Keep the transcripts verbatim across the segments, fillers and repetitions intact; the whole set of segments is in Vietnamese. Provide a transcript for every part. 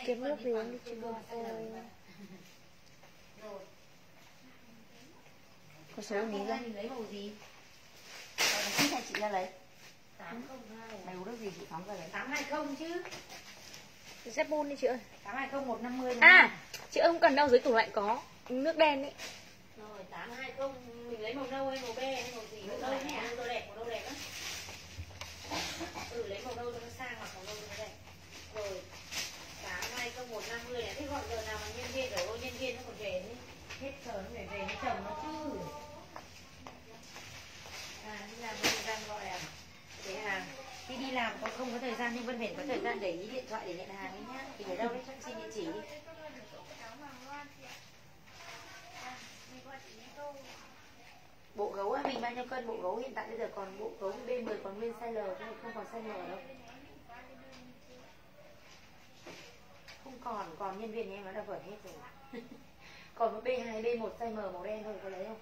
kiếm nước gì uống đi chị ơi. Có số ní ra. Lấy màu gì? Xin này chị ra lấy. tám không hai. Mày uống nước gì chị phóng ra lấy. tám hai không chứ. Dép bun đi chị ơi. tám hai không một năm mươi. À, chị ơi không cần đâu, dưới tủ lạnh có nước đen ấy. Rồi tám hai không mình lấy màu nâu hay màu be hay màu gì? Màu nâu nhé. Màu nâu đẹp, màu nâu đẹp á. Ừ lấy màu nâu cho nó sang hoặc màu nâu cho nó đẹp. Rồi tám hai không một năm mươi này. Thế gọi giờ nào mà nhân viên rồi ôi nhân viên nó còn về đấy. Hết giờ nó phải về với chồng nó chứ. À đi làm thời gian gọi à để hàng. Khi đi làm có không có thời gian nhưng vẫn phải có thời gian để ý điện thoại để nhận hàng ấy nhá. Thì ở đâu đấy cho em xin địa chỉ đi. Bộ gấu á, mình bao nhiêu cân? Bộ gấu hiện tại bây giờ còn bộ gấu B mười còn nguyên size L không còn size M đâu. Không còn, còn nhân viên nhà em nó đã vẩn hết rồi. Còn một B hai, B một size M màu đen thôi, có lấy không?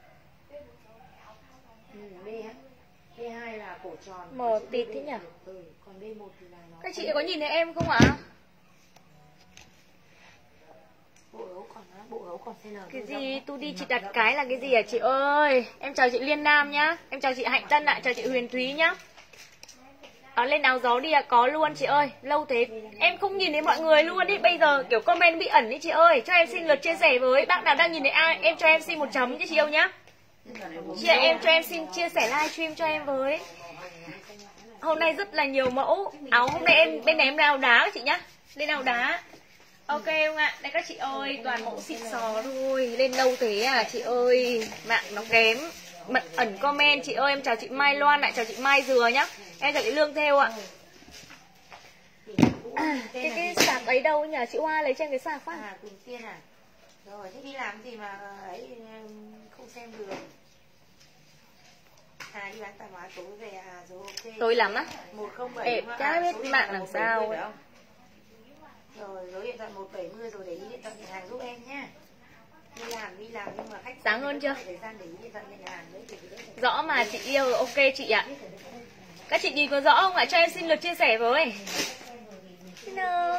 Ừ, B á. B hai là cổ tròn. Mờ tịt thế nhỉ? Ừ, còn B một thì là nó. Các chị có nhìn thấy em không ạ? Bộ gấu còn đó, bộ gấu còn size L. Cái gì? Tu đi chị đặt cái là cái gì à chị ơi? Em chào chị Liên Nam nhá. Em chào chị Hạnh Tân ạ, chào chị Huyền Thúy nhá. À, lên áo gió đi à, có luôn chị ơi. Lâu thế em không nhìn thấy mọi người luôn ý. Bây giờ kiểu comment bị ẩn ý chị ơi. Cho em xin lượt chia sẻ với bác nào đang nhìn thấy ai. Em cho em xin một chấm chứ chị yêu nhá. Chị em cho em xin chia sẻ livestream cho em với. Hôm nay rất là nhiều mẫu áo. Hôm nay em bên này em áo đá chị nhá. Lên áo đá. Ok không ạ? Đây các chị ơi, toàn mẫu xịn sò thôi. Lên lâu thế à chị ơi. Mạng nó kém. Mật ẩn comment chị ơi. Em chào chị Mai Loan ạ, chào chị Mai Dừa nhá. Em chào chị Lương Theo ạ. À, cái cái sạc ấy đâu nhỉ? Chị Hoa lấy cho em cái sạc phát. À, Quỳnh Tiên à. Rồi, thế đi làm gì mà ấy không xem được. À, đi bán tạp hóa tối về à, rồi ok. Tối lắm á. một không bảy. Ê, chả biết mạng làm sao ấy. Rồi, số điện thoại một bảy không rồi để ý điện thoại nhận hàng giúp em nhá. Đi làm, đi làm nhưng mà khách sáng hơn chưa? thời gian để ý điện thoại nhận hàng đấy thì rõ mà chị yêu, ok chị ạ. Các chị nhìn có rõ không ạ? Cho em xin lượt chia sẻ với. Hello.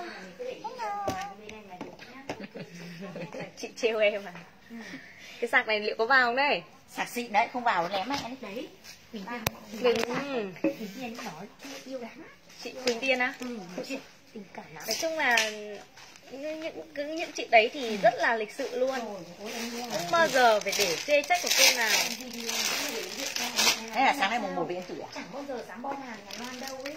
Chị trêu em à? Cái sạc này liệu có vào không đây? sạc xịn đấy, không vào lém mẹ đấy. Quỳnh Đừng. Quỳnh Tiên nói yêu lắm. Chị Quỳnh Tiên á? Ừ, tình cảm lắm. Nói chung là những những, những chị đấy thì rất là lịch sự luôn. Không bao giờ phải để chê trách của cô nào. Thế là sáng nay mùng một với em tử à? Chẳng bao giờ dám bom hàng nhà Loan đâu ấy.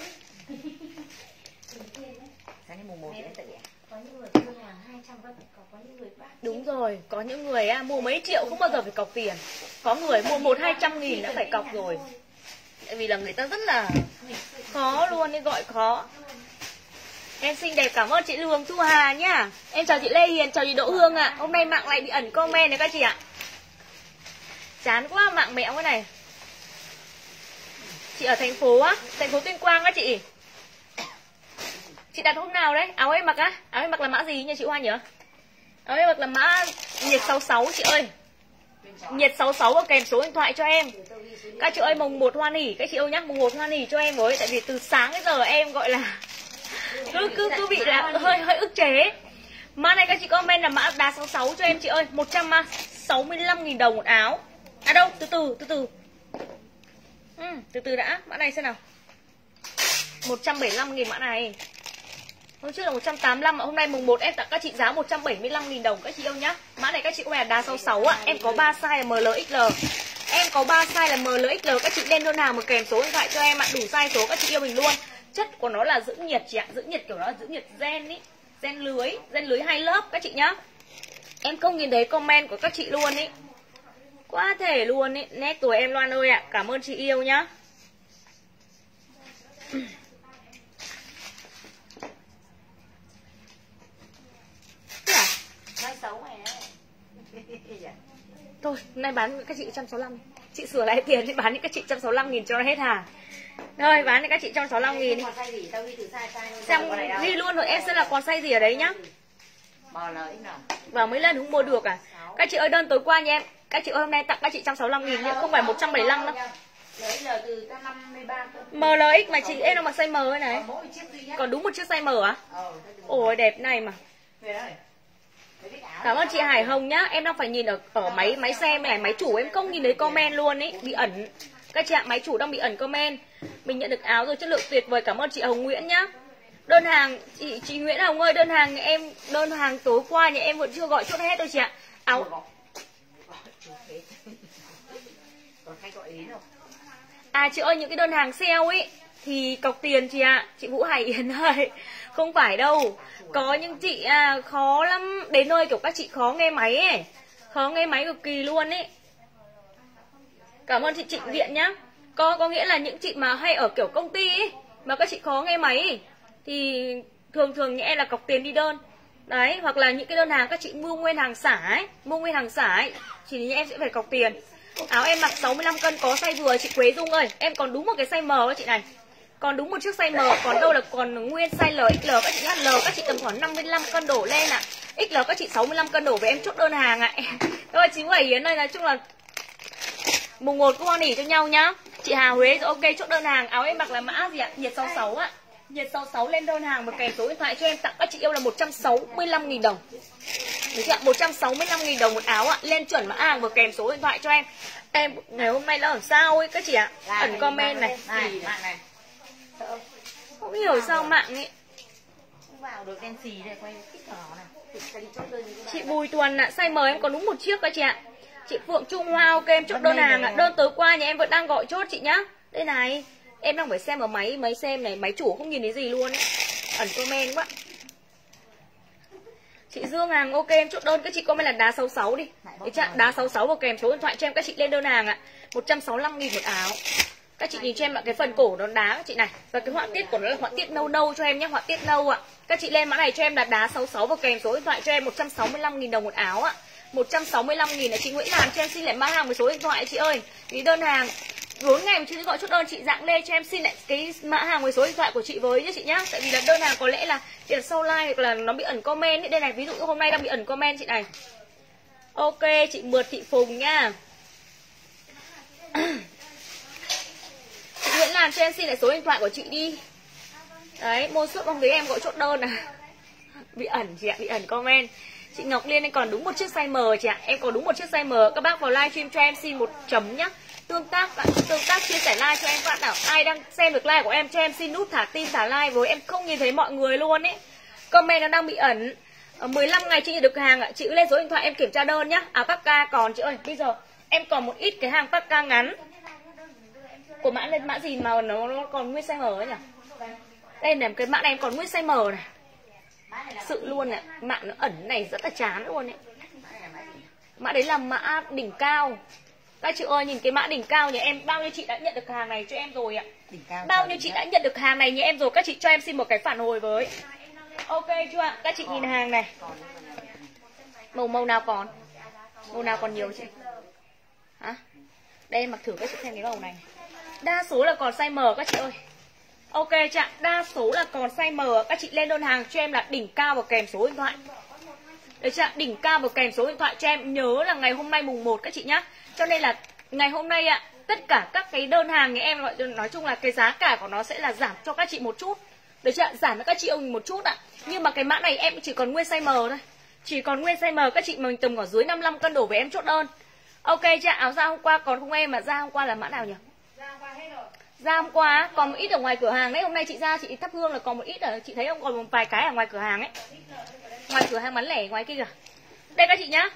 Sáng nay mùng một với em tử à? Có những người mua hàng hai trăm vẫn có, có những người ba. Đúng rồi, có những người à, mua mấy triệu không bao giờ phải cọc tiền. Có người mua một hai trăm nghìn đã phải cọc rồi. Tại vì là người ta rất là khó luôn, nên gọi khó. Em xinh đẹp, cảm ơn chị Lương Thu Hà nhá. Em chào chị Lê Hiền, chào chị Đỗ Hương ạ. À. Hôm nay mạng lại bị ẩn comment này các chị ạ. Chán quá, mạng mẹo cái này. Chị ở thành phố á, thành phố Tuyên Quang á chị. Chị đặt hôm nào đấy? Áo em mặc á? Áo em mặc là mã gì nha chị Hoa nhỉ? Áo em mặc là mã nhiệt sáu sáu chị ơi. Nhiệt sáu sáu và kèm số điện thoại cho em. Các chị ơi mùng một hoan hỉ, các chị ơi nhá, mùng một hoan hỉ cho em với. Tại vì từ sáng đến giờ em gọi là cứ cứ cứ bị là hơi hơi ức chế. Mã này các chị comment là mã đá sáu sáu cho em chị ơi, một trăm sáu mươi lăm nghìn đồng một áo. À đâu, từ từ từ từ. Ừ, từ từ đã, mã này xem nào. một trăm bảy mươi lăm nghìn mã này. Hôm trước là một trăm tám mươi lăm, hôm nay mùng một em tặng các chị giá một trăm bảy mươi lăm nghìn đồng các chị yêu nhá. Mã này các chị comment là đá sáu sáu ạ, em có ba size là M L X L. Em có ba size là M L X L, các chị lên đơn hàng một kèm số điện thoại cho em ạ, đủ size số các chị yêu mình luôn. Chất của nó là giữ nhiệt chị ạ, giữ nhiệt kiểu đó, giữ nhiệt gen ý, gen lưới, gen lưới hai lớp các chị nhá. Em không nhìn thấy comment của các chị luôn ý. Quá thể luôn ý, nét tuổi em Loan ơi ạ, cảm ơn chị yêu nhá. Thôi, hôm nay bán các chị một trăm sáu mươi lăm. Chị sửa lại tiền thì bán những các chị một trăm sáu mươi lăm nghìn cho nó hết hàng. Rồi, bán những các chị một trăm sáu mươi lăm nghìn. Xem ghi luôn rồi, em sẽ là còn size gì ở đấy nhá. Và mấy lần không mua được à? Các chị ơi đơn tối qua nha em. Các chị ơi hôm nay tặng các chị một trăm sáu mươi lăm nghìn nhá, không phải một trăm bảy mươi lăm đâu. Đấy giờ từ năm mươi ba M L X mà chị em nó mặc size M ấy này. Còn đúng một chiếc size M á? Ôi đẹp này mà. Cảm ơn chị Hải Hồng nhá. Em đang phải nhìn ở ở máy máy xem này, máy chủ em không nhìn thấy comment luôn ấy, bị ẩn. Các chị ạ, máy chủ đang bị ẩn comment. Mình nhận được áo rồi, chất lượng tuyệt vời. Cảm ơn chị Hồng Nguyễn nhá. Đơn hàng chị chị Nguyễn Hồng ơi, đơn hàng em đơn hàng tối qua nhà em vẫn chưa gọi chốt hết đâu chị ạ. Áo À chị ơi, những cái đơn hàng sale ấy thì cọc tiền chị ạ. Chị Vũ Hải Yến ơi, không phải đâu. Có những chị à, khó lắm. Đến nơi kiểu các chị khó nghe máy ấy, khó nghe máy cực kỳ luôn ấy. Cảm ơn chị Trịnh Viện nhá. Có có nghĩa là những chị mà hay ở kiểu công ty ấy, mà các chị khó nghe máy ấy, thì thường thường nhẽ là cọc tiền đi đơn. Đấy, hoặc là những cái đơn hàng các chị mua nguyên hàng xả ấy, mua nguyên hàng xả ấy, thì nhẽ em sẽ phải cọc tiền. Áo em mặc sáu mươi lăm cân có size vừa chị Quế Dung ơi. Em còn đúng một cái size M đó chị này. Còn đúng một chiếc size M, còn đâu là còn nguyên size L, ích lờ các chị nhá. L các chị tầm khoảng năm mươi lăm cân đổ lên ạ. À. ích lờ các chị sáu mươi lăm cân đổ về em chốt đơn hàng ạ. À. Rồi chị Bảy Yến này, nói chung là mùng một cũng hoan hỉ cho nhau nhá. Chị Hà Huế ok, chốt đơn hàng. Áo em mặc là mã gì ạ? Nhiệt sáu sáu ạ. Nhiệt sáu sáu lên đơn hàng một kèm số điện thoại cho em, tặng các chị yêu là một trăm sáu mươi lăm nghìn đồng. Được chưa ạ? một trăm sáu mươi lăm nghìn đồng một áo ạ. Lên chuẩn mã hàng và kèm số điện thoại cho em. Em ngày hôm nay nó làm sao ấy các chị ạ? À? Ẩn comment này. Này, này. Không hiểu sao mạng ấy. Không vào được đen xì đây, quay kích vào nó này. Chị Bùi Tuần ạ, size M em có đúng một chiếc các chị ạ. Chị Phượng Trung Hoa ok, em chốt đơn hàng ạ. Đơn tối qua nhà em vẫn đang gọi chốt chị nhá. Đây này, em đang phải xem ở máy máy xem này, máy chủ không nhìn thấy gì luôn ấy. Ẩn comment quá. Chị Dương Hàng ok, em chốt đơn các chị comment là đá sáu sáu đi. Đấy chưa? Đá sáu sáu và kèm số điện thoại cho em, các chị lên đơn hàng ạ. một trăm sáu mươi lăm nghìn một áo. Các chị nhìn cho em ạ, cái phần cổ nó đá các chị này. Và cái họa tiết của nó là họa tiết nâu nâu cho em nhé, họa tiết nâu ạ. Các chị lên mã này cho em là đá sáu sáu và kèm số điện thoại cho em, một trăm sáu mươi lăm nghìn đồng một áo ạ. một trăm sáu mươi lăm nghìn là chị Nguyễn làm cho em xin lại mã hàng với số điện thoại chị ơi. Vì đơn hàng bốn ngày mà chị gọi chốt đơn, chị Dạng Lê cho em xin lại cái mã hàng với số điện thoại của chị với nhé chị nhá. Tại vì là đơn hàng có lẽ là chị là sau like hoặc là nó bị ẩn comment ấy. Đây này, ví dụ hôm nay đang bị ẩn comment chị này. Ok, chị Mượt Thị Phùng nha. Chị Nguyễn làm cho em xin lại số điện thoại của chị đi. Đấy, mua suốt không thấy em gọi chốt đơn à. Bị ẩn chị ạ, bị ẩn comment. Chị Ngọc Liên em còn đúng một chiếc size M chị ạ. Em còn đúng một chiếc size M. Các bác vào livestream cho em xin một chấm nhá. Tương tác tương tác chia sẻ like cho em các bạn nào. Ai đang xem được like của em cho em xin nút thả tim thả like với em, không nhìn thấy mọi người luôn ấy. Comment nó đang bị ẩn. mười lăm ngày chị nhận được hàng ạ. Chị lên số điện thoại em kiểm tra đơn nhá. Áo Parka còn chị ơi. Bây giờ em còn một ít cái hàng Parka ngắn. Của mã lên mã gì mà nó, nó còn nguyên size M ấy nhỉ? Đây là cái mã này em còn nguyên size M này. Sự luôn này, mạng nó ẩn này rất là chán luôn ấy. Mã đấy là mã đỉnh cao. Các chị ơi nhìn cái mã đỉnh cao nhà em, bao nhiêu chị đã nhận được hàng này cho em rồi ạ? Bao nhiêu chị đã nhận được hàng này nhà em rồi, các chị cho em xin một cái phản hồi với. Ok chưa ạ? Các chị nhìn hàng này. Màu màu nào còn? Màu nào còn nhiều chị? Hả? Đây em mặc thử các chị xem cái màu này. Đa số là còn size M các chị ơi. Ok chị ạ, đa số là còn size M. Các chị lên đơn hàng cho em là đỉnh cao và kèm số điện thoại. Đấy chị ạ, đỉnh cao và kèm số điện thoại cho em. Nhớ là ngày hôm nay mùng một các chị nhá. Cho nên là ngày hôm nay ạ, tất cả các cái đơn hàng nhà em nói chung là cái giá cả của nó sẽ là giảm cho các chị một chút. Đấy chị ạ, giảm cho các chị một chút ạ. Nhưng mà cái mã này em chỉ còn nguyên size M thôi. Chỉ còn nguyên size M, các chị mình tầm ở dưới năm mươi lăm cân đổ về em chốt đơn. Ok chị ạ, áo da hôm qua còn không em mà da hôm qua là mã nào nhỉ? Ra hôm qua còn một ít ở ngoài cửa hàng đấy. Hôm nay chị ra chị thắp hương là còn một ít ở. Chị thấy không, còn một vài cái ở ngoài cửa hàng ấy. Ngoài cửa hàng bán lẻ ngoài kia kìa. Đây các chị nhá.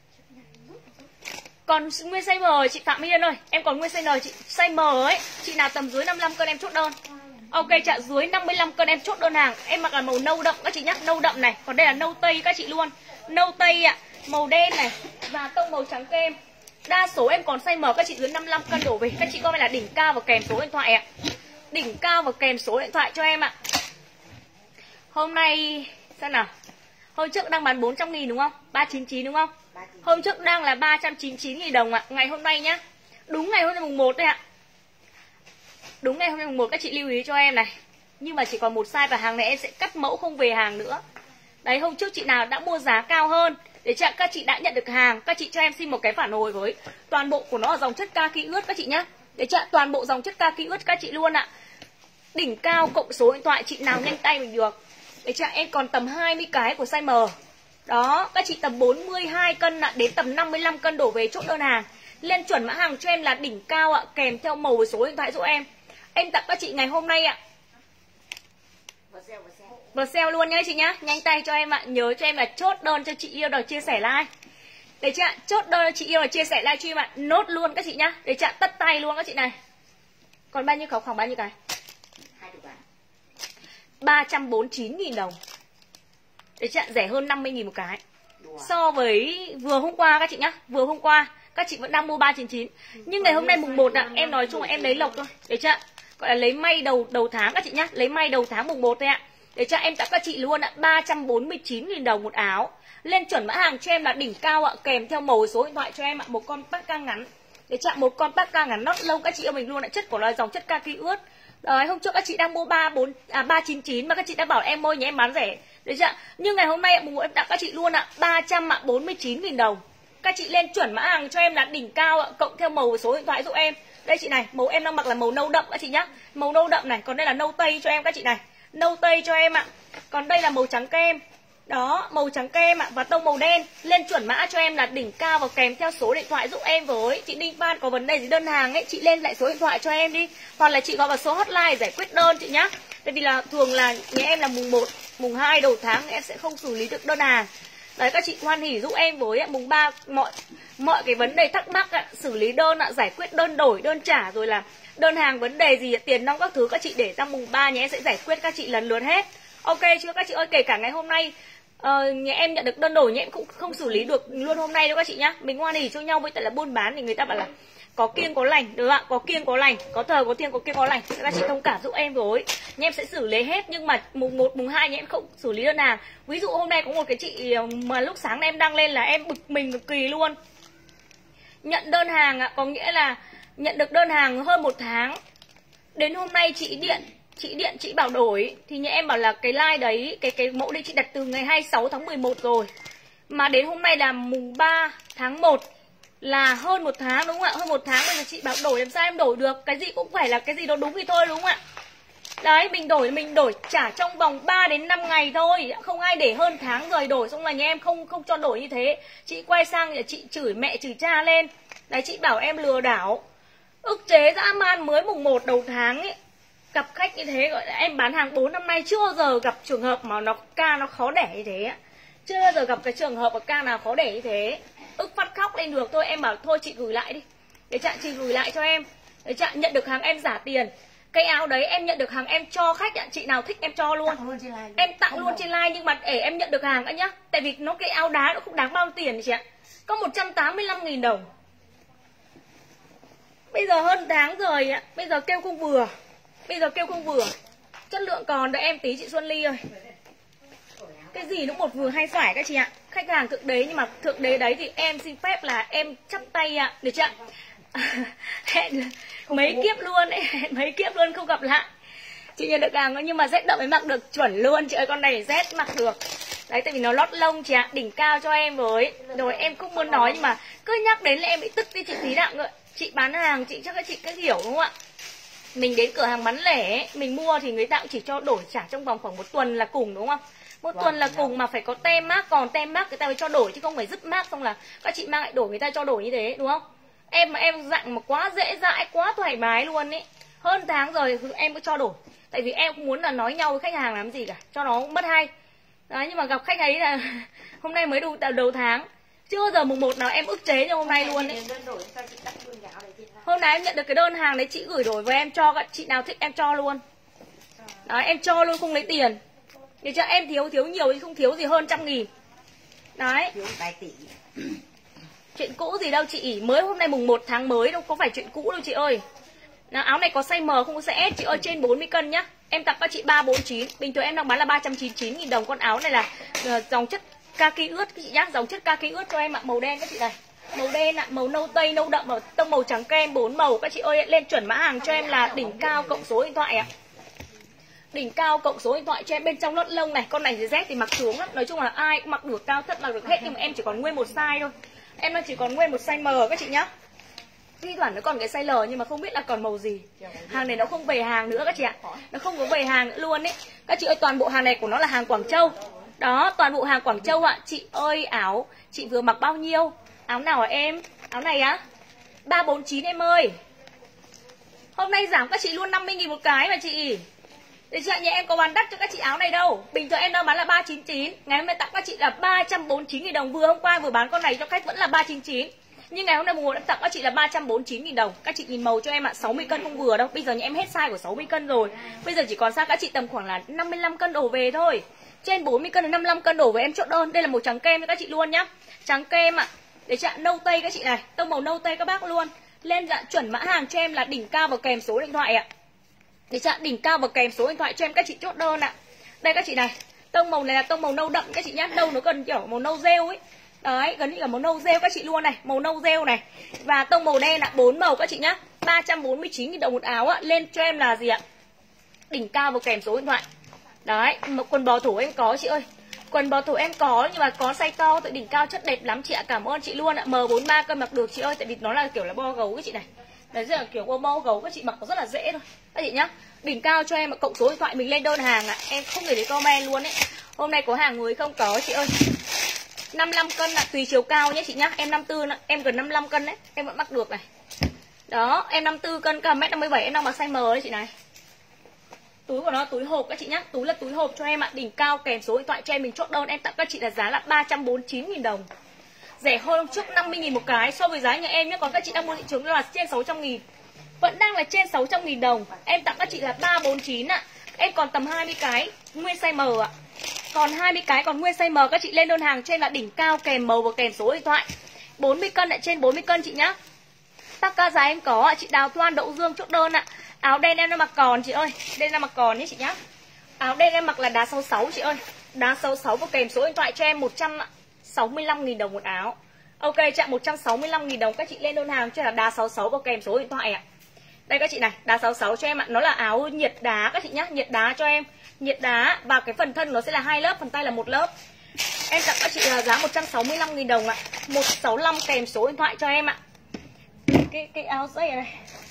Còn nguyên size M chị Phạm Hiên ơi. Em còn nguyên size N chị. Size M ấy, chị nào tầm dưới năm mươi lăm cân em chốt đơn. Ok chị ạ, dưới năm mươi lăm cân em chốt đơn hàng. Em mặc là màu nâu đậm các chị nhá. Nâu đậm này. Còn đây là nâu tây các chị luôn. Nâu tây ạ, màu đen này và tông màu trắng kem. Đa số em còn size M, các chị dưới năm mươi lăm cân đổ về. Các chị comment là đỉnh cao và kèm số điện thoại ạ. Đỉnh cao và kèm số điện thoại cho em ạ. Hôm nay xem nào. Hôm trước đang bán bốn trăm nghìn đúng không? ba trăm chín mươi chín đúng không? Hôm trước đang là ba trăm chín mươi chín nghìn đồng ạ. Ngày hôm nay nhá. Đúng ngày hôm nay mùng một đấy ạ. Đúng ngày hôm nay mùng một các chị lưu ý cho em này. Nhưng mà chỉ còn một size và hàng này em sẽ cắt mẫu không về hàng nữa. Đấy, hôm trước chị nào đã mua giá cao hơn để chắc các chị đã nhận được hàng, các chị cho em xin một cái phản hồi với. Toàn bộ của nó là dòng chất kaki ướt các chị nhá. Đấy chưa? Toàn bộ dòng chất kaki ướt các chị luôn ạ. Đỉnh cao cộng số điện thoại, chị nào nhanh tay mình được. Đấy chưa? Em còn tầm hai mươi cái của size M. Đó, các chị tầm bốn mươi hai cân ạ, đến tầm năm mươi lăm cân đổ về chốt đơn hàng. Lên chuẩn mã hàng cho em là đỉnh cao ạ, kèm theo màu và số điện thoại giúp em. Em tặng các chị ngày hôm nay ạ. Vừa sale luôn nhá chị nhá. Nhanh tay cho em ạ. Nhớ cho em là chốt đơn cho chị yêu rồi chia sẻ like. Đấy chưa? Chốt đơn cho chị yêu rồi chia sẻ like stream ạ. Nốt luôn các chị nhá. Đấy chưa? Tất tay luôn các chị này. Còn bao nhiêu khẩu khoảng bao nhiêu cái? ba trăm bốn mươi chín nghìn đồng. Đấy chưa? Rẻ hơn năm mươi nghìn một cái. So với vừa hôm qua các chị nhá. Vừa hôm qua các chị vẫn đang mua ba trăm chín mươi chín. Nhưng ngày hôm nay mùng một ạ, em nói chung là em lấy lộc thôi. Đấy chưa? Gọi là lấy may đầu đầu tháng các chị nhá. Lấy may đầu tháng mùng một thôi ạ. Để cho em tặng các chị luôn ạ, ba trăm bốn mươi chín nghìn đồng một áo. Lên chuẩn mã hàng cho em là đỉnh cao ạ, kèm theo màu số điện thoại cho em ạ, một con parka ngắn. Để chạm một con parka ngắn nót lông các chị yêu mình luôn ạ, chất của nó là dòng chất kaki ướt. Đấy, hôm trước các chị đang mua ba bốn à ba trăm chín mươi chín mà các chị đã bảo em môi nhà em bán rẻ. Đấy chưa? Nhưng ngày hôm nay mùng một em tặng các chị luôn ạ, ba trăm bốn mươi chín nghìn đồng. Các chị lên chuẩn mã hàng cho em là đỉnh cao ạ, cộng theo màu và số điện thoại giúp em. Đây chị này, màu em đang mặc là màu nâu đậm các chị nhá. Màu nâu đậm này, còn đây là nâu tây cho em các chị này. Nâu tây cho em ạ. Còn đây là màu trắng kem. Đó, màu trắng kem ạ. Và tông màu đen. Lên chuẩn mã cho em là đỉnh cao và kèm theo số điện thoại giúp em với. Chị Đinh Phan có vấn đề gì đơn hàng ấy, chị lên lại số điện thoại cho em đi. Hoặc là chị gọi vào số hotline giải quyết đơn chị nhá. Tại vì là thường là nhà em là mùng một, mùng hai đầu tháng em sẽ không xử lý được đơn hàng. Đấy, các chị hoan hỉ giúp em với ạ. Mùng ba mọi mọi cái vấn đề thắc mắc ạ, xử lý đơn ạ, giải quyết đơn đổi, đơn trả rồi là đơn hàng vấn đề gì, tiền nong các thứ các chị để ra mùng ba nhà em sẽ giải quyết các chị lần lượt hết. Ok chưa các chị ơi? Kể cả ngày hôm nay uh, nhà em nhận được đơn đổi nhà em cũng không xử lý được luôn hôm nay đâu các chị nhá. Mình hoan hỉ cho nhau, với tại là buôn bán thì người ta bảo là có kiêng có lành, được ạ? Có kiêng có lành, có thờ có thiêng có kiêng có lành. Các chị thông cảm giúp em với. Nhà em sẽ xử lý hết, nhưng mà mùng một, mùng hai nhà em không xử lý đơn hàng. Ví dụ hôm nay có một cái chị mà lúc sáng em đăng lên là em bực mình cực kỳ luôn. Nhận đơn hàng ạ, có nghĩa là nhận được đơn hàng hơn một tháng. Đến hôm nay chị điện, chị điện chị bảo đổi thì nhà em bảo là cái like đấy, cái cái mẫu đấy chị đặt từ ngày hai mươi sáu tháng mười một rồi. Mà đến hôm nay là mùng ba tháng một, là hơn một tháng đúng không ạ? Hơn một tháng bây giờ chị bảo đổi làm sao em đổi được? Cái gì cũng phải là cái gì đó đúng thì thôi đúng không ạ? Đấy, mình đổi mình đổi trả trong vòng ba đến năm ngày thôi, không ai để hơn tháng rồi đổi xong là nhà em không không cho đổi như thế. Chị quay sang thì chị chửi mẹ chửi cha lên. Đấy, chị bảo em lừa đảo. Ức chế dã man, mới mùng một đầu tháng ấy. Gặp khách như thế, gọi là em bán hàng bốn năm nay chưa bao giờ gặp trường hợp mà nó ca nó khó đẻ như thế. Chưa bao giờ gặp cái trường hợp mà ca nào khó đẻ như thế. Ức phát khóc lên được thôi, em bảo thôi chị gửi lại đi. Để chặn chị gửi lại cho em. Để chặn nhận được hàng em trả tiền. Cái áo đấy em nhận được hàng em cho khách ạ, chị nào thích em cho luôn. luôn em tặng không luôn đâu. Trên live nhưng mà để em nhận được hàng đã nhá. Tại vì nó cái áo đá nó không đáng bao tiền chị ạ. Có một trăm tám mươi lăm nghìn đồng. Bây giờ hơn tháng rồi ạ, bây giờ kêu không vừa. Bây giờ kêu không vừa. Chất lượng còn đợi em tí chị Xuân Ly ơi. Cái gì nó một vừa hay phải các chị ạ. Khách hàng thượng đế, nhưng mà thượng đế đấy thì em xin phép là em chắp tay ạ. Được chưa? Hẹn mấy kiếp luôn ấy, mấy kiếp luôn không gặp lại. Chị nhận được hàng nhưng mà rét đậm mới mặc được chuẩn luôn chị ơi, con này rét mặc được. Đấy, tại vì nó lót lông chị ạ, đỉnh cao cho em với. Rồi em không muốn nói nhưng mà cứ nhắc đến là em bị tức đi chị tí đạo ngợi. Chị bán hàng chị chắc là chị cứ hiểu đúng không ạ? Mình đến cửa hàng bán lẻ, mình mua thì người ta cũng chỉ cho đổi trả trong vòng khoảng một tuần là cùng đúng không? Một tuần là cùng mà phải có tem mác, còn tem mác người ta mới cho đổi chứ không phải dứt mác xong là các chị mang lại đổi người ta cho đổi như thế đúng không? Em mà em dạng mà quá dễ dãi, quá thoải mái luôn ấy. Hơn tháng rồi em cứ cho đổi. Tại vì em cũng muốn là nói nhau với khách hàng làm gì cả, cho nó mất hay. Đấy, nhưng mà gặp khách ấy là hôm nay mới đầu, đầu tháng. Chưa bao giờ mùng một nào em ức chế như hôm nay luôn ấy. Hôm nay em nhận được cái đơn hàng đấy chị gửi đổi với em, cho các chị nào thích em cho luôn. Đấy, em cho luôn không lấy tiền. Để cho em thiếu thiếu nhiều thì không thiếu gì hơn trăm nghìn. Đấy. Chuyện cũ gì đâu chị, mới hôm nay mùng một tháng mới đâu có phải chuyện cũ đâu chị ơi. Nào, áo này có size M không có size S chị ơi, trên bốn mươi cân nhá. Em tặng các chị ba bốn chín, bình thường em đang bán là ba trăm chín mươi chín nghìn đồng. Con áo này là uh, dòng chất kaki ướt các chị nhá, dòng chất kaki ướt cho em ạ, màu đen các chị này. Màu đen ạ, màu nâu tây, nâu đậm, tông màu trắng kem, bốn màu các chị ơi. Lên chuẩn mã hàng cho em là đỉnh cao cộng số điện thoại ạ. Đỉnh cao cộng số điện thoại cho em, bên trong lót lông này. Con này thì Z thì mặc xuống lắm, nói chung là ai cũng mặc được, cao thấp mặc được hết. Nhưng mà em chỉ còn nguyên một size thôi. Em đang chỉ còn nguyên một size M các chị nhá. thi thoảng nó còn cái size L nhưng mà không biết là còn màu gì. Hàng này nó không về hàng nữa các chị ạ. Nó không có về hàng nữa luôn ấy. Các chị ơi, toàn bộ hàng này của nó là hàng Quảng Châu. Đó, toàn bộ hàng Quảng Châu ạ. Chị ơi, áo chị vừa mặc bao nhiêu? Áo nào hả em? Áo này á? ba bốn chín em ơi. Hôm nay giảm các chị luôn năm mươi nghìn một cái mà chị. Để chị ạ, nhà em có bán đắt cho các chị áo này đâu. Bình thường em đang bán là ba chín chín. Ngày hôm nay tặng các chị là ba trăm bốn mươi chín nghìn đồng. Vừa hôm qua vừa bán con này cho khách vẫn là ba chín chín. Nhưng ngày hôm nay mùng một em tặng các chị là ba trăm bốn mươi chín nghìn đồng. Các chị nhìn màu cho em ạ, sáu mươi cân không vừa đâu. Bây giờ nhà em hết size của sáu mươi cân rồi. Bây giờ chỉ còn xa các chị tầm khoảng là năm mươi lăm cân đổ về thôi. Trên bốn mươi cân đến năm mươi lăm cân đổ về em chốt đơn. Đây là màu trắng kem cho các chị luôn nhá. Trắng kem ạ. Để chị ạ, nâu tây các chị này. Tông màu nâu tây các bác luôn. Lên dạ chuẩn mã hàng cho em là đỉnh cao và kèm số điện thoại ạ. Để chị ạ, đỉnh cao và kèm số điện thoại cho em các chị chốt đơn ạ. Đây các chị này. Tông màu này là tông màu nâu đậm các chị nhá. Nâu nó gần kiểu màu nâu rêu ấy. Đấy, gần như là màu nâu rêu các chị luôn này, màu nâu rêu này. Và tông màu đen là bốn màu các chị nhá. ba trăm bốn mươi chín nghìn đồng một áo ạ. Lên cho em là gì ạ? Đỉnh cao và kèm số điện thoại. Đấy, quần bò thủ em có chị ơi. Quần bò thủ em có nhưng mà có size to, tại đỉnh cao chất đẹp lắm chị ạ. Cảm ơn chị luôn ạ. M bốn mươi ba cân mặc được chị ơi, tại vì nó là kiểu là bo gấu các chị này. Đấy là kiểu bo, bo gấu các chị mặc nó rất là dễ thôi. Các chị nhá. Đỉnh cao cho em cộng số điện thoại mình lên đơn hàng ạ. Em không để để comment luôn ấy. Hôm nay có hàng người không có chị ơi. năm mươi lăm cân là tùy chiều cao nhé chị nhá. Em năm mươi tư, em gần năm mươi lăm cân đấy, em vẫn mặc được này. Đó, em năm mươi tư cân, cao mét năm mươi bảy, em đang mặc size M đấy chị này. Túi của nó túi hộp các chị nhá. Túi là túi hộp cho em ạ. Đỉnh cao kèm số điện thoại cho em mình chốt đơn. Em tặng các chị là giá là ba trăm bốn mươi chín nghìn đồng. Rẻ hơn hôm trước năm mươi nghìn một cái so với giá nhà em nhé. Còn các chị đang mua thị trường là trên sáu trăm nghìn. Vẫn đang là trên sáu trăm nghìn đồng. Em tặng các chị là ba trăm bốn mươi chín ạ. Em còn tầm hai mươi cái nguyên size M ạ. Còn hai mươi cái còn nguyên size M, các chị lên đơn hàng cho em là đỉnh cao kèm màu và kèm số điện thoại. bốn mươi cân lại trên bốn mươi cân chị nhá. Tắc ca giá em có ạ. Chị Đào Thoan Đậu Dương chốt đơn ạ. Áo đen em đang mặc còn chị ơi. Đen đang mặc còn nhé chị nhá. Áo đen em mặc là đá sáu mươi sáu chị ơi. Đá sáu mươi sáu và kèm số điện thoại cho em một trăm sáu mươi lăm nghìn đồng một áo. Ok chạm một trăm sáu mươi lăm nghìn đồng. Các chị lên đơn hàng cho là đá sáu mươi sáu và kèm số điện thoại ạ. Đây các chị này, đá sáu mươi sáu cho em ạ. Nó là áo nhiệt đá các chị nhá. Nhiệt đá cho em. Nhiệt đá và cái phần thân nó sẽ là hai lớp, phần tay là một lớp. Em tặng các chị là giá một trăm sáu mươi lăm nghìn đồng ạ. một sáu năm kèm số điện thoại cho em ạ. Cái cái áo dây này.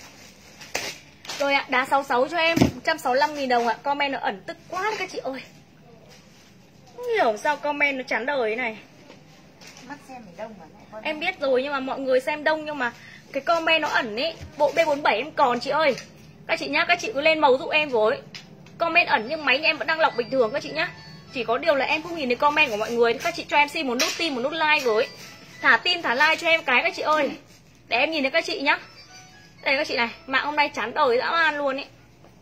Rồi ạ, đá sáu mươi sáu cho em một trăm sáu mươi lăm nghìn đồng ạ. Comment nó ẩn tức quá các chị ơi. Không hiểu sao comment nó chán đời thế này. Mắt xem thì đông mà. Em biết rồi nhưng mà mọi người xem đông nhưng mà cái comment nó ẩn ấy. Bộ B bốn mươi bảy em còn chị ơi. Các chị nhá, các chị cứ lên màu giúp em với. Comment ẩn nhưng máy nhà em vẫn đang lọc bình thường các chị nhá. Chỉ có điều là em không nhìn thấy comment của mọi người. Các chị cho em xin một nút tim, một nút like với. Thả tim, thả like cho em cái các chị ơi. Để em nhìn thấy các chị nhá. Đây các chị này, mạng hôm nay chán đời dã man luôn ấy.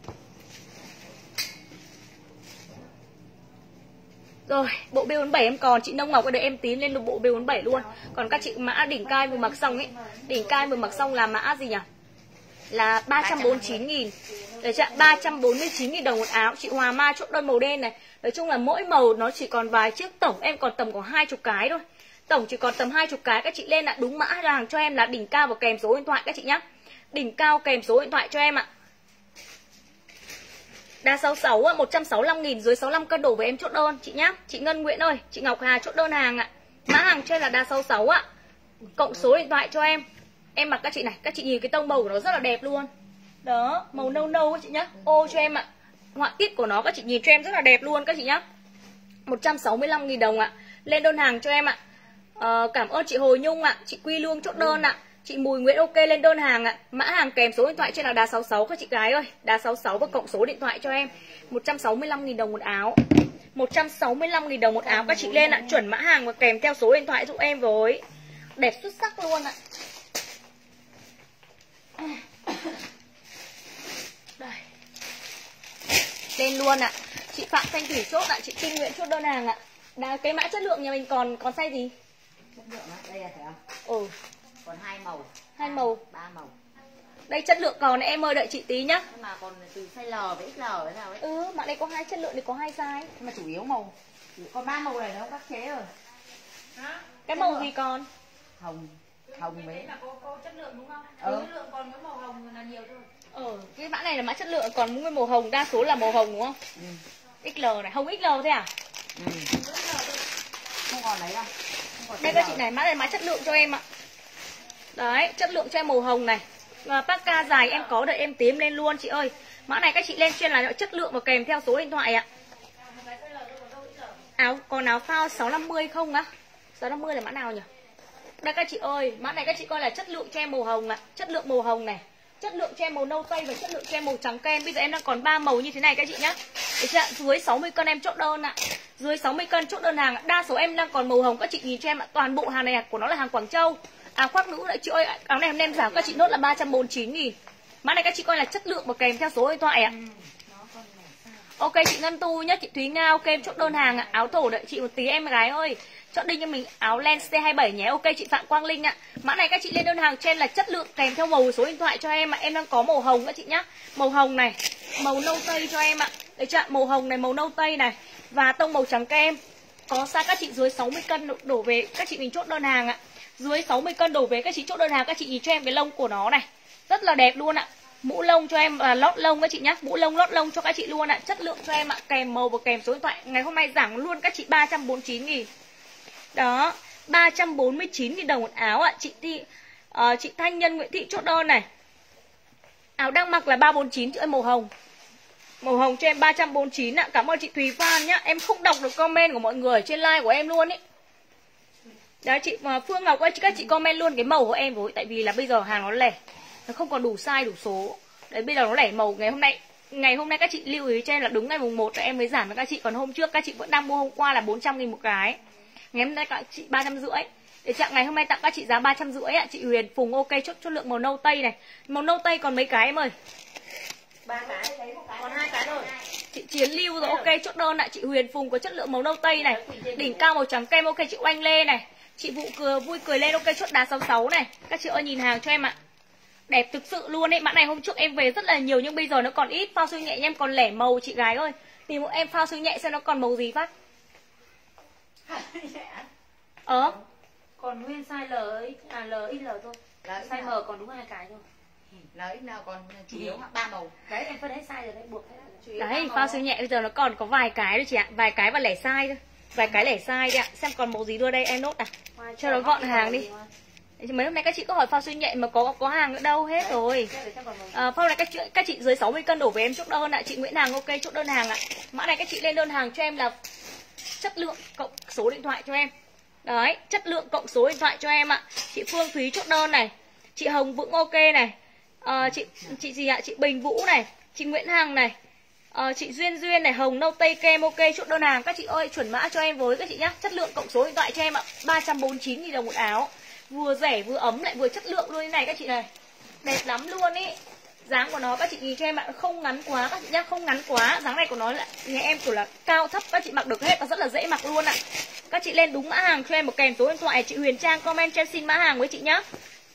Rồi, bộ B bốn mươi bảy em còn. Chị Nông Ngọc cái đợi em tí lên bộ B bốn mươi bảy luôn. Còn các chị mã đỉnh cai vừa mặc xong ấy. Đỉnh cai vừa mặc xong là mã gì nhỉ? Là ba trăm bốn mươi chín nghìn. Để chị ạ, ba trăm bốn mươi chín nghìn đồng một áo. Chị Hòa Ma chốt đơn màu đen này. Nói chung là mỗi màu nó chỉ còn vài chiếc. Tổng em còn tầm có hai mươi cái thôi. Tổng chỉ còn tầm hai mươi cái. Các chị lên là đúng mã hàng cho em là đỉnh cao và kèm số điện thoại các chị nhá. Đỉnh cao kèm số điện thoại cho em ạ. Đá sáu mươi sáu ạ, một trăm sáu mươi lăm nghìn, dưới sáu mươi lăm cân đổ về em chốt đơn chị nhá. Chị Ngân Nguyễn ơi, chị Ngọc Hà chốt đơn hàng ạ. Mã hàng cho em là đá sáu mươi sáu ạ. Cộng số điện thoại cho em. Em mặc các chị này, các chị nhìn cái tông màu của nó rất là đẹp luôn. Đó, màu nâu nâu các chị nhá. Ô cho em ạ. Họa tiết của nó các chị nhìn cho em rất là đẹp luôn các chị nhá. một trăm sáu mươi lăm nghìn đồng ạ. Lên đơn hàng cho em ạ. à, Cảm ơn chị Hồi Nhung ạ. Chị Quy Lương chốt đơn ạ. Chị Mùi Nguyễn ok lên đơn hàng ạ. Mã hàng kèm số điện thoại trên là đá sáu mươi sáu các chị gái ơi. Đá sáu mươi sáu và cộng số điện thoại cho em. một trăm sáu mươi lăm nghìn đồng một áo. một trăm sáu mươi lăm nghìn đồng một áo các chị lên ạ. Chuẩn mã hàng và kèm theo số điện thoại giúp em với. Đẹp xuất sắc luôn ạ. Đây. Lên luôn ạ. Chị Phạm Thanh Thủy chốt ạ. Chị Trinh Nguyễn chốt đơn hàng ạ. Đá, cái mã chất lượng nhà mình còn còn size gì? Chất lượng á, đây là phải không? Ừ. Còn hai màu. Hai màu. Ba màu. Đây chất lượng còn em ơi, đợi chị tí nhá. Nhưng mà còn từ size L với ích L với nào ấy. Ừ, bạn đây có hai chất lượng thì có hai size. Nhưng mà chủ yếu màu. Còn ba màu này nó khắc chế rồi. Hả? Cái màu gì còn? Hồng. Hồng mấy. Đấy là có, có chất lượng đúng không? Ừ. Chất lượng còn cái màu hồng là nhiều thôi. Ờ, cái mã này là mã chất lượng, còn nguyên màu hồng đa số là màu hồng đúng không? Ừ. ích lờ này, hồng ích lờ thế à? Ừ. Không còn đấy đâu. Không còn Đây các chị này, mã này mã chất lượng cho em ạ. Đấy, chất lượng cho em màu hồng này. Và Parka dài em có, đợi em tím lên luôn chị ơi. Mã này các chị lên chuyên là chất lượng và kèm theo số điện thoại ạ. Áo còn áo phao sáu năm mươi không á? sáu năm mươi là mã nào nhỉ? Đây các chị ơi, mã này các chị coi là chất lượng cho em màu hồng ạ. Chất lượng màu hồng này, chất lượng cho em màu nâu tây và chất lượng cho em màu trắng kem. Bây giờ em đang còn ba màu như thế này các chị nhá. Để chưa? Dưới sáu mươi cân em chốt đơn ạ. Dưới sáu mươi cân chốt đơn hàng. Đa số em đang còn màu hồng, các chị nhìn cho em ạ. Toàn bộ hàng này của nó là hàng Quảng Châu. Áo khoác nữ đấy chị ơi, áo này em đem giảm các chị nốt là ba trăm bốn mươi chín nghìn. Mã này các chị coi là chất lượng và kèm theo số điện thoại ạ. Ok chị Ngân Tu nhá, chị Thúy Nga ok em chốt đơn hàng ạ. Áo thổ đợi chị một tí em gái ơi. Chọn đi cho mình áo len C hai mươi bảy nhé. Ok chị Phạm Quang Linh ạ. Mã này các chị lên đơn hàng trên là chất lượng kèm theo màu số điện thoại cho em ạ. Em đang có màu hồng các chị nhá. Màu hồng này, màu nâu tây cho em ạ. Đấy chưa? Màu hồng này, màu nâu tây này và tông màu trắng kem. Có size các chị dưới sáu mươi cân đổ về các chị mình chốt đơn hàng ạ. Dưới sáu mươi cân đổ về các chị chốt đơn hàng, các chị nhìn cho em cái lông của nó này. Rất là đẹp luôn ạ. Mũ lông cho em và lót lông các chị nhá. Mũ lông lót lông cho các chị luôn ạ. Chất lượng cho em ạ, kèm màu và kèm số điện thoại. Ngày hôm nay giảm luôn các chị ba trăm bốn mươi chín nghìn. Đó, ba trăm bốn mươi chín nghìn đồng một áo ạ. Chị Thị uh, chị Thanh Nhân Nguyễn Thị chốt đơn này. Áo đang mặc là ba trăm bốn mươi chín chị ơi, màu hồng. Màu hồng cho em ba trăm bốn mươi chín ạ. Cảm ơn chị Thùy Phan nhá. Em không đọc được comment của mọi người ở trên live của em luôn ý. Đấy chị uh, Phương Ngọc ơi, các chị comment luôn cái màu của em với. Tại vì là bây giờ hàng nó lẻ, nó không còn đủ size đủ số. Đấy bây giờ nó lẻ màu. Ngày hôm nay Ngày hôm nay các chị lưu ý cho em là đúng ngày mùng một là em mới giảm với các chị. Còn hôm trước các chị vẫn đang mua hôm qua là bốn trăm nghìn một cái. Ngày hôm nay các chị ba trăm rưỡi. Để chặng ngày hôm nay tặng các chị giá ba trăm rưỡi ạ. Chị Huyền Phùng ok chốt chất lượng màu nâu tây này. Màu nâu tây còn mấy cái em ơi? Ba cái, còn hai cái rồi. Chị Chiến Lưu rồi ok chốt đơn ạ. Chị Huyền Phùng có chất lượng màu nâu tây này. Đỉnh cao màu trắng kem ok chị Oanh Lê này. Chị Vụ cười vui cười lên ok chốt đá sáu sáu này. Các chị ơi nhìn hàng cho em ạ. Đẹp thực sự luôn ấy. Mã này hôm trước em về rất là nhiều nhưng bây giờ nó còn ít. Phao siêu nhẹ em còn lẻ màu chị gái ơi. Tìm một em phao siêu nhẹ xem nó còn màu gì phát. Ờ Còn nguyên size L à L X L thôi. Size M còn đúng hai cái thôi. L X L còn chủ yếu ba màu. Đấy em phân hết size rồi đấy, buộc hết. Đấy phao siêu nhẹ bây giờ nó còn có vài cái thôi chị ạ. Vài cái và lẻ size thôi. Vài cái lẻ size đi ạ. Xem còn màu gì đưa đây em nốt à. Cho nó gọn hàng đi. Mấy hôm nay các chị có hỏi phao siêu nhẹ mà có có hàng nữa đâu hết rồi. À, phao này các chị, các chị dưới sáu mươi cân đổ về em chốt đơn ạ. Chị Nguyễn Hằng ok chốt đơn hàng ạ. Mã này các chị lên đơn hàng cho em là chất lượng cộng số điện thoại cho em. Đấy, chất lượng cộng số điện thoại cho em ạ. Chị Phương Thúy chốt đơn này. Chị Hồng Vững ok này. À, chị chị gì ạ? Chị Bình Vũ này, chị Nguyễn Hằng này. À, chị Duyên Duyên này, hồng nâu tây kem ok chốt đơn hàng. Các chị ơi chuẩn mã cho em với các chị nhá. Chất lượng cộng số điện thoại cho em ạ. ba trăm bốn mươi chín nghìn đồng một áo. Vừa rẻ vừa ấm lại vừa chất lượng luôn như này các chị này. Đẹp lắm luôn ý. Dáng của nó các chị nhìn cho em ạ, không ngắn quá các chị nhá, không ngắn quá. Dáng này của nó là nhà em kiểu là cao thấp các chị mặc được hết và rất là dễ mặc luôn ạ. Các chị lên đúng mã hàng cho em một kèm số điện thoại. Chị Huyền Trang comment cho em xin mã hàng với chị nhá.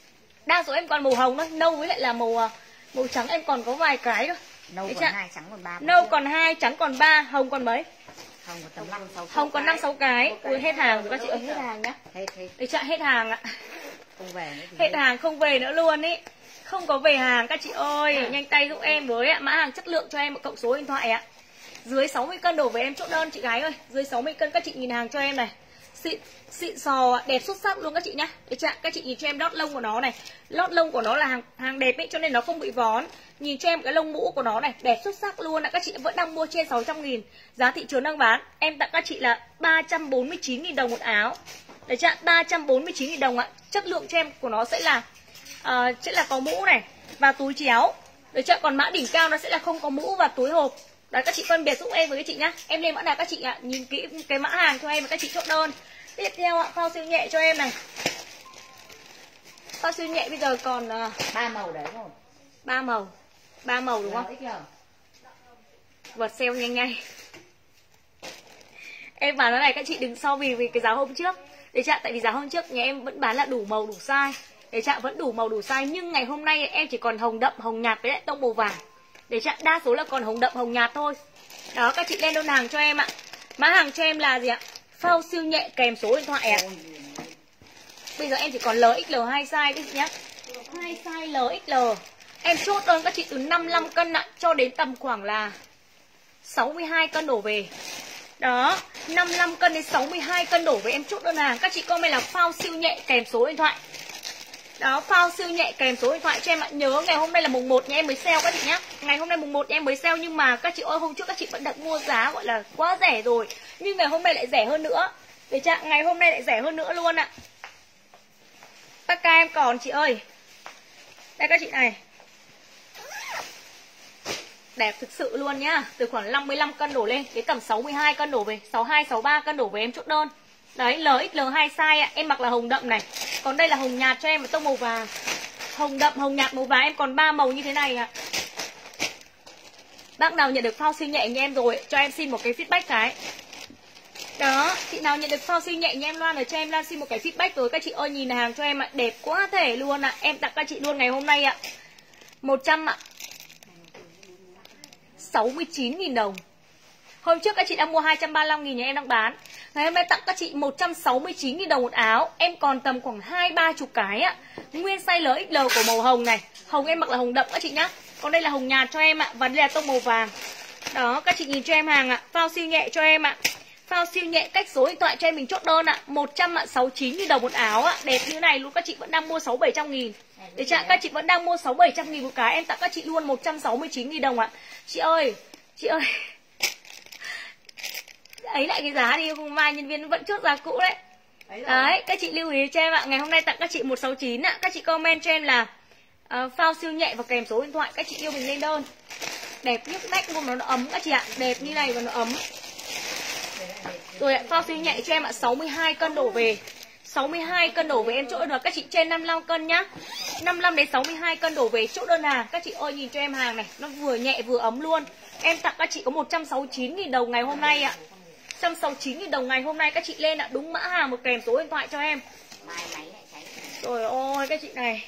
Đa số em còn màu hồng thôi, nâu với lại là màu màu trắng em còn có vài cái thôi. Nâu còn hai, trắng còn ba. Nâu còn hai, trắng còn ba, hồng còn mấy? Hồng còn tầm năm sáu. Hồng còn năm sáu cái. Ui hết hàng rồi các chị ơi, hết hàng nhá. Hết hết. Để chợ hết hàng ạ. Không về nữa thì hết hàng không về nữa luôn ý. Không có về hàng các chị ơi, nhanh tay giúp em với ạ. Mã hàng chất lượng cho em một cộng số điện thoại ạ. Dưới sáu mươi cân đổ về em chốt đơn chị gái ơi. Dưới sáu mươi cân các chị nhìn hàng cho em này. Xịn xịn sò đẹp xuất sắc luôn các chị nhá. Để chạm các chị nhìn cho em lót lông của nó này. Lót lông của nó là hàng hàng đẹp ấy cho nên nó không bị vón. Nhìn cho em cái lông mũ của nó này, đẹp xuất sắc luôn ạ. Các chị vẫn đang mua trên sáu trăm nghìn. Giá thị trường đang bán em tặng các chị là ba trăm bốn mươi chín nghìn đồng một áo. Để chạm ba trăm bốn mươi chín nghìn đồng ạ. Chất lượng cho em của nó sẽ là uh, sẽ là có mũ này và túi chéo. Để chạm còn mã đỉnh cao nó sẽ là không có mũ và túi hộp. Đấy các chị phân biệt giúp em với các chị nhá. Em lên mã nào các chị ạ, nhìn kỹ cái mã hàng cho em và các chị chốt đơn. Tiếp theo ạ, phao siêu nhẹ cho em này. Phao siêu nhẹ bây giờ còn ba uh, màu đấy rồi. Ba màu. Ba màu đúng không? Vượt sale nhanh nhanh. Em bán cái này các chị đừng so vì vì cái giá hôm trước. Để chạm tại vì giá hôm trước nhà em vẫn bán là đủ màu đủ size. Để chạm vẫn đủ màu đủ size nhưng ngày hôm nay em chỉ còn hồng đậm, hồng nhạt với lại tông màu vàng. Để chạm đa số là còn hồng đậm, hồng nhạt thôi. Đó các chị lên đơn hàng cho em ạ. Mã hàng cho em là gì ạ? Phao siêu nhẹ kèm số điện thoại ạ. Bây giờ em chỉ còn L X L hai size đấy chị nhá. Hai size L X L. Em chốt đơn các chị từ năm mươi lăm cân ạ cho đến tầm khoảng là sáu mươi hai cân đổ về. Đó, năm mươi lăm cân đến sáu mươi hai cân đổ về em chốt đơn hàng. Các chị comment là phao siêu nhẹ kèm số điện thoại. Đó, phao siêu nhẹ kèm số điện thoại cho em ạ. Nhớ ngày hôm nay là mùng một nha, em mới sale các chị nhá. Ngày hôm nay mùng một em mới sale, nhưng mà các chị ơi, hôm trước các chị vẫn đặt mua giá gọi là quá rẻ rồi, nhưng ngày hôm nay lại rẻ hơn nữa. Để chạ, ngày hôm nay lại rẻ hơn nữa luôn ạ. Tất cả em còn chị ơi. Đây các chị này. Đẹp thực sự luôn nhá. Từ khoảng năm mươi lăm cân đổ lên, cái tầm sáu mươi hai cân đổ về, sáu mươi hai, sáu mươi ba cân đổ về em chốt đơn. Đấy, L X L hai size ạ. Em mặc là hồng đậm này. Còn đây là hồng nhạt cho em và tông màu vàng. Hồng đậm, hồng nhạt, màu vàng, em còn ba màu như thế này ạ. Bác nào nhận được phao siêu nhẹ như em rồi, cho em xin một cái feedback cái. Đó, chị nào nhận được phao siêu nhẹ như em Loan rồi, cho em Loan xin một cái feedback rồi. Các chị ơi nhìn hàng cho em ạ, đẹp quá thể luôn ạ. Em tặng các chị luôn ngày hôm nay ạ. một trăm ạ. sáu mươi chín nghìn đồng. Hôm trước các chị đang mua hai trăm ba mươi lăm nghìn, nhà em đang bán. Ngày hôm nay tặng các chị một trăm sáu mươi chín nghìn đồng một áo. Em còn tầm khoảng hai ba chục cái ạ. Nguyên size L X L của màu hồng này. Hồng em mặc là hồng đậm các chị nhá. Còn đây là hồng nhạt cho em ạ. Và đây là tông màu vàng. Đó, các chị nhìn cho em hàng ạ. Phao siêu nhẹ cho em ạ. Phao siêu nhẹ, cách số điện thoại cho em mình chốt đơn ạ. một trăm sáu mươi chín nghìn đồng một áo ạ. Đẹp như này luôn, các chị vẫn đang mua sáu bảy trăm nghìn. Để chạ, các chị vẫn đang mua sáu bảy trăm nghìn một cái. Em tặng các chị luôn một trăm sáu mươi chín nghìn đồng ạ. Chị ơi, chị ơi, ấy lại cái giá đi, hôm mai nhân viên vẫn chốt giá cũ đấy. Đấy, các chị lưu ý cho em ạ. Ngày hôm nay tặng các chị một trăm sáu mươi chín ạ. Các chị comment cho em là uh, phao siêu nhẹ và kèm số điện thoại. Các chị yêu mình lên đơn. Đẹp nhức nách luôn, nó ấm các chị ạ. Đẹp như này và nó ấm. Rồi ạ, phao siêu nhẹ cho em ạ. sáu mươi hai cân đổ về. sáu mươi hai cân đổ về em chốt đơn là các chị trên năm mươi lăm cân nhá. năm mươi lăm đến sáu mươi hai cân đổ về chốt đơn hàng. Các chị ơi nhìn cho em hàng này, nó vừa nhẹ vừa ấm luôn. Em tặng các chị có một trăm sáu mươi chín nghìn đồng ngày hôm nay ạ. một trăm sáu mươi chín nghìn đồng ngày hôm nay các chị lên ạ. Đúng mã hàng một kèm số điện thoại cho em. Trời ơi các chị này,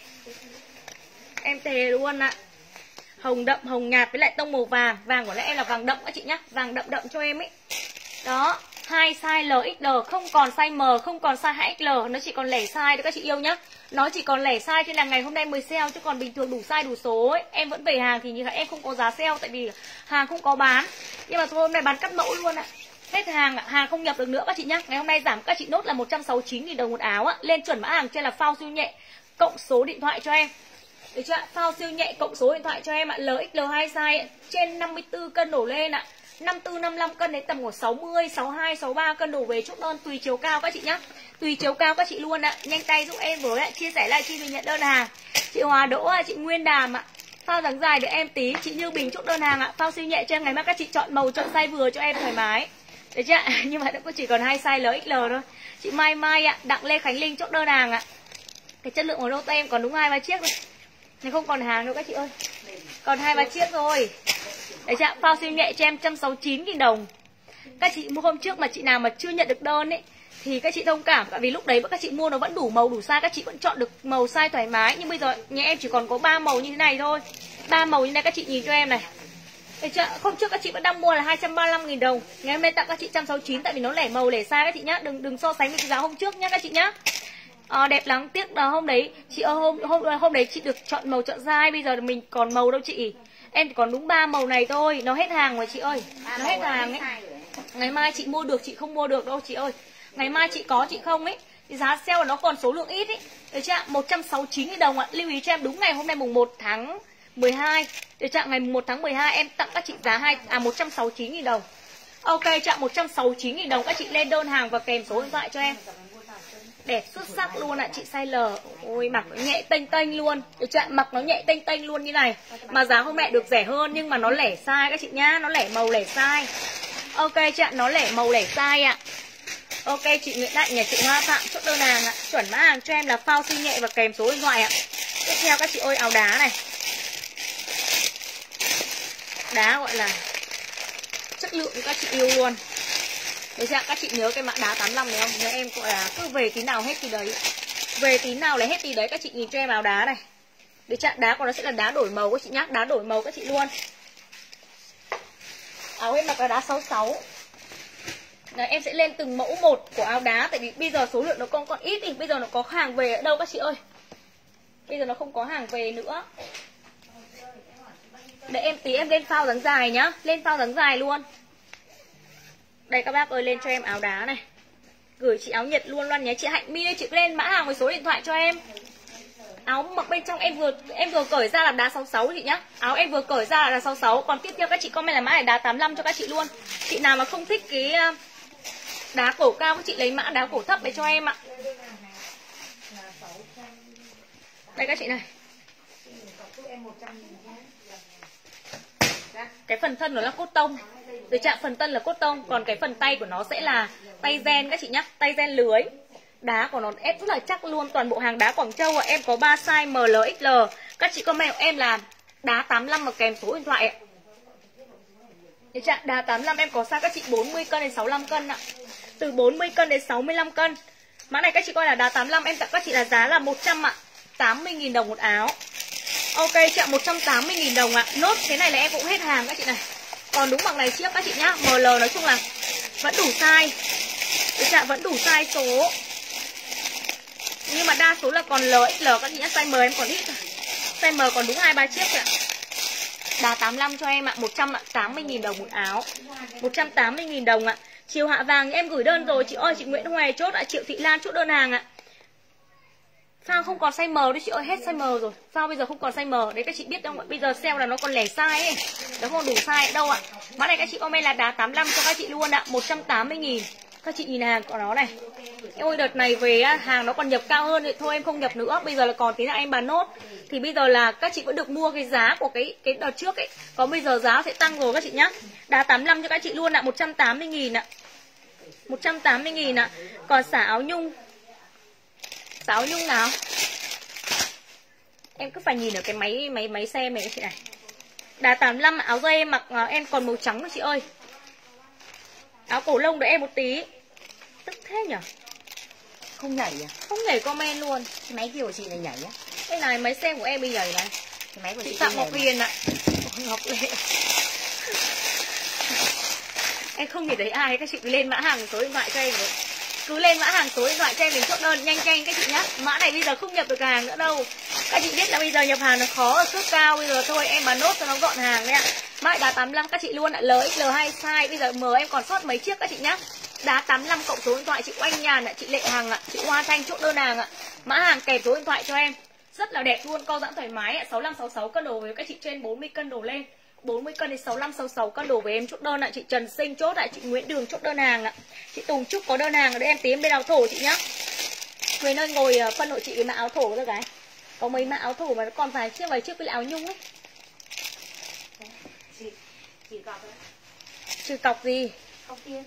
em thề luôn ạ. Hồng đậm, hồng nhạt với lại tông màu vàng. Vàng của em là vàng đậm các chị nhá. Vàng đậm đậm cho em ấy. Đó, hai size L X L, không còn size M, không còn size hai X L, nó chỉ còn lẻ size đấy các chị yêu nhá. Nó chỉ còn lẻ size cho nên là ngày hôm nay mới sale, chứ còn bình thường đủ size đủ số ấy, em vẫn về hàng thì như là em không có giá sale tại vì hàng không có bán. Nhưng mà thôi hôm nay bán cắt mẫu luôn ạ. Hết hàng ạ, hàng không nhập được nữa các chị nhá. Ngày hôm nay giảm các chị nốt là một trăm sáu mươi chín nghìn đồng một áo ạ. Lên chuẩn mã hàng trên là phao siêu nhẹ cộng số điện thoại cho em. Được chưa ạ? Phao siêu nhẹ cộng số điện thoại cho em ạ. L X L hai size trên năm mươi tư cân đổ lên ạ. năm mươi tư, năm mươi lăm cân đến tầm của sáu mươi, sáu mươi hai, sáu mươi ba cân đổ về chốt đơn tùy chiều cao các chị nhá. Tùy chiều cao các chị luôn ạ. Nhanh tay giúp em với ạ, chia sẻ lại chi mình nhận đơn hàng. Chị Hòa Đỗ ạ, chị Nguyên Đàm ạ. Phao dáng dài để em tí, chị Như Bình chốt đơn hàng ạ. Phao siêu nhẹ cho em ngày mai các chị chọn màu chọn size vừa cho em thoải mái. Được chưa ạ? Nhưng mà nó chỉ còn hai size L X L thôi. Chị Mai Mai ạ, Đặng Lê Khánh Linh chốt đơn hàng ạ. Cái chất lượng của lô tay em còn đúng hai ba chiếc thôi. Này không còn hàng đâu các chị ơi. Còn hai ba chiếc rồi. Đấy chị ạ, phao siêu nhẹ cho em một trăm sáu mươi chín nghìn đồng. Các chị mua hôm trước mà chị nào mà chưa nhận được đơn ấy thì các chị thông cảm, tại vì lúc đấy các chị mua nó vẫn đủ màu đủ size, các chị vẫn chọn được màu size thoải mái. Nhưng bây giờ nhà em chỉ còn có ba màu như thế này thôi. Ba màu như này các chị nhìn cho em này. Đấy chị ạ, hôm trước các chị vẫn đang mua là hai trăm ba mươi lăm nghìn đồng. Ngày hôm nay tặng các chị một trăm sáu mươi chín tại vì nó lẻ màu lẻ size các chị nhá. Đừng đừng so sánh với cái giá hôm trước nhá các chị nhá. À, đẹp lắm, tiếc là hôm đấy chị ơi, hôm hôm hôm đấy chị được chọn màu chọn size, bây giờ mình còn màu đâu chị. Em chỉ còn đúng ba màu này thôi, nó hết hàng rồi chị ơi. Nó hết hàng ấy. Ngày mai chị mua được, chị không mua được đâu chị ơi. Ngày mai chị có chị không ấy. Thì giá sale nó còn số lượng ít ấy. Được chưa ạ? một trăm sáu mươi chín nghìn đồng ạ. Lưu ý cho em đúng ngày hôm nay mùng một tháng mười hai. Được chưa ạ? Ngày mùng một tháng mười hai em tặng các chị giá hai à một trăm sáu mươi chín nghìn đồng. Ok chị ạ, một trăm sáu mươi chín nghìn đồng các chị lên đơn hàng và kèm số điện thoại cho em. Đẹp xuất sắc luôn ạ, chị size L. Ôi mặc nó nhẹ tênh tênh luôn. Được chưa ạ? Mặc nó nhẹ tênh tênh luôn như này. Mà giá hôm nay được rẻ hơn nhưng mà nó lẻ size các chị nhá, nó lẻ màu lẻ size. Ok chị ạ, nó lẻ màu lẻ size ạ. Ok chị Nguyễn Đại nhà chị Hoa Phạm chốt đơn hàng ạ. Chuẩn mã hàng cho em là phao siêu nhẹ và kèm số điện thoại ạ. Tiếp theo các chị ơi, áo đá này. Đá gọi là chất lượng các chị yêu luôn. Đấy chưa? Các chị nhớ cái mã đá tám mươi lăm này không? Nếu em gọi là cứ về tí nào hết tí đấy. Về tí nào là hết tí đấy. Các chị nhìn cho em áo đá này. Đấy chưa? Đá của nó sẽ là đá đổi màu các chị nhá. Đá đổi màu các chị luôn. Áo em mặc là đá sáu mươi sáu. Đấy, em sẽ lên từng mẫu một của áo đá. Tại vì bây giờ số lượng nó còn còn ít thì bây giờ nó có hàng về ở đâu các chị ơi. Bây giờ nó không có hàng về nữa. Để em tí em lên phao dáng dài nhá. Lên phao dáng dài luôn. Đây các bác ơi, lên cho em áo đá này. Gửi chị áo Nhật luôn luôn nhé. Chị Hạnh My đây, chị lên mã hàng với số điện thoại cho em. Áo mặc bên trong em vừa em vừa cởi ra là đá sáu sáu chị nhá. Áo em vừa cởi ra là đá sáu sáu. Còn tiếp theo các chị comment là mã này đá tám mươi lăm cho các chị luôn. Chị nào mà không thích cái đá cổ cao các chị lấy mã đá cổ thấp để cho em ạ. Đây các chị này. Cái phần thân nó là cốt tông. Từ chạm phần thân là cốt tông. Còn cái phần tay của nó sẽ là tay gen các chị nhá. Tay gen lưới. Đá của nó ép rất là chắc luôn. Toàn bộ hàng đá Quảng Châu à. Em có ba size M L X L. Các chị comment em là đá tám mươi lăm mà kèm số điện thoại ạ. Để chạm đá tám mươi lăm em có size các chị bốn mươi cân đến sáu mươi lăm cân ạ. Từ bốn mươi cân đến sáu mươi lăm cân. Mã này các chị coi là đá tám mươi lăm. Em tặng các chị là giá là một trăm ạ. tám mươi nghìn đồng một áo. Ok chạm một trăm tám mươi nghìn đồng ạ. Nốt thế này là em cũng hết hàng các chị này. Còn đúng bằng này chiếc các chị nhá. M L nói chung là vẫn đủ size. Để chạm vẫn đủ size số. Nhưng mà đa số là còn L X L các chị nhá. Size M em còn ít. Size M còn đúng hai ba chiếc ạ. Đá tám mươi lăm cho em ạ. một trăm tám mươi nghìn đồng một áo. một trăm tám mươi nghìn đồng ạ. Chiều hạ vàng em gửi đơn rồi. Chị ơi chị Nguyễn Huệ chốt ạ. Triệu Thị Lan chốt đơn hàng ạ. Phao không còn size M đấy chị ơi. Hết size M rồi. Phao bây giờ không còn size M. Đấy các chị biết không ạ. Bây giờ sale là nó còn lẻ size ấy. Nó không đủ size đâu ạ. Mã này các chị comment là đá tám mươi lăm cho các chị luôn ạ. một trăm tám mươi nghìn. Các chị nhìn hàng của nó này. Ôi đợt này về hàng nó còn nhập cao hơn thì thôi em không nhập nữa. Bây giờ là còn tí nữa em bán nốt. Thì bây giờ là các chị vẫn được mua cái giá của cái cái đợt trước ấy. Còn bây giờ giá sẽ tăng rồi các chị nhá. Đá tám mươi lăm cho các chị luôn ạ. một trăm tám mươi nghìn ạ. một trăm tám mươi nghìn ạ. Còn xả áo nhung. Xả áo nhung nào. Em cứ phải nhìn ở cái máy máy máy xem này các chị này. Đá tám mươi lăm áo dây em mặc em còn màu trắng đó chị ơi. Áo cổ lông đợi em một tí. Tức thế nhở. Không nhảy à? Không nhảy comment luôn. Cái máy kia của chị này nhảy á. Đây này máy xem của em bây giờ này. Cái máy của chị, chị Phạm Ngọc Huyền ạ. Ngọc Lệ. Em không nhìn thấy ai. Các chị cứ lên mã hàng số điện thoại cho em rồi. Cứ lên mã hàng số điện thoại cho em đến chốt đơn nhanh nhanh các chị nhá. Mã này bây giờ không nhập được hàng nữa đâu. Các chị biết là bây giờ nhập hàng nó khó ở cước cao. Bây giờ thôi em bán nốt cho nó gọn hàng đấy ạ. Mã đá tám mươi lăm các chị luôn ạ. L X L hai size. Bây giờ M em còn sót mấy chiếc các chị nhá. Đá tám mươi lăm cộng số điện thoại chị Oanh Nhàn ạ. Chị Lệ Hằng ạ. Chị Hoa Thanh chốt đơn hàng ạ. Mã hàng kèm số điện thoại cho em. Rất là đẹp luôn. Co giãn thoải mái ạ. sáu mươi lăm sáu mươi sáu cân đồ với các chị trên bốn mươi cân đồ lên. bốn mươi cân đến sáu mươi lăm sáu mươi sáu cân đồ với em chốt đơn ạ. Chị Trần Sinh chốt ạ. Chị Nguyễn Đường chốt đơn hàng ạ. Chị Tùng Trúc có đơn hàng ở đây em tí em bên áo thổ chị nhá. Huyền ơi ngồi phân hộ chị cái mã áo thổ rồi cái. Có mấy mã áo thổ mà nó còn vài chiếc vài chiếc với áo nhung ấy. Chị chị cọc đấy. Trừ cọc gì? Cọc tiền.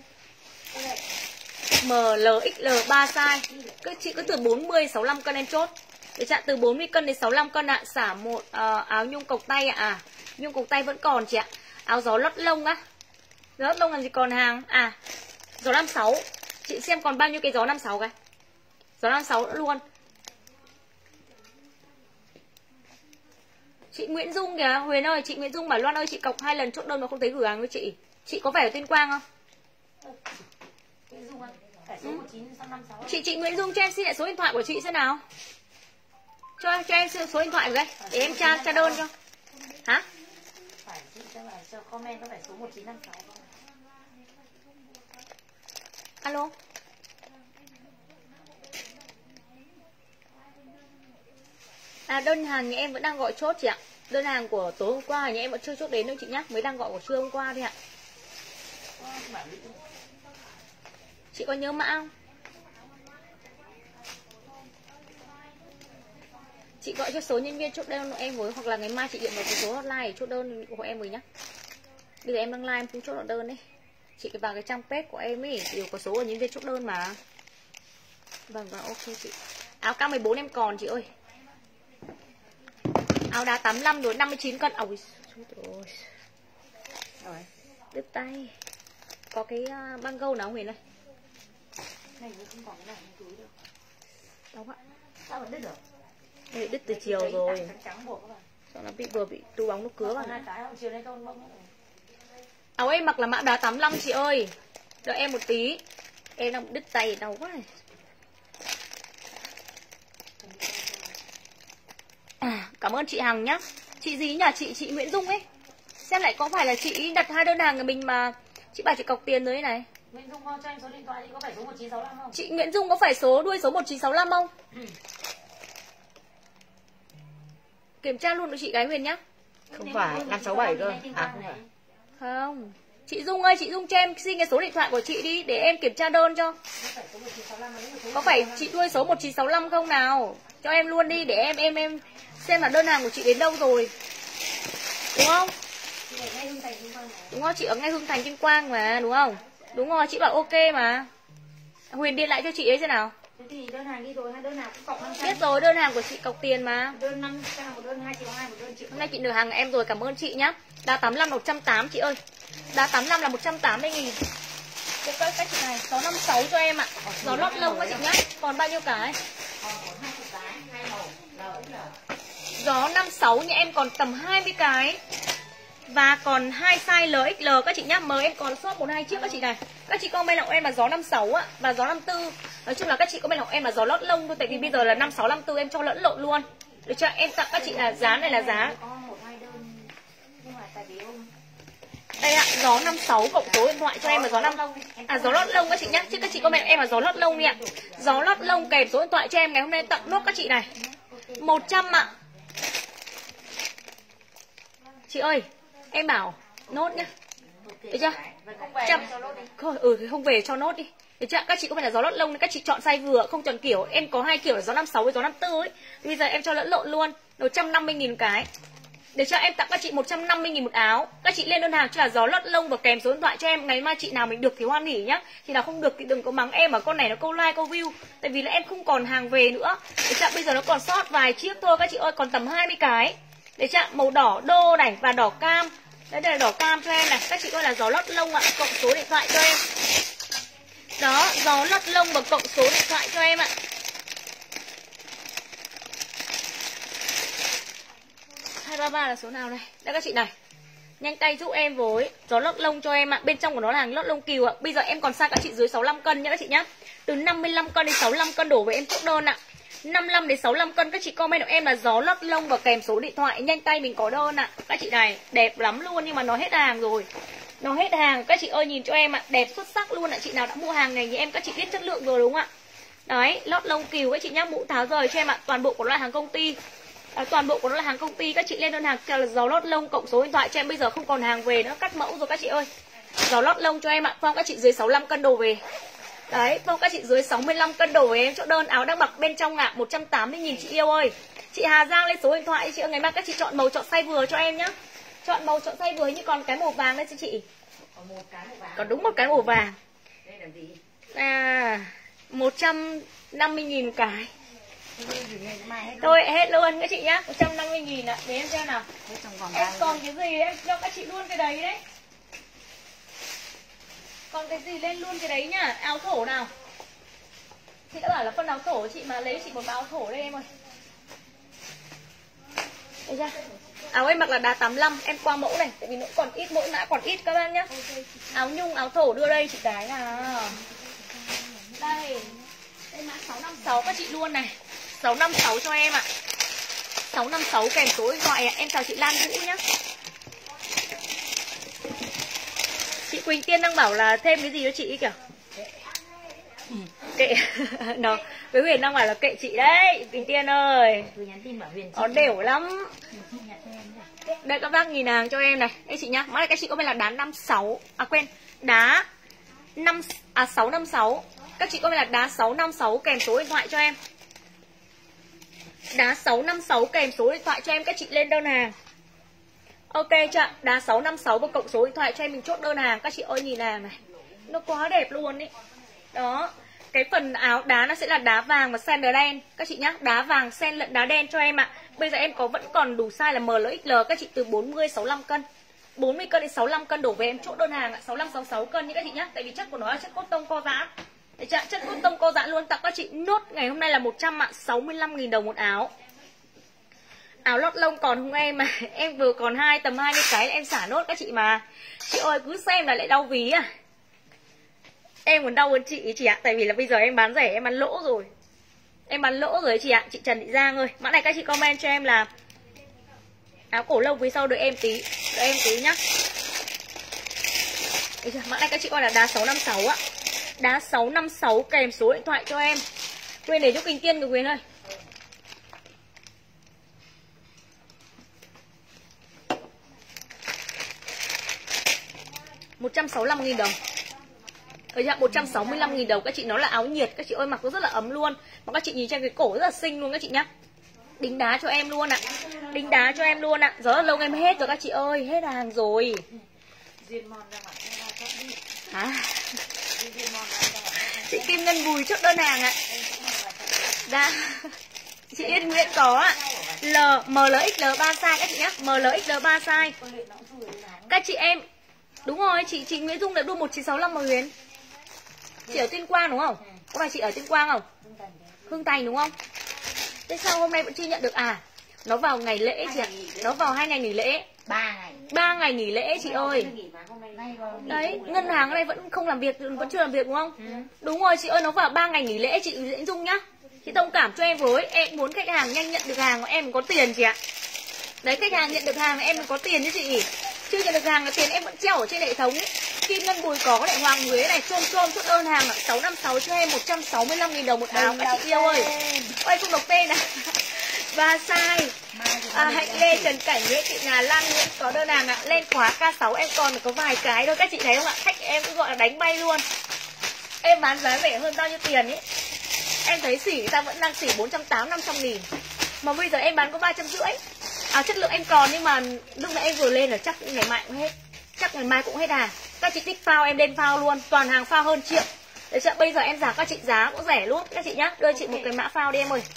M L X L ba size. Các chị cứ từ bốn mươi sáu mươi lăm cân em chốt. Để chặn từ bốn mươi cân đến sáu mươi lăm cân ạ. Xả một uh, áo nhung cộc tay ạ. À, nhung cộc tay vẫn còn chị ạ. Áo gió lót lông á. Gió lót lông làm gì còn hàng. À, gió năm mươi sáu. Chị xem còn bao nhiêu cái gió năm mươi sáu cái. Gió năm mươi sáu nữa luôn. Chị Nguyễn Dung kìa. Huyền ơi, chị Nguyễn Dung bảo Loan ơi chị cọc hai lần chốt đơn mà không thấy gửi hàng với chị. Chị có vẻ ở Tuyên Quang không? Nguyễn Dung ạ. Phải số một chín năm sáu. Chị chị Nguyễn Dung cho em xin lại số điện thoại của chị xem nào. Cho cho em số điện thoại của đây để em tra tra đơn cho. Hả? Phải chị cho phải cho comment có phải số một chín năm sáu không? Alo. À đơn hàng nhà em vẫn đang gọi chốt chị ạ. Đơn hàng của tối hôm qua nhà em vẫn chưa chốt đến đâu chị nhá. Mới đang gọi của trưa hôm qua thôi ạ. Chị có nhớ mã không? Chị gọi cho số nhân viên chốt đơn của em với. Hoặc là ngày mai chị điện vào cái số hotline để chốt đơn của em với nhá. Bây giờ em đang live em cũng chốt được đơn đấy. Chị vào cái trang page của em ấy đều có số của nhân viên chốt đơn mà. Vâng vâng ok chị. Áo K mười bốn em còn chị ơi. Áo đá tám mươi lăm rồi năm mươi chín cân. Ôi trời. Rồi, đứt tay. Có cái băng gâu nào Huyền ơi? Này không còn cái này trong túi được. Đâu ạ? Sao vẫn đứt được? Đây đứt từ chiều rồi. Trắng trắng buộc các bạn. Sao nó bị vừa bị túi bóng nó cứa vào. Hai cái hôm chiều nay con bông. Áo em mặc là mã đá tám mươi lăm chị ơi. Đợi em một tí. Em đang đứt tay đau quá này. À, cảm ơn chị Hằng nhá. Chị gì nhỉ? Chị chị Nguyễn Dung ấy. Xem lại có phải là chị đặt hai đơn hàng của mình mà chị bảo chị cọc tiền rồi này. Nguyễn Dung cho em số điện thoại đi, có phải số một chín sáu năm không? Chị Nguyễn Dung có phải số đuôi số một chín sáu năm không? Ừ. Kiểm tra luôn cho chị gái Huyền nhá. Không phải năm sáu bảy cơ. À không phải. Không. Chị Dung ơi, chị Dung cho em xin cái số điện thoại của chị đi để em kiểm tra đơn cho. Có phải chị đuôi số một chín sáu năm không nào? Cho em luôn đi để em em em xem là đơn hàng của chị đến đâu rồi. Đúng không? Đúng không? Chị ở ngay Hưng Thành Tuyên Quang mà, đúng không? Đúng rồi, chị bảo ok mà. Huyền điện lại cho chị ấy xem nào. Thì đơn hàng đi rồi, đơn hàng cũng cọc năm trăm. Biết rồi, đơn hàng của chị cọc tiền mà. Đơn năm trăm, một đơn hai triệu hai, một đơn triệu. Hôm nay chị được hàng em rồi, cảm ơn chị nhá. Đá tám mươi lăm là một trăm tám mươi chị ơi. Đá tám mươi lăm là một trăm tám mươi nghìn. Cái các chị này, gió năm sáu cho em ạ. Gió lót lông các chị nhá. Còn bao nhiêu cái? Gió năm sáu nhà em còn tầm hai mươi cái. Và còn hai size L X L các chị nhá. M em còn sót một hai chiếc các chị này. Các chị comment là em là gió năm sáu á và gió năm tư. Nói chung là các chị comment là em là gió lót lông thôi, tại vì bây giờ là năm sáu năm tư em cho lẫn lộn luôn. Được chưa? Em tặng các chị là giá này là giá. Đây ạ, gió năm sáu cộng số điện thoại cho em là gió năm à gió lót lông các chị nhá. Chứ các chị comment em là gió lót lông đi ạ. Gió lót lông kèm số điện thoại cho em ngày hôm nay tặng nốt các chị này. một trăm ạ. Chị ơi, em bảo nốt nhá. Được chưa? Trăm. Thôi, ừ không về cho nốt đi. Được chưa? Các chị có phải là gió lót lông, các chị chọn size vừa, không chọn kiểu. Em có hai kiểu là gió năm sáu với gió năm tư ấy. Bây giờ em cho lẫn lộn luôn. một trăm năm mươi nghìn cái. Để cho em tặng các chị một trăm năm mươi nghìn một áo. Các chị lên đơn hàng cho là gió lót lông và kèm số điện thoại cho em. Ngày mai chị nào mình được thì hoan hỉ nhá. Chị nào không được thì đừng có mắng em mà con này nó câu like câu view. Tại vì là em không còn hàng về nữa. Để cho bây giờ nó còn sót vài chiếc thôi các chị ơi, còn tầm hai mươi cái. Để cho màu đỏ đô này và đỏ cam. Đấy, đây là đỏ cam cho em này. Các chị ơi là gió lót lông ạ, cộng số điện thoại cho em. Đó, gió lót lông và cộng số điện thoại cho em ạ. hai ba ba là số nào này? Đây các chị này. Nhanh tay giúp em với gió lót lông cho em ạ. Bên trong của nó là hàng lót lông cừu ạ. Bây giờ em còn sang các chị dưới sáu mươi lăm cân nhá các chị nhá. Từ năm mươi lăm cân đến sáu mươi lăm cân đổ về em chốt đơn ạ. năm mươi lăm đến sáu mươi lăm cân các chị comment của em là gió lót lông và kèm số điện thoại, nhanh tay mình có đơn ạ. Các chị này đẹp lắm luôn nhưng mà nó hết hàng rồi. Nó hết hàng các chị ơi, nhìn cho em ạ, đẹp xuất sắc luôn ạ. Chị nào đã mua hàng này như em các chị biết chất lượng rồi đúng không ạ? Đấy, lót lông cừu các chị nhá, mũ tháo rời cho em ạ. Toàn bộ của nó là hàng công ty. À, toàn bộ của nó là hàng công ty, các chị lên đơn hàng là gió lót lông cộng số điện thoại cho em. Bây giờ không còn hàng về nữa, cắt mẫu rồi các chị ơi. Gió lót lông cho em ạ. Phong các chị dưới sáu mươi lăm cân đồ về. Đấy, phong các chị dưới sáu mươi lăm cân đổ về em chỗ đơn. Áo đang mặc bên trong ạ, một trăm tám mươi nghìn chị yêu ơi. Chị Hà Giang lên số điện thoại chị ơi. Ngày mai các chị chọn màu, chọn size vừa cho em nhá. Chọn màu, chọn size vừa, như còn cái màu vàng đấy cho chị. Còn đúng một cái màu vàng. À, một trăm năm mươi nghìn cái. Thôi hết luôn các chị nhá, một trăm năm mươi nghìn ạ. Để em xem nào. Em còn cái gì em cho các chị luôn cái đấy đấy. Còn cái gì lên luôn cái đấy nhá. Áo thổ nào. Chị đã bảo là phân áo thổ, chị mà lấy chị một áo thổ đây em ơi. Đây chưa? Áo em mặc là đá tám mươi lăm, em qua mẫu này. Tại vì nó còn ít, mỗi mã còn ít các bác nhá. Áo nhung, áo thổ đưa đây chị cái nào. Đây. Đây mã sáu năm sáu các chị luôn này. sáu năm sáu cho em ạ. sáu năm sáu kèm số điện thoại ạ. Em chào chị Lan Vũ nhá. Chị Quỳnh Tiên đang bảo là thêm cái gì cho chị kìa. Ừ, kệ. Nó, với Huyền đang bảo là kệ chị đấy. Quỳnh Tiên ơi. Nó đều lắm. Đây các bác nhìn hàng cho em này. Đây chị nhá. Mã này các chị có bên là đá năm sáu. À quên, đá năm à sáu năm sáu. Các chị có bên là đá sáu năm sáu kèm số điện thoại cho em. Đá sáu năm sáu kèm số điện thoại cho em, các chị lên đơn hàng. Ok chưa? Đá sáu năm sáu và cộng số điện thoại cho em mình chốt đơn hàng. Các chị ơi nhìn hàng này. Nó quá đẹp luôn ý. Đó. Cái phần áo đá nó sẽ là đá vàng và sen đen. Các chị nhá. Đá vàng sen lẫn đá đen cho em ạ. Bây giờ em có vẫn còn đủ size là M L X L. Các chị từ bốn mươi sáu mươi lăm cân. bốn mươi cân đến sáu mươi lăm cân đổ về em chốt đơn hàng ạ. sáu mươi lăm sáu mươi sáu cân như các chị nhá. Tại vì chất của nó là chất cốt tông co giãn. Để chất cốt tông co giãn luôn. Tặng các chị nốt ngày hôm nay là một trăm ạ. sáu mươi lăm nghìn đồng một áo. Áo lót lông còn không em mà. Em vừa còn hai tầm hai mươi cái là em xả nốt các chị mà. Chị ơi cứ xem là lại đau ví à. Em còn đau hơn chị chị ạ. Tại vì là bây giờ em bán rẻ em bán lỗ rồi. Em bán lỗ rồi chị ạ. Chị Trần Thị Giang ơi. Mã này các chị comment cho em là áo cổ lông phía sau đợi em tí. Đợi em tí nhá. Mã này các chị coi là đá sáu năm sáu ạ. Đá sáu năm sáu kèm số điện thoại cho em. Quên để cho Quỳnh Tiên của Quyền ơi. một trăm sáu mươi lăm nghìn đồng. Ở dạng một trăm sáu mươi lăm nghìn đồng các chị, nó là áo nhiệt, các chị ơi mặc nó rất là ấm luôn. Mà các chị nhìn trên cái cổ rất là xinh luôn các chị nhá. Đính đá cho em luôn ạ. Đính đá cho em luôn ạ. Rất là lâu em hết rồi các chị ơi, hết hàng rồi. À. Chị Kim Ngân Bùi chốt đơn hàng ạ. Đã. Chị Yên Nguyễn có ạ. L M L X L ba size các chị nhá, M L X L ba size. Các chị em. Đúng rồi, chị chị Nguyễn Dung đã đua một chín sáu lăm mà Huyền. Chị ở Tuyên Quang đúng không? Có phải chị ở Tuyên Quang không? Hương Thành đúng không? Thế sao hôm nay vẫn chưa nhận được à? Nó vào ngày lễ chị ạ. Nó vào hai ngày nghỉ lễ. ba ngày. ba ngày nghỉ lễ chị ơi. Đấy, ngân hàng ở đây vẫn không làm việc, vẫn chưa làm việc đúng không? Ừ. Đúng rồi chị ơi, nó vào ba ngày nghỉ lễ chị Diễn Dung nhá. Chị thông cảm cho em với, em muốn khách hàng nhanh nhận được hàng, em có tiền chị ạ. Đấy, khách hàng nhận được hàng em có tiền chứ chị. Chưa nhận được hàng là tiền em vẫn treo ở trên hệ thống ấy. Kim Ngân Bùi có lại Hoàng Huế này, chôm chôm chốt đơn hàng là sáu năm sáu cho em một trăm sáu mươi lăm nghìn đồng một áo các chị yêu ơi. Ôi không đọc tên à. Ba size. À, Hạnh Lê Trần Cảnh Nguyễn Thị Ngà Lan Nguyễn có đơn hàng ạ. Lên khóa K sáu em còn có vài cái thôi các chị thấy không ạ? Khách em cứ gọi là đánh bay luôn. Em bán giá rẻ hơn bao nhiêu tiền ấy. Em thấy xỉ người ta vẫn đang xỉ bốn trăm tám mươi, năm trăm nghìn. Mà bây giờ em bán có ba trăm rưỡi. À, chất lượng em còn nhưng mà lúc nãy em vừa lên là chắc ngày mai cũng hết. Chắc ngày mai cũng hết hàng. Các chị thích phao em lên phao luôn. Toàn hàng phao hơn triệu. Để chắc bây giờ em giảm các chị giá cũng rẻ luôn các chị nhá. Đưa chị một cái mã phao đi em ơi.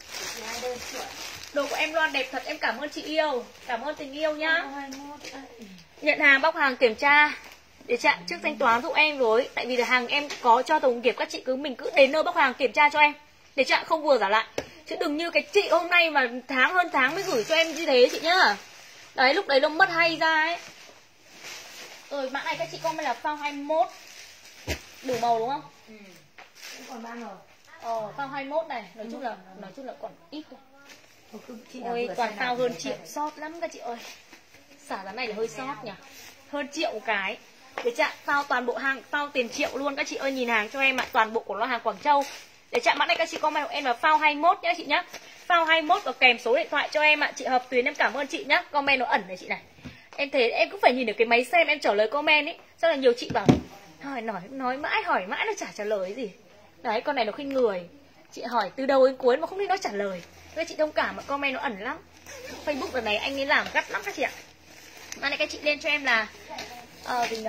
Đồ của em Loan đẹp thật, em cảm ơn chị yêu. Cảm ơn tình yêu nhá. Nhận hàng bóc hàng kiểm tra để chặn trước thanh toán giúp em với. Tại vì là hàng em có cho tổng kiểm, các chị cứ mình cứ đến nơi bóc hàng kiểm tra cho em để chặn không vừa giả lại. Chứ đừng như cái chị hôm nay mà tháng hơn tháng mới gửi cho em như thế chị nhá. Đấy lúc đấy nó mất hay ra ấy. Rồi mã này các chị comment là phao hai mươi mốt. Đủ màu đúng không? Ừ. Còn ba màu. Ờ phao hai mươi mốt này, nói chung là nói chung là còn ít thôi. Ôi toàn phao hơn triệu, sót lắm các chị ơi. Xả giá này là hơi sót nhỉ. Hơn triệu một cái. Để chặn phao toàn bộ hàng, phao tiền triệu luôn các chị ơi, nhìn hàng cho em ạ, toàn bộ của nó hàng Quảng Châu. Để chặn mã này các chị comment em là phao hai mươi mốt nhá chị nhá. Phao hai mươi mốt và kèm số điện thoại cho em ạ. Chị Hợp Tuyến em cảm ơn chị nhá. Comment nó ẩn này chị này. Em thấy em cũng phải nhìn được cái máy xem em trả lời comment ấy. Sao là nhiều chị bảo hỏi nói nói mãi hỏi mãi nó chả trả lời cái gì. Đấy con này nó khinh người. Chị hỏi từ đầu đến cuối mà không thấy nó trả lời. Các chị thông cảm mà comment nó ẩn lắm. Facebook đợt này anh ấy làm gắt lắm các chị ạ. Mã này các chị lên cho em là ờ gì nhỉ?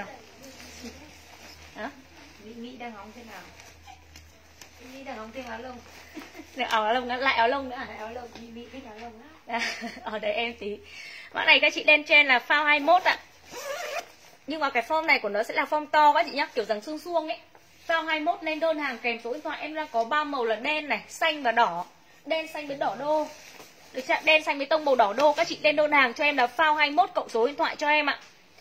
Hả? Nghĩ đang hóng thế nào? Nghĩ đang hóng thêm áo lông. Áo lông lại áo lông nữa à? Áo lông, Mỹ thích áo lông á. Ở đây em tí. Mã này các chị lên trên là phao hai mươi mốt ạ. Nhưng mà cái form này của nó sẽ là form to các chị nhá, kiểu dáng suông suông ấy. Phao hai mươi mốt lên đơn hàng kèm số điện thoại em đang có ba màu là đen này, xanh và đỏ. Đen xanh với đỏ đô. Được chưa? Đen xanh với tông màu đỏ đô. Các chị lên đơn hàng cho em là phao hai mươi mốt cộng số điện thoại cho em ạ.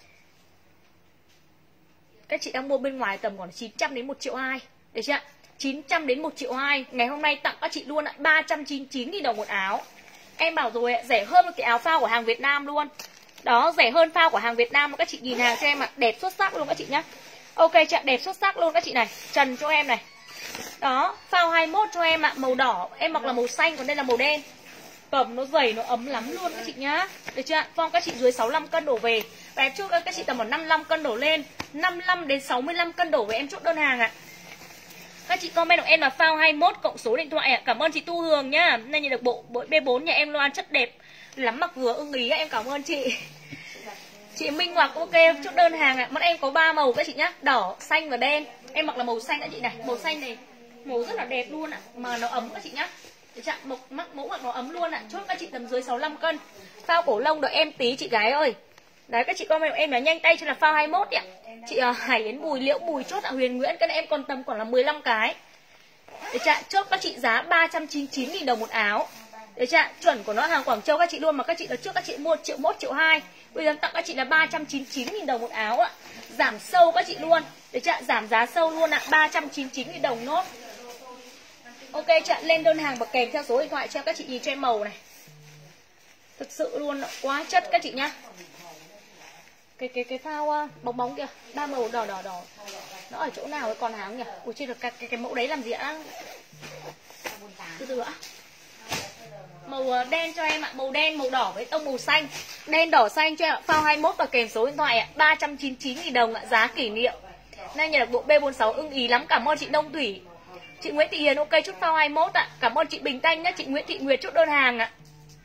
Các chị đang mua bên ngoài tầm khoảng chín trăm đến một triệu hai. Được chưa? chín trăm đến một triệu hai. Ngày hôm nay tặng các chị luôn ạ, ba trăm chín mươi chín nghìn đồng một áo. Em bảo rồi ạ, rẻ hơn cái áo phao của hàng Việt Nam luôn. Đó, rẻ hơn phao của hàng Việt Nam. Các chị nhìn hàng cho em ạ, đẹp xuất sắc luôn các chị nhá. Ok chị, đẹp xuất sắc luôn các chị này. Trần cho em này. Đó, phao hai mươi mốt cho em ạ, màu đỏ. Em mặc là màu xanh, còn đây là màu đen. Cầm nó dày, nó ấm lắm luôn các chị nhá. Được chưa? Phong các chị dưới sáu mươi lăm cân đổ về. Và em chốt các chị tầm khoảng năm mươi lăm cân đổ lên, năm mươi lăm đến sáu mươi lăm cân đổ về em chốt đơn hàng ạ. Các chị comment của em là phao hai mươi mốt cộng số điện thoại ạ. Cảm ơn chị Tu Hường nhá. Nên nhìn được bộ bộ B bốn nhà em Loan chất đẹp lắm, mặc vừa ưng ý. Em cảm ơn chị. Chị Minh Ngọc ok chốt đơn hàng ạ. Mắt em có ba màu các chị nhá, đỏ, xanh và đen. Em mặc là màu xanh các chị này, màu xanh này màu rất là đẹp luôn ạ, mà nó ấm các chị nhá. Để chạm mộc mắc mẫu mặc nó ấm luôn ạ. Chốt các chị tầm dưới sáu mươi lăm cân. Phao cổ lông đợi em tí chị gái ơi. Đấy các chị comment của em là nhanh tay cho là phao hai mươi mốt ạ. Chị uh, Hải Yến Bùi Liễu Bùi chốt ạ. Huyền Nguyễn cái này em còn tầm khoảng là mười lăm cái. Để chạm chốt các chị giá ba trăm chín mươi chín nghìn đồng một áo. Để chạm chuẩn của nó hàng Quảng Châu các chị luôn, mà các chị đợt trước các chị mua triệu một triệu hai. Bây giờ tặng các chị là ba trăm chín mươi chín nghìn đồng một áo ạ. Giảm sâu các chị luôn. Để chạm giảm giá sâu luôn ạ, ba trăm chín mươi chín nghìn đồng nốt. Ok chặn lên đơn hàng và kèm theo số điện thoại cho các chị nhìn cho em màu này. Thực sự luôn quá chất các chị nhá. Cái cái cái phao uh, bóng bóng kìa, ba màu đỏ đỏ đỏ. Nó ở chỗ nào ấy còn hàng nhỉ? Ui trên được cái, cái cái mẫu đấy làm gì ạ? Từ từ ạ. Màu đen cho em ạ, màu đen, màu đỏ với tông màu xanh. Đen đỏ xanh cho em ạ, phao hai mốt và kèm số điện thoại ạ, ba trăm chín mươi chín nghìn đồng ạ, giá kỷ niệm. Nay nhận được bộ B bốn mươi sáu ưng ý lắm, cảm ơn chị Nông Thủy. Chị Nguyễn Thị Hiền ok chốt phao hai mốt ạ. Cảm ơn chị Bình Thanh nhá, chị Nguyễn Thị Nguyệt chốt đơn hàng ạ.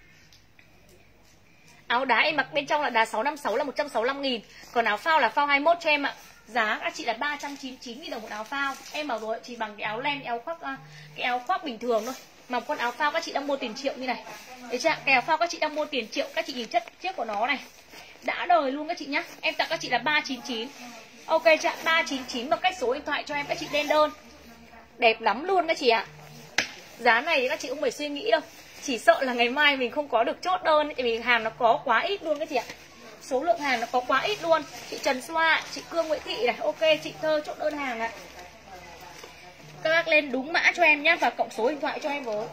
Áo đá em mặc bên trong là đá sáu năm sáu là một trăm sáu mươi lăm nghìn. Còn áo phao là phao hai mốt cho em ạ. Giá các chị là ba trăm chín mươi chín nghìn đồng một áo phao. Em bảo rồi chỉ bằng cái áo len, cái áo khoác cái áo khoác bình thường thôi. Mà con áo phao các chị đang mua tiền triệu như này. Đấy chưa? Cái áo phao các chị đang mua tiền triệu, các chị nhìn chất chiếc của nó này. Đã đời luôn các chị nhá. Em tặng các chị là ba trăm chín mươi chín. Ok chưa? ba trăm chín mươi chín và cách số điện thoại cho em các chị lên đơn. Đẹp lắm luôn các chị ạ. Giá này thì các chị không phải suy nghĩ đâu. Chỉ sợ là ngày mai mình không có được chốt đơn ấy, tại vì hàng nó có quá ít luôn các chị ạ. Số lượng hàng nó có quá ít luôn. Chị Trần Xoa, chị Cương Nguyễn Thị này, ok chị Thơ chốt đơn hàng ạ. Các bác lên đúng mã cho em nhé và cộng số điện thoại cho em với.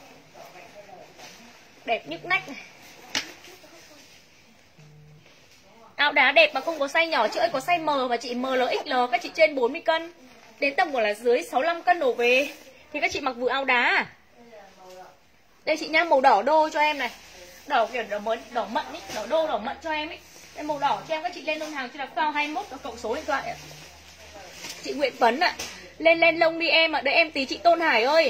Đẹp nhức nách này. Áo đá đẹp mà không có size nhỏ, chị ơi có size M và chị M L X L, các chị trên bốn mươi cân. Đến tầm của là dưới sáu mươi lăm cân đổ về thì các chị mặc vừa áo đá. Đây chị nhá, màu đỏ đô cho em này. Đỏ kiểu đỏ mận, đỏ mận ý, đỏ đô đỏ mận cho em ấy. Đây màu đỏ cho em các chị lên đơn hàng cho là phao hai mốt và cộng số điện thoại ạ. Chị Nguyễn Phấn ạ. Lên lên lông đi em ạ, đợi em tí chị Tôn Hải ơi.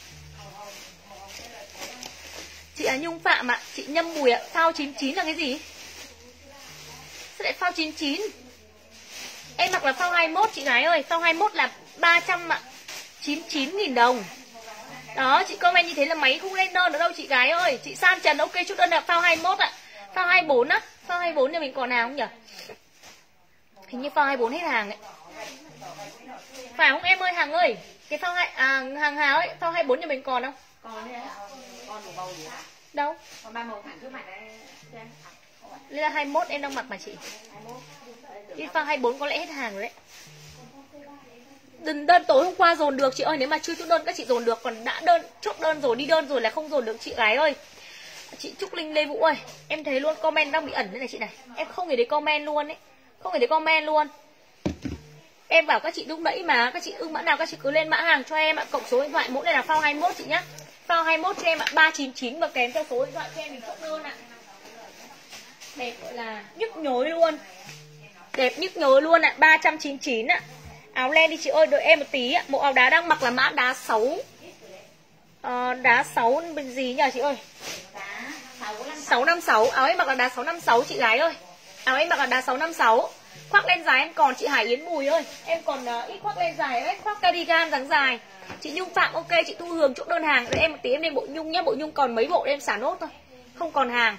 Chị là Nhung Phạm ạ, chị Nhâm Bùi ạ, phao chín mươi chín là cái gì? Sao lại phao chín mươi chín? Em mặc là phao hai mốt chị gái ơi, phao hai mốt là ba trăm ạ, chín mươi chín nghìn đồng. Đó, chị comment như thế là máy không lên đơn nữa đâu chị gái ơi. Chị San Trần ok chút đơn là phao hai mốt ạ. Phao hai mươi bốn á, phao hai mươi bốn thì mình còn nào không nhỉ? Hình như phao hai mươi bốn hết hàng ấy. Phải không em ơi Hằng ơi? Cái phao hai à Hằng Hà ơi, phao hai mươi bốn thì mình còn không? Còn đấy, còn đủ bầu gì hả? Đâu? Còn ba màu thẳng trước mặt đây. Đây là hai mươi mốt em đang mặc mà chị. Đi phao hai mươi bốn có lẽ hết hàng rồi đấy. Đơn, đơn tối hôm qua dồn được chị ơi, nếu mà chưa chốt đơn các chị dồn được, còn đã đơn chốt đơn rồi đi đơn rồi là không dồn được chị gái ơi. Chị Trúc Linh Lê Vũ ơi, em thấy luôn comment đang bị ẩn đây này chị này. Em không hề thấy comment luôn ấy. Không hề thấy comment luôn. Em bảo các chị lúc nãy mà, các chị ưng mã nào các chị cứ lên mã hàng cho em ạ, cộng số điện thoại mỗi này là phao hai mươi mốt chị nhá. Phao hai mươi mốt cho em ạ, ba trăm chín mươi chín và kèm theo số điện thoại cho em mình chốt đơn ạ. Đẹp gọi là nhức nhối luôn. Đẹp nhức nhối luôn ạ, ba trăm chín mươi chín ạ. Áo len đi chị ơi, đợi em một tí ạ. Bộ áo đá đang mặc là mã đá sáu. Ờ, đá sáu bên gì nhỉ chị ơi? sáu năm sáu, áo em mặc là đá sáu năm sáu chị gái ơi. Áo em mặc là đá sáu năm sáu. Khoác len dài em còn chị Hải Yến Bùi ơi. Em còn uh, ít khoác len dài đấy, khoác cardigan dáng dài. Chị Nhung Phạm ok, chị Thu Hường chốt đơn hàng. Đợi em một tí em lên bộ Nhung nhé, bộ Nhung còn mấy bộ em xả nốt thôi. Không còn hàng.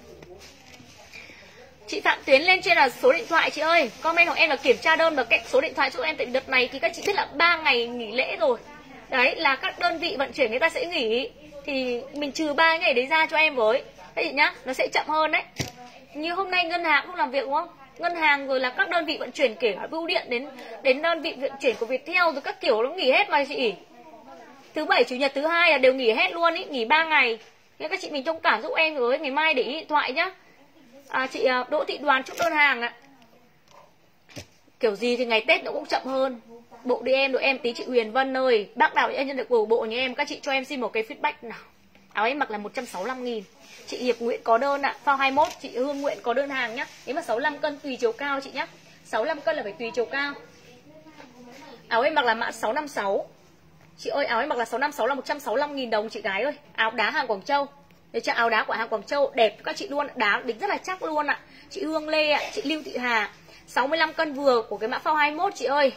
Chị Phạm Tuyến lên trên là số điện thoại chị ơi. Comment của em là kiểm tra đơn và cách số điện thoại cho em. Tại vì đợt này thì các chị biết là ba ngày nghỉ lễ rồi. Đấy là các đơn vị vận chuyển người ta sẽ nghỉ. Thì mình trừ ba ngày đấy ra cho em với. Đấy chị nhá, nó sẽ chậm hơn đấy. Như hôm nay ngân hàng không làm việc đúng không? Ngân hàng rồi là các đơn vị vận chuyển kể cả bưu điện đến đến đơn vị vận chuyển của Viettel rồi các kiểu nó nghỉ hết mà chị. Thứ bảy chủ nhật thứ hai là đều nghỉ hết luôn ý, nghỉ ba ngày. Thế các chị mình thông cảm giúp em với, ngày mai để ý điện thoại nhá. À, chị Đỗ Thị Đoàn chốt đơn hàng ạ. Kiểu gì thì ngày Tết nó cũng chậm hơn. Bộ đi em, đội em tí chị Huyền Vân ơi. Bác nào em nhận được bộ bộ như em, các chị cho em xin một cái feedback nào. Áo em mặc là một trăm sáu mươi lăm nghìn. Chị Hiệp Nguyễn có đơn ạ, phao hai mốt. Chị Hương Nguyễn có đơn hàng nhá. Nếu mà sáu mươi lăm cân tùy chiều cao chị nhá. sáu mươi lăm cân là phải tùy chiều cao. Áo em mặc là mã sáu năm sáu. Chị ơi áo em mặc là sáu năm sáu là một trăm sáu mươi lăm nghìn đồng chị gái ơi. Áo đá hàng Quảng Châu. Để cho áo đá của hàng Quảng Châu đẹp các chị luôn, đá đính rất là chắc luôn ạ. Chị Hương Lê ạ, chị Lưu Thị Hà. sáu mươi lăm cân vừa của cái mã phao hai mốt chị ơi.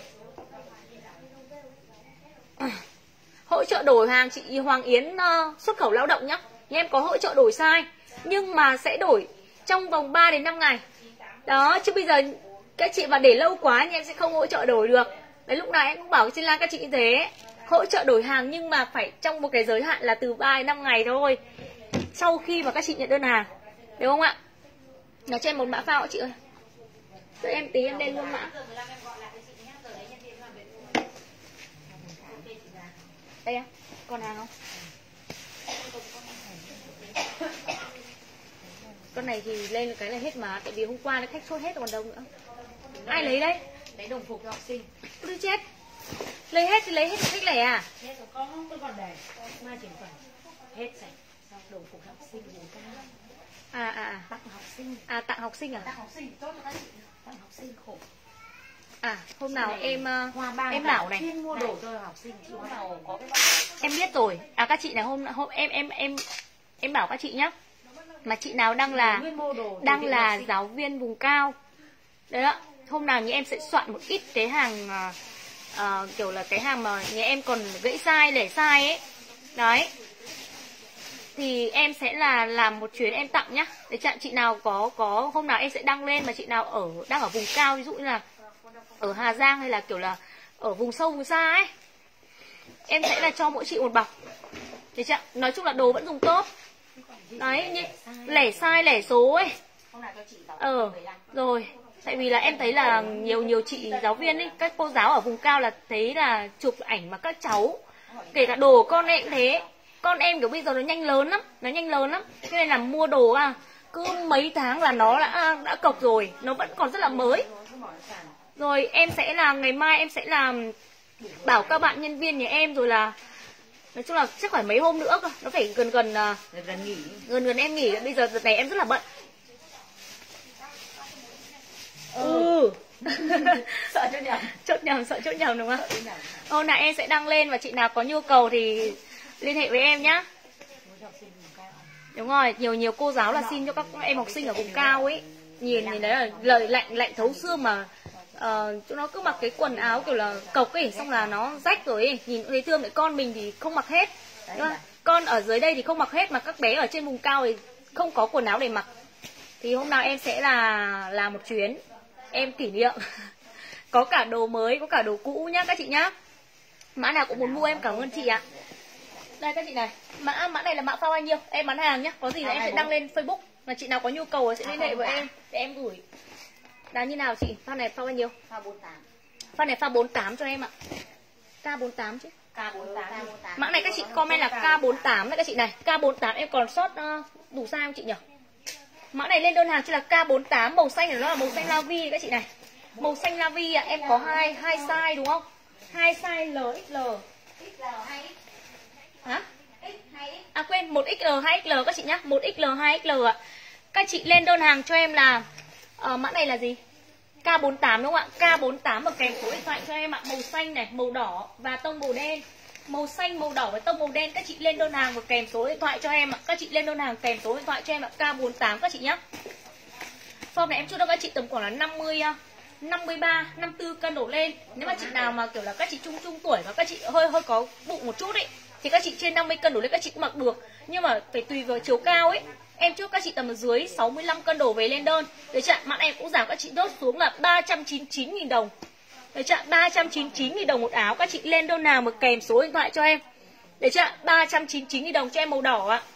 Hỗ trợ đổi hàng chị Hoàng Yến uh, xuất khẩu lao động nhá. Nhưng em có hỗ trợ đổi size, nhưng mà sẽ đổi trong vòng ba đến năm ngày. Đó, chứ bây giờ các chị mà để lâu quá thì em sẽ không hỗ trợ đổi được. Đấy lúc này em cũng bảo xin la các chị như thế. Hỗ trợ đổi hàng nhưng mà phải trong một cái giới hạn là từ ba đến năm ngày thôi. Sau khi mà các chị nhận đơn hàng. Đúng không ạ? Nó cho em một mã phao chị ơi. Đợi em tí em lên luôn mã. Đây á, còn hàng không? Con này thì lên cái là hết mà. Tại vì hôm qua nó khách sốt hết còn đâu nữa. Ai lấy đây? Lấy đồng phục cho học sinh. Tôi chết. Lấy hết thì lấy hết khách lẻ à? Hết rồi, con không còn để. Mai chuyển khoản. Hết sạch. Xong. Đồng phục học sinh vùng cao. À à à. Tặng học sinh. À tặng học sinh à? Tặng học sinh tốt cho các chị. Tặng học sinh khổ. À hôm nào này, em Hoa Ban em bảo này. Chuyên mua đồ cho học sinh. Hôm nào có cái Em biết rồi. À các chị này hôm hôm em em em em bảo các chị nhá. Mà chị nào đang là đang là giáo viên vùng cao. Đấy ạ. Hôm nào như em sẽ soạn một ít cái hàng uh, uh, kiểu là cái hàng mà nhà em còn gãy size lẻ size ấy. Đấy. Thì em sẽ là làm một chuyến em tặng nhá. Để chặn chị nào có có hôm nào em sẽ đăng lên mà chị nào ở đang ở vùng cao, ví dụ như là ở Hà Giang hay là kiểu là ở vùng sâu vùng xa ấy, em sẽ là cho mỗi chị một bọc. Để chặn, nói chung là đồ vẫn dùng tốt. Đấy, như lẻ size lẻ số ấy. Ờ, rồi. Tại vì là em thấy là nhiều nhiều chị giáo viên ấy, các cô giáo ở vùng cao là thấy là chụp ảnh mà các cháu, kể cả đồ con em cũng thế. Con em kiểu bây giờ nó nhanh lớn lắm, nó nhanh lớn lắm. Thế nên là mua đồ à, cứ mấy tháng là nó đã đã cộc rồi, nó vẫn còn rất là mới. Rồi em sẽ là ngày mai em sẽ làm bảo các bạn nhân viên nhà em rồi là nói chung là chắc phải mấy hôm nữa cơ, nó phải gần gần gần nghỉ, gần gần em nghỉ. Bây giờ đợt này em rất là bận. Ừ. sợ chốt nhầm, chốt nhầm, sợ chốt nhầm đúng không? Hôm nào em sẽ đăng lên và chị nào có nhu cầu thì liên hệ với em nhá. Đúng rồi, nhiều nhiều cô giáo là xin cho các em học sinh ở vùng cao ấy. Nhìn thì đấy là lời lạnh lạnh thấu xương mà uh, chúng nó cứ mặc cái quần áo kiểu là cộc ấy, xong là nó rách rồi ấy. Nhìn cũng thấy thương. Lại con mình thì không mặc hết. Đúng không? Con ở dưới đây thì không mặc hết, mà các bé ở trên vùng cao thì không có quần áo để mặc. Thì hôm nào em sẽ là làm một chuyến em kỷ niệm. Có cả đồ mới, có cả đồ cũ nhá các chị nhá. Mã nào cũng muốn mua em cảm ơn chị ạ. Đây các chị này, mã mã này là mã phao bao nhiêu? Em bán hàng nhá, có gì là em sẽ đăng lên Facebook. Mà chị nào có nhu cầu sẽ liên hệ với em để em gửi. Là như nào chị? Phao này phao bao nhiêu? Phao bốn tám. Phao này phao bốn tám cho em ạ. K bốn tám chứ. K bốn tám. Mã này các chị comment là K bốn tám đấy các chị này. K bốn tám em còn sót uh, đủ size không chị nhỉ? Mã này lên đơn hàng chỉ là K bốn tám, màu xanh này nó là màu xanh la vi các chị này. Màu xanh la vi ạ, à, em có hai hai size đúng không? Hai size L ích L. ích lờ hay X? Hả? X hay X? À quên, một ích lờ, hai ích lờ các chị nhá, một ích lờ, hai ích lờ ạ. Các chị lên đơn hàng cho em là uh, mã này là gì? K bốn tám đúng không ạ? K bốn tám và kèm số điện thoại cho em ạ. Màu xanh này, màu đỏ và tông màu đen. Màu xanh, màu đỏ và tông màu đen. Các chị lên đơn hàng và kèm số điện thoại cho em ạ. Các chị lên đơn hàng kèm số điện thoại cho em ạ. K bốn tám các chị nhá. Form này em chốt cho các chị tầm khoảng là năm mươi, năm mươi ba, năm mươi tư cân đổ lên. Nếu mà chị nào mà kiểu là các chị trung trung tuổi và các chị hơi hơi có bụng một chút ấy thì các chị trên năm mươi cân đổ lên các chị cũng mặc được. Nhưng mà phải tùy vào chiều cao ấy. Em chốt các chị tầm dưới sáu mươi lăm cân đổ về lên đơn. Đấy chị ạ, mã này cũng giảm các chị đốt xuống là ba trăm chín mươi chín nghìn đồng. Đấy chị ạ, ba trăm chín mươi chín nghìn đồng một áo. Các chị lên đơn nào mà kèm số điện thoại cho em. Đấy chị ạ, ba trăm chín mươi chín nghìn đồng cho em màu đỏ ạ.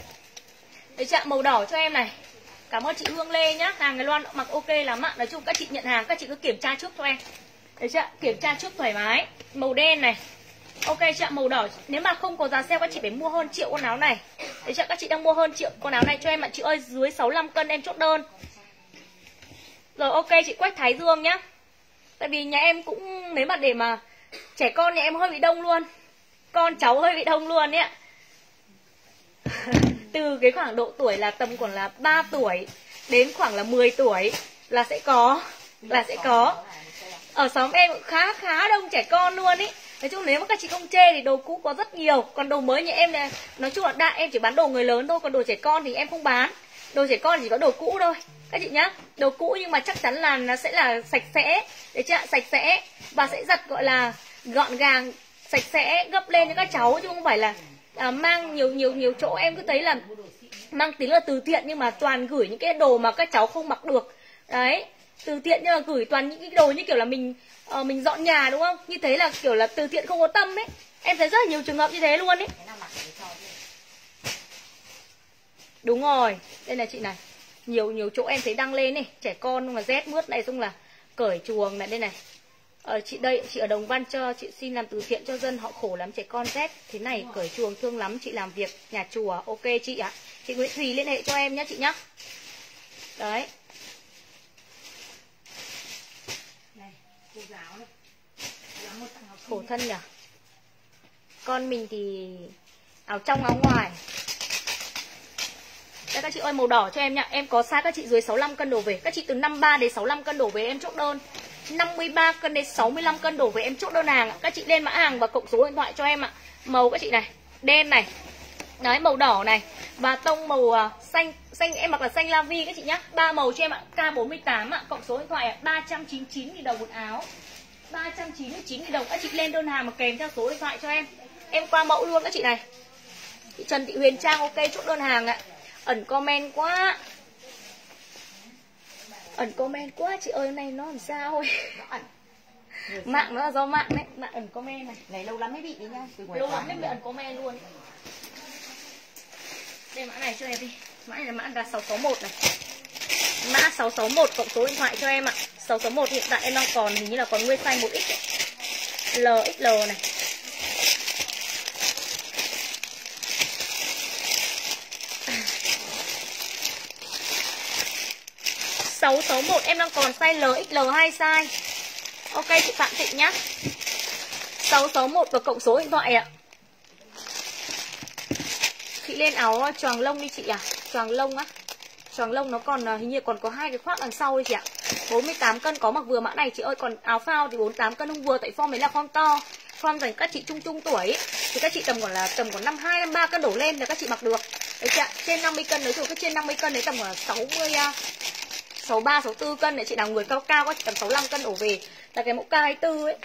Đấy chị ạ, màu đỏ cho em này. Cảm ơn chị Hương Lê nhá. Hàng người Loan mặc ok lắm ạ. Nói chung các chị nhận hàng các chị cứ kiểm tra trước cho em. Đấy chị ạ, kiểm tra trước thoải mái. Màu đen này. Ok chị ạ, màu đỏ. Nếu mà không có giá sale các chị phải mua hơn triệu con áo này. Đấy chị ạ, các chị đang mua hơn triệu con áo này cho em ạ. Chị ơi, dưới sáu mươi lăm cân em chốt đơn. Rồi ok chị Quách Thái Dương nhá. Tại vì nhà em cũng, nếu mà để mà trẻ con nhà em hơi bị đông luôn. Con cháu hơi bị đông luôn ấy ạ. Từ cái khoảng độ tuổi là tầm khoảng là ba tuổi đến khoảng là mười tuổi là sẽ có là sẽ có. Ở xóm em cũng khá khá đông trẻ con luôn ý. Nói chung nếu mà các chị không chê thì đồ cũ có rất nhiều. Còn đồ mới nhà em là nói chung là đại em chỉ bán đồ người lớn thôi. Còn đồ trẻ con thì em không bán. Đồ trẻ con chỉ có đồ cũ thôi các chị nhá. Đồ cũ nhưng mà chắc chắn là nó sẽ là sạch sẽ. Đấy chưa ạ, sạch sẽ. Và sẽ giặt gọi là gọn gàng, sạch sẽ, gấp lên cho các cháu. Chứ không phải là à, mang nhiều nhiều nhiều chỗ. Em cứ thấy là mang tính là từ thiện nhưng mà toàn gửi những cái đồ mà các cháu không mặc được. Đấy, từ thiện nhưng mà gửi toàn những cái đồ như kiểu là mình uh, mình dọn nhà đúng không? Như thế là kiểu là từ thiện không có tâm ấy. Em thấy rất là nhiều trường hợp như thế luôn ấy. Đúng rồi, đây là chị này. Nhiều nhiều chỗ em thấy đăng lên này, trẻ con mà rét mướt này, xong là cởi chuồng này, đây này. Ờ, chị đây, chị ở Đồng Văn cho chị xin làm từ thiện cho dân, họ khổ lắm, trẻ con rét thế này cởi chuồng thương lắm, chị làm việc nhà chùa. Ok chị ạ. Chị Nguyễn Thùy liên hệ cho em nhá chị nhá. Đấy. Này, cô giáo này. Khổ thân nhỉ. Con mình thì áo trong áo ngoài. Đây các chị ơi, màu đỏ cho em nhá. Em có size các chị dưới sáu mươi lăm cân đổ về. Các chị từ năm mươi ba đến sáu mươi lăm cân đổ về em chốt đơn. năm mươi ba cân đến sáu mươi lăm cân đổ về em chốt đơn hàng. Các chị lên mã hàng và cộng số điện thoại cho em ạ. Màu các chị này, đen này. Đấy, màu đỏ này và tông màu uh, xanh, xanh em mặc là xanh la vi các chị nhá. Ba màu cho em ạ, K bốn mươi tám ạ, cộng số điện thoại ạ, ba trăm chín mươi chín nghìn đồng một áo. ba trăm chín mươi chín nghìn đồng. Các chị lên đơn hàng mà kèm theo số điện thoại cho em. Em qua mẫu luôn các chị này. Chị Trần Thị Huyền Trang ok chốt đơn hàng ạ. Ẩn comment quá. Ẩn comment quá chị ơi, hôm nay nó làm sao ấy. Mạng nó là do mạng đấy, mạng ẩn comment này. Này lâu lắm mới bị đấy nha. Lâu lắm mới bị ẩn comment luôn. Đây mã này cho em đi. Mã này là mã là sáu sáu một này. Mã sáu sáu một cộng số điện thoại cho em ạ. sáu sáu một hiện tại em đang còn hình như là còn nguyên size một X L X L này. sáu sáu một em đang còn size L X L hai size. Ok chị Phạm Thị nhá. sáu sáu một và cộng số điện thoại ạ. Chị lên áo choàng lông đi chị à? Choàng lông á. Choàng lông nó còn hình như còn có hai cái khoác đằng sau đi chị ạ. bốn mươi tám cân có mặc vừa mã này chị ơi, còn áo phao thì bốn mươi tám cân không vừa, tại form đấy là form to. Form dành các chị trung trung tuổi ấy. Thì các chị tầm còn là tầm còn năm mươi hai, năm mươi ba cân đổ lên là các chị mặc được. Đấy chị ạ, trên năm mươi cân đấy, rồi cái trên năm mươi cân đấy tầm khoảng sáu mươi, sáu mươi ba, sáu mươi tư cân đấy chị nào người cao cao các chị tầm sáu mươi lăm cân đổ về là cái mẫu K hai mươi tư ấy.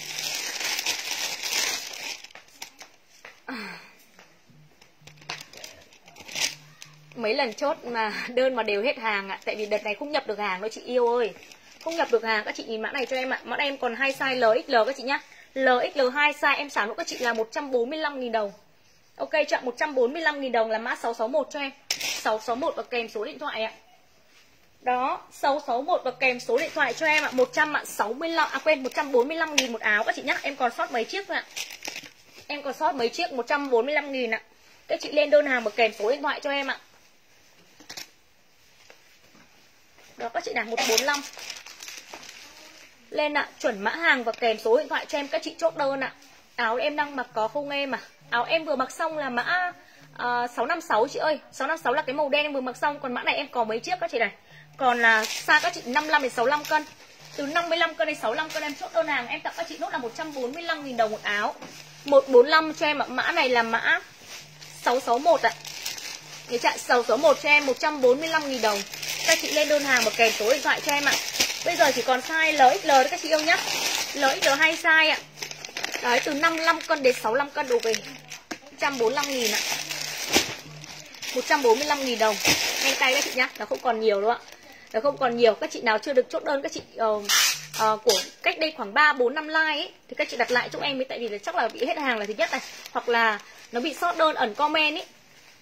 Mấy lần chốt mà đơn mà đều hết hàng ạ. Tại vì đợt này không nhập được hàng đâu chị yêu ơi. Không nhập được hàng. Các chị nhìn mã này cho em ạ. Mã này em còn hai size L X L các chị nhá. L X L hai size em sản hộ các chị là một trăm bốn mươi lăm nghìn đồng. Ok chọn một trăm bốn mươi lăm nghìn đồng là mã sáu sáu một cho em. sáu sáu một và kèm số điện thoại ạ. Đó, sáu sáu một và kèm số điện thoại cho em ạ. một trăm sáu mươi lăm, à quên, một trăm bốn mươi lăm nghìn một áo các chị nhá. Em còn sót mấy chiếc thôi ạ. Em còn sót mấy chiếc một trăm bốn mươi lăm nghìn ạ. Các chị lên đơn hàng và kèm số điện thoại cho em ạ. Đó các chị nào một trăm bốn mươi lăm. Lên ạ, chuẩn mã hàng và kèm số điện thoại cho em các chị chốt đơn ạ. Áo em đang mặc có không em à? Áo em vừa mặc xong là mã uh, sáu năm sáu chị ơi. sáu năm sáu là cái màu đen em vừa mặc xong. Còn mã này em có mấy chiếc các chị này. Còn là size các chị năm mươi lăm đến sáu mươi lăm cân. Từ năm mươi lăm cân đến sáu mươi lăm cân em chốt đơn hàng. Em tặng các chị nốt là một trăm bốn mươi lăm nghìn đồng một áo. một trăm bốn mươi lăm cho em ạ. Mã này là mã sáu sáu một ạ. Nhớ chặn sáu sáu một cho em một trăm bốn mươi lăm nghìn đồng. Các chị lên đơn hàng và kèm số điện thoại cho em ạ. Bây giờ chỉ còn size L X L đấy các chị yêu nhá. L X L hai size ạ. Đấy, từ năm mươi lăm cân đến sáu mươi lăm cân đổ về. một trăm bốn mươi lăm nghìn ạ. một trăm bốn mươi lăm nghìn đồng. Nhanh tay các chị nhá, nó không còn nhiều đâu ạ. Nó không còn nhiều. Các chị nào chưa được chốt đơn, các chị uh, uh, của cách đây khoảng ba bốn năm like ấy, thì các chị đặt lại giúp em ấy, tại vì là chắc là bị hết hàng là thứ nhất này, hoặc là nó bị sót đơn ẩn comment ấy.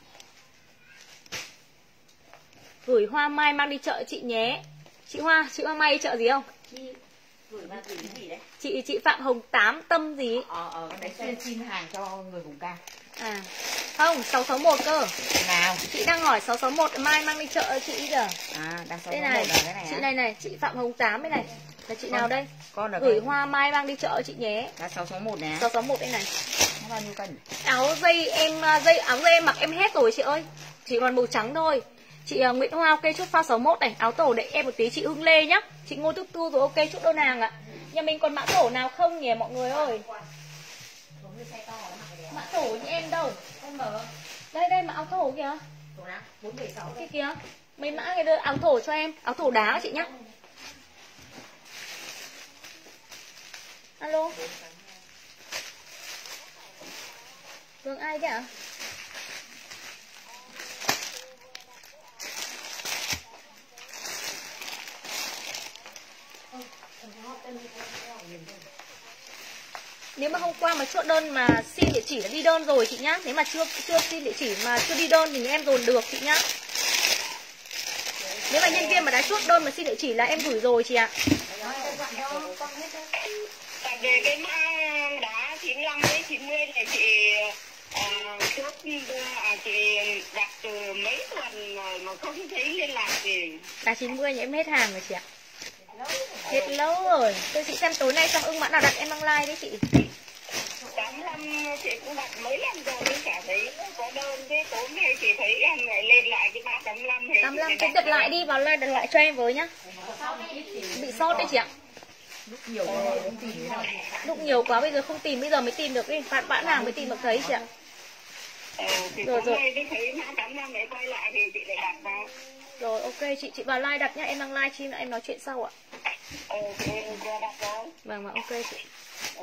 Gửi hoa mai mang đi chợ chị nhé. Chị Hoa, chị Hoa Mai đi chợ gì không? Gửi mang gửi cái gì đấy? Chị chị Phạm Hồng Tám Tâm gì? Ờ ờ cái đấy xin xin hàng cho người vùng cao. À. Không, sáu sáu một cơ. Nào. Chị đang hỏi sáu sáu một mai mang đi chợ chị giờ. À, đang sáu đây sáu một này. là cái này. Chị à? này này, chị Phạm Hồng Tám đây này. Là chị con, nào đây? Con là gửi cái... hoa mai mang đi chợ chị nhé. Là sáu sáu một nè. sáu sáu một đây này. Nó bao nhiêu cân? Áo dây em dây áo dây em mặc em hết rồi chị ơi. Chỉ còn màu trắng thôi. Chị uh, Nguyễn Hoa ok chốt pha sáu mốt này. Áo tổ để em một tí chị Hưng Lê nhá. Chị Ngô Túc Tu rồi ok chốt đơn hàng ạ. Nhà mình còn mã tổ nào không nhỉ mọi người ơi? Mã tổ như em đâu? Em mở. Đây đây mã áo thổ kìa. Tổ nào? bốn bảy sáu Kia kìa. Mấy mã cái đưa áo thổ cho em. Áo thổ đá chị nhá. Alo. Vương ai kìa? Nếu mà hôm qua mà chốt đơn mà xin địa chỉ là đi đơn rồi chị nhá. Nếu mà chưa chưa xin địa chỉ mà chưa đi đơn thì em dồn được chị nhá. Nếu mà nhân viên mà đã chốt đơn mà xin địa chỉ là em gửi rồi chị ạ. Về cái mã đá chín mươi lăm với chín mươi này chị chốt à, chị đặt từ mấy tuần rồi mà không thấy liên lạc gì. Đá chín mươi thì em hết hàng rồi chị ạ. Hết lâu rồi. Tôi chị xem tối nay xong ưng mã nào đặt em đăng like đấy chị. tám tám lăm chị cũng đặt mấy lần rồi nhưng chả thấy có đơn. Thế tối nay chị thấy em lại lên lại cái ba tám lăm thì tám lăm em đặt lại đi, vào lên đặt lại cho em với nhá. Bị sót đấy chị ạ. Lúc nhiều quá không tìm thấy đâu. Lúc nhiều quá bây giờ không tìm, bây giờ mới tìm được đi, bạn bạn hàng mới tìm được thấy chị ạ. Ờ, thì Rồi, tối rồi. nay thấy mã tám lăm để quay lại thì chị lại đặt vào. Rồi ok chị, chị vào like đặt nhá, em đang live stream em nói chuyện sau ạ. Ok, ra đặt vào. Vâng vâng ok chị. Ờ.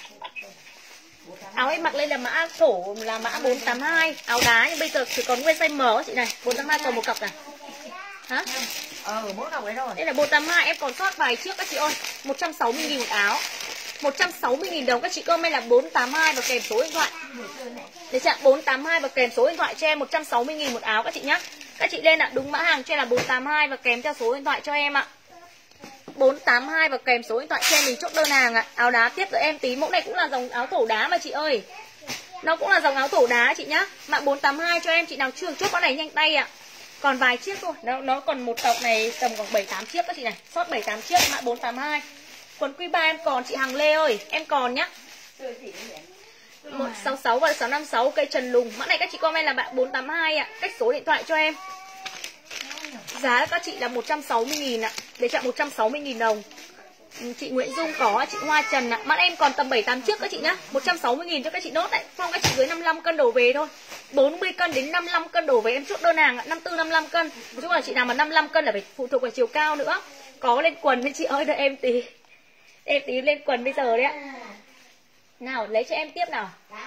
Áo em mặc lên là mã thổ là mã bốn tám hai, áo đá nhưng bây giờ chỉ còn nguyên size M á chị này, bốn tám hai còn một cặp này. Hả? Ờ, mỗi cọc đấy rồi. Đây là bốn tám hai, em còn sót vài chiếc các chị ơi. một trăm sáu mươi nghìn một áo. một trăm sáu mươi nghìn đồng các chị comment là bốn tám hai và kèm số điện thoại. Để chặn bốn tám hai và kèm số điện thoại cho em, một trăm sáu mươi nghìn một áo các chị nhá. Các chị lên ạ, đúng mã hàng cho em là bốn tám hai và kèm theo số điện thoại cho em ạ. bốn tám hai và kèm số điện thoại cho em, mình chốt đơn hàng ạ. Áo đá tiếp với em tí, mẫu này cũng là dòng áo thổ đá mà chị ơi. Nó cũng là dòng áo thổ đá chị nhá. Mã bốn tám hai cho em, chị nào chưa chốt con này nhanh tay ạ. Còn vài chiếc thôi, nó nó còn một cọc này tầm khoảng bảy tám chiếc các chị này, sót bảy tám chiếc mã bốn tám hai. Quần quy ba em còn chị Hằng Lê ơi, em còn nhá. một sáu sáu và sáu năm sáu cây Trần Lùng. Mã này các chị comment là bạn bốn tám hai ạ, cách số điện thoại cho em. Giá các chị là một trăm sáu mươi nghìn ạ, để chọn một trăm sáu mươi nghìn đồng. Chị Nguyễn Dung có, chị Hoa Trần ạ. Mã em còn tầm bảy tám chiếc các chị nhá, một trăm sáu mươi nghìn cho các chị nốt đấy. Phong các chị dưới năm mươi lăm cân đổ về thôi. bốn mươi cân đến năm mươi lăm cân đổ về em chốt đơn hàng ạ, năm mươi tư năm mươi lăm cân. Nói chung là chị nào mà năm mươi lăm cân là phải phụ thuộc vào chiều cao nữa. Có lên quần với chị ơi, đợi em tí. Em tí lên quần bây giờ đấy ạ. Nào lấy cho em tiếp nào.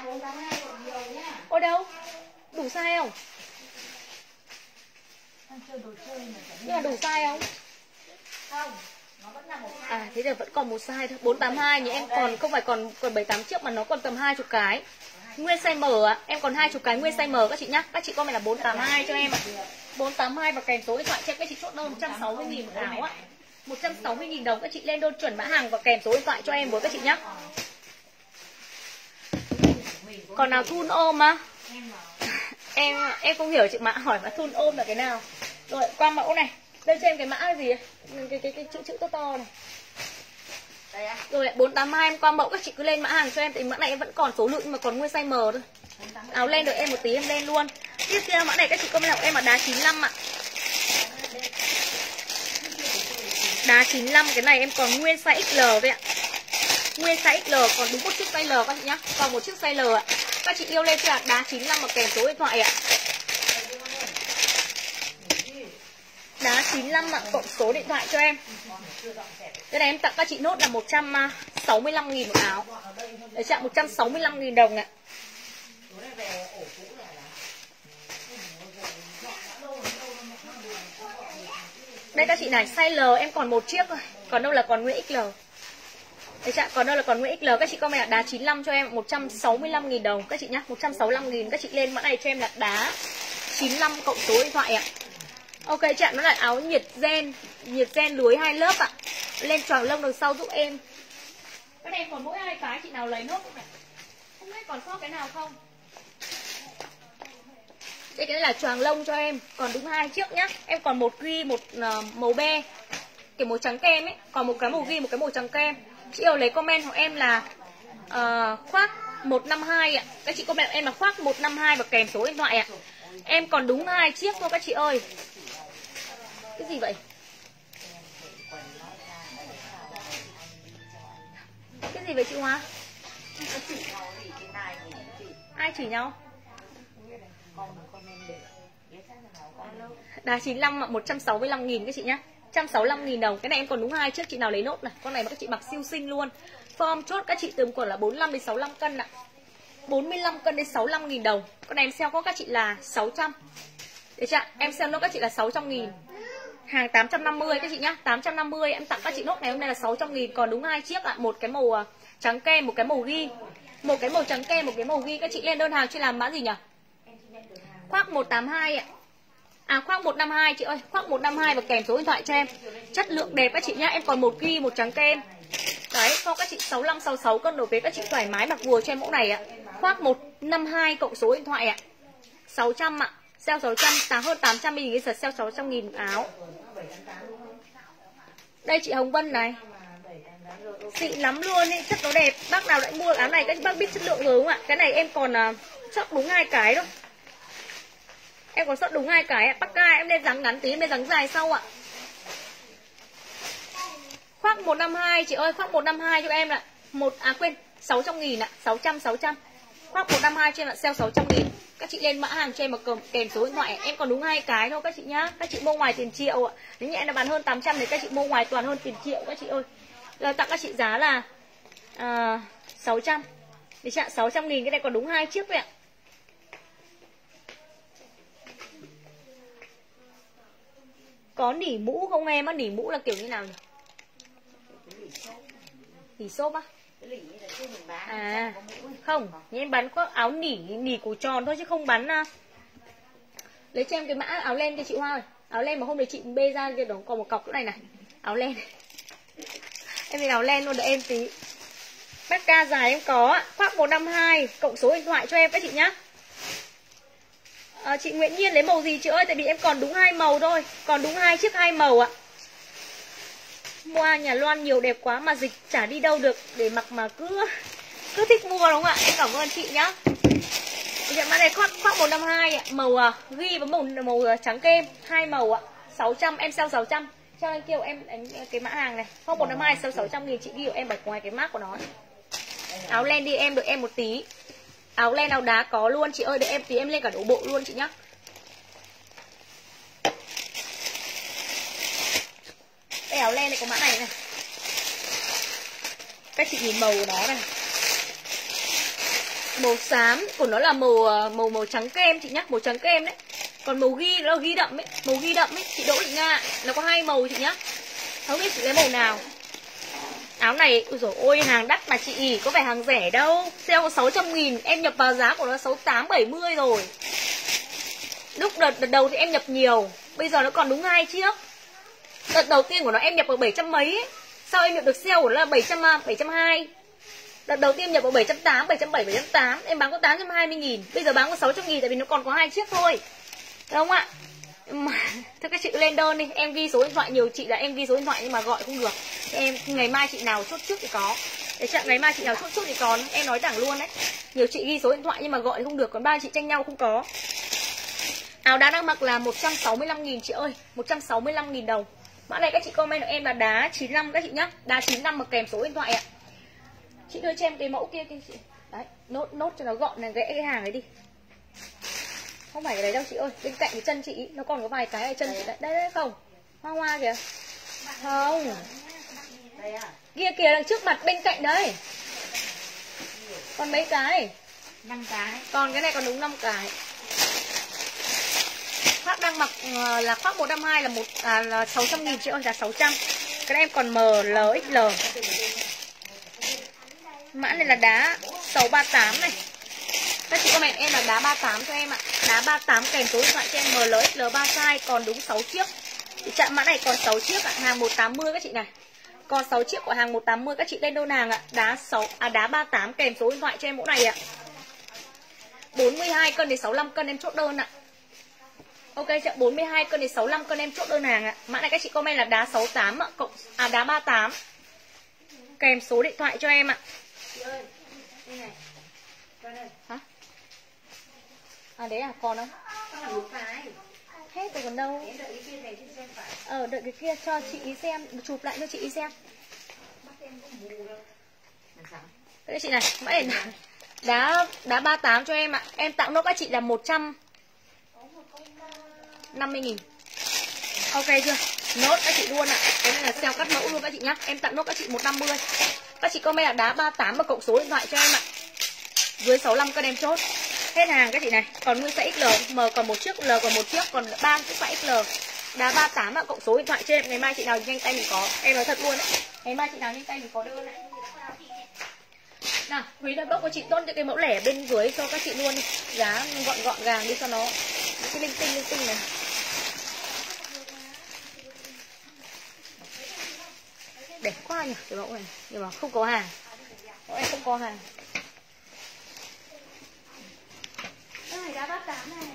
Ôi đâu? Đủ size không? Nhưng mà đủ size không? Không, nó vẫn là một À thế giờ vẫn còn một size thôi, bốn tám hai nhưng em còn không phải còn còn bảy tám chiếc mà nó còn tầm hai mươi cái. Nguyên size M ạ, em còn hai mươi cái nguyên size M các chị nhá. Các chị comment là bốn tám hai cho em ạ. bốn tám hai và kèm số điện thoại cho các chị chốt đơn một trăm sáu mươi nghìn một áo ạ. một trăm sáu mươi nghìn đồng các chị lên đơn chuẩn mã hàng và kèm số điện thoại cho em với các chị nhá. Còn nào thun ôm á? Em em không hiểu chị Mã hỏi mà thun ôm là cái nào. Rồi qua mẫu này. Đây cho em cái mã gì? Cái cái cái, cái chữ chữ to to này. đây á. Rồi bốn tám hai em qua mẫu các chị cứ lên mã hàng cho em, thì mã này em vẫn còn số lượng nhưng mà còn nguyên size M thôi. Áo lên đợi em một tí em lên luôn. Tiếp theo mã này các chị comment là em là đá chín lăm ạ. Đá chín lăm cái này em còn nguyên size ích lờ vậy ạ. Nguyên size ích lờ còn đúng một chiếc size L các chị nhá. Còn một chiếc size L ạ. Các chị yêu lên cho là đá chín lăm và kèm số điện thoại ạ. Đá chín lăm ạ, cộng số điện thoại cho em. Cái này em tặng các chị nốt là một trăm sáu mươi lăm nghìn một áo. Để chạm một trăm sáu mươi lăm nghìn đồng ạ. Đây các chị này, size L em còn một chiếc thôi. Còn đâu là còn nguyên ích lờ. Đấy chạ, còn đâu là còn nguyên ích lờ. Các chị comment là đá chín lăm cho em một trăm sáu mươi lăm nghìn đồng các chị nhá, một trăm sáu mươi lăm nghìn. Các chị lên mã này cho em là đá chín lăm cộng số điện thoại ạ. Ok chị ạ, nó là áo nhiệt gen, nhiệt gen lưới hai lớp ạ. Lên choàng lông đằng sau giúp em. Cái này còn mỗi hai cái, chị nào lấy nốt không này? Không biết còn sót cái nào không? Đây cái này là choàng lông cho em, còn đúng hai chiếc nhá. Em còn một ghi một uh, màu be, kiểu màu trắng kem ấy, còn một cái màu ghi một cái màu trắng kem. Chị yêu lấy comment của em là uh, khoác một năm hai ạ. Các chị comment em là khoác một năm hai và kèm số điện thoại ạ. Em còn đúng hai chiếc thôi các chị ơi. Cái gì vậy? Cái gì vậy chị Hoa? Ai chỉ nhau? Đá chín lăm ạ, một trăm sáu mươi lăm nghìn các chị nhá. một trăm sáu mươi lăm nghìn đồng. Cái này em còn đúng hai chiếc, chị nào lấy nốt này. Con này mà các chị mặc siêu xinh luôn. Form chốt các chị tầm quần là bốn mươi lăm đến sáu mươi lăm cân ạ. bốn mươi lăm cân đến sáu mươi lăm nghìn đồng. Con này em sale có các chị là sáu trăm. Được chưa? Em sale nốt các chị là sáu trăm nghìn. Hàng tám trăm năm mươi các chị nhá, tám trăm năm mươi em tặng các chị nốt ngày hôm nay là sáu trăm nghìn. Còn đúng hai chiếc ạ, một cái màu trắng kem, một cái màu ghi. Một cái màu trắng kem, một cái màu ghi. Các chị lên đơn hàng cho làm mã gì nhỉ? Khoác một tám hai ạ. À khoác một năm hai chị ơi, khoác một năm hai và kèm số điện thoại cho em. Chất lượng đẹp các chị nhá, em còn một ghi, một trắng kem. Đấy, cho các chị sáu mươi lăm sáu mươi sáu cân đổ về, các chị thoải mái mặc vừa cho em mẫu này ạ. Khoác một năm hai cộng số điện thoại ạ. sáu trăm ạ. Sale sáu trăm, giá hơn tám trăm nghìn, cái sale sáu trăm nghìn áo. Đây chị Hồng Vân này. Xịn lắm luôn ấy, chất nó đẹp. Bác nào đã mua áo này các bác biết chất lượng rồi không ạ? Cái này em còn uh, sót đúng hai cái thôi. Em còn sót đúng hai cái ạ. Bác ca em lên dáng ngắn tí, em lên dáng dài sau ạ. Khoác một năm hai chị ơi, khoác một năm hai cho em ạ. Một à quên, sáu trăm nghìn ạ, sáu trăm sáu trăm. Khoác một năm hai cho em ạ, sale sáu trăm nghìn. Các chị lên mã hàng cho em một cầm kèm số điện thoại. Em còn đúng hai cái thôi các chị nhá. Các chị mua ngoài tiền triệu ạ. Nếu như em đã bán hơn tám trăm thì các chị mua ngoài toàn hơn tiền triệu các chị ơi. Rồi tặng các chị giá là à, sáu trăm. Để chặn sáu trăm nghìn, cái này còn đúng hai chiếc vậy ạ. Có nỉ mũ không em á? Nỉ mũ là kiểu như nào nhỉ? Nỉ xốp á? À không, nhưng em bán có áo nỉ, nỉ cổ tròn thôi chứ không bán. Uh... Lấy cho em cái mã áo len cho chị Hoa rồi. Áo len mà hôm đấy chị bê ra kia đó còn một cọc chỗ này này. Áo len. Em lấy áo len luôn đợi em tí. Bác ca dài em có khoác một năm hai, cộng số điện thoại cho em các chị nhá. À, chị Nguyễn Nhiên lấy màu gì chị ơi? Tại vì em còn đúng hai màu thôi. Còn đúng hai chiếc hai màu ạ. Mua nhà Loan nhiều đẹp quá mà dịch chả đi đâu được để mặc mà cứ cứ thích mua đúng không ạ? Em cảm ơn chị nhá. Bây giờ mã này khoác khoác một năm hai ạ, màu à, ghi với màu màu trắng kem, hai màu ạ, sáu trăm em sale sáu trăm. Cho anh kêu em đánh cái mã hàng này. Khoác một năm hai sale sáu trăm nghìn chị ghi của em bạch ngoài cái mác của nó. Áo len đi em, đợi em một tí. Áo len áo đá có luôn chị ơi, đợi em tí em lên cả đổ bộ luôn chị nhá. Đây áo len này có mã này này. Các chị nhìn màu của nó này. Màu xám của nó là màu màu màu trắng kem chị nhá, màu trắng kem đấy. Còn màu ghi nó là ghi đậm ấy, màu ghi đậm ấy, chị Đỗ Thị Nga, nó có hai màu chị nhá. Không biết chị lấy màu nào. Áo này, ui dồi ôi, hàng đắt mà chị, có phải hàng rẻ đâu. Sale sáu trăm nghìn, em nhập vào giá của nó sáu mươi tám bảy mươi rồi. Lúc đợt, đợt đầu thì em nhập nhiều, bây giờ nó còn đúng hai chiếc. Đợt đầu tiên của nó em nhập vào bảy trăm mấy ấy. Sau em nhập được sale của nó là bảy trăm, bảy trăm hai mươi. Đợt đầu tiên nhập vào bảy trăm tám mươi, bảy trăm bảy mươi, bảy trăm tám mươi. Em bán có tám trăm hai mươi nghìn. Bây giờ bán có sáu trăm nghìn tại vì nó còn có hai chiếc thôi. Đúng không ạ? Thôi các chị lên đơn đi. Em ghi số điện thoại, nhiều chị là em ghi số điện thoại nhưng mà gọi không được. Em ngày mai chị nào chốt trước thì có. Để chặn ngày mai chị nào chốt trước thì còn. Em nói thẳng luôn đấy. Nhiều chị ghi số điện thoại nhưng mà gọi không được. Còn ba chị tranh nhau không có. Áo đá đang mặc là một trăm sáu mươi lăm nghìn chị ơi. một trăm sáu mươi lăm nghìn đồng. Mã này các chị comment của em là đá chín mươi lăm các chị nhá. Đá chín mươi lăm mà kèm số điện thoại ạ. Chị đưa cho em cái mẫu kia kia chị. Đấy, nốt nốt cho nó gọn này, gãy cái hàng ấy đi. Không phải cái đấy đâu chị ơi, bên cạnh cái chân chị ý, nó còn có vài cái ở chân chị đấy. Đây đấy không? Hoa hoa kìa. Không. Kia kìa đằng trước mặt bên cạnh đấy. Còn mấy cái? năm cái. Còn cái này còn đúng năm cái. Khoác đang mặc uh, là khoác một năm hai là một à, là sáu trăm nghìn chị ơi, là sáu trăm. Cái này em còn M L X L. Mã này là đá sáu ba tám này. Các chị comment em là đá ba tám cho em ạ. Đá ba tám kèm số điện thoại cho em M L X L ba size, còn đúng sáu chiếc. Thì chạm mã này còn sáu chiếc ạ, hàng một tám mươi các chị này. Còn sáu chiếc của hàng một tám mươi các chị lên đơn hàng ạ. Đá sáu à đá ba tám kèm số điện thoại cho em mẫu này ạ. bốn mươi hai cân đến sáu mươi lăm cân em chốt đơn ạ. Ok chị ạ, bốn mươi hai cân đến sáu mươi lăm cân em chốt đơn hàng ạ. Mã này các chị comment là đá sáu tám ạ, cộng à đá ba tám. Kèm số điện thoại cho em ạ. Chị ơi, đây này. Con ơi. Hả? À đấy à, còn không? Con là một cái. Hết rồi còn đâu. Em đợi cái kia này chứ xem phải. Ờ, đợi cái kia cho chị ý xem, chụp lại cho chị ý xem. Bắt em có mù đâu. Làm sao? Đây chị này, mã này đá đá ba tám cho em ạ. Em tặng nốt các chị là một trăm năm mươi nghìn. Ok chưa? Nốt các chị luôn ạ. Cái này là sale cắt mẫu luôn các chị nhá. Em tặng nốt các chị một trăm năm mươi. Các chị comment là đá ba tám và cộng số điện thoại cho em ạ. Dưới sáu mươi lăm cân em chốt. Hết hàng các chị này. Còn nguyên size ích lờ, M còn một chiếc, L còn một chiếc, còn ba chiếc size ích lờ. Đá ba tám và cộng số điện thoại cho em. Ngày mai chị nào nhanh tay mình có. Em nói thật luôn đấy. Ngày mai chị nào nhanh tay mình có đơn này. Nào, Quý đã bốc của chị tốt những cái mẫu lẻ bên dưới cho các chị luôn đi. Giá gọn gọn gàng đi cho nó những cái linh tinh linh tinh này. Đẹp quá nhỉ cái mẫu này. Nhưng mà không có hàng. Mẫu này không có hàng. Đây đá ba tám này.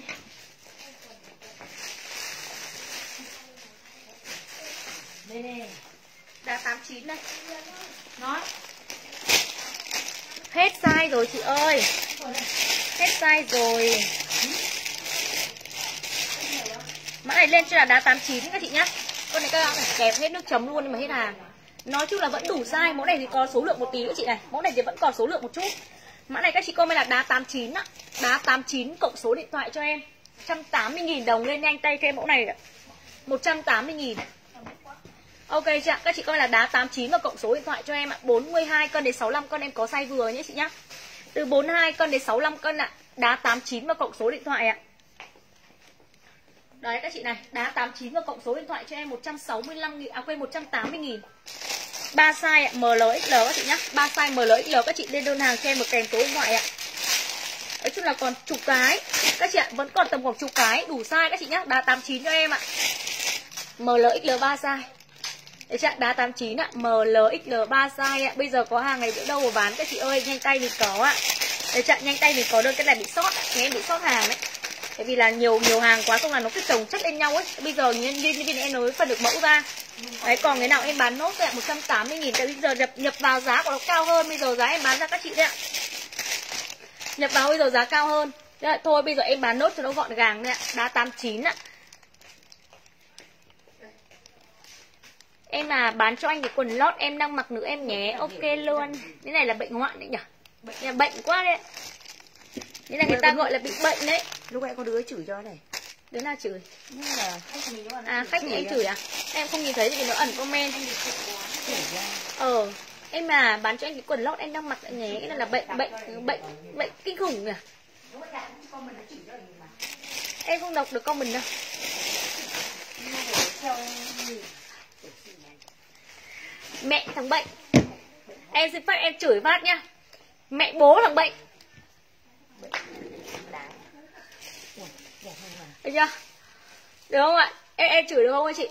Đây này. Đá tám chín đây. Nói. Hết size rồi chị ơi. Hết size rồi. Mã này lên cho là đá tám chín các chị nhá. Con này các bạn phải kẹp hết nước chấm luôn nhưng mà hết hàng. Nói chung là vẫn đủ size. Mẫu này thì có số lượng một tí nữa chị này. Mẫu này thì vẫn còn số lượng một chút. Mã này các chị comment là đá tám chín á. Đá tám chín cộng số điện thoại cho em một trăm tám mươi nghìn đồng. Lên nhanh tay cho em mẫu này ạ. một trăm tám mươi nghìn. Ok chị ạ. Các chị comment là đá tám chín và cộng số điện thoại cho em ạ. bốn mươi hai cân đến sáu mươi lăm cân em có size vừa nhé chị nhá. Từ bốn mươi hai cân đến sáu mươi lăm cân ạ. Đá tám chín và cộng số điện thoại ạ. Đấy các chị này, đá tám chín và cộng số điện thoại cho em một trăm sáu mươi lăm nghìn, à quên một trăm tám mươi nghìn. ba size ạ, M L X L các chị nhá. ba size M L X L các chị lên đơn hàng cho em một kèm số điện thoại ạ. Nói chung là còn chục cái. Các chị ạ, vẫn còn tầm khoảng chục cái, đủ size các chị nhá, đá tám chín cho em ạ. M L X L ba size. Đấy chị ạ, đá tám chín ạ, M L X L ba size ạ. Bây giờ có hàng này đỡ đâu mà bán các chị ơi, nhanh tay thì có ạ. Đấy chị ạ, nhanh tay thì có đơn, cái này bị sót ạ, cái em bị sót hàng đấy. Tại vì là nhiều nhiều hàng quá không là nó cứ chồng chất lên nhau ấy. Bây giờ nhân viên nhân viên em mới phân được mẫu ra. Đấy còn cái nào em bán nốt ạ, một trăm tám mươi nghìn. Tại bây giờ nhập nhập vào giá của nó cao hơn, bây giờ giá em bán ra các chị đấy ạ. Nhập vào bây giờ giá cao hơn. Đấy, thôi bây giờ em bán nốt cho nó gọn gàng đấy ạ. Đá tám chín ạ. Em là bán cho anh cái quần lót em đang mặc nữa em nhé. Ok luôn. Cái này là bệnh hoạn đấy nhỉ. Bệnh là bệnh quá đấy. Thế là người ta gọi là bị bệnh đấy. Lúc nãy có đứa chửi cho này. Đứa nào chửi? Là khách mình à khách em chửi à? Em không nhìn thấy thì nó ẩn comment. Ờ em mà bán cho anh cái quần lót em đang mặc lại nhé. Cái này là bệnh bệnh bệnh bệnh kinh khủng nhỉ. Em không đọc được comment đâu. Mẹ thằng bệnh. Em xin phép em chửi phát nhá. Mẹ bố thằng bệnh. Được chưa? Được không ạ? Em, em chửi được không anh chị?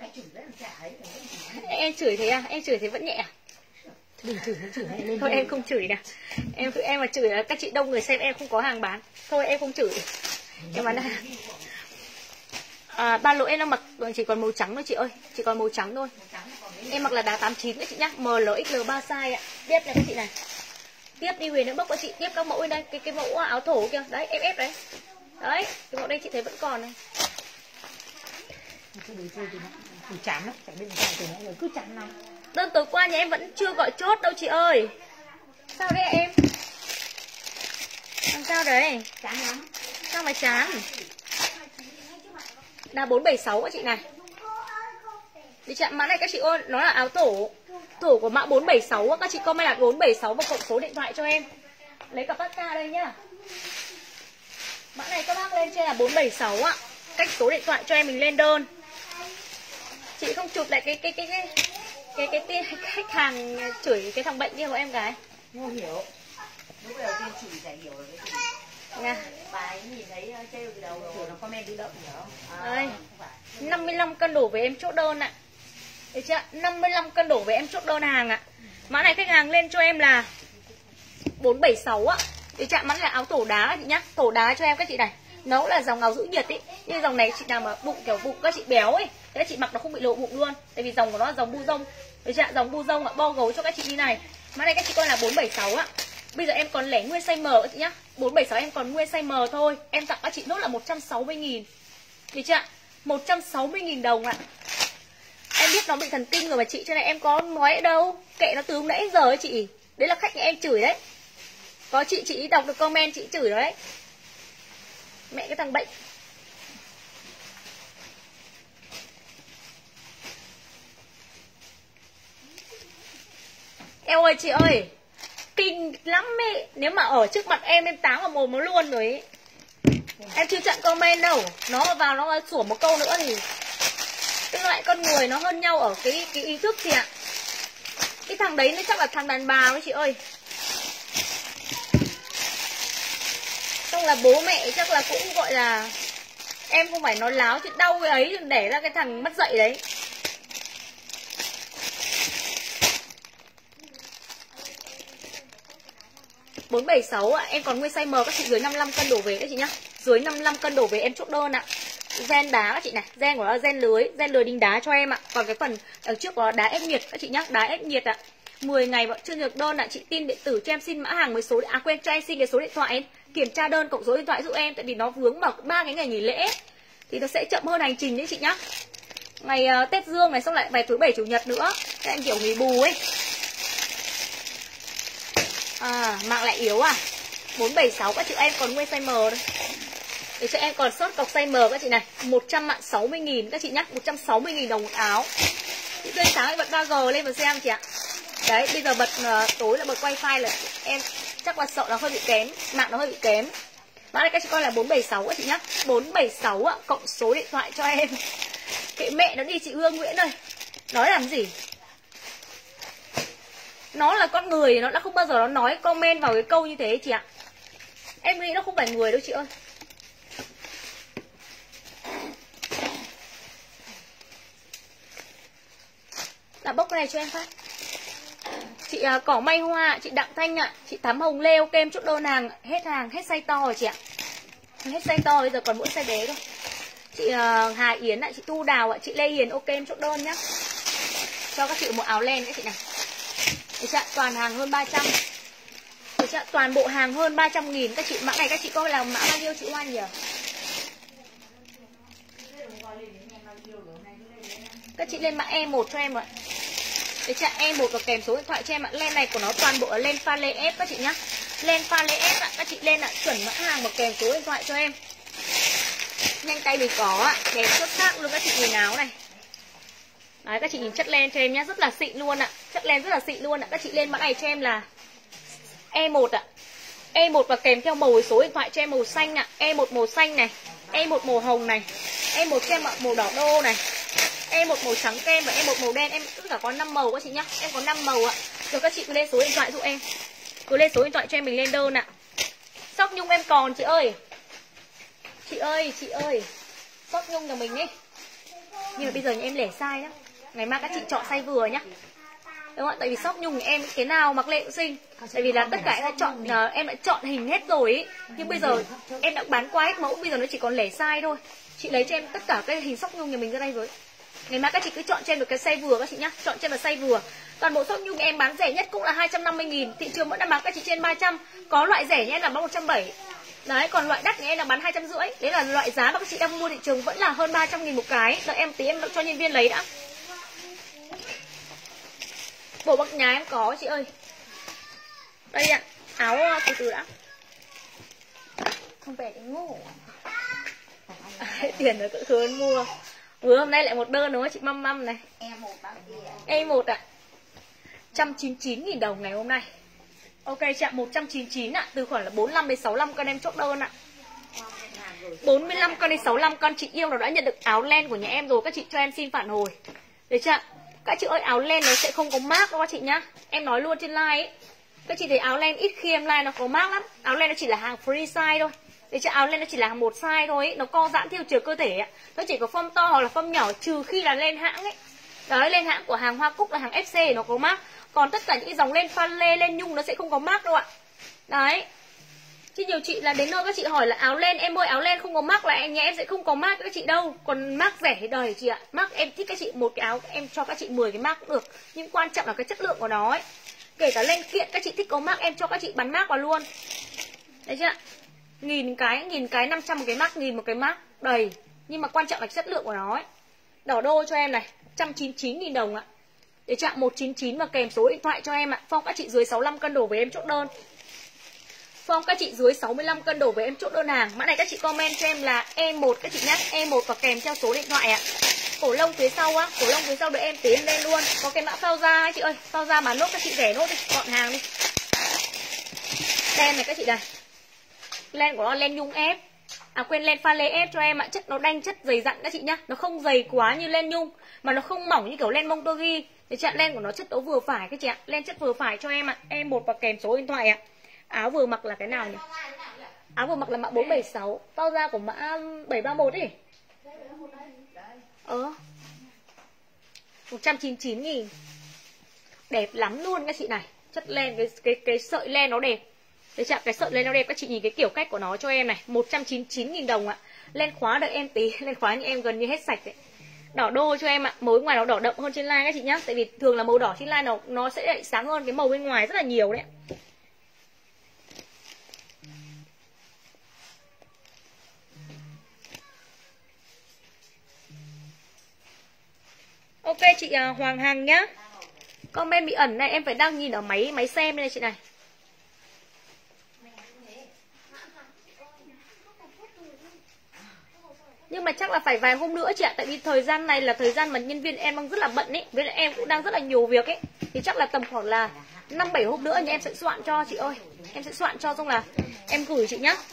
Em chửi thế à? Em chửi thế vẫn nhẹ à? Đừng chửi, chửi lên. Thôi em không chửi nè. Em em mà chửi là các chị đông người xem em không có hàng bán. Thôi em không chửi. Em bán hàng. À, ba lỗ em đang mặc chỉ còn màu trắng thôi chị ơi. Chỉ còn màu trắng thôi. Em mặc là đá tám chín đấy chị nhá. M L X L ba size ạ. Tiếp này các chị này. Tiếp đi Huyền nữa bốc các chị. Tiếp các mẫu bên đây. Cái cái mẫu áo thổ kia. Đấy em ép đấy. Đấy. Cái mẫu đây chị thấy vẫn còn này. Cứ chán lắm. Chẳng biết làm sao từ nãy giờ cứ chán lắm. Đơn tối qua nhà em vẫn chưa gọi chốt đâu chị ơi. Sao đấy em? Làm sao đấy? Chán lắm. Sao mà chán? Đá bốn bảy sáu các chị này. Đi chạm mã này các chị ơi, nó là áo tổ. Tổ của mã bốn bảy sáu, các chị comment là bốn bảy sáu và cộng số điện thoại cho em. Lấy cả bát ca đây nhá. Mã này các bác lên trên là bốn bảy sáu ạ. Cách số điện thoại cho em mình lên đơn. Chị không chụp lại cái cái cái cái cái cái, cái, cái khách hàng chửi cái thằng bệnh kia của em gái. Không hiểu. Lúc đầu tiên chửi chả hiểu rồi cái gì. Nha. Bà ấy nhìn thấy trêu từ đầu rồi nó comment đi động hiểu không? À, đây. năm mươi lăm cân đổ về em chốt đơn ạ. Được chưa? năm mươi lăm cân đổ về em chốt đơn hàng ạ. Mã này khách hàng lên cho em là bốn bảy sáu ạ. Được chưa? Mã này là áo tổ đá chị nhá. Tổ đá cho em các chị này. Nó cũng là dòng áo giữ nhiệt ý. Nhưng dòng này chị nào mà bụng kiểu bụng các chị béo ấy, thế chị mặc nó không bị lộ bụng luôn. Tại vì dòng của nó là dòng bu rông. Được chưa? Dòng bu rông ạ, bo gấu cho các chị như này. Mã này các chị coi là bốn bảy sáu ạ. Bây giờ em còn lẻ nguyên size M các chị nhá. bốn bảy sáu em còn nguyên size M thôi. Em tặng các chị nốt là một trăm sáu mươi nghìn. Được chưa? một trăm sáu mươi nghìn đồng ạ. Em biết nó bị thần kinh rồi mà chị, cho nên em có nói ở đâu. Kệ nó từ hôm nãy giờ ấy chị. Đấy là khách nhà em chửi đấy. Có chị chị đọc được comment chị chửi đấy. Mẹ cái thằng bệnh. Eo ơi chị ơi, kinh lắm ấy. Nếu mà ở trước mặt em em táng vào mồm nó luôn rồi ấy. Em chưa chặn comment đâu. Nó vào nó sủa một câu nữa thì tức lại con người nó hơn nhau ở cái cái ý thức chị ạ. Cái thằng đấy nó chắc là thằng đàn bà ấy chị ơi. Xong là bố mẹ chắc là cũng gọi là em không phải nói láo chứ đau cái ấy để ra cái thằng mất dạy đấy. bốn bảy sáu ạ, em còn nguyên size M các chị dưới năm mươi lăm cân đổ về đấy chị nhá. Dưới năm mươi lăm cân đổ về em chốt đơn ạ. gen đá các chị này, gen của nó là gen lưới, gen lưới đính đá cho em ạ. Còn cái phần ở trước có đá ép nhiệt các chị nhá, đá ép nhiệt ạ. mười ngày vẫn chưa được đơn ạ. Chị tin điện tử cho em xin mã hàng với số, à quên, cho em xin cái số điện thoại em, kiểm tra đơn cộng số điện thoại giúp em, tại vì nó vướng vào ba cái ngày nghỉ lễ thì nó sẽ chậm hơn hành trình đấy chị nhá. Ngày uh, Tết Dương này, xong lại ngày thứ bảy chủ nhật nữa, các em kiểu nghỉ bù ấy. À, mạng lại yếu à. Bốn bảy sáu các chị em còn nguyên size M thôi. Để cho em còn sót cọc size M các chị này, một trăm sáu mươi nghìn các chị nhá, một trăm sáu mươi nghìn đồng một áo. Chị tươi sáng em bật ba G lên và xem chị ạ. Đấy, bây giờ bật uh, tối là bật wifi là em chắc là sợ nó hơi bị kém, mạng nó hơi bị kém. Mã này các chị coi là bốn bảy sáu các chị nhá, bốn bảy sáu ạ, cộng số điện thoại cho em. Kệ mẹ nó đi chị Hương Nguyễn ơi. Nói làm gì? Nó là con người, nó đã không bao giờ nó nói comment vào cái câu như thế chị ạ. Em nghĩ nó không phải người đâu chị ơi. Là bốc cái này cho em phát. Chị uh, Cỏ May Hoa, chị Đặng Thanh ạ, chị Thắm Hồng Lê, ok em chốt đơn hàng, hết hàng, hết size to rồi chị ạ. Hết size to, bây giờ còn mỗi size bé thôi. Chị uh, Hà Yến ạ, chị Tu Đào ạ, chị Lê Hiền, ok em chốt đơn nhá. Cho các chị một áo len các chị này. Đấy chị ạ, toàn hàng hơn ba trăm. Đấy chị ạ, toàn bộ hàng hơn ba trăm nghìn. Các chị, mã này các chị coi là mã bao nhiêu chị Hoan nhỉ? Các chị lên mã E một cho em ạ. Đấy chị ạ, E một và kèm số điện thoại cho em ạ. Len này của nó toàn bộ là len pha lê ép các chị nhá. Len pha lê ép ạ, các chị lên ạ, chuẩn mã hàng và kèm số điện thoại cho em. Nhanh tay mình có ạ, đẹp xuất sắc luôn các chị nhìn áo này. Đấy, các chị nhìn chất len cho em nhá, rất là xịn luôn ạ. Chất len rất là xịn luôn ạ. Các chị lên mã này cho em là E một ạ. E một và kèm theo màu số điện thoại cho em màu xanh ạ. E một màu xanh này, E một màu hồng này, E một cho em màu đỏ đô này, E một màu trắng kem và E một màu đen. Em tất cả có năm màu các chị nhá. Em có năm màu ạ. Rồi các chị cứ lên số điện thoại giúp em. Cứ lên số điện thoại cho em mình lên đơn ạ. Sóc nhung em còn chị ơi. Chị ơi, chị ơi. Sóc nhung nhà mình đi. Nhưng mà bây giờ nhà em lẻ size nhá. Ngày mai các chị chọn size vừa nhá. Đúng không ạ? Tại vì shop nhung em cái nào mặc lệ cũng xinh. Tại vì là tất cả em đã chọn uh, em đã chọn hình hết rồi ý. Nhưng bây giờ em đã bán qua hết mẫu, bây giờ nó chỉ còn lẻ size thôi. Chị lấy cho em tất cả cái hình shop nhung nhà mình ra đây với. Ngày mai các chị cứ chọn cho em được cái size vừa các chị nhá. Chọn cho em là size vừa. Toàn bộ shop nhung em bán rẻ nhất cũng là hai trăm năm mươi nghìn. Thị trường vẫn đang bán các chị trên ba trăm. Có loại rẻ nhé là bán một trăm bảy mươi. Đấy, còn loại đắt nhà em là bán hai trăm rưỡi. Đấy là loại giá mà các chị đang mua thị trường vẫn là hơn ba trăm nghìn một cái. Đợi em tí em cho nhân viên lấy đã. Bộ bậc nhà em có chị ơi. Đây ạ, áo từ từ đã. Không phải cái ngủ. Tiền nó tự khớn mua. Vừa hôm nay lại một đơn đúng không chị Măm Măm này. E một ạ. một trăm chín mươi chín nghìn đồng ngày hôm nay. Ok chị ạ, một trăm chín mươi chín ạ. Từ khoảng là bốn mươi lăm đến sáu mươi lăm cân em chốt đơn ạ. bốn mươi lăm cân đến sáu mươi lăm cân. Chị yêu nó đã nhận được áo len của nhà em rồi. Các chị cho em xin phản hồi. Đấy chưa ạ? Các chị ơi, áo len nó sẽ không có mác đâu các chị nhá. Em nói luôn trên live ấy. Các chị thấy áo len ít khi em live nó có mác lắm. Áo len nó chỉ là hàng free size thôi. Để cho áo len nó chỉ là một size thôi ấy. Nó co giãn theo chiều cơ thể ấy. Nó chỉ có form to hoặc là form nhỏ, trừ khi là len hãng ấy. Đấy, len hãng của hàng Hoa Cúc là hàng ép xê nó có mác. Còn tất cả những cái dòng len pha lê, len nhung nó sẽ không có mác đâu ạ. Đấy. Chứ nhiều chị là đến nơi các chị hỏi là áo len, em ơi áo len không có mác là nhà em sẽ không có mác các chị đâu. Còn mác rẻ thì đời chị ạ. Mác em thích các chị một cái áo em cho các chị mười cái mác cũng được. Nhưng quan trọng là cái chất lượng của nó ấy. Kể cả len kiện các chị thích có mác em cho các chị bắn mác vào luôn. Đấy chưa ạ? Nghìn cái, nghìn cái năm trăm một cái mác, nghìn một cái mác đầy. Nhưng mà quan trọng là chất lượng của nó ấy. Đỏ đô cho em này, một trăm chín mươi chín nghìn đồng ạ. Để chạm một chín chín và kèm số điện thoại cho em ạ. Phong các chị dưới sáu mươi lăm cân đổ với em chốt đơn. Phong các chị dưới sáu mươi lăm cân đổ với em chốt đơn hàng. Mã này các chị comment cho em là E một các chị nhé. E một và kèm theo số điện thoại ạ. Cổ lông phía sau á, cổ lông phía sau đợi em tiến lên luôn. Có cái mã phao da ấy chị ơi. Phao da bán nốt các chị rẻ nốt đi, gọn hàng đi. Len này các chị đây. Len của nó len nhung ép. À quên, len pha lê ép cho em ạ. Chất nó đanh, chất dày dặn các chị nhá. Nó không dày quá như len nhung, mà nó không mỏng như kiểu len Montogi. Để chặn len của nó chất đấu vừa phải các chị ạ. Len chất vừa phải cho em ạ. E một và kèm số điện thoại ạ. Áo vừa mặc là cái nào nhỉ? Áo vừa mặc là mã bốn bảy sáu. Tao ra của mã bảy ba mốt đi. Ờ một trăm chín mươi chín nghìn. Đẹp lắm luôn các chị này. Chất len, cái cái cái sợi len nó đẹp. Đấy chạ, cái sợi len nó đẹp. Các chị nhìn cái kiểu cách của nó cho em này. Một trăm chín mươi chín nghìn đồng ạ. Lên khóa đợi em tí, lên khóa như em gần như hết sạch đấy. Đỏ đô cho em ạ, màu bên ngoài nó đỏ đậm hơn trên line các chị nhá. Tại vì thường là màu đỏ trên line nó, nó sẽ sáng hơn cái màu bên ngoài rất là nhiều đấy. Ok chị Hoàng Hằng nhá. Comment bị ẩn này, em phải đang nhìn ở máy máy xem đây này chị này. Nhưng mà chắc là phải vài hôm nữa chị ạ. Tại vì thời gian này là thời gian mà nhân viên em đang rất là bận ấy. Với lại em cũng đang rất là nhiều việc ấy. Thì chắc là tầm khoảng là năm bảy hôm nữa thì em sẽ soạn cho chị ơi. Em sẽ soạn cho xong là em gửi chị nhá.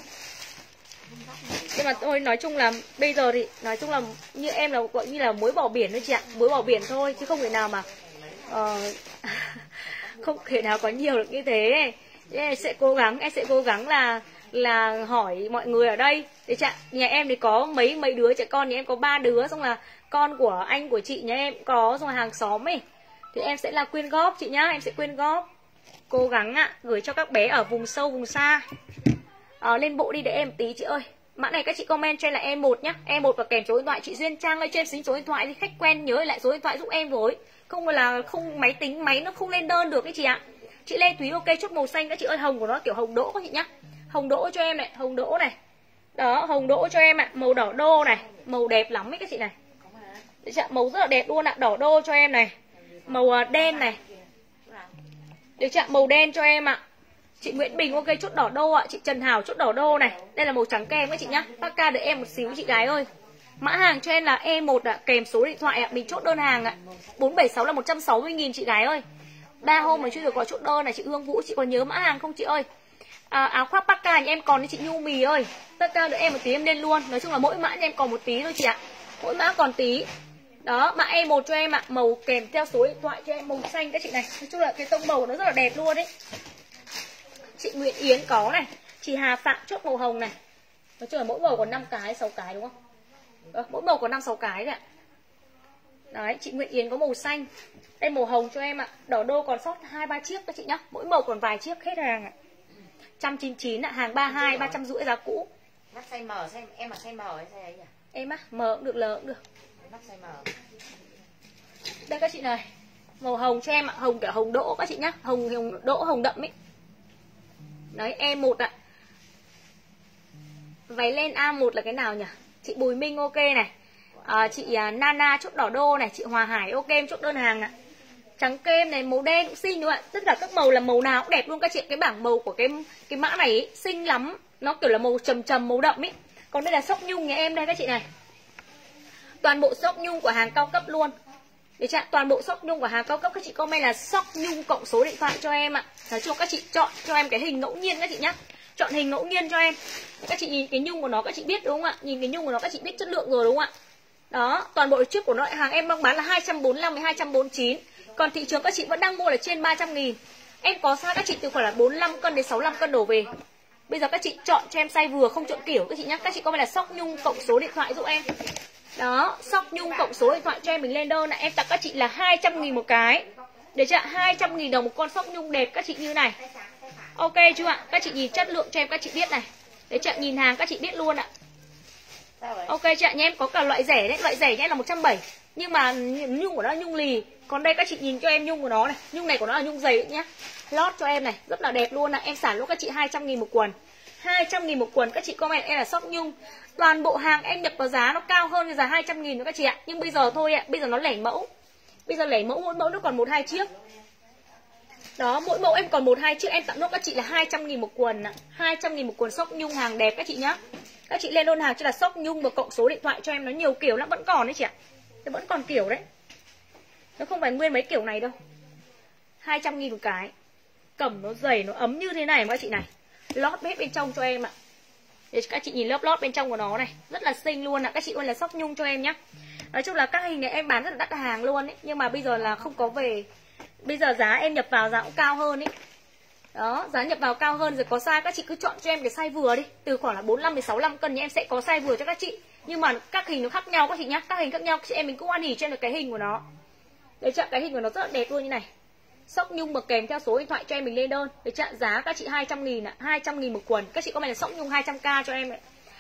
Nhưng mà thôi nói chung là bây giờ thì nói chung là như em là gọi như là muối bỏ biển thôi chị ạ. Muối bỏ biển thôi chứ không thể nào mà uh, không thể nào có nhiều được như thế. Em sẽ cố gắng, em sẽ cố gắng là là hỏi mọi người ở đây. Để chạ, nhà em thì có mấy mấy đứa trẻ con, nhà em có ba đứa, xong là con của anh của chị nhà em có, xong là hàng xóm ấy. Thì em sẽ là quyên góp chị nhá, em sẽ quyên góp. Cố gắng ạ, à, gửi cho các bé ở vùng sâu vùng xa. À, lên bộ đi để em tí chị ơi. Mã này các chị comment cho em là E một nhá, E một và kèm số điện thoại. Chị Duyên Trang ơi, cho em xin số điện thoại thì khách quen nhớ lại số điện thoại giúp em với. Không là không máy tính máy nó không lên đơn được đấy chị ạ. Chị Lê Thúy ok, chốt màu xanh các chị ơi, hồng của nó kiểu hồng đỗ các chị nhá. Hồng đỗ cho em này, hồng đỗ này. Đó, hồng đỗ cho em ạ, à. Màu đỏ đô này, màu đẹp lắm ấy các chị này. Đấy chị ạ, màu rất là đẹp luôn ạ, à. Đỏ đô cho em này. Màu đen này. Được chị ạ, màu đen cho em ạ. À. Chị Nguyễn Bình ok, chốt đỏ đô ạ. À. Chị Trần Hảo chốt đỏ đô này. Đây là màu trắng kem các chị nhá. Bác ca đợi em một xíu chị gái ơi. Mã hàng cho em là E một ạ, à. Kèm số điện thoại ạ. À. Mình chốt đơn hàng ạ. À. bốn bảy sáu là một trăm sáu mươi nghìn chị gái ơi. Ba hôm mà chưa được gọi chốt đơn này. Chị Hương Vũ, chị còn nhớ mã hàng không chị ơi? À, áo khoác Pacca nhà em còn đi chị Nhu Mì ơi. Pacca đợi em một tí em lên luôn. Nói chung là mỗi mã nhà em còn một tí thôi chị ạ. Mỗi mã còn tí. Đó, mã E một cho em ạ. À. Màu kèm theo số điện thoại cho em màu xanh các chị này. Nói chung là cái tông màu nó rất là đẹp luôn đấy. Chị Nguyễn Yến có này. Chị Hà Phạm chốt màu hồng này. Nói chung là mỗi màu còn năm cái, sáu cái đúng không? Đó, mỗi màu còn năm sáu cái đấy ạ. Đấy, chị Nguyễn Yến có màu xanh. Đây màu hồng cho em ạ. À. Đỏ đô còn sót hai ba chiếc các chị nhá. Mỗi màu còn vài chiếc hết hàng ạ. À. một trăm chín mươi chín ạ, hàng ba mươi hai, ba trăm rưỡi giá cũ. Mắt size M, size, em mặc size M hay size ấy nhỉ? Em á, M cũng được, L cũng được. Mắt size M. Đây các chị này. Màu hồng cho em ạ, hồng kiểu hồng đỗ các chị nhá. Hồng hồng đỗ hồng đậm ấy. Đấy, E một ạ. Váy lên A một là cái nào nhỉ? Chị Bùi Minh ok này. À, chị Nana chốt đỏ đô này, chị Hòa Hải ok em chốt đơn hàng ạ. Trắng kem này, màu đen cũng xinh đúng không ạ? Tất cả các màu là màu nào cũng đẹp luôn các chị. Cái bảng màu của cái cái mã này ý, xinh lắm. Nó kiểu là màu trầm trầm, màu đậm ý. Còn đây là sóc nhung nhà em đây các chị này. Toàn bộ sóc nhung của hàng cao cấp luôn. Để chặn toàn bộ sóc nhung của hàng cao cấp. Các chị comment là sóc nhung cộng số điện thoại cho em ạ. Nói chung các chị chọn cho em cái hình ngẫu nhiên các chị nhá. Chọn hình ngẫu nhiên cho em. Các chị nhìn cái nhung của nó các chị biết đúng không ạ? Nhìn cái nhung của nó các chị biết chất lượng rồi đúng không ạ? Đó, toàn bộ trước của nó hàng em đang bán là hai trăm bốn mươi lăm với hai trăm bốn mươi chín. Còn thị trường các chị vẫn đang mua là trên ba trăm nghìn. Em có size các chị từ khoảng là bốn mươi lăm cân đến sáu mươi lăm cân đổ về. Bây giờ các chị chọn cho em size vừa, không chọn kiểu các chị nhá. Các chị comment là sóc nhung cộng số điện thoại giúp em. Đó, sóc nhung cộng số điện thoại cho em mình lên đơn này. Em tặng các chị là hai trăm nghìn một cái. Để cho hai trăm nghìn đồng một con sóc nhung đẹp các chị như này. Ok chưa ạ? Các chị nhìn chất lượng cho em các chị biết này. Để cho nhìn hàng các chị biết luôn ạ. Ok chị ạ, nha em có cả loại rẻ đấy, loại rẻ nhé là một trăm bảy mươi. Nhưng mà nhung của nó là nhung lì. Còn đây các chị nhìn cho em nhung của nó này. Nhung này của nó là nhung dày nhá. Lót cho em này, rất là đẹp luôn ạ. Em xả luôn các chị hai trăm nghìn một quần. hai trăm nghìn một quần, các chị comment em là sóc nhung. Toàn bộ hàng em nhập vào giá nó cao hơn cái giá hai trăm nghìn nữa các chị ạ. Nhưng bây giờ thôi ạ, bây giờ nó lẻ mẫu. Bây giờ lẻ mẫu, mỗi mẫu nó còn một hai chiếc. Đó, mỗi mẫu em còn một hai chiếc. Em tặng nốt các chị là hai trăm nghìn một quần ạ. hai trăm nghìn một quần sóc nhung hàng đẹp các chị nhá. Các chị lên đơn hàng cho là sóc nhung và cộng số điện thoại cho em. Nó nhiều kiểu lắm, vẫn còn đấy chị ạ. Nó vẫn còn kiểu đấy. Nó không phải nguyên mấy kiểu này đâu. hai trăm nghìn một cái. Cẩm nó dày, nó ấm như thế này mà các chị này. Lót hết bên trong cho em ạ. Để các chị nhìn lớp lót bên trong của nó này. Rất là xinh luôn ạ. Các chị ơi là sóc nhung cho em nhá. Nói chung là các hình này em bán rất là đắt hàng luôn ấy. Nhưng mà bây giờ là không có về. Bây giờ giá em nhập vào giá cũng cao hơn ấy. Đó, giá nhập vào cao hơn. Rồi có size các chị cứ chọn cho em cái size vừa đi. Từ khoảng là bốn mươi lăm đến sáu mươi lăm cân thì em sẽ có size vừa cho các chị. Nhưng mà các hình nó khác nhau các chị nhá. Các hình khác nhau chị em mình cũng ăn hỉ cho em được cái hình của nó. Đấy chặn cái hình của nó rất là đẹp luôn như này. Sóc nhung mà kèm theo số điện thoại cho em mình lên đơn. Để chặn giá các chị hai trăm nghìn ạ, hai trăm nghìn một quần. Các chị có mày là sóc nhung hai trăm k cho em ạ.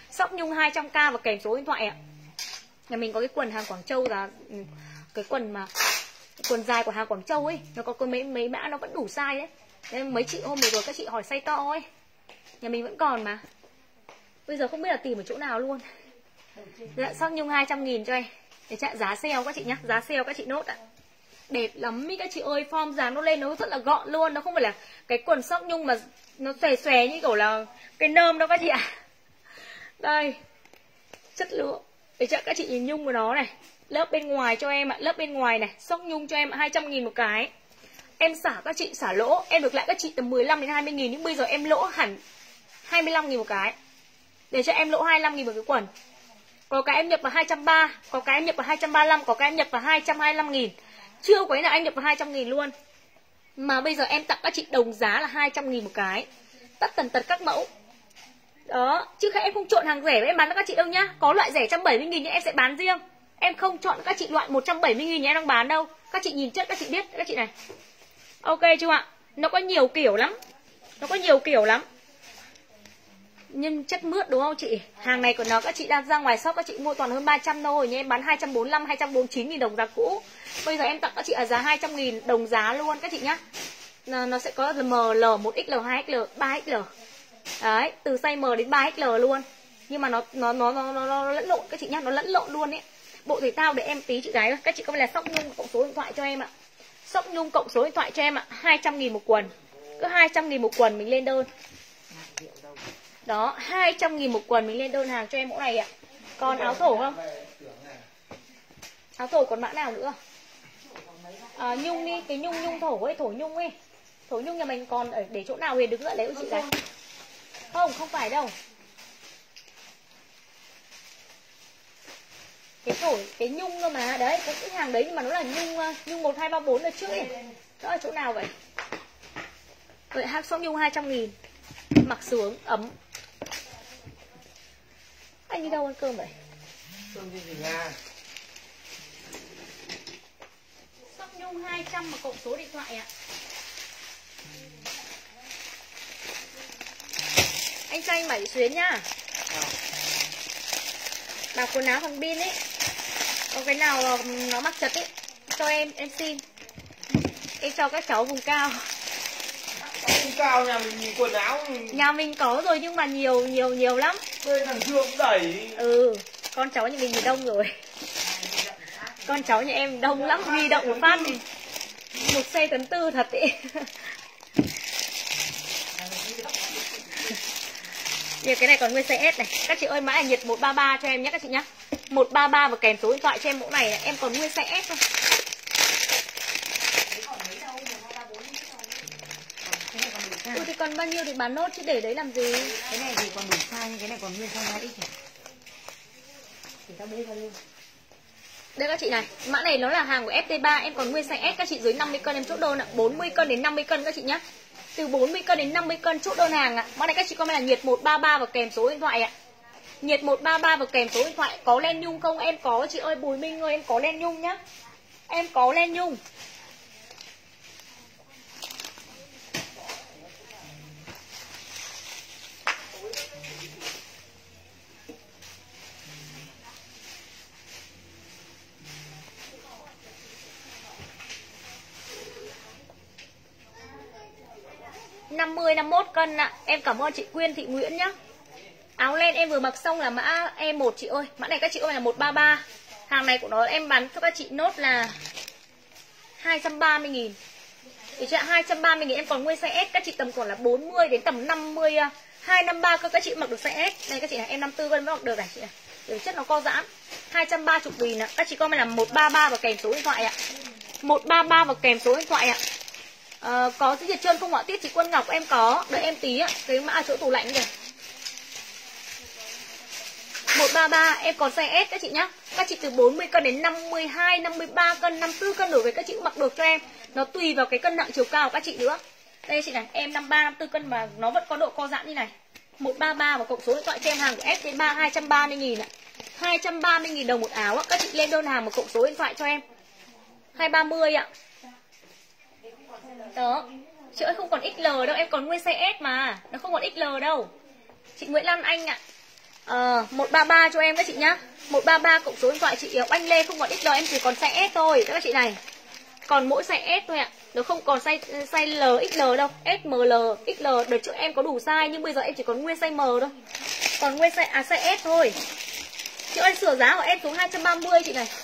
Sóc nhung hai trăm k và kèm số điện thoại ạ. Nhà mình có cái quần hàng Quảng Châu là cái quần mà quần dài của hàng Quảng Châu ấy, nó có mấy mấy mã nó vẫn đủ size đấy. Nên mấy chị hôm vừa rồi các chị hỏi size to ấy, nhà mình vẫn còn mà. Bây giờ không biết là tìm ở chỗ nào luôn. Dạ, sóc nhung hai trăm nghìn cho em. Để chạy giá sale các chị nhá, giá sale các chị nốt ạ. Đẹp lắm ý các chị ơi, form dáng nó lên nó rất là gọn luôn, nó không phải là cái quần sóc nhung mà nó xòe xòe như kiểu là cái nơm đâu các chị ạ. Đây, chất lượng. Để cho các chị nhìn nhung của nó này. Lớp bên ngoài cho em ạ, lớp bên ngoài này, sóc nhung cho em hai trăm nghìn một cái. Em xả các chị xả lỗ, em được lại các chị tầm mười lăm đến hai mươi nghìn, nhưng bây giờ em lỗ hẳn hai mươi lăm nghìn một cái. Để cho em lỗ hai mươi lăm nghìn một cái quần. Có cái em nhập vào hai trăm ba mươi, có cái em nhập vào hai trăm ba mươi lăm, có cái em nhập vào hai trăm hai mươi lăm nghìn. Chưa có cái nào em nhập vào hai trăm nghìn luôn. Mà bây giờ em tặng các chị đồng giá là hai trăm nghìn một cái. Tất tần tật các mẫu. Đó, chứ em không trộn hàng rẻ với em bán cho các chị đâu nhá. Có loại rẻ một trăm bảy mươi nghìn nhưng em sẽ bán riêng. Em không chọn các chị loại một trăm bảy mươi nghìn nhà em đang bán đâu. Các chị nhìn chất các chị biết các chị này. Ok chưa ạ? Nó có nhiều kiểu lắm. Nó có nhiều kiểu lắm. Nhưng chất mướt đúng không chị? Hàng này của nó các chị đang ra ngoài shop các chị mua toàn hơn ba trăm thôi. Nhưng em bán hai trăm bốn mươi lăm, hai trăm bốn mươi chín nghìn đồng giá cũ. Bây giờ em tặng các chị ở giá hai trăm nghìn đồng giá luôn các chị nhá. Nó sẽ có M L, một X L, hai X L, ba X L. Đấy, từ size M đến ba X L luôn. Nhưng mà nó nó nó nó, nó, nó lẫn lộn các chị nhá, nó lẫn lộn luôn ấy. Bộ thể thao để em tí chị gái. Các chị có phải là sóc nhung cộng số điện thoại cho em ạ. Sóc nhung cộng số điện thoại cho em ạ, hai trăm nghìn một quần. Cứ hai trăm nghìn một quần mình lên đơn. Đó, hai trăm nghìn một quần mình lên đơn hàng cho em mẫu này ạ. Còn áo thổ không? Áo thổ còn mã nào nữa? À, nhung đi, cái nhung nhung thổ ấy, thổ nhung ấy. Thổ nhung nhà mình còn ở để chỗ nào Huyền đứng lại lấy của chị này. Không, không phải đâu. Cái thổi, cái nhung cơ mà. Đấy, có cái hàng đấy nhưng mà nó là nhung nhung một hai ba bốn ở trước ấy. Đó ở chỗ nào vậy? Vậy hát sóc nhung hai trăm nghìn. Mặc sướng, ấm. Anh đi đâu ăn cơm vậy? Cơm đi gì nha? Sóc nhung hai trăm mà cộng số điện thoại ạ. Anh cho anh bảy xuyến nhá. Bảo quần áo thằng Bin ấy. Có cái nào nó mặc chật ấy cho em, em xin. Em cho các cháu vùng cao. Vùng cao nhà mình nhìn quần áo. Nhà mình có rồi nhưng mà nhiều nhiều nhiều lắm. Đây thằng Trương cũng đẩy. Ừ, con cháu nhà mình thì đông rồi. Con cháu nhà em đông lắm, huy động một phát thì một xe tấn tư thật ý. Giờ cái này còn nguyên size S này. Các chị ơi mã là nhiệt một ba ba cho em nhé các chị nhé. một ba ba và kèm số điện thoại cho em mẫu này, này. Em còn nguyên size S thôi. Ừ thì còn bao nhiêu thì bán nốt chứ để đấy làm gì. Cái này thì còn đủ size nhưng cái này còn nguyên size hai X. Thì tao bê vào luôn. Đây các chị này, mã này nó là hàng của F T ba, em còn nguyên size S các chị dưới năm mươi cân em chốt đơn ạ, bốn mươi cân đến năm mươi cân các chị nhé. Từ bốn mươi cân đến năm mươi cân chốt đơn hàng ạ. Mã này các chị comment là nhiệt một ba ba và kèm số điện thoại ạ. Nhiệt một ba ba và kèm số điện thoại. Có len nhung không? Em có chị ơi, Bùi Minh ơi, em có len nhung nhá. Em có len nhung. năm mươi năm mươi mốt cân ạ. Em cảm ơn chị Quyên Thị Nguyễn nhá. Áo len em vừa mặc xong là mã E một chị ơi. Mã này các chị ơi là một ba ba. Hàng này của nó em bán cho các chị nốt là hai trăm ba mươi nghìn. Để cho hai trăm ba mươi nghìn em còn nguyên size S. Các chị tầm còn là bốn mươi đến tầm năm mươi, hai năm ba cơ các chị mặc được size S. Này các chị này em năm tư cân mới mặc được này chị này. Để chất nó co giãn. hai trăm ba mươi nghìn ạ. Các chị comment là một ba ba và kèm số điện thoại ạ. một ba ba và kèm số điện thoại ạ. À, có giữ nhiệt trơn không ạ? Tiết chị Quân Ngọc em có. Đợi em tí ạ. Cái mã chỗ tủ lạnh kìa. một ba ba em còn size S các chị nhá. Các chị từ bốn mươi cân đến năm mươi hai, năm mươi ba cân, năm mươi tư cân đổ về các chị cũng mặc được cho em. Nó tùy vào cái cân nặng chiều cao của các chị nữa. Đây chị này, em năm mươi ba, năm mươi tư cân mà nó vẫn có độ co giãn như này. một ba ba và cộng số điện thoại cho em hàng của F T ba hai trăm ba mươi nghìn ạ. hai trăm ba mươi nghìn đồng một áo ạ. Các chị lên đơn hàng một cộng số điện thoại cho em. hai ba mươi ạ. Đó. Chị ơi không còn X L đâu, em còn nguyên size S mà. Nó không còn X L đâu. Chị Nguyễn Lan Anh ạ. uh, một ba ba cho em các chị nhá. Một ba ba cộng số điện thoại chị Oanh Lê không còn ích lờ, em chỉ còn size S thôi các chị này. Còn mỗi size S thôi ạ. Nó không còn size size L, ích lờ đâu. S, M, L, ích lờ. Đợt trước em có đủ size nhưng bây giờ em chỉ còn nguyên size M thôi. Còn nguyên size à size S thôi. Chị ơi sửa giá của em xuống hai trăm ba mươi chị này.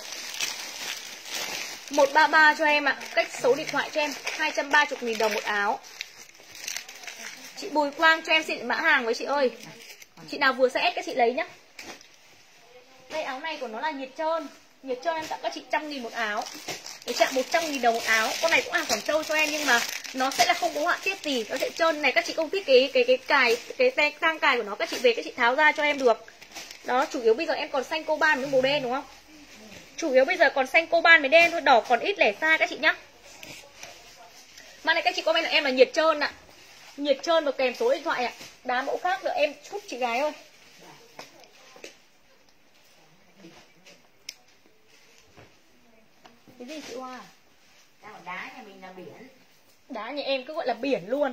một ba ba cho em ạ. Cách số điện thoại cho em hai trăm ba mươi nghìn đồng một áo. Chị Bùi Quang cho em xin mã hàng với chị ơi. Chị nào vừa size S các chị lấy nhá. Đây áo này của nó là nhiệt trơn. Nhiệt trơn em tặng các chị trăm nghìn một áo. Để chạm một trăm nghìn đồng một áo. Con này cũng hàng Quảng Châu cho em nhưng mà nó sẽ là không có họa tiết gì. Nó sẽ trơn này, các chị không thích cái cái cái cài cái tay thang cài của nó, các chị về các chị tháo ra cho em được. Đó, chủ yếu bây giờ em còn xanh coban với màu đen đúng không? Chủ yếu bây giờ còn xanh coban với đen thôi, đỏ còn ít lẻ size các chị nhá. Mà này các chị comment là em là nhiệt trơn ạ. Nhiệt trơn và kèm số điện thoại ạ. Đá mẫu khác nữa em chút chị gái ơi. Cái gì chị Hoa? Đá nhà mình là biển. Đá nhà em cứ gọi là biển luôn.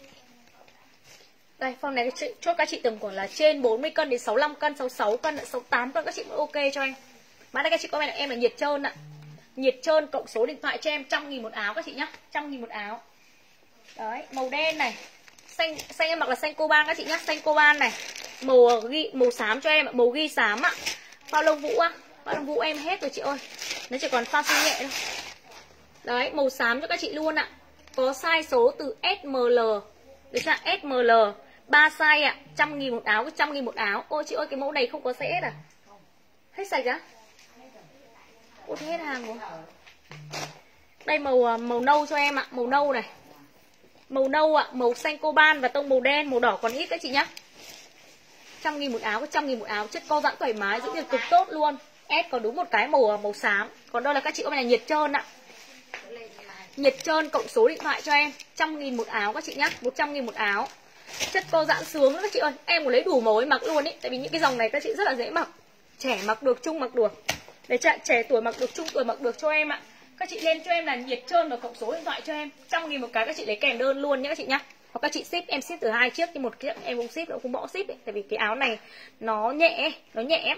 Đây, form này chốt các chị tầm khoảng là trên bốn mươi cân đến sáu mươi lăm cân, sáu mươi sáu cân, sáu mươi tám cân các chị cũng ok cho em. Mà đây các chị comment là em là nhiệt trơn ạ. Nhiệt trơn cộng số điện thoại cho em trăm nghìn một áo các chị nhá, trăm nghìn một áo. Đấy, màu đen này. Xanh xanh em mặc là xanh coban các chị nhá, xanh coban này. Màu ghi màu xám cho em, màu ghi xám ạ. Pha lông vũ á, pha lông vũ em hết rồi chị ơi. Nó chỉ còn pha siêu nhẹ thôi. Đấy, màu xám cho các chị luôn ạ. Có size số từ S M L. Được chưa? S M L ba size ạ, trăm nghìn một áo, trăm nghìn một áo. Ôi chị ơi cái mẫu này không có size S à? Hết sạch á? Ôi hết hàng rồi. Đây màu màu nâu cho em ạ, màu nâu này. Màu nâu ạ, màu xanh coban và tông màu đen, màu đỏ còn ít các chị nhá. Trăm nghìn một áo, trăm nghìn một áo, chất co giãn thoải mái, giữ nhiệt cực tốt luôn. S có đúng một cái màu màu xám. Còn đây là các chị ôm này là nhiệt trơn ạ. Nhiệt trơn cộng số điện thoại cho em trăm nghìn một áo các chị nhá, một trăm nghìn một áo. Chất co giãn sướng các chị ơi. Em muốn lấy đủ màu ấy mặc luôn ý. Tại vì những cái dòng này các chị rất là dễ mặc. Trẻ mặc được, trung mặc được. Để chạy trẻ tuổi mặc được, trung tuổi mặc được cho em ạ. Các chị lên cho em là nhiệt trơn và cộng số điện thoại cho em trăm nghìn một cái, các chị lấy kèm đơn luôn nhé các chị nhá. Hoặc các chị ship, em ship từ hai chiếc nhưng một chiếc em không ship, cũng không bỏ ship ấy. Tại vì cái áo này nó nhẹ, nó nhẹ.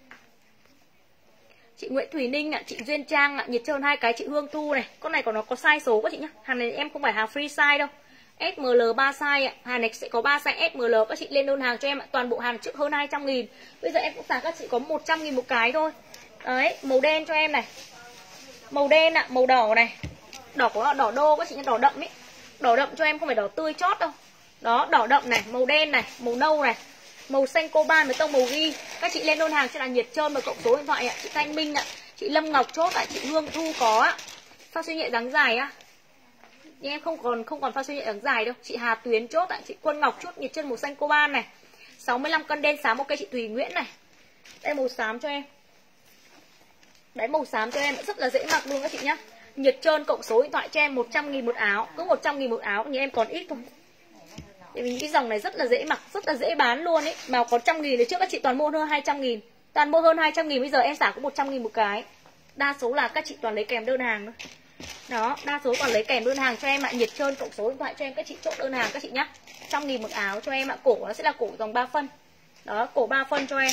Chị Nguyễn Thùy Ninh ạ, chị Duyên Trang ạ, nhiệt trơn hai cái, chị Hương Thu này. Con này có nó có size số các chị nhá. Hàng này em không phải hàng free size đâu. S M L ba size ạ. Hàng này sẽ có ba size S M L, các chị lên đơn hàng cho em ạ. Toàn bộ hàng trước hơn hai trăm nghìn. Bây giờ em cũng giá các chị có một trăm nghìn một cái thôi. Đấy, màu đen cho em này. Màu đen ạ, màu đỏ này. Đỏ có đỏ đô các chị nhá, đỏ đậm ấy. Đỏ đậm cho em không phải đỏ tươi chót đâu. Đó, đỏ đậm này, màu đen này, màu nâu này. Màu xanh coban với tông màu ghi. Các chị lên đơn hàng sẽ là nhiệt trơn và cộng số điện thoại ạ. Chị Thanh Minh ạ, chị Lâm Ngọc chốt ạ, chị Hương Thu có ạ. Pha siêu nhẹ dáng dài á. Nhưng em không còn không còn pha siêu nhẹ dáng dài đâu. Chị Hà Tuyến chốt ạ, chị Quân Ngọc chốt nhiệt trơn màu xanh coban này. sáu mươi lăm cân đen xám ok chị Thùy Nguyễn này. Đây màu xám cho em. Đấy màu xám cho em rất là dễ mặc luôn các chị nhá. Nhiệt trơn cộng số điện thoại cho em một trăm nghìn một áo, cứ một trăm nghìn một áo nhưng em còn ít thôi. Tại vì những cái dòng này rất là dễ mặc, rất là dễ bán luôn ấy. Mà có trăm nghìn thì trước các chị toàn mua hơn hai trăm nghìn. Toàn mua hơn hai trăm nghìn, bây giờ em xả có một trăm nghìn một cái. Đa số là các chị toàn lấy kèm đơn hàng thôi. Đó, đa số toàn lấy kèm đơn hàng cho em ạ. Nhiệt trơn cộng số điện thoại cho em, các chị chốt đơn hàng các chị nhá. một trăm nghìn một áo cho em ạ. Cổ nó sẽ là cổ dòng ba phân. Đó, cổ ba phân cho em.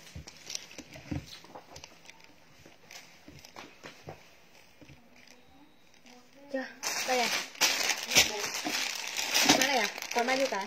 Chưa? Đây à. Cái này à? Còn bao nhiêu cái?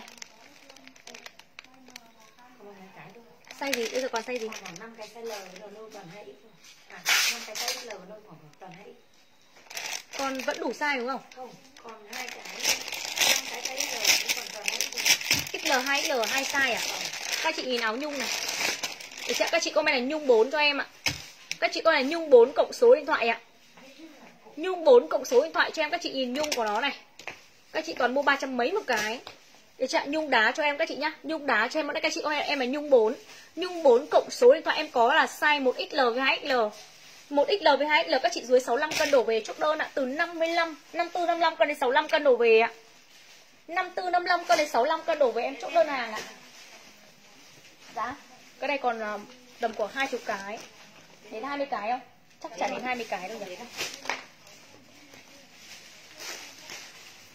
Size gì? Bây giờ còn size gì? Còn năm cái size L rồi đâu toàn hai ít. À, năm cái size L rồi đâu còn toàn hai ít. Còn vẫn đủ size đúng không? Không, còn hai cái năm cái size L cũng còn toàn hai ít. ích lờ hai ích lờ hai size à? Các chị nhìn áo nhung này. Để chắc các chị comment là nhung bốn cho em ạ. Các chị coi là nhung bốn cộng số điện thoại ạ. Nhung bốn cộng số điện thoại cho em, các chị nhìn nhung của nó này. Các chị toàn mua ba trăm mấy một cái. Để chặn nhung đá cho em các chị nhá. Nhung đá cho em, đây các chị ơi, em là nhung bốn. Nhung bốn cộng số điện thoại em có là size một ích lờ với hai ích lờ. một ích lờ với hai ích lờ các chị dưới sáu mươi lăm cân đổ về chốt đơn ạ, từ năm mươi lăm, năm mươi tư năm mươi lăm cân đến sáu mươi lăm cân đổ về ạ. năm mươi tư năm mươi lăm cân đến sáu mươi lăm cân đổ về em chốt đơn hàng ạ. Dạ. Cái này còn tầm khoảng hai mươi cái. Đến hai mươi cái không? Chắc chắn đến hai mươi cái đâu nhỉ.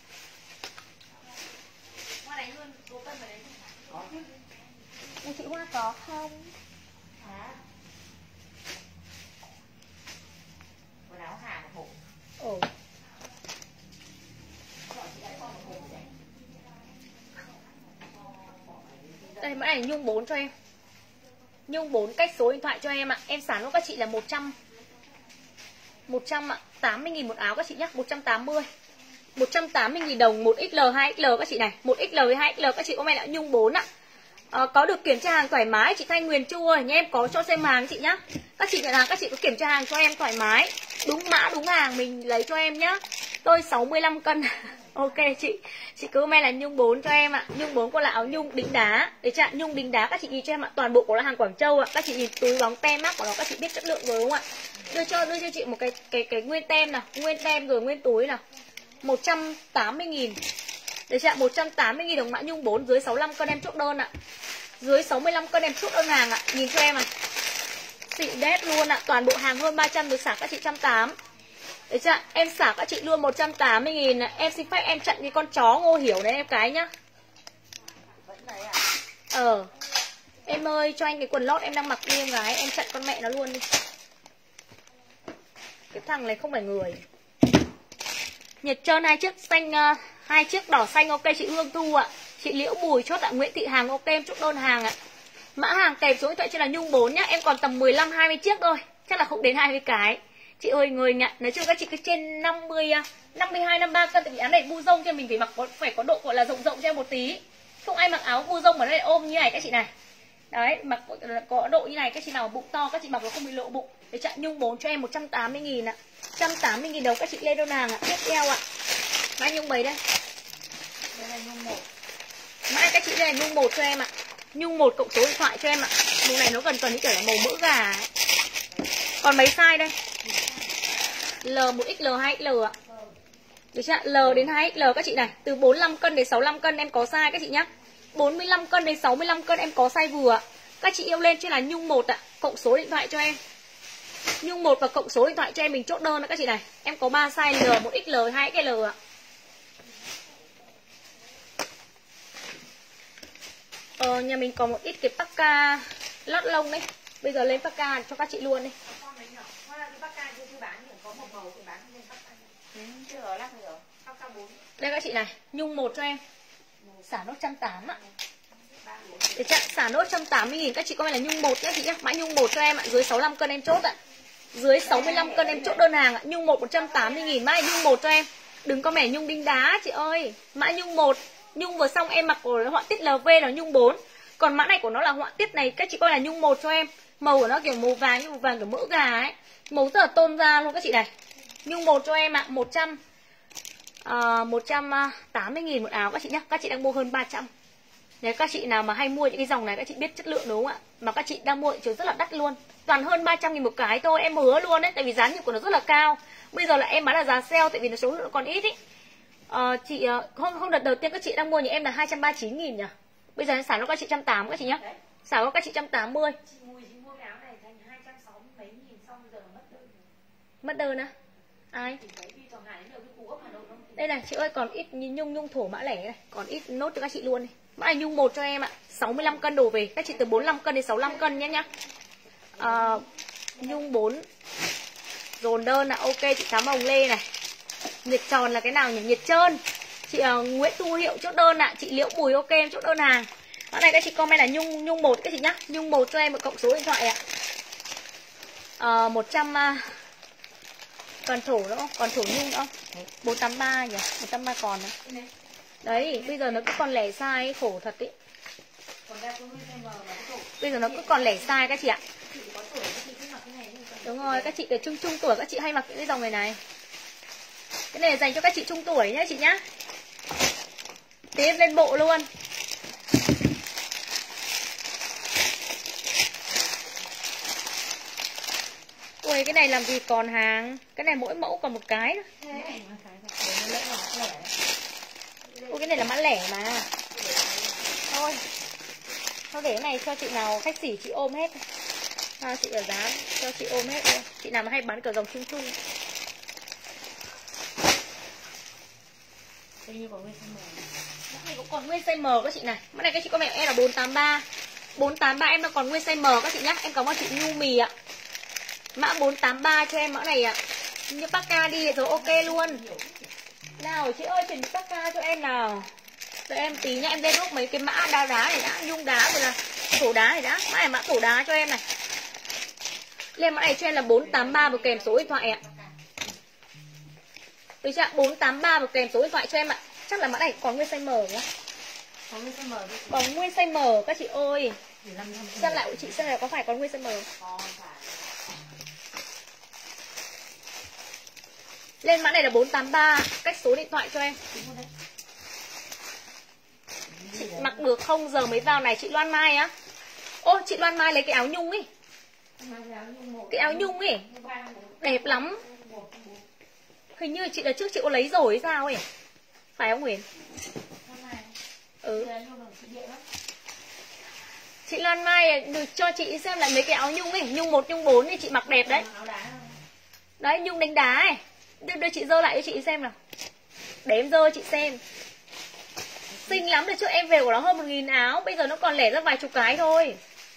Chị Hoa có có không? Hả? Quần áo Hà một bộ. Ồ. Đây mã này nhung bốn cho em. Nhung bốn cách số điện thoại cho em ạ. Em sản cho các chị là một trăm một trăm tám mươi nghìn một áo các chị nhé, một trăm tám mươi. một trăm tám mươi nghìn đồng một ích lờ, hai ích lờ các chị này. một ích lờ với hai ích lờ các chị có may là nhung bốn ạ. À, có được kiểm tra hàng thoải mái chị Thanh Nguyên Chu ơi, nhà em có cho xem hàng chị nhá. Các chị nhận hàng các chị có kiểm tra hàng cho em thoải mái. Đúng mã đúng hàng mình lấy cho em nhá. Tôi sáu mươi lăm cân. Ok chị. Chị cứ may là nhung bốn cho em ạ. Nhung bốn có là áo nhung đính đá. Để chặn nhung đính đá các chị nhìn cho em ạ. Toàn bộ có là hàng Quảng Châu ạ. Các chị nhìn túi bóng tem mác của nó các chị biết chất lượng rồi đúng không ạ? Đưa cho đưa cho chị một cái cái cái nguyên tem nào, nguyên tem rồi nguyên túi nào. một trăm tám mươi nghìn. Để chặn một trăm tám mươi nghìn đồng mã nhung bốn dưới sáu mươi lăm cân em chốt đơn ạ. Dưới sáu mươi lăm cân em chốt đơn hàng ạ. Nhìn cho em à. Xịn đét luôn ạ. Toàn bộ hàng hơn ba trăm rồi xả các chị một trăm tám mươi. Đấy chưa? Em xả các chị luôn một trăm tám mươi nghìn. Em xin phép em chặn cái con chó Ngô Hiểu đấy em cái nhá. Ờ. Em ơi cho anh cái quần lót em đang mặc đi em gái. Em chặn con mẹ nó luôn đi. Cái thằng này không phải người. Nhật trơn hai chiếc xanh, uh, hai chiếc đỏ xanh ok chị Hương Thu ạ. Chị Liễu Bùi chốt ạ. Nguyễn Thị Hàng ok em chốt đơn hàng ạ. Mã hàng kèm số điện thoại trên là nhung bốn nhá. Em còn tầm mười lăm hai mươi chiếc thôi. Chắc là không đến hai mươi cái. Chị ơi người nhận, nói chung các chị cứ trên năm mươi, năm mươi hai, năm mươi ba cân. Tại vì áo này bu rông cho mình phải mặc có, phải có độ gọi là rộng rộng cho em một tí. Không ai mặc áo bu rông mà nó lại ôm như này các chị này. Đấy, mặc có độ như này các chị nào bụng to các chị mặc nó không bị lộ bụng. Để chặn nhung bốn cho em một trăm tám mươi nghìn ạ. một trăm tám mươi nghìn đồng các chị lên đơn hàng ạ. Tiếp theo ạ. Mã nhung mấy đây? Đây là nhung một. Mã các chị đây là nhung một cho em ạ. Nhung một cộng số điện thoại cho em ạ. Màu này nó gần gần như kiểu là màu mỡ gà ấy. Còn mấy size đây? L một ích lờ, hai ích lờ ạ. Được chưa? L đến hai ích lờ các chị này. Từ bốn mươi lăm cân đến sáu mươi lăm cân em có size các chị nhá. bốn mươi lăm cân đến sáu mươi lăm cân em có size vừa ạ. Các chị yêu lên trên là nhung một ạ. Cộng số điện thoại cho em. Nhung một và cộng số điện thoại cho em mình chốt đơn đó các chị này. Em có ba size L, một ích lờ, hai ích lờ ạ. Ờ, nhà mình có một ít cái pakka lót lông đấy. Bây giờ lên pakka cho các chị luôn đi. Đây các chị này, nhung một cho em. Xả nốt một trăm tám mươi ạ. Để chặn xả nốt một trăm tám mươi nghìn. Các chị coi là nhung một nhá chị nhá. Mã nhung một cho em ạ. Dưới sáu mươi lăm cân em chốt ạ. Dưới sáu mươi lăm cân em chốt đơn hàng ạ. Nhung một một trăm tám mươi nghìn. Mã nhung một cho em. Đừng có mẻ nhung đinh đá chị ơi. Mã nhung một. Nhung vừa xong em mặc của họa tiết lờ vê là nhung bốn. Còn mã này của nó là họa tiết này. Các chị coi là nhung một cho em. Màu của nó kiểu màu vàng như màu vàng kiểu mỡ gà ấy. Màu rất là tôn da luôn các chị này. Nhung một cho em ạ. một trăm uh, một trăm tám mươi nghìn một áo các chị nhé. Các chị đang mua hơn ba trăm. Nếu các chị nào mà hay mua những cái dòng này các chị biết chất lượng đúng không ạ? Mà các chị đang mua thị trường rất là đắt luôn. Toàn hơn ba trăm nghìn một cái thôi. Em hứa luôn đấy. Tại vì giá nhập của nó rất là cao. Bây giờ là em bán là giá sale. Tại vì nó số lượng còn ít ý. Ờ, chị không không đợt đầu tiên các chị đang mua nhà em là hai trăm ba mươi chín nghìn nhỉ. Bây giờ em xả nó các chị một trăm tám mươi các chị nhé. Xả nó các chị một trăm tám mươi. Mất đơn á? Ai? Đây này chị ơi, còn ít nhung nhung thổ mã lẻ này, còn ít nốt cho các chị luôn này. Mã này nhung một cho em ạ. sáu mươi lăm cân đổ về. Các chị từ bốn mươi lăm cân đến sáu mươi lăm cân nhé nhá. À, nhung bốn. Dồn đơn là ok chị Thám Hồng Lê này. Nhiệt tròn là cái nào nhỉ? Nhiệt trơn. Chị uh, Nguyễn Thu Hiệu chốt đơn ạ. Chị Liễu Bùi ok em chốt đơn hàng. Mã này các chị comment là nhung nhung một các chị nhá. Nhung một cho em một cộng số điện thoại ạ. À, một trăm uh, còn thổ nữa không? Còn thổ nhung nữa không? bốn tám ba nhỉ? bốn tám ba còn nữa. Đấy, bây giờ nó cứ còn lẻ size ấy, khổ thật ý. Bây giờ nó cứ còn lẻ size các chị ạ. Đúng rồi, các chị ở trung trung tuổi các chị hay mặc những cái dòng này này. Cái này dành cho các chị trung tuổi nhá chị nhá. Tiếp lên bộ luôn. Ui cái này làm gì còn hàng. Cái này mỗi mẫu còn một cái nữa. Ui cái này là mã lẻ mà. Thôi Thôi để cái này cho chị nào khách sỉ chị ôm hết. À, chị ở giá cho chị ôm hết luôn. Chị nào mà hay bán kiểu dòng chung chung. Mã này cũng còn nguyên size M các chị này. Mã này các chị có mẹ em là bốn tám ba. bốn tám ba em đang còn nguyên size M các chị nhá. Em cảm ơn chị Nhu Mì ạ. Mã bốn tám ba cho em mã này ạ. Như Paka đi rồi ok luôn. Nào chị ơi chuyển Paka cho em nào. Đợi em tí nhá, em lên lúc mấy cái mã đá đá này đã, nhung đá rồi là thổ đá này đã. Mã này mã thổ đá cho em này. Lên mã này cho em là bốn tám ba một kèm số điện thoại ạ. Được chưa? bốn tám ba một kèm số điện thoại cho em ạ. Chắc là mã này còn nguyên size M nhá. Có nguyên size M đi. Còn nguyên size M các chị ơi. Xem lại của chị xem là có phải còn nguyên size M. Lên mã này là bốn tám ba, cách số điện thoại cho em. Chị mặc được không giờ mới vào này chị Loan Mai á. Ô chị Loan Mai lấy cái áo nhung ý. Cái áo nhung ý đẹp lắm. Hình như chị là trước chị có lấy rồi hay sao ấy. Phải không Nguyễn? Ừ. Chị Loan Mai được cho chị xem lại mấy cái áo nhung ấy. Nhung một, nhung bốn thì chị mặc đẹp đấy. Đấy nhung đánh đá ấy. Đưa, đưa chị dơ lại cho chị xem nào. Để em dơ chị xem. Xinh lắm, được trước em về của nó hơn một nghìn áo. Bây giờ nó còn lẻ ra vài chục cái thôi.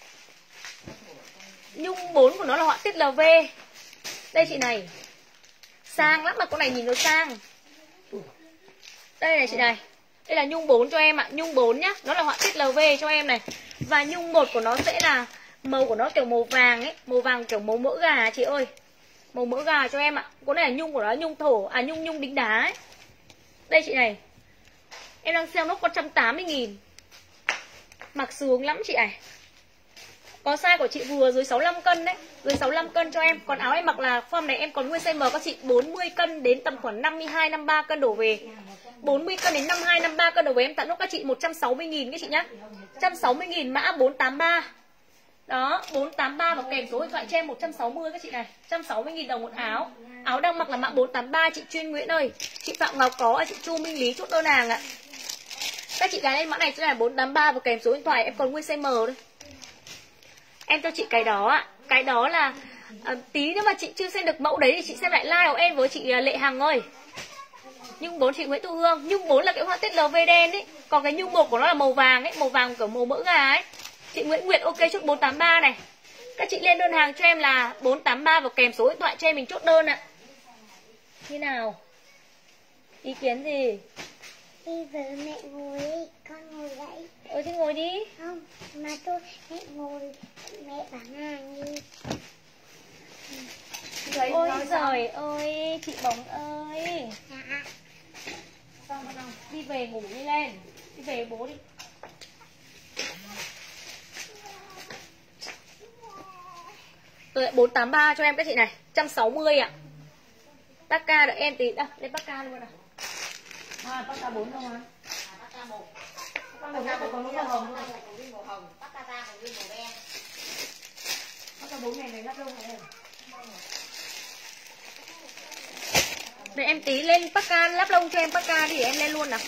Nhung bốn của nó là họa tiết lờ vê. Đây chị này. Sang lắm mà con này nhìn nó sang. Đây này chị này. Đây là nhung bốn cho em ạ. Nhung bốn nhá. Nó là họa tiết lờ vê cho em này. Và nhung một của nó sẽ là màu của nó kiểu màu vàng ấy. Màu vàng kiểu màu mỡ gà chị ơi. Màu mỡ gà cho em ạ. Con này là nhung của nó nhung thổ. À nhung nhung đính đá ấy. Đây chị này. Em đang sale nó có một trăm tám mươi nghìn. Mặc sướng lắm chị này. Có size của chị vừa dưới sáu mươi lăm cân đấy. Dưới sáu mươi lăm cân cho em. Còn áo em mặc là form này em còn nguyên size M các chị bốn mươi cân đến tầm khoảng năm mươi hai, năm mươi ba cân đổ về. bốn mươi cân đến năm mươi hai, năm mươi ba cân đổ về em tặng lúc các chị một trăm sáu mươi nghìn các chị nhá. một trăm sáu mươi nghìn mã bốn tám ba. Đó, bốn tám ba và kèm số điện thoại cho em một trăm sáu mươi các chị này. một trăm sáu mươi nghìn đồng một áo. Áo đang mặc là mã bốn tám ba chị Chuyên Nguyễn ơi. Chị Phạm Ngọc có, chị Chu Minh Lý chốt đơn hàng ạ. Các chị gái lên mã này cho là bốn tám ba và kèm số điện thoại em còn nguyên size M đây. Em cho chị cái đó ạ. Cái đó là à, tí nữa mà chị chưa xem được mẫu đấy thì chị xem lại like của em với chị Lệ Hằng ơi. Nhung bốn chị Nguyễn Thu Hương. Nhung bốn là cái họa tiết lờ vê đen ấy. Còn cái nhung một của nó là màu vàng ấy. Màu vàng kiểu màu mỡ gà ấy. Chị Nguyễn Nguyệt ok chốt bốn tám ba này. Các chị lên đơn hàng cho em là bốn tám ba và kèm số điện thoại cho em mình chốt đơn ạ. Như nào? Ý kiến gì? Đi với mẹ ngồi đi, con ngồi dậy. Ừ thì ngồi đi. Không, mà tôi mẹ ngồi, mẹ bán hàng đi. Ôi giời ơi, chị Bóng ơi. Dạ. Xong bắt đầu đi về ngủ đi lên. Đi về bố đi. Rồi bốn tám ba cho em các chị này, một trăm sáu mươi ạ. Paka đợi em tí, đâu, lên Paka luôn nào. À, Paka bốn không ạ? Paka một. Paka một có còn màu hồng không? Còn viên màu hồng, Paka ba còn viên màu đen. Paka bốn này này lắp đâu hả em? Để em tí lên Paka lắp lông cho em Paka thì em lên luôn nào.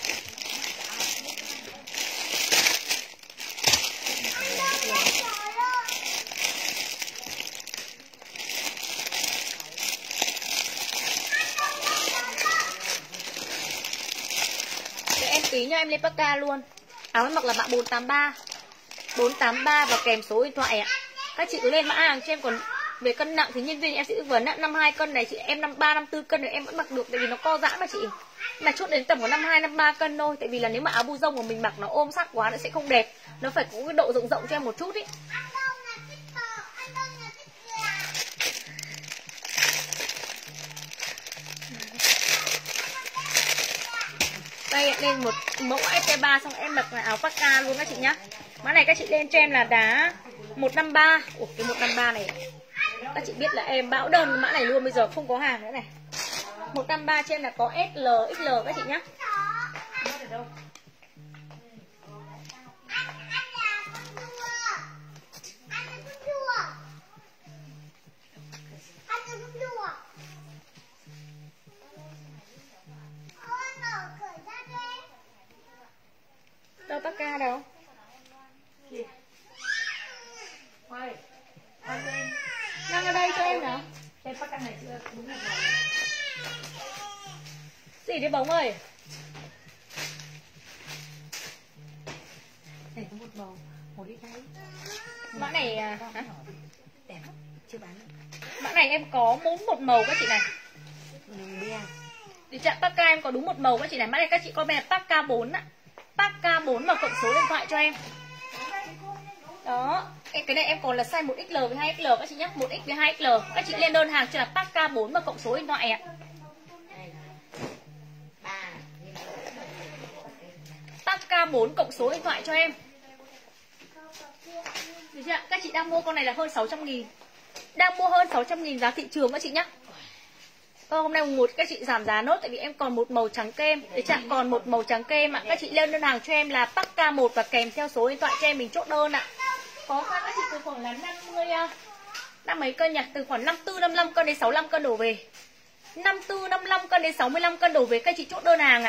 Để em tí nha, em lên Paka luôn. Áo em mặc là mã bốn tám ba. bốn tám ba và kèm số điện thoại ạ. Các chị cứ lên mã hàng cho em. Còn về cân nặng thì nhân viên em sẽ tư vấn ạ. năm mươi hai cân này chị em năm mươi ba, năm mươi tư cân này em vẫn mặc được. Tại vì nó co giãn mà chị. Mà chốt đến tầm của năm mươi hai, năm mươi ba cân thôi. Tại vì là nếu mà áo bu rông của mình mặc nó ôm sát quá nó sẽ không đẹp. Nó phải có cái độ rộng rộng cho em một chút ý. Đây lên một mẫu ép pê ba xong em mặc là áo Paka luôn các chị nhá. Mã này các chị lên cho em là đá một năm ba. Ủa cái một năm ba này các chị biết là em bão đơn mã này luôn, bây giờ không có hàng nữa này. một năm ba cho em là có ét lờ, ích lờ các chị nhá. Đâu Paka đâu? Quay. Quay cho em. Đang ở đây cho em nào. Cái Paka này chưa đúng một màu. Gì đấy Bóng ơi? Này có một màu. Một ít hai. Mã này hả? Đẹp lắm, chưa bán. Mã này em có đúng một màu các chị này. Bia. Thì chạm Parka em có đúng một màu các chị này. Mã này các chị comment là Parka bốn ạ. Parka bốn và cộng số điện thoại cho em. Đó, cái này em còn là size một ích lờ với hai ích lờ các chị nhé, một ích với hai ích lờ. Các chị lên đơn hàng cho là Parka bốn và cộng số điện thoại ạ. Parka bốn cộng số điện thoại cho em. Được chưa? Các chị đang mua con này là hơn sáu trăm nghìn. Đang mua hơn sáu trăm nghìn giá thị trường các chị nhé. Còn hôm nay mùng một các chị giảm giá nốt tại vì em còn một màu trắng kem. Để chẳng còn một màu trắng kem ạ. Các chị lên đơn hàng cho em là Parka một và kèm theo số điện thoại cho em mình chốt đơn ạ. Có các chị từ khoảng là năm mươi năm mấy cân nhỉ? Từ khoảng năm tư năm mươi lăm cân đến sáu mươi lăm cân đổ về. năm tư năm mươi lăm cân đến sáu mươi lăm cân đổ về các chị chốt đơn hàng ạ.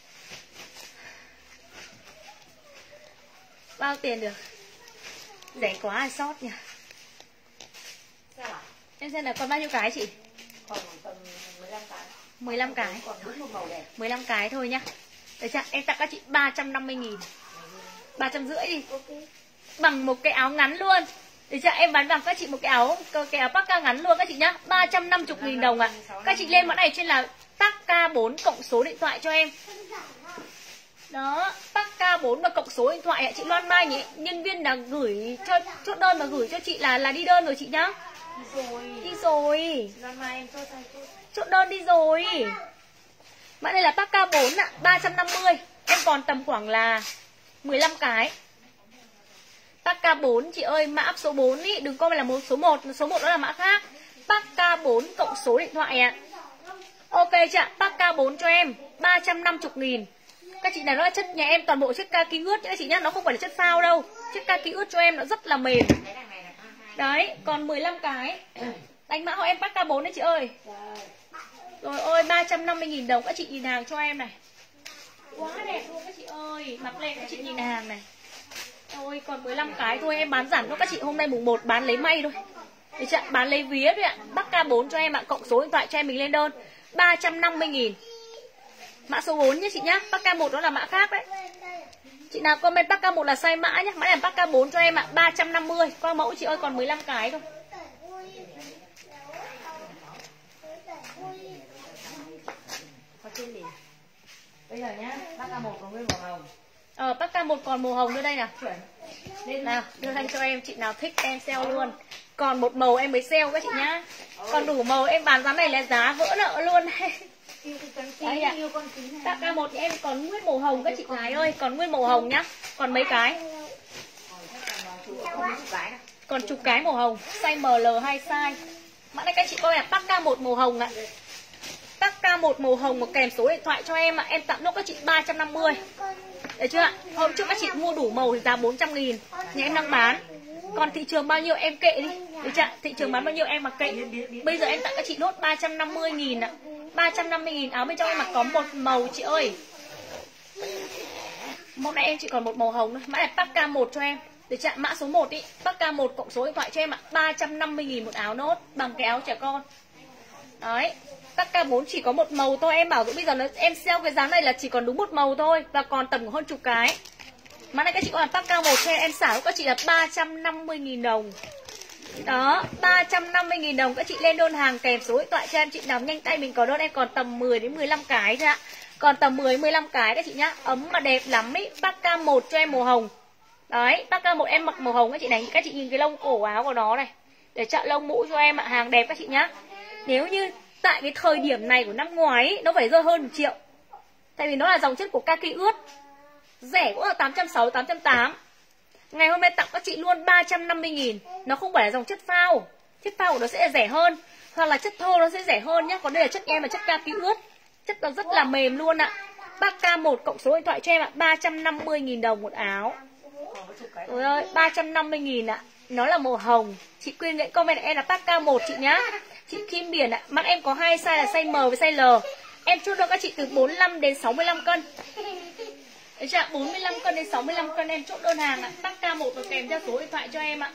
Bao tiền được? Rẻ quá à, sót nhỉ. Sao ạ? Em xem là còn bao nhiêu cái chị? Còn tầm mười lăm cái. mười lăm cái. Còn đúng một màu đẹp. mười lăm cái thôi nhá. Được chưa? Em tặng các chị ba trăm năm mươi nghìn. ba trăm rưỡi đi. Ok. Bằng một cái áo ngắn luôn. Được chưa? Em bán bằng các chị một cái áo cái áo Parka ngắn luôn các chị nhá. ba trăm năm mươi nghìn đồng ạ. À. Các chị lên mã này trên là Parka bốn cộng số điện thoại cho em. Đó, Parka bốn và cộng số điện thoại ạ. Chị Loan Mai nhỉ, nhân viên là gửi cho chốt đơn mà gửi cho chị là là đi đơn rồi chị nhá. Đi rồi. Đi rồi. Loan Mai em chốt sai chốt. Chốt đơn đi rồi. Mã này là Parka bốn ạ, ba trăm năm mươi. Em còn tầm khoảng là mười lăm cái. Parka bốn chị ơi, mã số bốn ý, đừng coi là một số một, số một đó là mã khác. Parka bốn cộng số điện thoại ạ. Ok chị ạ, Parka bốn cho em ba trăm năm mươi nghìn. Các chị này nó là chất nhà em toàn bộ chất kaki ướt nhá chị nhá, nó không phải là chất phao đâu. Chất kaki ướt cho em nó rất là mềm. Đấy, còn mười lăm cái. Đánh mã hộ em Parka bốn đấy chị ơi. Rồi ôi, ba trăm năm mươi nghìn đồng. Các chị nhìn hàng cho em này. Quá đẹp luôn các chị ơi. Mặc lên các chị nhìn hàng này. Ôi, còn mười lăm cái thôi. Em bán giảm cho các chị hôm nay mùng một bán lấy may thôi. Để chị bán lấy vía thôi ạ. Parka bốn cho em ạ. Cộng số điện thoại cho em mình lên đơn ba trăm năm mươi nghìn. Mã số bốn nhé chị nhá. Parka một đó là mã khác đấy. Chị nào comment Parka một là sai mã nhé. Mã này là Parka bốn cho em ạ, ba trăm năm mươi. Qua mẫu chị ơi, còn mười lăm cái thôi. Có trên liền. Bây giờ nhá, Parka một còn nguyên màu hồng. Ờ, Parka một còn màu hồng đưa đây nào. Chuẩn. Lên nào, đưa thanh cho em. Chị nào thích em sale luôn. Còn một màu em mới sale các chị nhá. Còn đủ màu em bán giá này là giá vỡ nợ luôn. Đấy ạ. Parka một thì em còn nguyên màu hồng các chị gái ơi. Còn nguyên màu hồng nhá. Còn mấy cái? Còn chục cái màu hồng. Size em lờ hay size. Mã này các chị coi là Parka một màu hồng ạ. Parka một màu hồng một kèm số điện thoại cho em ạ. Em tặng nốt các chị ba trăm năm mươi. Được chưa ạ? Hôm trước các chị mua đủ màu thì giá bốn trăm nghìn. Nhà em đang bán. Còn thị trường bao nhiêu em kệ đi. Được chưa? Thị trường bán bao nhiêu em mặc kệ. Bây giờ em tặng các chị nốt ba trăm năm mươi nghìn ạ. ba trăm năm mươi nghìn. Áo bên trong em mặc có một màu chị ơi. Hôm nay em chỉ còn một màu hồng thôi. Mã này Parka một cho em. Được chưa? Mã số một ý. Parka một cộng số điện thoại cho em ạ. ba trăm năm mươi nghìn một áo nốt. Bằng cái áo trẻ con. Đấy. Parka bốn chỉ có một màu thôi. Em bảo bây giờ nó, em sale cái giá này là chỉ còn đúng một màu thôi. Và còn tầm hơn chục cái. Mã này các chị có là Parka một cho em xả các chị là ba trăm năm mươi nghìn đồng. Đó, ba trăm năm mươi nghìn đồng. Các chị lên đơn hàng kèm số điện thoại cho em. Chị nào nhanh tay mình có đơn em còn tầm mười đến mười lăm cái thôi ạ. Còn tầm mười đến mười lăm cái các chị nhá. Ấm mà đẹp lắm ý. Parka một cho em màu hồng. Đấy, Parka một em mặc màu hồng các chị này. Các chị nhìn cái lông cổ áo của nó này. Để chặn lông mũ cho em ạ. Hàng đẹp các chị nhá. Nếu như tại cái thời điểm này của năm ngoái ý, nó phải rơi hơn một triệu. Tại vì nó là dòng chất của kaki ướt. Rẻ cũng là tám trăm sáu mươi, tám trăm tám mươi. Ngày hôm nay tặng các chị luôn ba trăm năm mươi nghìn. Nó không phải là dòng chất phao. Chất phao của nó sẽ là rẻ hơn. Hoặc là chất thô nó sẽ rẻ hơn nhé. Còn đây là chất em là chất kaki ướt. Chất nó rất là mềm luôn ạ. Parka một cộng số điện thoại cho em ạ. ba trăm năm mươi nghìn đồng một áo. Ôi ơi, ba trăm năm mươi nghìn ạ. Nó là màu hồng. Chị Quyên nghĩ comment em là Parka một chị nhá. Chị Kim Biển ạ. Mắt em có hai size là size M với size L. Em chốt cho các chị từ bốn mươi lăm đến sáu mươi lăm cân. Đấy chưa? bốn mươi lăm cân đến sáu mươi lăm cân em chốt đơn hàng ạ. Parka một và kèm theo số điện thoại cho em ạ.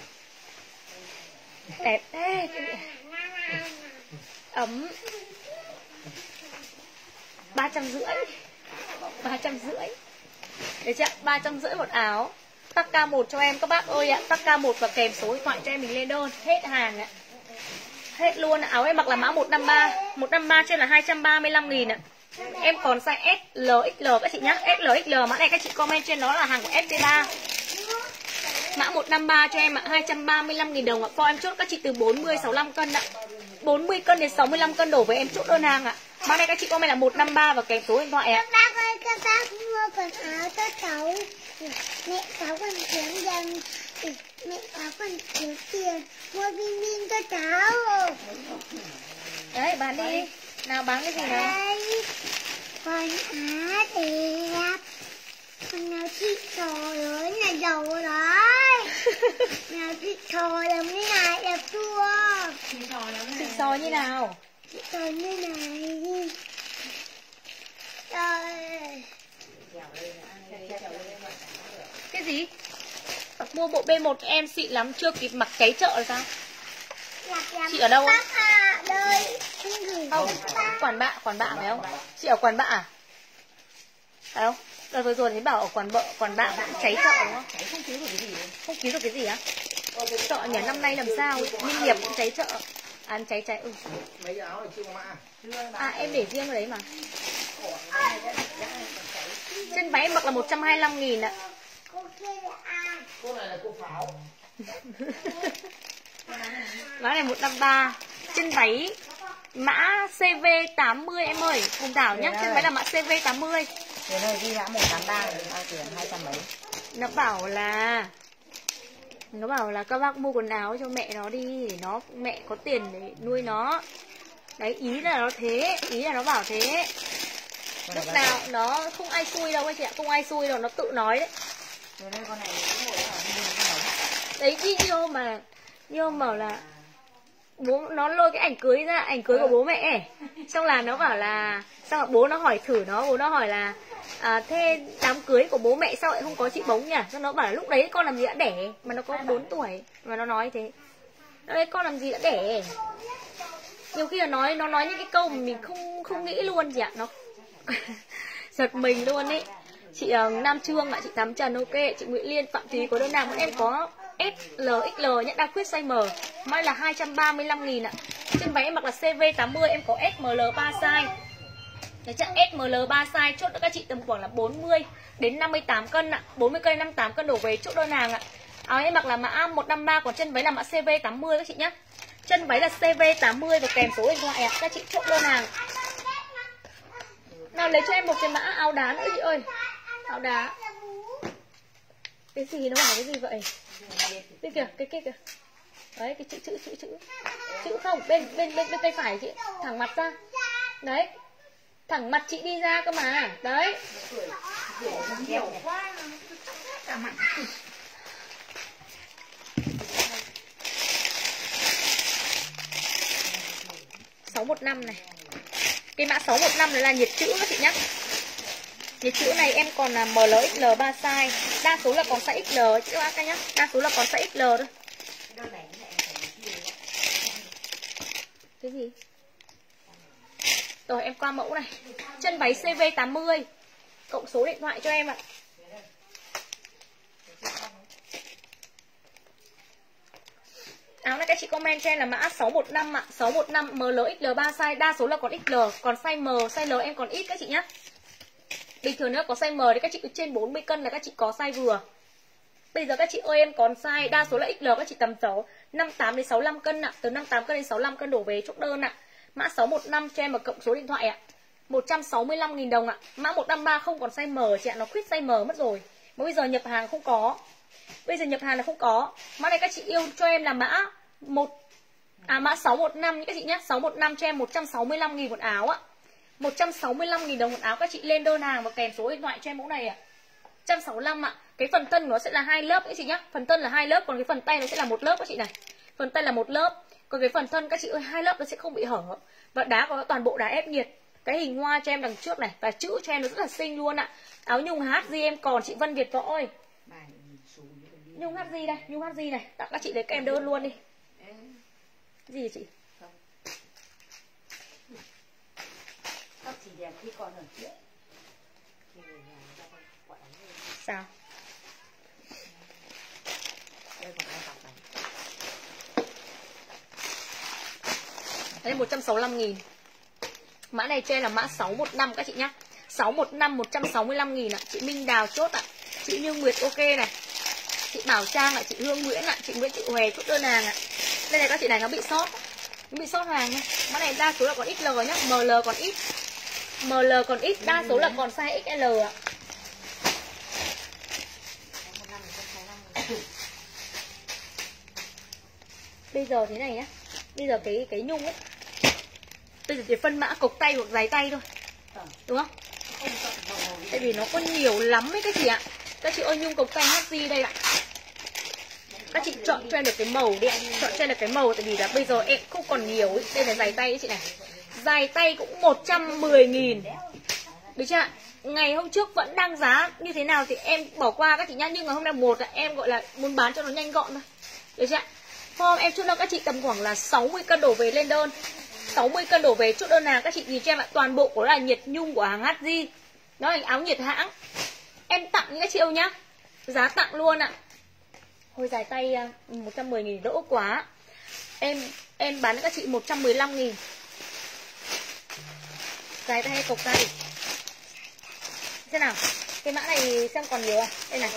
Đẹp thế. Ấm. ba trăm rưỡi. ba trăm rưỡi. Đấy chưa? ba trăm rưỡi một áo. Tắc ca một cho em các bác ơi ạ. Tắc ca một và kèm số điện thoại cho em mình lên đơn. Hết hàng ạ. Hết luôn ạ. Áo em mặc là mã một năm ba. một năm ba trên là hai trăm ba mươi lăm nghìn ạ. Em còn size ét lờ ích lờ các chị nhá. ét lờ ích lờ mã này các chị comment trên đó là hàng của ép pê ba. Mã một năm ba cho em ạ, hai trăm ba mươi lăm nghìn đồng ạ. For em chốt các chị từ bốn mươi sáu mươi lăm cân ạ. bốn mươi cân đến sáu mươi lăm cân đổ với em chốt đơn hàng ạ. Mã này các chị comment là một năm ba và kèm số điện thoại ạ. Các bác ơi, các bác mua quần áo cho cháu. Mẹ cháu còn kiếm tiền. Mẹ cháu còn kiếm tiền mua binh binh cho cháu. Đấy, bán đi. Nào bán cái gì nào? Đây, quần áo đẹp. Con nào chị trò lớn là giàu rồi. Nào chị trò giống như này đẹp chưa? Chị sò như nào? Chị trò như này. Trời. Cái gì? Mua bộ bê một em xịn lắm, chưa kịp mặc cháy chợ là sao? Chị ở đâu? Bác à, đây. Không, quản bạ, quản bạ phải không? Chị ở quản bạ à? Phải không? Đợt vừa rồi thấy bảo ở quán bợ, quán bạ cũng cháy chợ đúng không? Cháy không cứu được cái gì. Không cứu được cái gì á? Chợ nhỉ, năm nay làm sao? Ninh nghiệp cũng cháy chợ. À, cháy cháy, ừ. Mấy áo này chưa có mã. À, em để riêng ở đấy mà. Chân váy em mặc là một trăm hai mươi lăm nghìn ạ. Cô kia là ai? Cô này là cô Pháo. Mã này một năm ba. Chân váy mã xê vê tám mươi em ơi. Cùng Thảo nhá, chân váy là mã xê vê tám mươi. Thế nơi ghi mã một tám ba bao tiền hai trăm mấy. Nó bảo là Nó bảo là các bác mua quần áo cho mẹ nó đi, để nó mẹ có tiền để nuôi nó. Đấy, ý là nó thế, ý là nó bảo thế. Lúc nào nó không ai xui đâu anh chị ạ, không ai xui đâu, nó tự nói đấy. Thế nên con này cũng ngồi ở đi con này. Đấy chứ như hôm mà Như hôm bảo là bố nó lôi cái ảnh cưới ra, ảnh cưới của bố mẹ ấy. Xong là nó bảo là xong là bố nó hỏi thử nó, bố nó hỏi là à, thế đám cưới của bố mẹ sao lại không có chị Bống nhỉ? Xong nó bảo là lúc đấy con làm gì đã đẻ, mà nó có bốn tuổi mà nó nói thế. Đấy, con làm gì đã đẻ. Nhiều khi là nói nó nói những cái câu mà mình không không nghĩ luôn chị ạ, nó giật mình luôn ấy. Chị uh, Nam Trương ạ, chị Tám Trần ok, chị Nguyễn Liên, Phạm Thúy có đơn nào bọn em có ét lờ ích lờ nhé, đa khuyết size M, mai là hai trăm ba mươi lăm nghìn ạ. Trên váy em mặc là xê vê tám mươi, em có ét em lờ ba size. Đấy chắc ét em lờ ba size, chốt được các chị tầm khoảng là bốn mươi đến năm mươi tám cân ạ, bốn mươi cân năm mươi tám cân đổ về chốt đơn hàng ạ. Áo em mặc là mã một năm ba, còn chân váy là mã xê vê tám mươi các chị nhé. Chân váy là xê vê tám mươi và kèm số điện thoại ạ, các chị chốt đơn hàng. Nào lấy cho em một cái mã áo đá nữa chị ơi. Áo đá. Cái gì nó bảo cái gì vậy? Đây kìa, cái kia kìa. Đấy, cái chữ chữ chữ chữ. Chữ không, bên bên bên bên tay phải chị, thẳng mặt ra. Đấy. Thẳng mặt chị đi ra cơ mà. Đấy. Nhiều quá. Cả mặt. sáu một năm này. Cái mã sáu một năm này là nhiệt chữ các chị nhé. Nhiệt chữ này em còn là em lờ ích lờ ba size. Đa số là còn size ích lờ chứ các anh nhá. Đa số là còn size ích lờ thôi. Cái gì? Rồi em qua mẫu này. Chân váy xê vê tám mươi. Cộng số điện thoại cho em ạ. Áo này các chị comment cho em là mã sáu một năm ạ, sáu một năm em lờ ích lờ ba size, đa số là còn ích lờ, còn size M, size L em còn ít các chị nhá. Bình thường nếu có size M thì các chị cứ trên bốn mươi cân là các chị có size vừa. Bây giờ các chị ơi em còn size đa số là ích lờ, các chị tầm sáu năm mươi tám đến sáu mươi lăm cân ạ, từ năm mươi tám cân đến sáu mươi lăm cân đổ về chốt đơn ạ. Mã sáu một năm cho em một cộng số điện thoại ạ. một trăm sáu mươi lăm nghìn đồng ạ. Mã một năm ba không còn size M chị ạ, nó khuyết size M mất rồi. Mà bây giờ nhập hàng không có. Bây giờ nhập hàng là không có. Mã này các chị yêu cho em là mã một à mã sáu một năm nhé các chị nhé. sáu một năm cho em một trăm sáu mươi lăm nghìn một áo ạ. một trăm sáu mươi lăm nghìn đồng một áo, các chị lên đơn hàng và kèm số điện thoại cho em mẫu này ạ. một trăm sáu mươi lăm ạ. Cái phần thân nó sẽ là hai lớp các chị nhé. Phần thân là hai lớp, còn cái phần tay nó sẽ là một lớp các chị này. Phần tay là một lớp, còn cái phần thân các chị ơi hai lớp nó sẽ không bị hở. Và đá có toàn bộ đá ép nhiệt. Cái hình hoa cho em đằng trước này và chữ cho em nó rất là xinh luôn ạ. Áo nhung hát gì em còn chị Vân Việt Võ ơi. Nhung hát gì đây, nhung hát gì này, tặng các chị lấy kèm đơn luôn đi. Gì chị? Tóc chỉ đẹp khi còn ở trước. Sao? Đây một trăm sáu mươi lăm nghìn. Mã này cho em là mã sáu một năm các chị nhá. sáu một năm một trăm sáu mươi lăm nghìn ạ. Chị Minh Đào chốt ạ. Chị Như Nguyệt ok này. Chị Bảo Trang ạ, chị Hương Nguyễn ạ, chị Nguyễn Thị Hòe chốt đơn hàng ạ. Đây này các chị này nó bị sót. Nó bị sót hàng nha. Mã này đa số là còn ích lờ nhá, em lờ còn ít. em lờ còn ít, đa số là còn size ích lờ ạ. Bây giờ thế này nhá. Bây giờ cái cái nhung ấy. Bây giờ chỉ phân mã cộc tay hoặc dài tay thôi. Đúng không? Tại vì nó có nhiều lắm ấy các chị ạ. Các chị ơi, nhung cộc tay hát gì đây ạ? Các chị chọn cho em được cái màu đi ạ. Chọn cho em được cái màu. Tại vì là bây giờ em không còn nhiều ấy. Đây là dài tay ấy chị này. Dài tay cũng một trăm mười nghìn. Được chưa ạ? Ngày hôm trước vẫn đang giá như thế nào thì em bỏ qua các chị nhá. Nhưng ngày hôm nay một là em gọi là muốn bán cho nó nhanh gọn thôi. Được chưa ạ? Form em chốt đơn các chị tầm khoảng là sáu mươi cân đổ về lên đơn. sáu mươi cân đổ về chốt đơn hàng các chị nhìn cho em ạ. Toàn bộ của nó là nhiệt nhung của hàng hát giê. Nó là áo nhiệt hãng. Em tặng những các chị yêu nhá. Giá tặng luôn ạ. Thôi dài tay một trăm mười nghìn đỗ quá. Em em bán cho các chị một trăm mười lăm nghìn. Dài tay hay cộc tay? Xem nào. Cái mã này xem còn nhiều không? Đây này.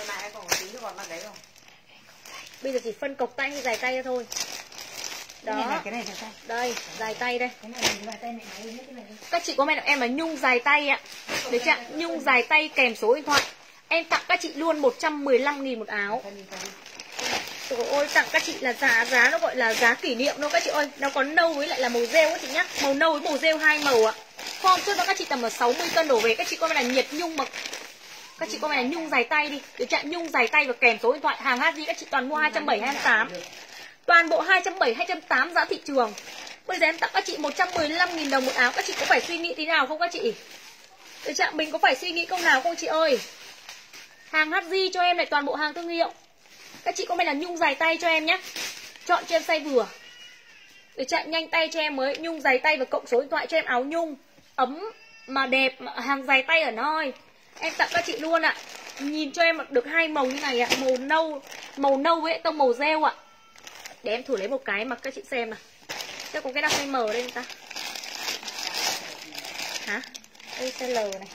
Bây giờ chỉ phân cộc tay hay dài tay thôi. Đó. Cái này dài tay. Đây, dài tay đây. Cái này dài tay mẹ lấy hết cái này. Các chị comment em là nhung dài tay ạ. Được chưa? Nhung dài tay kèm số điện thoại. Em tặng các chị luôn một trăm mười lăm nghìn một áo. Trời ơi, tặng các chị là giá giá nó gọi là giá kỷ niệm đâu các chị ơi. Nó có nâu với lại là màu rêu các chị nhá. Màu nâu với màu rêu hai màu ạ. Form trước đó các chị tầm ở sáu mươi cân đổ về. Các chị comment là nhiệt nhung mà. Các chị comment là nhung dài tay đi. Được chưa? Nhung dài tay và kèm số điện thoại. Hàng hát giê các chị toàn mua hai trăm bảy mươi, hai trăm tám mươi. Toàn bộ hai trăm bảy mươi, hai trăm tám mươi giá thị trường. Bây giờ em tặng các chị một trăm mười lăm nghìn đồng một áo. Các chị có phải suy nghĩ thế nào không các chị? Được chưa? Mình có phải suy nghĩ câu nào không chị ơi? Hàng hát giê cho em này, toàn bộ hàng thương hiệu. Các chị comment là nhung dài tay cho em nhé. Chọn cho em size vừa. Để chạy nhanh tay cho em mới. Nhung dài tay và cộng số điện thoại cho em áo nhung ấm mà đẹp mà hàng dài tay ở noi. Em tặng các chị luôn ạ. Nhìn cho em được hai màu như này ạ. Màu nâu, màu nâu với tông màu rêu ạ. Để em thử lấy một cái mặc các chị xem nào. Chắc có cái nào size M đây người ta. Hả? Đây size L này.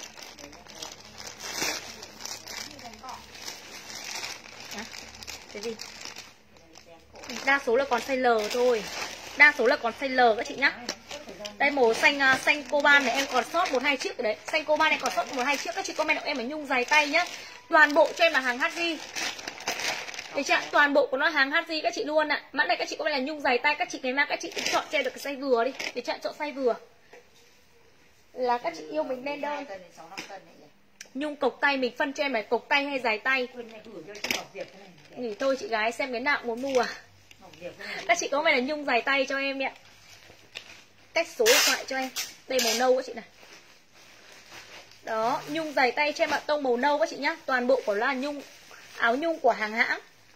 Hả? Cái gì? Đa số là còn size L thôi. Đa số là còn size L các chị nhá. Đây màu xanh xanh coban này em còn sót một hai chiếc rồi đấy. Xanh coban này còn sót một hai chiếc. Các chị comment em ở nhung dài tay nhá. Toàn bộ cho em là hàng hát giê. Để chặn toàn bộ của nó hàng hát giê các chị luôn ạ. À. Mã này các chị có phải là nhung dài tay, các chị cái mà các chị chọn cho em được cái size vừa đi. Để chặn chọn size vừa. Là các chị yêu mình lên đâu. Nhung cộc tay mình phân cho em là cộc tay hay dài tay. Nghỉ thôi chị gái xem cái nào muốn mua à. Các chị có phải là nhung dài tay cho em ạ. Cách số điện thoại cho em. Đây màu nâu các chị này. Đó, nhung dài tay cho em ạ, tông màu nâu các chị nhá. Toàn bộ của nó là nhung áo nhung của hàng hãng.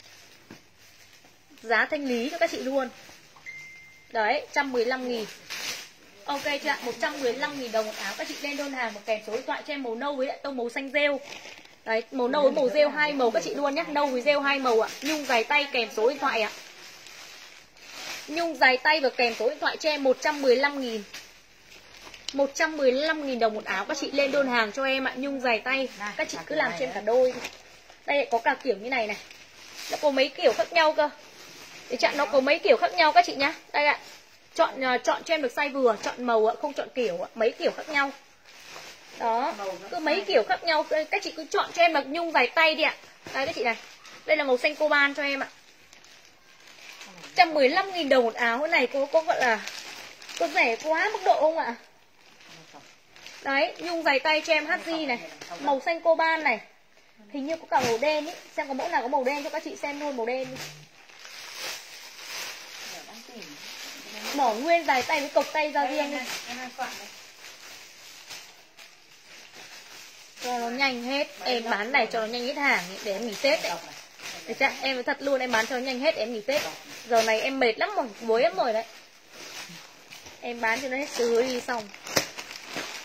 Giá thanh lý cho các chị luôn. Đấy, một trăm mười lăm nghìn. Ok chưa ạ? một trăm mười lăm nghìn đồng một áo. Các chị lên đơn hàng một kèm số điện thoại cho em màu nâu với lại tông màu xanh rêu. Đấy, màu nâu với màu rêu hai màu các chị luôn nhé. Nâu với rêu hai màu ạ. Nhung dài tay kèm số điện thoại ạ. Nhung dài tay và kèm số điện thoại cho em một trăm mười lăm nghìn. một trăm mười lăm nghìn đồng một áo. Các chị lên đơn hàng cho em ạ. Nhung dài tay. Các chị cứ làm cho em cả đôi. Đây có cả kiểu như này này. Nó có mấy kiểu khác nhau cơ. Để chặn nó có mấy kiểu khác nhau các chị nhá. Đây ạ. Chọn uh, chọn cho em được size vừa, chọn màu ạ, không chọn kiểu ạ, mấy kiểu khác nhau. Đó, cứ mấy kiểu khác nhau, các chị cứ chọn cho em mặc nhung dài tay đi ạ. Đây các chị này. Đây là màu xanh coban cho em ạ. một trăm mười lăm nghìn đồng một áo. Cái này có có gọi là có rẻ quá mức độ không ạ? Đấy, nhung dài tay cho em hát giê này, màu xanh coban này. Hình như có cả màu đen ý. Xem có mẫu nào có màu đen cho các chị xem luôn màu đen đi. Bỏ nguyên dài tay với cộc tay ra riêng đi. Cho nó nhanh hết. Em bán này cho nó nhanh hết hàng để em nghỉ Tết đấy. Để chắc em thật luôn, em bán cho nó nhanh hết để em nghỉ Tết. Giờ này em mệt lắm rồi, đuối lắm rồi đấy. Em bán cho nó hết sứ đi xong.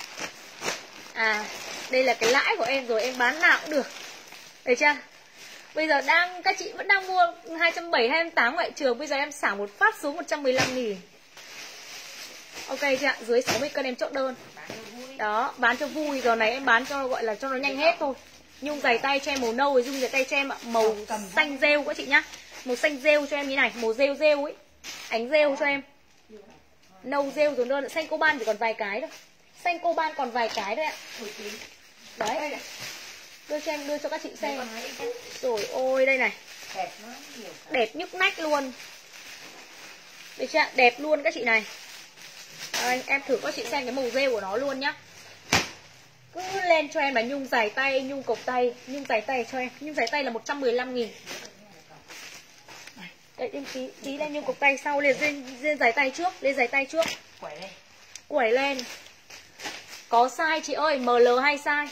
À, đây là cái lãi của em rồi, em bán nào cũng được. Được chưa? Bây giờ đang các chị vẫn đang mua hai trăm bảy mươi, hai trăm tám mươi ngoại trường. Bây giờ em xả một phát xuống một trăm mười lăm nghìn. Ok chưa ạ? Dưới sáu mươi cân em chốt đơn. Đó, bán cho vui. Giờ này em bán cho gọi là cho nó nhanh hết thôi. Nhung giày tay cho em màu nâu, nhung giày tay cho em ạ, màu xanh rêu các chị nhá. Màu xanh rêu cho em như này, màu rêu rêu ấy. Ánh rêu cho em. Nâu rêu rồi đơn, xanh coban chỉ còn vài cái thôi. Xanh coban còn vài cái thôi ạ. Đấy. Đưa cho em, đưa cho các chị xem. Rồi ôi đây này. Đẹp nhức nách luôn. Được chưa? Đẹp luôn các chị này. Đây, em thử các chị xem cái màu rêu của nó luôn nhá. Cứ lên cho em là nhung dài tay, nhung cộc tay. Nhung dài tay cho em. Nhung dài tay là một trăm mười lăm nghìn. Đấy, em tí, tí lên nhung cộc tay sau. Lên, lên, lên dài tay trước. Lên dài tay trước. Quẩy lên. Quẩy lên. Có size chị ơi, em lờ hai size.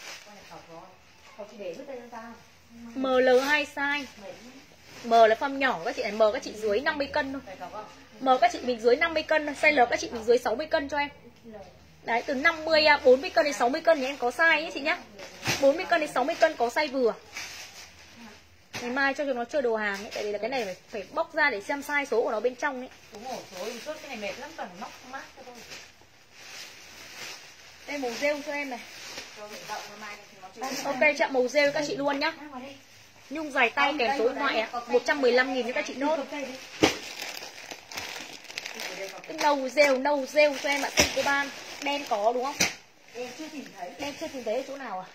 em lờ hai size. M là form nhỏ các chị này, M các chị dưới năm mươi cân thôi. M các chị mình dưới năm mươi cân, size L các chị mình dưới sáu mươi cân cho em. Đấy, từ năm mươi, bốn mươi cân đến sáu mươi cân thì em có size nhé chị nhá. bốn mươi cân đến sáu mươi cân có size vừa. Ngày mai cho chúng nó chơi đồ hàng ấy, tại vì là cái này phải, phải bóc ra để xem size số của nó bên trong ấy. Đúng rồi, số chốt cái này mệt lắm, toàn móc mát cho tôi. Đây màu rêu cho em này. Ok chạm màu rêu các chị luôn nhá. Nhung dài tay kèm số điện thoại ạ, một trăm mười lăm nghìn cho các chị nốt. Cái nâu rêu, nâu rêu cho em ạ, xanh coban. Đen có đúng không? Đen chưa tìm thấy. Đen chưa tìm thấy ở chỗ nào à?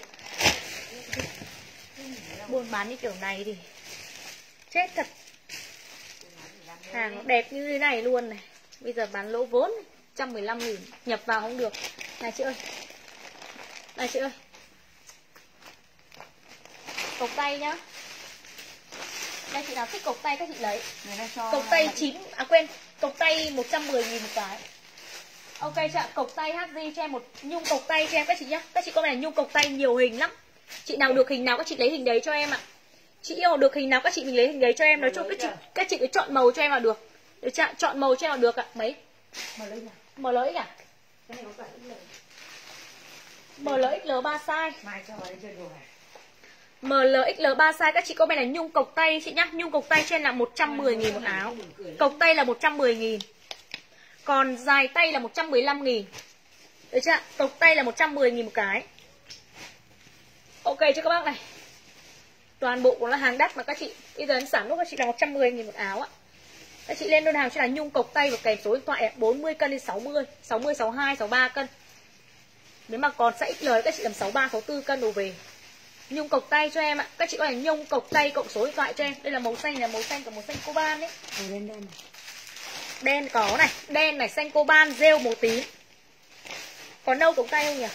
Buôn bán như kiểu này thì chết thật. Hàng nó đẹp như thế này luôn này. Bây giờ bán lỗ vốn một trăm mười lăm nghìn, nhập vào không được. Này chị ơi. Này chị ơi. Cộc tay nhá. Đây chị nào thích cộc tay các chị lấy. Cộc tay chín, à quên, cộc tay một trăm mười nghìn một cái. Ok chị ạ, cộc tay hát giê cho em một nhung cộc tay cho em các chị nhá. Các chị có này nhung cộc tay nhiều hình lắm. Chị nào được hình nào các chị lấy hình đấy cho em ạ. Chị yêu được hình nào các chị mình lấy hình đấy cho em. Nói chung các chị các chị cứ chọn màu cho em là được. Được chưa? Chọn màu cho em là được ạ. Mấy? M L X à? Cái này có cả X L. M L X L ba size. Mai cho vào đây chơi đồ này. M L X L ba size các chị có bên này nhung cộc tay chị nhá. Nhung cộc tay cho em là một trăm mười nghìn một áo. Cộc tay là một trăm mười nghìn. Còn dài tay là một trăm mười lăm nghìn. Được chưa? Cộc tay là một trăm mười nghìn một cái. Ok cho các bác này. Toàn bộ cũng là hàng đắt mà các chị. Bây giờ em sản lúc các chị là một trăm mười nghìn một áo ạ. Các chị lên đơn hàng cho là nhung cộc tay và kèm số điện thoại bốn mươi cân đến sáu mươi, sáu mươi, sáu mươi hai, sáu mươi ba cân. Nếu mà còn size ích lờ các chị làm sáu mươi ba, sáu mươi tư cân đồ về. Nhung cộc tay cho em ạ. Các chị có thể nhung cộc tay cộng số điện thoại cho em. Đây là màu xanh, là màu xanh của màu xanh coban đấy. Đen đen. Đen có này, đen này, xanh coban, rêu màu tím. Có nâu cộc tay không nhỉ?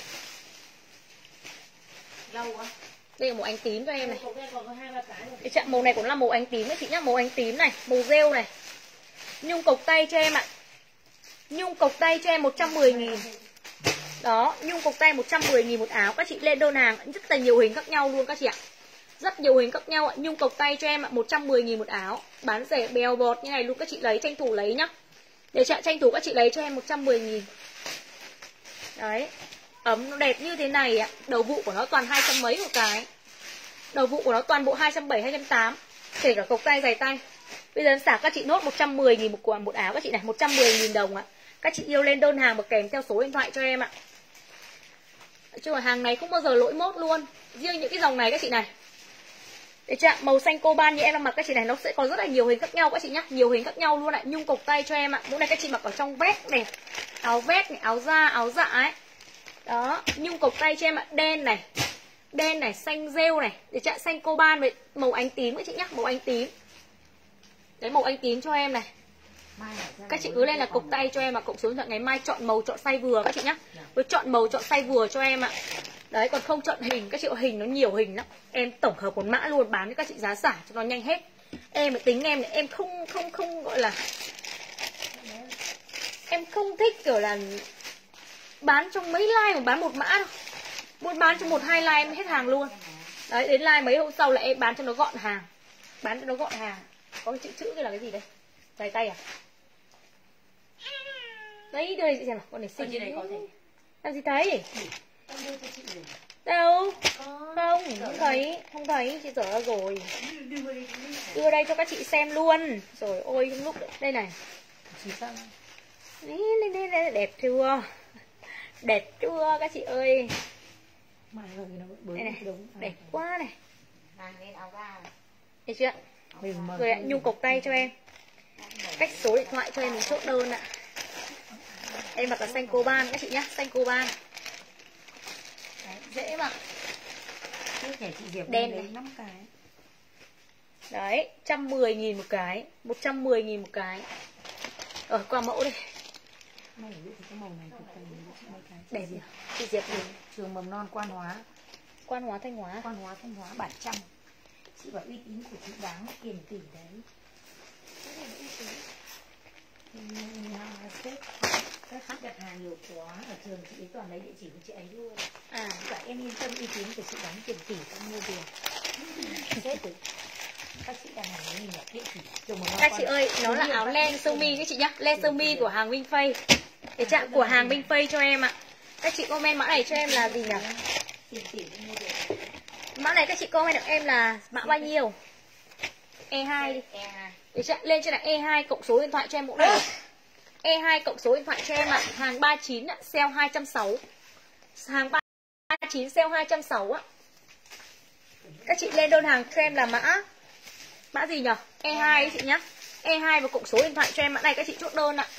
Lâu quá. Đây là màu ánh tím cho em này. Cái chạm màu này cũng là màu ánh tím đấy chị nhá, màu ánh tím này, màu rêu này. Nhung cộc tay cho em ạ. Nhung cộc tay cho em một trăm mười nghìn. Đó, nhung cộc tay một trăm mười nghìn một áo. Các chị lên đơn hàng rất là nhiều hình khác nhau luôn các chị ạ. Rất nhiều hình khác nhau ạ. Nhung cộc tay cho em ạ, một trăm mười nghìn một áo. Bán rẻ bèo bọt như này luôn, các chị lấy, tranh thủ lấy nhá. Để chị tranh thủ các chị lấy cho em một trăm mười nghìn. Đấy. Ấm nó đẹp như thế này ạ. Đầu vụ của nó toàn hai trăm mấy một cái. Đầu vụ của nó toàn bộ hai trăm bảy mươi, hai trăm tám mươi. Kể cả cộc tay, giày tay. Bây giờ em xả các chị nốt một trăm mười nghìn một quần một áo các chị này, một trăm mười nghìn đồng ạ. Các chị yêu lên đơn hàng và kèm theo số điện thoại cho em ạ. Chứ mà hàng này không bao giờ lỗi mốt luôn. Riêng những cái dòng này các chị này. Để chưa? Màu xanh coban như em đang mặc các chị này, nó sẽ có rất là nhiều hình khác nhau các chị nhá, nhiều hình khác nhau luôn ạ. Nhung cộc tay cho em ạ. Mẫu này các chị mặc ở trong vest này, áo vest này, áo da, áo dạ ấy. Đó, nhung cộc tay cho em ạ, đen này. Đen này, xanh rêu này. Để chưa? Xanh coban với màu ánh tím các chị nhá, màu ánh tím. Đấy, màu ánh tím cho em này. Các chị cứ lên là cộc tay cho em mà cộng số điện thoại, ngày mai chọn màu, chọn size vừa các chị nhá. Với chọn màu, chọn size vừa cho em ạ. Đấy, còn không chọn hình, các chị có hình nó nhiều hình lắm. Em tổng hợp một mã luôn, bán cho các chị giá xả cho nó nhanh hết. Em phải tính em này, em không không không gọi là em không thích kiểu là bán trong mấy like mà bán một mã đâu. Muốn bán trong một hai like em hết hàng luôn. Đấy, đến like mấy hôm sau là em bán cho nó gọn hàng. Bán cho nó gọn hàng. Có cái chữ chữ kia là cái gì đây? Dài tay à? Đấy, đưa đây chị xem nào, con này xinh. Ở trên này có gì? Làm gì thấy? Đâu? Không, không thấy, không thấy, chị dở ra rồi. Đưa đây cho các chị xem luôn. Rồi ôi, trong lúc đây này. Chỉ sao? Đấy, đây, đây, đây, đẹp chưa? Đẹp chưa các chị ơi? Mà rồi nó bới Đây này, đúng. đẹp quá này. Mang lên áo ga. Thấy chưa? Rồi ạ, nhung cộc tay cho em. Cách số điện thoại cho em mình chốt đơn ạ. Em mặc là xanh coban các chị nhá, xanh coban. Đấy, dễ mà. Trước nhà chị Diệp Đen lấy này. năm cái. Đấy, một trăm mười nghìn một cái, một trăm mười nghìn một cái. Rồi qua mẫu đi. Mày biết thì cái màu này cực kỳ mấy cái. Đẹp nhỉ? Chị Diệp gì? Trường mầm non Quan Hóa. Quan Hóa Thanh Hóa. Quan Hóa Thanh Hóa bản trăm. Chị bảo uy tín của chị đáng tiền tỷ đấy. Rất là uy tín. Sếp các chị đặt hàng nhiều quá, ở trường chị ấy toàn lấy địa chỉ của chị ấy luôn. À, Cả em yên tâm, uy tín của chị đáng tiền tỷ không mua tiền. Sếp rồi. Các chị đặt hàng với mình địa chỉ. các chị ơi, nó là áo len sơ mi các chị nhá, len sơ mi của hàng Minh Phây. Để trạng của hàng Minh Phây cho em ạ. Các chị comment mã này cho em là gì nhỉ? Tiền tỷ không mua tiền. Mã này các chị comment được em là mã bao nhiêu? E hai đi. E hai. Để trạng lên trên là E hai cộng số điện thoại cho em mẫu này. E hai cộng số điện thoại cho em ạ. Hàng ba mươi chín ạ, sale hai trăm sáu mươi. Hàng ba mươi chín sale hai trăm sáu mươi ạ. Các chị lên đơn hàng cho em là mã mã gì nhỉ? E hai ấy chị nhá. E hai và cộng số điện thoại cho em mã này các chị chốt đơn ạ.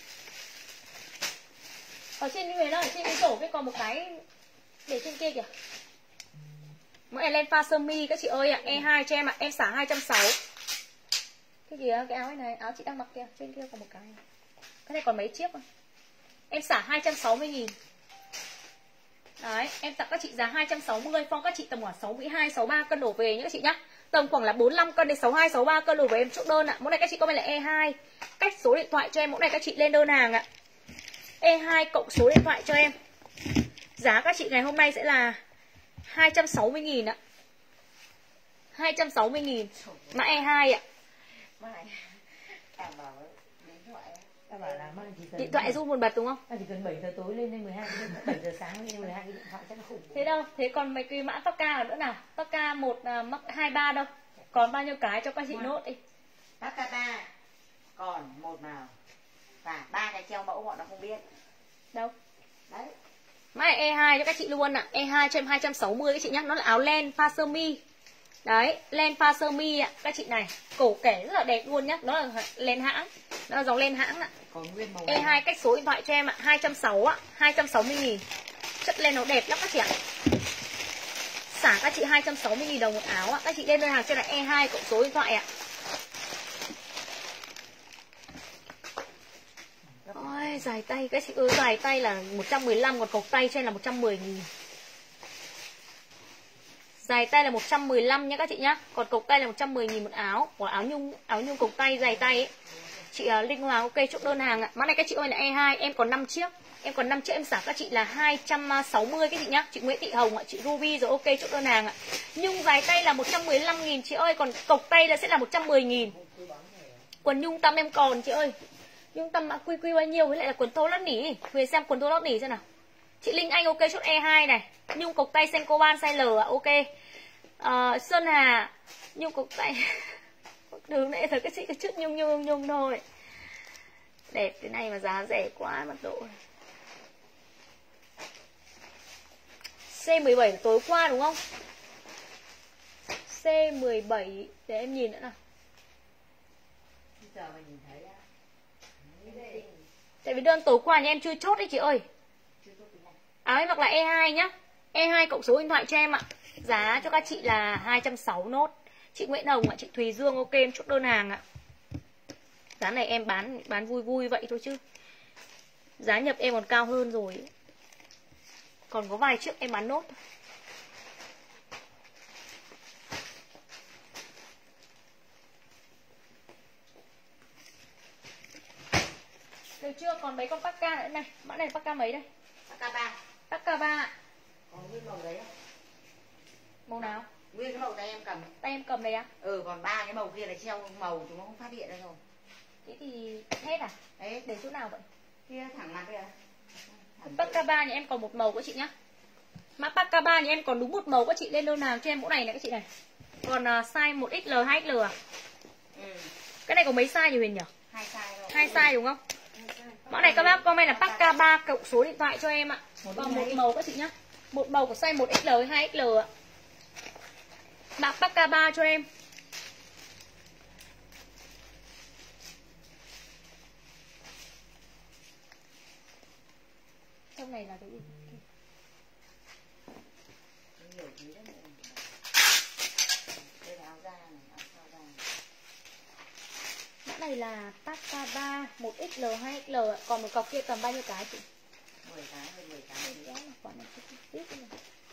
Ở trên như thế đó, ở trên cái tổ cái còn một cái để trên kia kìa. Mẫu này len pha sơ mi các chị ơi ạ. E hai cho em ạ, em xả hai trăm sáu mươi. Cái gì á, cái áo này, áo chị đang mặc kìa, trên kia còn một cái. Cái này còn mấy chiếc thôi. Em xả hai trăm sáu mươi nghìn. Đấy, em tặng các chị giá hai trăm sáu mươi, phong các chị tầm khoảng sáu mươi hai, sáu mươi ba cân đổ về nhá các chị nhá. Tầm khoảng là bốn mươi lăm cân đến sáu mươi hai, sáu mươi ba cân đổ về em chốt đơn ạ. Mẫu này các chị comment là E hai. Cách số điện thoại cho em, mẫu này các chị lên đơn hàng ạ. E hai cộng số điện thoại cho em. Giá các chị ngày hôm nay sẽ là hai trăm sáu mươi nghìn ạ. hai trăm sáu mươi nghìn. Mã E hai ạ. Đảm bảo điện thoại. Ta bảo là mang chỉ cần Điện thoại rung một bật đúng không? ta chỉ cần bảy giờ tối lên đến mười hai giờ, bảy giờ sáng lên mười hai cái điện thoại chắc là khủng. Thế đâu? Thế còn mấy cái mã tóc ca nữa nào? Tóc ca một mắc hai ba đâu? Còn bao nhiêu cái cho các chị nốt đi. Takata còn một màu và ba cái treo mẫu bọn nó không biết. Đâu? Đấy. Mã này E hai cho các chị luôn ạ. E hai cho em hai trăm sáu mươi các chị nhá. Nó là áo len pha sơ mi. Đấy, len pha sơ mi ạ. Các chị này, cổ kẻ rất là đẹp luôn nhá. Nó là len hãng. Nó là dòng len hãng ạ. Còn nguyên màu E hai cách số điện thoại cho em ạ. hai trăm sáu mươi ạ. hai trăm sáu mươi nghìn. Chất len nó đẹp lắm các chị ạ. Xả các chị hai trăm sáu mươi nghìn đồng một áo ạ. Các chị lên đơn hàng trên là E hai cộng số điện thoại ạ. Ôi, dài tay các chị ơi, dài tay là một trăm mười lăm, còn cộc tay trên là một trăm mười nghìn. Dài tay là một trăm mười lăm nhá các chị nhá. Còn cộc tay là một trăm mười nghìn một áo. Của áo nhung, áo nhung cộc tay dài tay ấy. Chị uh, Linh Hoàng ok chốt đơn hàng ạ. Mã này các chị ơi là E hai, em còn năm chiếc. Em còn năm chiếc em xả các chị là hai trăm sáu mươi các chị nhá. Chị Nguyễn Thị Hồng ạ, chị Ruby rồi ok chốt đơn hàng ạ. Nhung dài tay là một trăm mười lăm nghìn chị ơi, còn cộc tay là sẽ là một trăm mười nghìn. Quần nhung tăm em còn chị ơi. Nhung tăm mã quy quy bao nhiêu với lại là quần thô lót nỉ. Về xem quần thô lót nỉ xem nào. Chị Linh Anh ok chốt E hai này. Nhung cộc tay xanh coban size L ạ, ok. Uh, Sơn Hà nhung cộc tay. Đường nãy thời các chị cứ chút nhung nhung nhung thôi. Đẹp thế này mà giá rẻ quá mặt độ. C mười bảy tối qua đúng không? C mười bảy để em nhìn nữa nào. giờ mà nhìn thấy á. Tại vì đơn tối qua nhà em chưa chốt đấy chị ơi. Áo em mặc là E hai nhá. E hai cộng số điện thoại cho em ạ. Giá cho các chị là hai trăm sáu mươi nốt. Chị Nguyễn Hồng ạ, chị Thùy Dương ok em chốt đơn hàng ạ. Giá này em bán bán vui vui vậy thôi chứ. Giá nhập em còn cao hơn rồi. Còn có vài chiếc em bán nốt. Được chưa? Còn mấy con Pacca nữa này. Mã này Pacca mấy đây? Pacca ba. Pacca ba. Còn nguyên màu đấy không? Màu nào? Nguyên cái màu tay em cầm. Tay em cầm này à? Ừ, còn ba cái màu kia là treo màu chúng nó không phát hiện ra rồi. Thế thì hết à? Đấy, để chỗ nào vậy? Kia thẳng mặt kìa. Pacca ba nhà em còn một màu của chị nhá. Mã Parka ba thì em còn đúng một màu, các chị lên đơn hàng cho em mẫu này này các chị này. Còn uh, size một X L, hai X L à? Ừ. Cái này có mấy size nhỉ Huyền nhỉ? Hai size rồi. Hai size đúng không? Mã này các bác comment là Parka ba cộng số điện thoại cho em ạ. Còn một màu các chị nhá. Một màu của size một X L, hai X L ạ. Mã Parka ba cho em. Trong này là cái gì? Nhiều thứ đấy. Đây là áo da này, áo sao da. Mã này là Parka ba, một X L, hai X L ạ. Còn một cọc kia tầm bao nhiêu cái chị? mười cái hơn mười cái. Đấy là quả này cái tiếp này.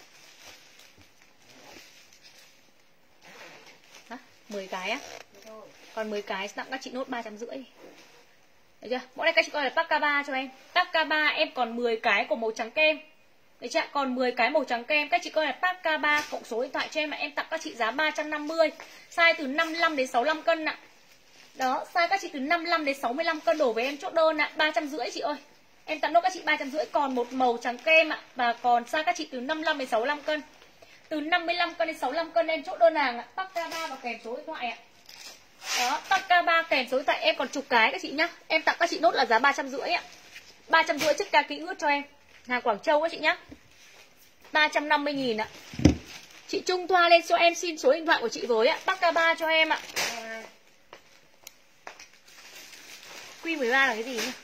Hả? mười cái á? Thôi. Còn mười cái tặng các chị nốt ba trăm rưỡi. Được chưa? Mẫu này các chị coi là Parka ba cho em. Parka ba em còn mười cái của màu trắng kem. Đấy chưa? Còn mười cái màu trắng kem. Các chị coi là Parka ba cộng số điện thoại cho em mà em tặng các chị giá ba trăm năm mươi. Size từ năm mươi lăm đến sáu mươi lăm cân ạ. Đó, size các chị từ năm mươi lăm đến sáu mươi lăm cân đổ với em chốt đơn ạ, ba trăm rưỡi chị ơi. Em tặng nốt các chị ba trăm rưỡi, còn một màu trắng kem ạ. Và còn size các chị từ năm mươi lăm đến sáu mươi lăm cân. Từ năm mươi lăm cân đến sáu mươi lăm cân em chốt đơn hàng ạ. Parka ba và kèm số điện thoại ạ. Đó, Parka ba kèm số điện thoại em còn chục cái các chị nhá. Em tặng các chị nốt là giá ba trăm rưỡi ạ. ba trăm rưỡi chiếc ca kỹ ướt cho em. Hàng Quảng Châu các chị nhá. ba trăm năm mươi nghìn ạ. Chị Trung Thoa lên cho em xin số điện thoại của chị với ạ. Parka ba cho em ạ. Q mười ba là cái gì nhỉ?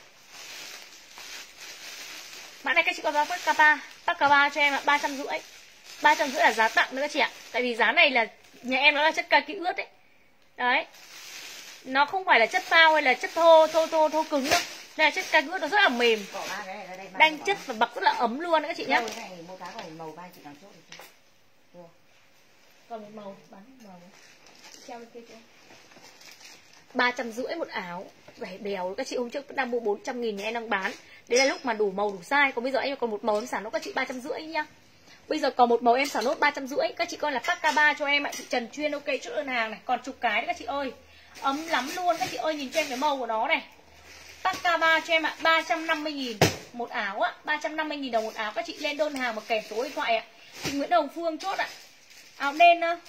Mã này các chị có giá Parka ba, Parka ba cho em ạ, ba trăm rưỡi. ba trăm rưỡi là giá tặng nữa các chị ạ. Tại vì giá này là nhà em nó là chất ca kỹ ướt đấy. Đấy. Nó không phải là chất phao hay là chất thô thô thô thô cứng đâu. Đây là chất ca kỹ ướt, nó rất là mềm. Đanh chất và bọc rất là ấm luôn đấy các chị nhé. Một cái còn màu ba chị càng chốt được chưa? Còn một màu, bán một màu. Treo lên kia chưa? ba trăm rưỡi một áo. Vẻ bèo các chị hôm trước đang mua bốn trăm nghìn thì em đang bán. Đấy là lúc mà đủ màu đủ size. Còn bây giờ em còn một màu em xả nốt các chị ba trăm rưỡi nhá. Bây giờ còn một màu em xả nốt ba trăm rưỡi. Các chị coi là Parka ba cho em ạ. Chị Trần Chuyên ok chốt đơn hàng này. Còn chục cái đấy các chị ơi. Ấm lắm luôn các chị ơi, nhìn cho em cái màu của nó này. Parka ba cho em ạ, ba trăm năm mươi nghìn một áo ạ. ba trăm năm mươi nghìn đồng một áo. Các chị lên đơn hàng một kèm số điện thoại ạ. Chị Nguyễn Đồng Phương chốt ạ. Áo đen á.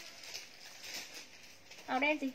Áo đen gì?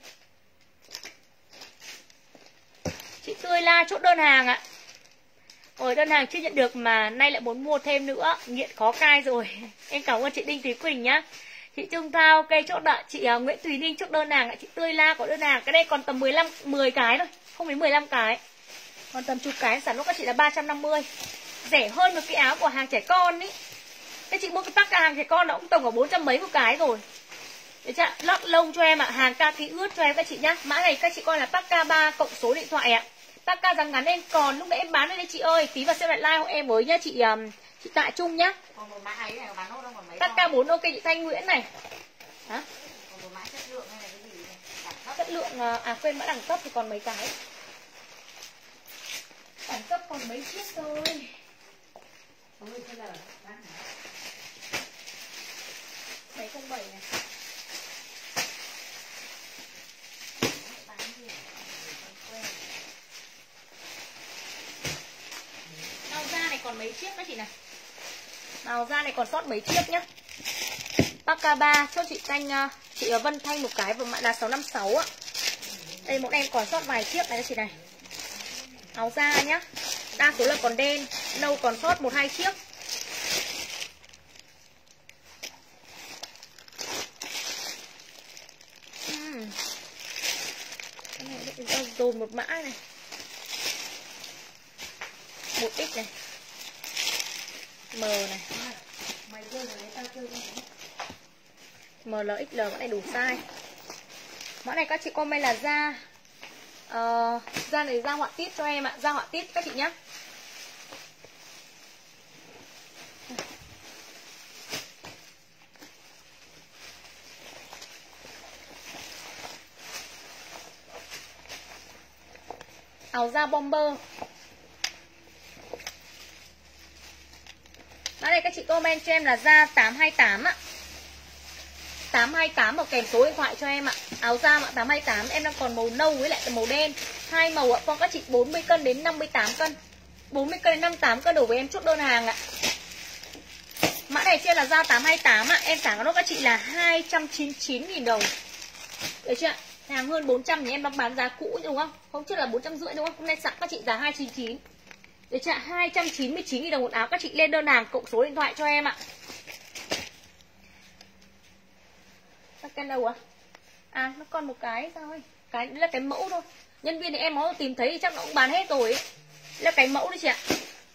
Chị Tươi La chốt đơn hàng ạ. Ôi đơn hàng chưa nhận được mà nay lại muốn mua thêm nữa. Nghiện khó cai rồi. Em cảm ơn chị Đinh Thúy Quỳnh nhá. Chị Trung Thao ok chốt đợi. Chị uh, Nguyễn Thùy Ninh chốt đơn hàng ạ. Chị Tươi La có đơn hàng. Cái đây còn tầm mười lăm, mười cái thôi. Không đến mười lăm cái. Còn tầm chục cái sản lúc các chị là ba trăm năm mươi. Rẻ hơn một cái áo của hàng trẻ con ý. Các chị mua cái pack hàng trẻ con nó cũng tổng có bốn trăm mấy một cái rồi. Đấy chưa? Lót lông cho em ạ. Hàng kaki ướt cho em các chị nhá. Mã này các chị coi là Parka ba cộng số điện thoại ạ. Parka dáng ngắn em còn lúc nãy em bán đây chị ơi. Tí vào xem lại like hộ em với nhá chị um, chị Tạ Trung nhá. Còn một mã ấy này bán nốt đâu còn mấy. Parka bốn ok chị Thanh Nguyễn này. Hả? Còn một mã chất lượng hay là cái gì này? Đẳng cấp. Chất lượng à quên mã đẳng cấp thì còn mấy cái. Đẳng cấp còn mấy chiếc thôi. Ôi thế là bán hả? bảy không bảy này. Bán gì? Màu da này còn mấy chiếc đó chị này. Màu da này còn sót mấy chiếc nhá. Parka ba cho chị Thanh, chị Vân Thanh một cái và mã là sáu năm sáu ạ. Đây một em còn sót vài chiếc này chị này. Áo da nhá. Đa số là còn đen, nâu còn sót một hai chiếc. uhm. Cái này dồn một mã này. Một X này. M này. Mày chơi rồi tao chơi không? em lờ ích lờ mã này đủ size. Mã này các chị comment là da uh, da này da họa tiết cho em ạ. Da họa tiết các chị nhá. Áo da bomber. Mã này các chị comment cho em là da tám hai tám ạ. tám hai tám một kèm số điện thoại cho em ạ. Áo da mã tám hai tám em đang còn màu nâu với lại màu đen. Hai màu ạ, con các chị bốn mươi cân đến năm mươi tám cân. bốn mươi cân đến năm mươi tám cân đổ với em chốt đơn hàng ạ. Mã này trên là da tám hai tám ạ. Em trả nốt các chị là hai trăm chín mươi chín nghìn đồng. Được chưa ạ? Hàng hơn bốn trăm thì em đang bán giá cũ đúng không? Hôm trước là bốn trăm rưỡi đúng không? Hôm nay sẵn các chị giá hai trăm chín mươi chín. Được chưa ạ? hai trăm chín mươi chín nghìn đồng một áo. Các chị lên đơn hàng cộng số điện thoại cho em ạ. Các ken đâu ạ? À? à nó còn một cái thôi. Cái là cái mẫu thôi. Nhân viên thì em có tìm thấy thì chắc nó cũng bán hết rồi ấy. Là cái mẫu đấy chị ạ.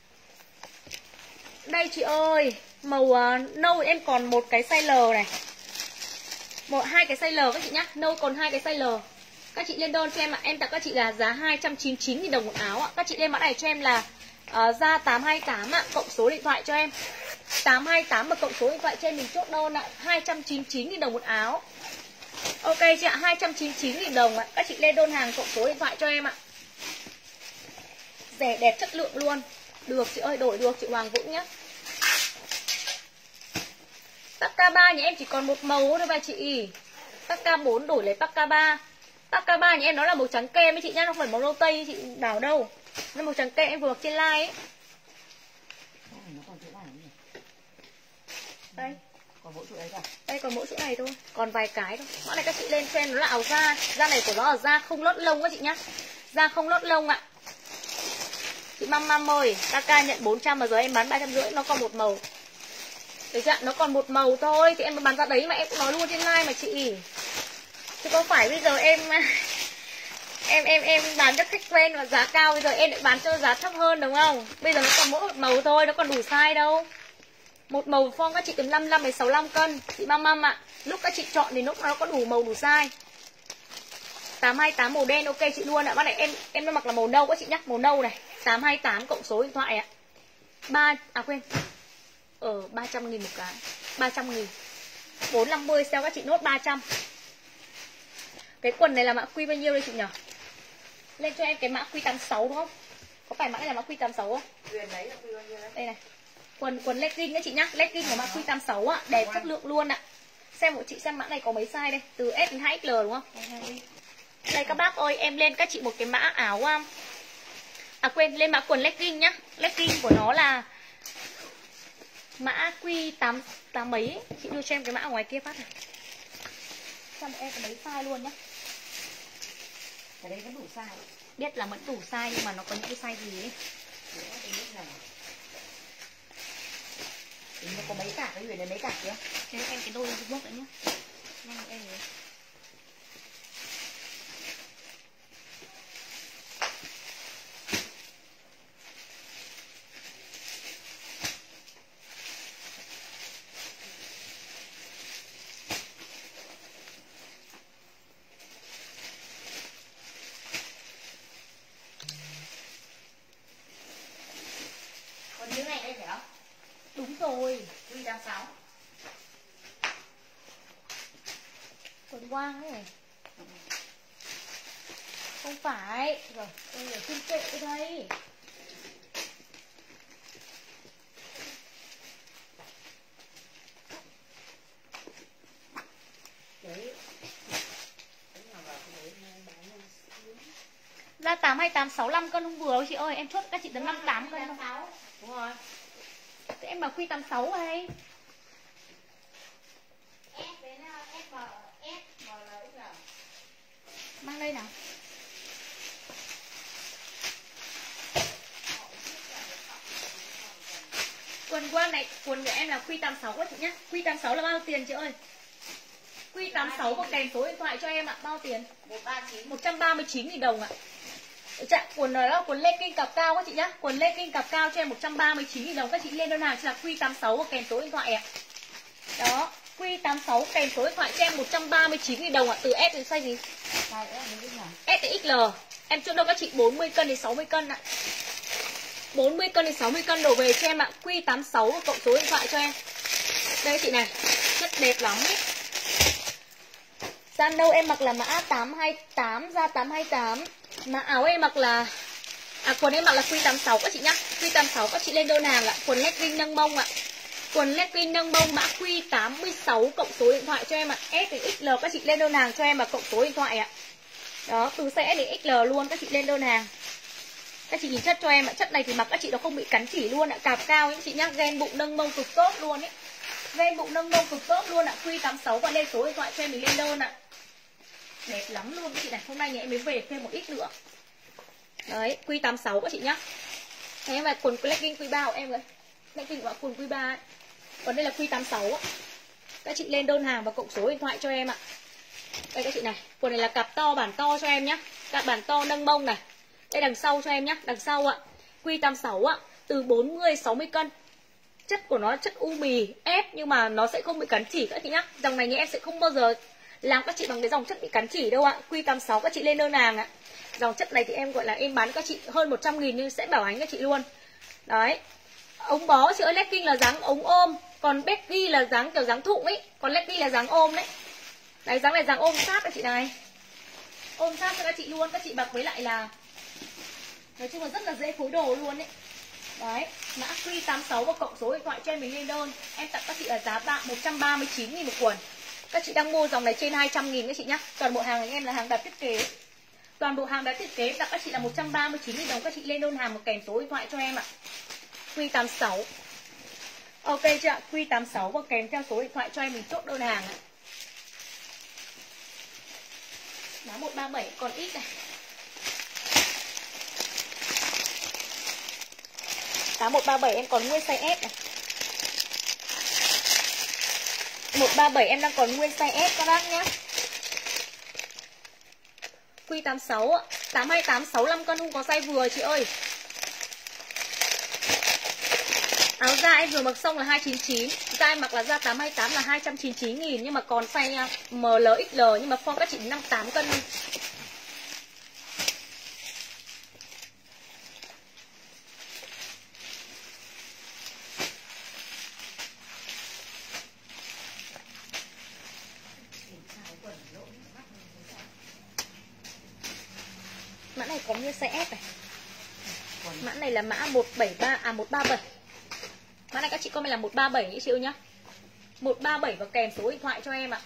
Đây chị ơi, màu uh, nâu em còn một cái size L này. Một hai cái size L các chị nhá, nâu còn hai cái size L. Các chị lên đơn cho em ạ, em tặng các chị là giá hai trăm chín mươi chín nghìn đồng một áo ạ. Các chị lên mã này cho em là uh, da tám hai tám ạ, cộng số điện thoại cho em. tám hai tám và cộng số điện thoại cho em mình chốt đơn ạ, hai trăm chín mươi chín nghìn đồng một áo. Ok chị ạ, hai trăm chín mươi chín nghìn đồng ạ. Các chị lên đơn hàng cộng số điện thoại cho em ạ. Rẻ đẹp chất lượng luôn. Được chị ơi, đổi được chị Hoàng Vũng nhá. Tắc K ba nhà em chỉ còn một màu thôi bà chị. Tắc K bốn đổi lấy Tắc K ba. Tắc K ba nhà em nó là màu trắng kem ấy chị nhá, nó không phải màu nâu tây như chị bảo đâu. Nó màu trắng kem em vừa mặc trên like ấy. Đây. Còn mỗi chỗ đấy cả. Đây còn mỗi chỗ này thôi, còn vài cái thôi. Mã này các chị lên xem nó là áo da. Da này của nó là da không lót lông các chị nhá. Da không lót lông ạ. Chị Măm Măm ơi, K K nhận bốn trăm mà giờ em bán ba trăm rưỡi, nó còn một màu. Được chưa? Nó còn một màu thôi thì em bán ra đấy mà em cũng nói luôn trên live mà chị. Chứ có phải bây giờ em em em em bán cho khách quen và giá cao, bây giờ em lại bán cho giá thấp hơn đúng không? Bây giờ nó còn mỗi một màu thôi, nó còn đủ size đâu. Một màu form các chị từ năm mươi lăm đến sáu mươi lăm cân. Chị Măm Măm ạ. Lúc các chị chọn thì lúc nó có đủ màu đủ size. tám hai tám màu đen ok chị luôn ạ. Bác này em em nó mặc là màu nâu các chị nhá, màu nâu này. tám hai tám cộng số điện thoại ạ. ba à quên. Ở ba trăm nghìn một cái. ba trăm nghìn. bốn năm mươi sale các chị nốt ba trăm. Cái quần này là mã quy bao nhiêu đây chị nhỉ? Lên cho em cái mã quy tám sáu đúng không? Có phải mã này là mã quy tám sáu không? Quyền đấy là quy bao nhiêu đấy? Đây này. Quần quần legging đấy chị nhá, legging của mã quy tám sáu ạ, đẹp chất lượng luôn ạ. Xem của chị xem mã này có mấy size đây, từ S đến hai X L đúng không? Đây các bác ơi, em lên các chị một cái mã áo à quên, lên mã quần legging nhá. Legging của nó là mã Q tám tám mấy ấy. Chị đưa cho em cái mã ở ngoài kia phát này. Xem em có mấy size luôn nhá. Cái đấy vẫn đủ size. Biết là vẫn đủ size nhưng mà nó có những cái size gì ấy. Nó có mấy cả cái Huyền này mấy cả kia. Thế em cái đôi bốc nữa nhá. Nhanh em nhé. Còn như này đây phải không? Đúng rồi. Quy tám sáu. Quần quang ấy. Không phải. Rồi, đây là phim kệ đây. Đấy. Ra tám hai tám sáu mươi lăm cân không vừa đâu chị ơi, em chốt các chị đến năm mươi tám cân thôi. Đúng rồi. Thế em bảo Q tám sáu hay. S đến S M S M L X L. Mang đây nào. Quần quang này, quần của em là Q tám sáu quá chị nhá. Q tám sáu là bao tiền chị ơi? Q tám sáu có kèm số điện thoại cho em ạ, bao tiền? một trăm ba mươi chín nghìn đồng ạ. Dạ, quần này là quần legging cặp cao các chị nhá. Quần legging cặp cao cho em một trăm ba mươi chín nghìn đồng. Các chị lên đơn hàng chỉ là Q tám sáu và kèm số điện thoại ạ. Đó, Q tám sáu kèm số điện thoại cho em một trăm ba mươi chín nghìn đồng ạ. Từ S đến size gì? S đến X L. Em chốt đâu các chị bốn mươi cân đến sáu mươi cân ạ. bốn mươi cân đến sáu mươi cân đổ về cho em ạ. Q tám sáu và cộng số điện thoại cho em. Đây chị này, chất đẹp lắm ấy. Da nâu em mặc là mã tám hai tám, da tám hai tám. Mà áo em mặc là à quần em mặc là Q tám sáu các chị nhá. Q tám sáu các chị lên đơn hàng ạ. Quần legging nâng mông ạ. Quần legging nâng mông mã Q tám sáu cộng số điện thoại cho em ạ. S đến X L các chị lên đơn hàng cho em và cộng số điện thoại ạ. Đó, từ size S đến X L luôn các chị lên đơn hàng. Các chị nhìn chất cho em ạ. Chất này thì mặc các chị nó không bị cắn chỉ luôn ạ. Cạp cao những chị nhá. Gen bụng nâng mông cực tốt luôn ấy. Ven bụng nông nông cực tốt luôn ạ. Quy tám sáu và lên số điện thoại cho em mình lên đơn ạ. Đẹp lắm luôn các chị này. Hôm nay nhà em mới về thêm một ít nữa. Đấy, quy tám sáu các chị nhá. Thế em là quần legging quy ba của em rồi. Legging của quần quy ba ấy. Còn đây là quy tám sáu ạ. Các chị lên đơn hàng và cộng số điện thoại cho em ạ. Đây các chị này, quần này là cặp to bản to cho em nhá. Cặp bản to nâng mông này. Đây đằng sau cho em nhá, đằng sau ạ. Quy tám sáu ạ, từ bốn mươi sáu mươi cân. Chất của nó chất u mì ép nhưng mà nó sẽ không bị cắn chỉ các chị nhá. Dòng này như em sẽ không bao giờ làm các chị bằng cái dòng chất bị cắn chỉ đâu ạ. Quy tám sáu các chị lên đơn hàng ạ. Dòng chất này thì em gọi là em bán các chị hơn một trăm nghìn nhưng sẽ bảo hành các chị luôn. Đấy. Ống bó chị ơi, legging là dáng ống ôm, còn baggy là dáng kiểu dáng thụng ấy, còn legging là dáng ôm đấy. Đấy, dáng này dáng ôm sát các chị này. Ôm sát cho các chị luôn, các chị mặc với lại là nói chung là rất là dễ phối đồ luôn ấy. Đấy, mã quy tám sáu và cộng số điện thoại cho em mình lên đơn. Em tặng các chị là giá bạn một trăm ba mươi chín nghìn một quần. Các chị đang mua dòng này trên hai trăm nghìn các chị nhá. Toàn bộ hàng của em là hàng đặt thiết kế. Toàn bộ hàng đặt thiết kế tặng các chị là một trăm ba mươi chín nghìn đồng. Các chị lên đơn hàng một kèm số điện thoại cho em ạ. Quy tám sáu. Ok chưa ạ? Quy tám sáu và kèm theo số điện thoại cho em mình chốt đơn hàng ạ. Mã một ba bảy còn ít này. Tám một ba bảy em còn nguyên size S này. một ba bảy em đang còn nguyên size S các bác nhé. Quy tám sáu ạ, tám hai tám sáu mươi lăm cân không có size vừa chị ơi. Áo da em vừa mặc xong là hai chín chín, da em mặc là da tám hai tám là hai trăm chín mươi chín nghìn nhưng mà còn size M L X L nhưng mà form các chị năm mươi tám cân thôi. Mã này có như size S này. Mã này là mã một bảy ba à một ba bảy. Mã này các chị comment là một ba bảy nhé chị ơi nhá. một ba bảy và kèm số điện thoại cho em ạ.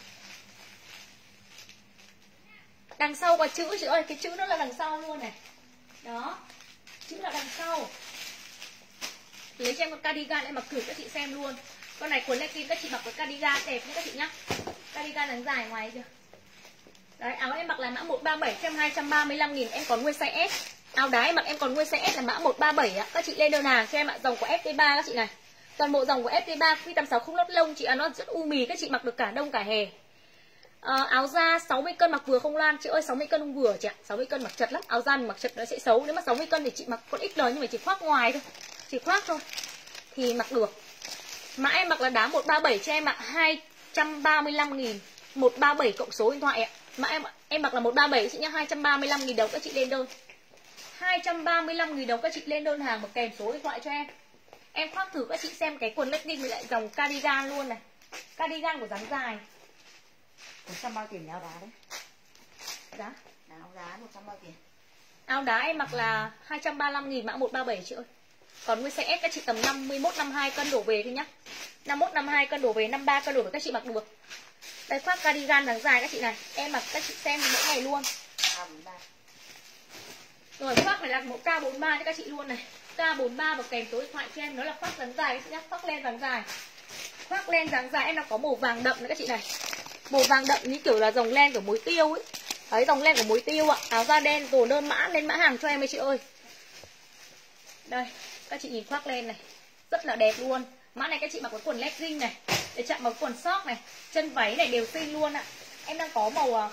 Đằng sau có chữ chị ơi, cái chữ nó là đằng sau luôn này. Đó. Chữ là đằng sau. Lấy cho em con cardigan em mặc thử các chị xem luôn. Con này quần legging các chị mặc với cardigan đẹp nhé các chị nhá. Cardigan dáng dài ngoài chưa? Đấy, áo em mặc là mã một ba bảy cho em hai trăm ba mươi lăm nghìn, em còn nguyên size S. Áo đá em mặc em còn nguyên size S là mã một ba bảy ạ. Các chị lên đơn hàng cho em ạ, dòng của F T ba các chị này. Toàn bộ dòng của F T ba quy tám sáu không lót lông chị ạ, à, nó rất u mì, các chị mặc được cả đông cả hè. À, áo da sáu mươi cân mặc vừa không Lan chị ơi, sáu mươi cân không vừa chị ạ. sáu mươi cân mặc chật lắm, áo da mình mặc chật nó sẽ xấu. Nếu mà sáu mươi cân thì chị mặc con ích lờ nhưng mà chỉ khoác ngoài thôi. Chỉ khoác thôi thì mặc được. Mã em mặc là đá một ba bảy cho em ạ, hai trăm ba mươi lăm nghìn, một ba bảy cộng số điện thoại ạ. Mã em em mặc là một ba bảy chị nhá, hai trăm ba mươi lăm nghìn đồng các chị lên đơn. hai trăm ba mươi lăm nghìn đồng các chị lên đơn hàng một kèm số điện thoại cho em. Em khoác thử các chị xem cái quần legging với lại dòng cardigan luôn này. Cardigan của dáng dài. một trăm bao tiền áo đá đấy? Giá? Áo đá một trăm bao tiền? Áo đá em mặc là hai trăm ba mươi lăm nghìn, mã một ba bảy chị ơi. Còn nguyên size S các chị tầm năm mươi mốt năm mươi hai cân đổ về thôi nhá. năm mươi mốt năm mươi hai cân đổ về, năm mươi ba cân đổ về các chị mặc được. Đây khoác cardigan dáng dài các chị này. Em mặc các chị xem mỗi ngày luôn. K bốn ba. Rồi khoác này là một K bốn mươi ba cho các chị luôn này. K bốn mươi ba và kèm số điện thoại cho em, nó là khoác dáng dài các chị nhá, khoác len dáng dài. Khoác len dáng dài em nó có màu vàng đậm nữa các chị này. Màu vàng đậm như kiểu là dòng len của muối tiêu ấy. Đấy, dòng len của muối tiêu ạ. Áo da đen rồi đơn mã lên mã hàng cho em ấy chị ơi. Đây, các chị nhìn khoác len này, rất là đẹp luôn. Mã này các chị mặc với quần legging này, để chạm vào quần short này, chân váy này đều xinh luôn ạ. Em đang có màu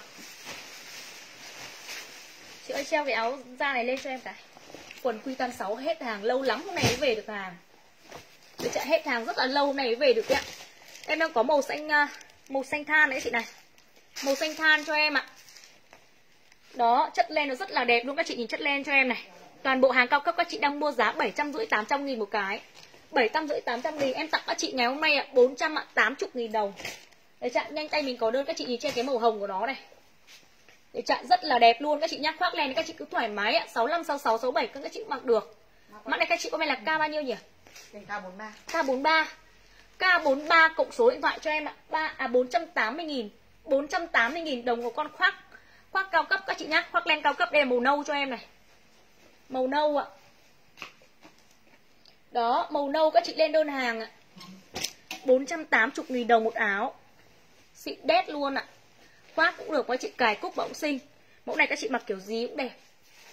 chị ơi treo cái áo da này lên cho em cái. Quần quy tám sáu hết hàng lâu lắm, hôm nay mới về được hàng. Để chạy hết hàng rất là lâu, hôm nay mới về được ạ. Em đang có màu xanh màu xanh than đấy chị này. Màu xanh than cho em ạ. Đó, chất len nó rất là đẹp luôn, các chị nhìn chất len cho em này. Toàn bộ hàng cao cấp các chị đang mua giá bảy trăm rưỡi tám trăm nghìn một cái. bảy trăm rưỡi tám trăm nghìn, em tặng các chị ngày hôm nay ạ, bốn trăm tám mươi nghìn đồng. Để chặn nhanh tay mình có đơn, các chị nhìn trên cái màu hồng của nó này. Để chặn rất là đẹp luôn các chị nhá. Khoác len các chị cứ thoải mái ạ, sáu lăm, sáu sáu, sáu bảy các chị mặc được. Mã này các chị có may là K bao nhiêu nhỉ? K bốn mươi ba. K bốn mươi ba. K bốn mươi ba cộng số điện thoại cho em ạ. ba à bốn trăm tám mươi nghìn. bốn trăm tám mươi nghìn đồng một con khoác. Khoác cao cấp các chị nhá. Khoác len cao cấp đây là màu nâu cho em này. Màu nâu ạ. Đó, màu nâu các chị lên đơn hàng ạ. bốn trăm tám mươi nghìn đồng một áo. Xịn đét luôn ạ. Khoác cũng được, các chị cài cúc bỗng xinh. Mẫu này các chị mặc kiểu gì cũng đẹp.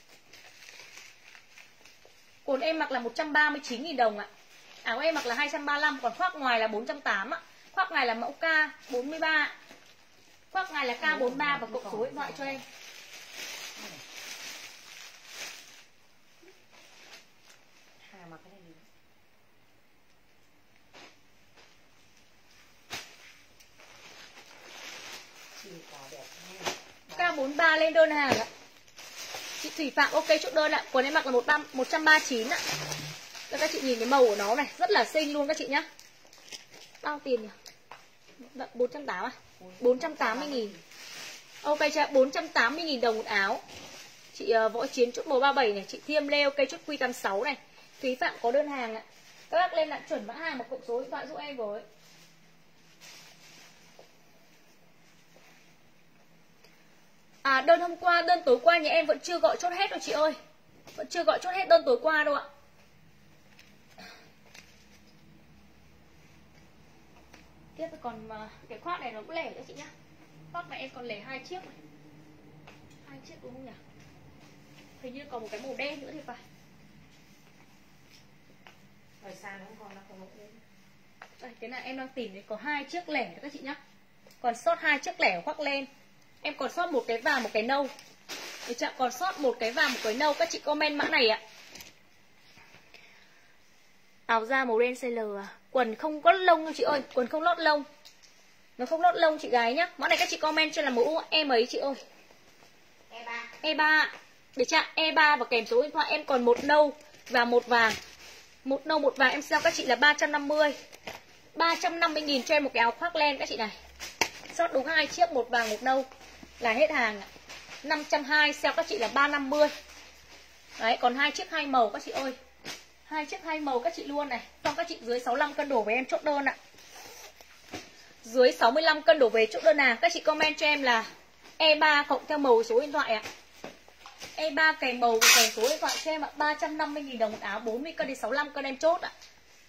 Quần em mặc là một trăm ba mươi chín nghìn đồng ạ. Áo em mặc là hai trăm ba mươi lăm, còn khoác ngoài là bốn trăm tám mươi ạ. Khoác này là mẫu K bốn mươi ba. Khoác này là K bốn mươi ba và cộng số điện thoại cho em. Hà mặc cái này đi. Chị có đẹp nha. K bốn mươi ba lên đơn hàng ạ. Chị Thủy Phạm ok chốt đơn ạ. Quần em mặc là một trăm ba mươi chín ạ. Đây các chị nhìn cái màu của nó này, rất là xinh luôn các chị nhá. Bao tiền nhỉ? bốn trăm tám mươi à? bốn trăm tám mươi nghìn. Ok chưa? bốn trăm tám mươi nghìn đồng một áo. Chị uh, Võ Chiến chốt màu ba mươi bảy này, chị Thiêm Lê ok chốt Q tám mươi sáu này. Thúy Phạm có đơn hàng ạ. Các bác lên lại chuẩn mã hàng và cộng số điện thoại giúp em với. À đơn hôm qua, đơn tối qua nhà em vẫn chưa gọi chốt hết đâu chị ơi. Vẫn chưa gọi chốt hết đơn tối qua đâu ạ. Tiếp còn uh, cái khoác này nó cũng lẻ cho chị nhá. Khoác này em còn lẻ hai chiếc này. Hai chiếc đúng không nhỉ? Hình như còn một cái màu đen nữa thì phải. Rồi sang nó còn nó còn một bên. Đây, cái này em đang tìm thì có hai chiếc lẻ các chị nhá. Còn sót hai chiếc lẻ khoác lên. Em còn sót một cái vàng một cái nâu. Được chưa? Còn sót một cái vàng một cái nâu. Các chị comment mã này ạ. Áo da màu đen size L à? Quần không có lông đâu chị ơi. Quần không lót lông. Nó không lót lông chị gái nhá. Mã này các chị comment cho là mẫu em ấy chị ơi. E ba. E ba. Để chưa? E ba và kèm số điện thoại. Em còn một nâu và một vàng. Một nâu một vàng em sale các chị là ba trăm năm mươi. ba trăm năm mươi nghìn cho em một cái áo khoác len các chị này. Sót đúng hai chiếc, một vàng một nâu là hết hàng. Năm trăm hai mươi sale các chị là ba trăm năm mươi. Đấy, còn hai chiếc hai màu các chị ơi. Hai chiếc hai màu các chị luôn này. Xong các chị dưới sáu mươi lăm cân đổ về em chốt đơn ạ. Dưới sáu mươi lăm cân đổ về chốt đơn hàng. Các chị comment cho em là E ba cộng theo màu số điện thoại ạ. E ba kèm màu và kèm số điện thoại cho em ạ. ba trăm năm mươi nghìn đồng một áo, bốn mươi cân đến sáu mươi lăm cân em chốt ạ.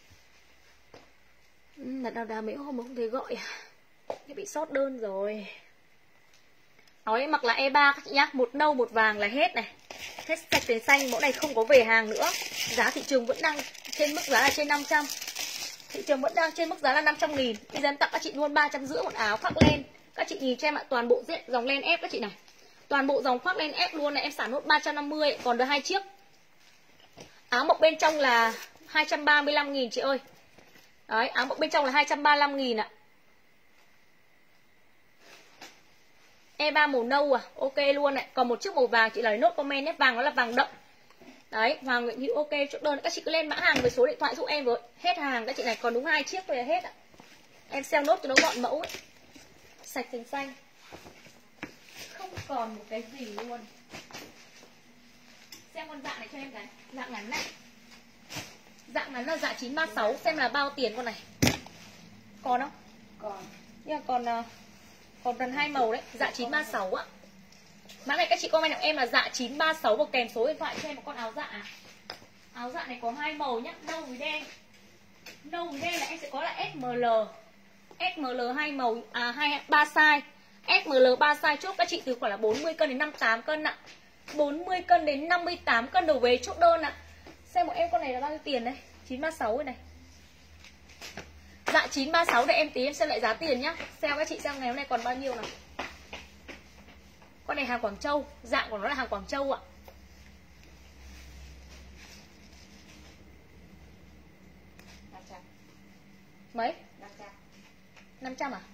Đặt đào đào mấy hôm mà không thấy gọi à? Cái bị sót đơn rồi. Áo em mặc là E ba các chị nhá. Một nâu một vàng là hết này. Hết sạch đến xanh. Mẫu này không có về hàng nữa. Giá thị trường vẫn đang trên mức giá là trên năm trăm. Thị trường vẫn đang trên mức giá là năm trăm nghìn. Bây giờ em tặng các chị luôn ba trăm rưỡi một áo khoác len. Các chị nhìn cho em ạ. Toàn bộ diện dòng len ép các chị này. Toàn bộ dòng khoác len ép luôn này. Em sản nốt ba trăm năm mươi. Còn được hai chiếc. Áo mộc bên trong là hai trăm ba mươi lăm nghìn chị ơi. Đấy, áo mộc bên trong là hai trăm ba mươi lăm nghìn ạ. E ba màu nâu à, ok luôn này. Còn một chiếc màu vàng chị lấy nốt comment nhé. Vàng nó là vàng đậm. Đấy, Hoàng Nguyễn Hữu ok chốt đơn. Các chị cứ lên mã hàng với số điện thoại giúp em với. Hết hàng các chị này, còn đúng hai chiếc thôi là hết ạ. Em sell nốt cho nó gọn mẫu ấy. Sạch thành xanh. Không còn một cái gì luôn. Xem con dạng này cho em cái. Dạng ngắn này. Dạng ngắn là dạ chín ba sáu. Xem là bao tiền con này. Còn không? Còn. Nhưng mà còn còn gần hai màu đấy. Dạ chín ba sáu ạ. Mã này các chị comment em là dạ chín ba sáu và kèm số điện thoại cho em một con áo dạ. Áo dạ này có hai màu nhá, nâu với đen. Nâu với đen là em sẽ có là ét em lờ. ét em lờ hai màu à hai ba size. ét em lờ ba size chốt các chị từ khoảng là bốn mươi cân đến năm mươi tám cân ạ. bốn mươi cân đến năm mươi tám cân đầu về chốt đơn ạ. Xem một em con này là bao nhiêu tiền đấy? chín ba sáu này. Dạ chín ba sáu để em tí em xem lại giá tiền nhá. Xem các chị xem ngày hôm nay còn bao nhiêu nào. Con này hàng Quảng Châu, dạng của nó là hàng Quảng Châu ạ. Mấy? năm trăm à?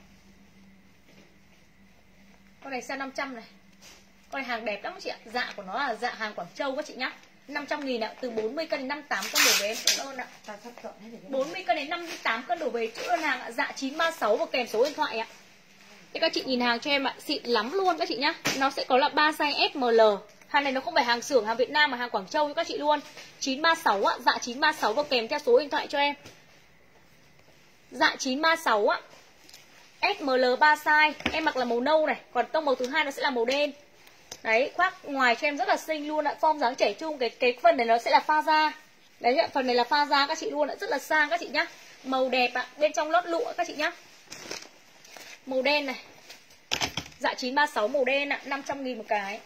Con này xe năm trăm này. Con này hàng đẹp lắm chị ạ. Dạ của nó là dạ hàng Quảng Châu các chị nhá. năm trăm nghìn ạ, từ bốn mươi cân đến năm mươi tám cân đổ về em chốt đơn ạ. bốn mươi cân đến năm mươi tám cân đổ về chốt đơn hàng ạ. Dạ chín ba sáu và kèm số điện thoại ạ. Thế các chị nhìn hàng cho em ạ, xịn lắm luôn các chị nhá. Nó sẽ có là ba size ét em lờ. Hàng này nó không phải hàng xưởng hàng Việt Nam mà hàng Quảng Châu cho các chị luôn. chín ba sáu ạ, dạ chín ba sáu và kèm theo số điện thoại cho em. Dạ chín ba sáu ạ. ét em lờ ba size, em mặc là màu nâu này, còn tông màu thứ hai nó sẽ là màu đen. Đấy, khoác ngoài cho em rất là xinh luôn ạ, form dáng trẻ trung, cái cái phần này nó sẽ là pha da. Đấy, phần này là pha da các chị luôn ạ, rất là sang các chị nhá. Màu đẹp ạ, bên trong lót lụa các chị nhá. Màu đen này. Dạ chín ba sáu màu đen ạ, năm trăm nghìn một cái.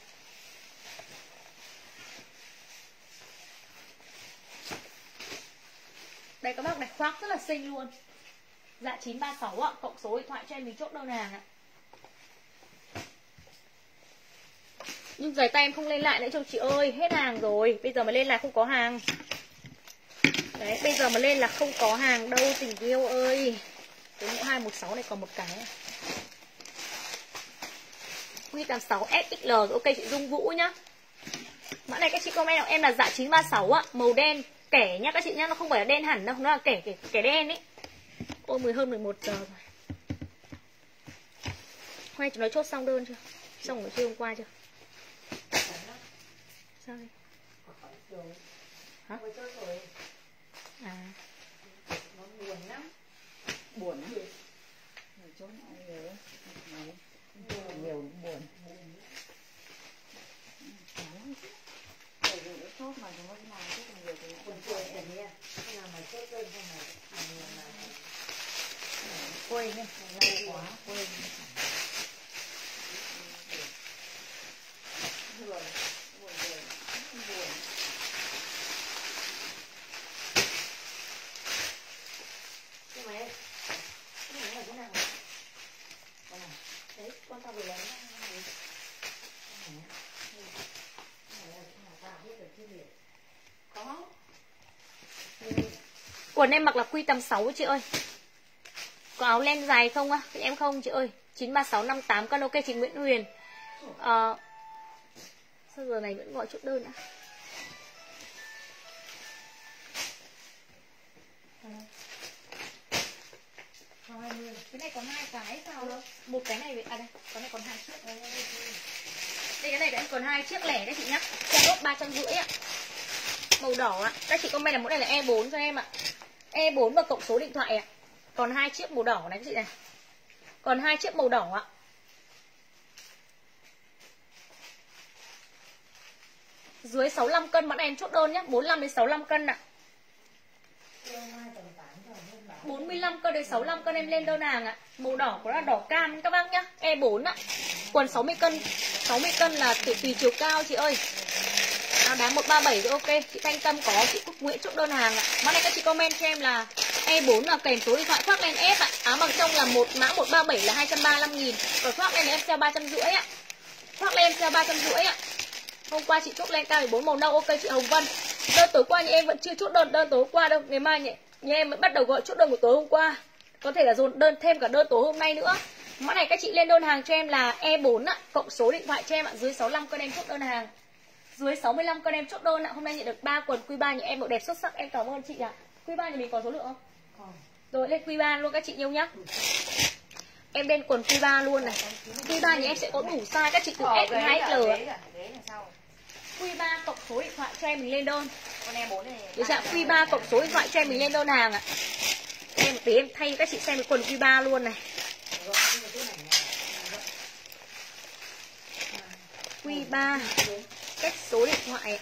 Đây các bác này, khoác rất là xinh luôn. Dạ chín ba sáu ạ, cộng số điện thoại cho em mình chốt đơn hàng ạ. Nhưng giày tay em không lên lại nữa cho chị ơi, hết hàng rồi. Bây giờ mà lên là không có hàng. Đấy, bây giờ mà lên là không có hàng đâu tình yêu ơi. Cái mũ hai một sáu này còn một cái. Quy tám sáu ét ích lờ, ok chị Dung Vũ nhá. Mã này các chị comment em là dạ chín ba sáu ạ, màu đen kẻ nhá các chị nhá, nó không phải là đen hẳn đâu, nó là kẻ kẻ, kẻ đen ấy. Ôi mười hơn mười một giờ rồi. Hôm nay chúng nó chốt xong đơn chưa? Xong rồi chưa hôm qua chưa? Sao đây? Hả? À. Nó buồn lắm. Buồn lắm. Người chỗ này nhiều. Nhiều buồn. Bởi vì nó chốt mà chúng nó làm rất là nhiều cái buồn cười này nha. Cái nào mà chốt đơn không này. Quên nhá, lâu quá, quên. Buồn, buồn buồn, buồn. Nhưng mà em, cái này là thế nào? Con này, đấy, con tao vừa lấy nó này. Cái này, cái này là cái nào tao biết được chứ gì? Có. Quần em mặc là quy tám sáu chị ơi. Có áo len dài không á? Em không chị ơi. chín ba sáu năm tám con ok chị Nguyễn Huyền. Ờ Sao giờ này vẫn gọi chốt đơn ạ? Cái này còn hai cái sao đâu? Một cái này à đây, cái này còn hai chiếc. Đây cái này em còn hai chiếc lẻ đấy chị nhá. Cho lốt ba trăm rưỡi ạ. Màu đỏ ạ. Các chị comment là mẫu này là E bốn cho em ạ. E bốn và cộng số điện thoại ạ. Còn hai chiếc màu đỏ này các chị này. Còn hai chiếc màu đỏ ạ. Dưới sáu mươi lăm cân bọn em chốt đơn nhé, bốn mươi lăm đến sáu mươi lăm cân ạ. bốn mươi lăm cân đến sáu mươi lăm cân em lên đơn hàng ạ. Màu đỏ có là đỏ cam các bác nhá. E bốn ạ. Quần sáu mươi cân, sáu mươi cân là tùy, tùy chiều cao chị ơi. Áo đá một ba bảy rồi ok. Chị Thanh Tâm có, chị Cúc Nguyễn chốt đơn hàng ạ. Mã này các chị comment cho em là E bốn là kèm số điện thoại khoác len S ạ. Áo bằng trong là một mã một ba bảy là hai trăm ba mươi lăm nghìn. Còn khoác len em sale ba trăm rưỡi ạ. Khoác len em sale ba trăm rưỡi ạ. Hôm qua chị chốt len K mười bốn màu nâu ok chị Hồng Vân. Đơn tối qua nhà em vẫn chưa chốt đơn đơn tối qua đâu. Ngày mai nhà, nhà em mới bắt đầu gọi chốt đơn của tối hôm qua. Có thể là dồn đơn thêm cả đơn tối hôm nay nữa. Mã này các chị lên đơn hàng cho em là E bốn ạ, cộng số điện thoại cho em ạ, dưới sáu mươi lăm cân em chốt đơn hàng. Dưới sáu mươi lăm cân em chốt đơn ạ. Hôm nay nhận được ba quần Q ba nhà em độ đẹp xuất sắc, em cảm ơn chị ạ. Q ba nhà mình có số lượng không? Còn. Rồi lên Q ba luôn các chị yêu nhá. Em lên quần Q ba luôn này. Q ba nhà em sẽ có đủ size các chị từ S đến hai X L ạ. Q ba cộng số điện thoại cho em mình lên đơn. Con E bốn này. Được chưa? Q ba cộng số điện thoại cho em mình lên đơn hàng ạ. Em tí em thay các chị xem cái quần Q ba luôn này. Q ba cách số điện thoại.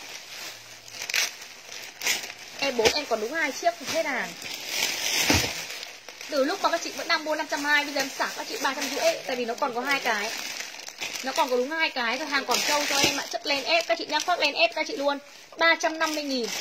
E bốn em còn đúng hai chiếc thì hết hàng. Từ lúc mà các chị vẫn đang mua năm trăm hai mươi, bây giờ em xả các chị ba trăm rưỡi, tại vì nó còn có hai cái. Nó còn có đúng hai cái thôi, hàng còn trâu cho em ạ. Chất len ép các chị nhá, khoác len ép các chị luôn. ba trăm năm mươi nghìn.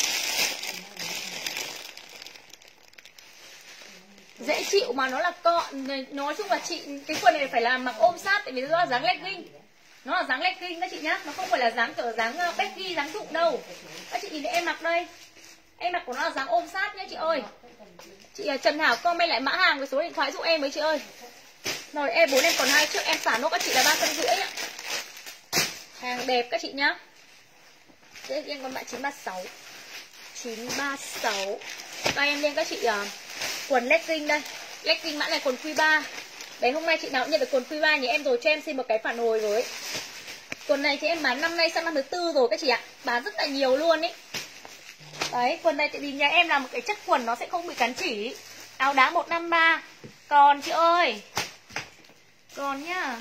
Dễ chịu mà nó là cọn. Nói chung là chị cái quần này phải là mặc ôm sát, tại vì nó là dáng legging. Nó là dáng legging các chị nhá, nó không phải là dáng kiểu dáng baggy, dáng rụng đâu. Các chị nhìn thấy em mặc đây. Em mặc của nó là dáng ôm sát nhá chị ơi. Chị Trần Hảo comment lại mã hàng với số điện thoại giúp em với chị ơi. Rồi E bốn em còn hai chiếc, em xả nốt các chị là ba trăm rưỡi ạ. Hàng đẹp các chị nhá. Thế em còn mã chín ba sáu. chín ba sáu. Đây em lên các chị uh, quần legging đây. Legging mã này quần Q ba. Đấy hôm nay chị nào cũng nhận được quần Q ba nhà em rồi cho em xin một cái phản hồi với. Quần này thì em bán năm nay sang năm thứ tư rồi các chị ạ. Bán rất là nhiều luôn ý. Đấy, quần này tại vì nhà em làm một cái chất quần nó sẽ không bị cắn chỉ. Áo đá một năm ba. Còn chị ơi. Còn nhá.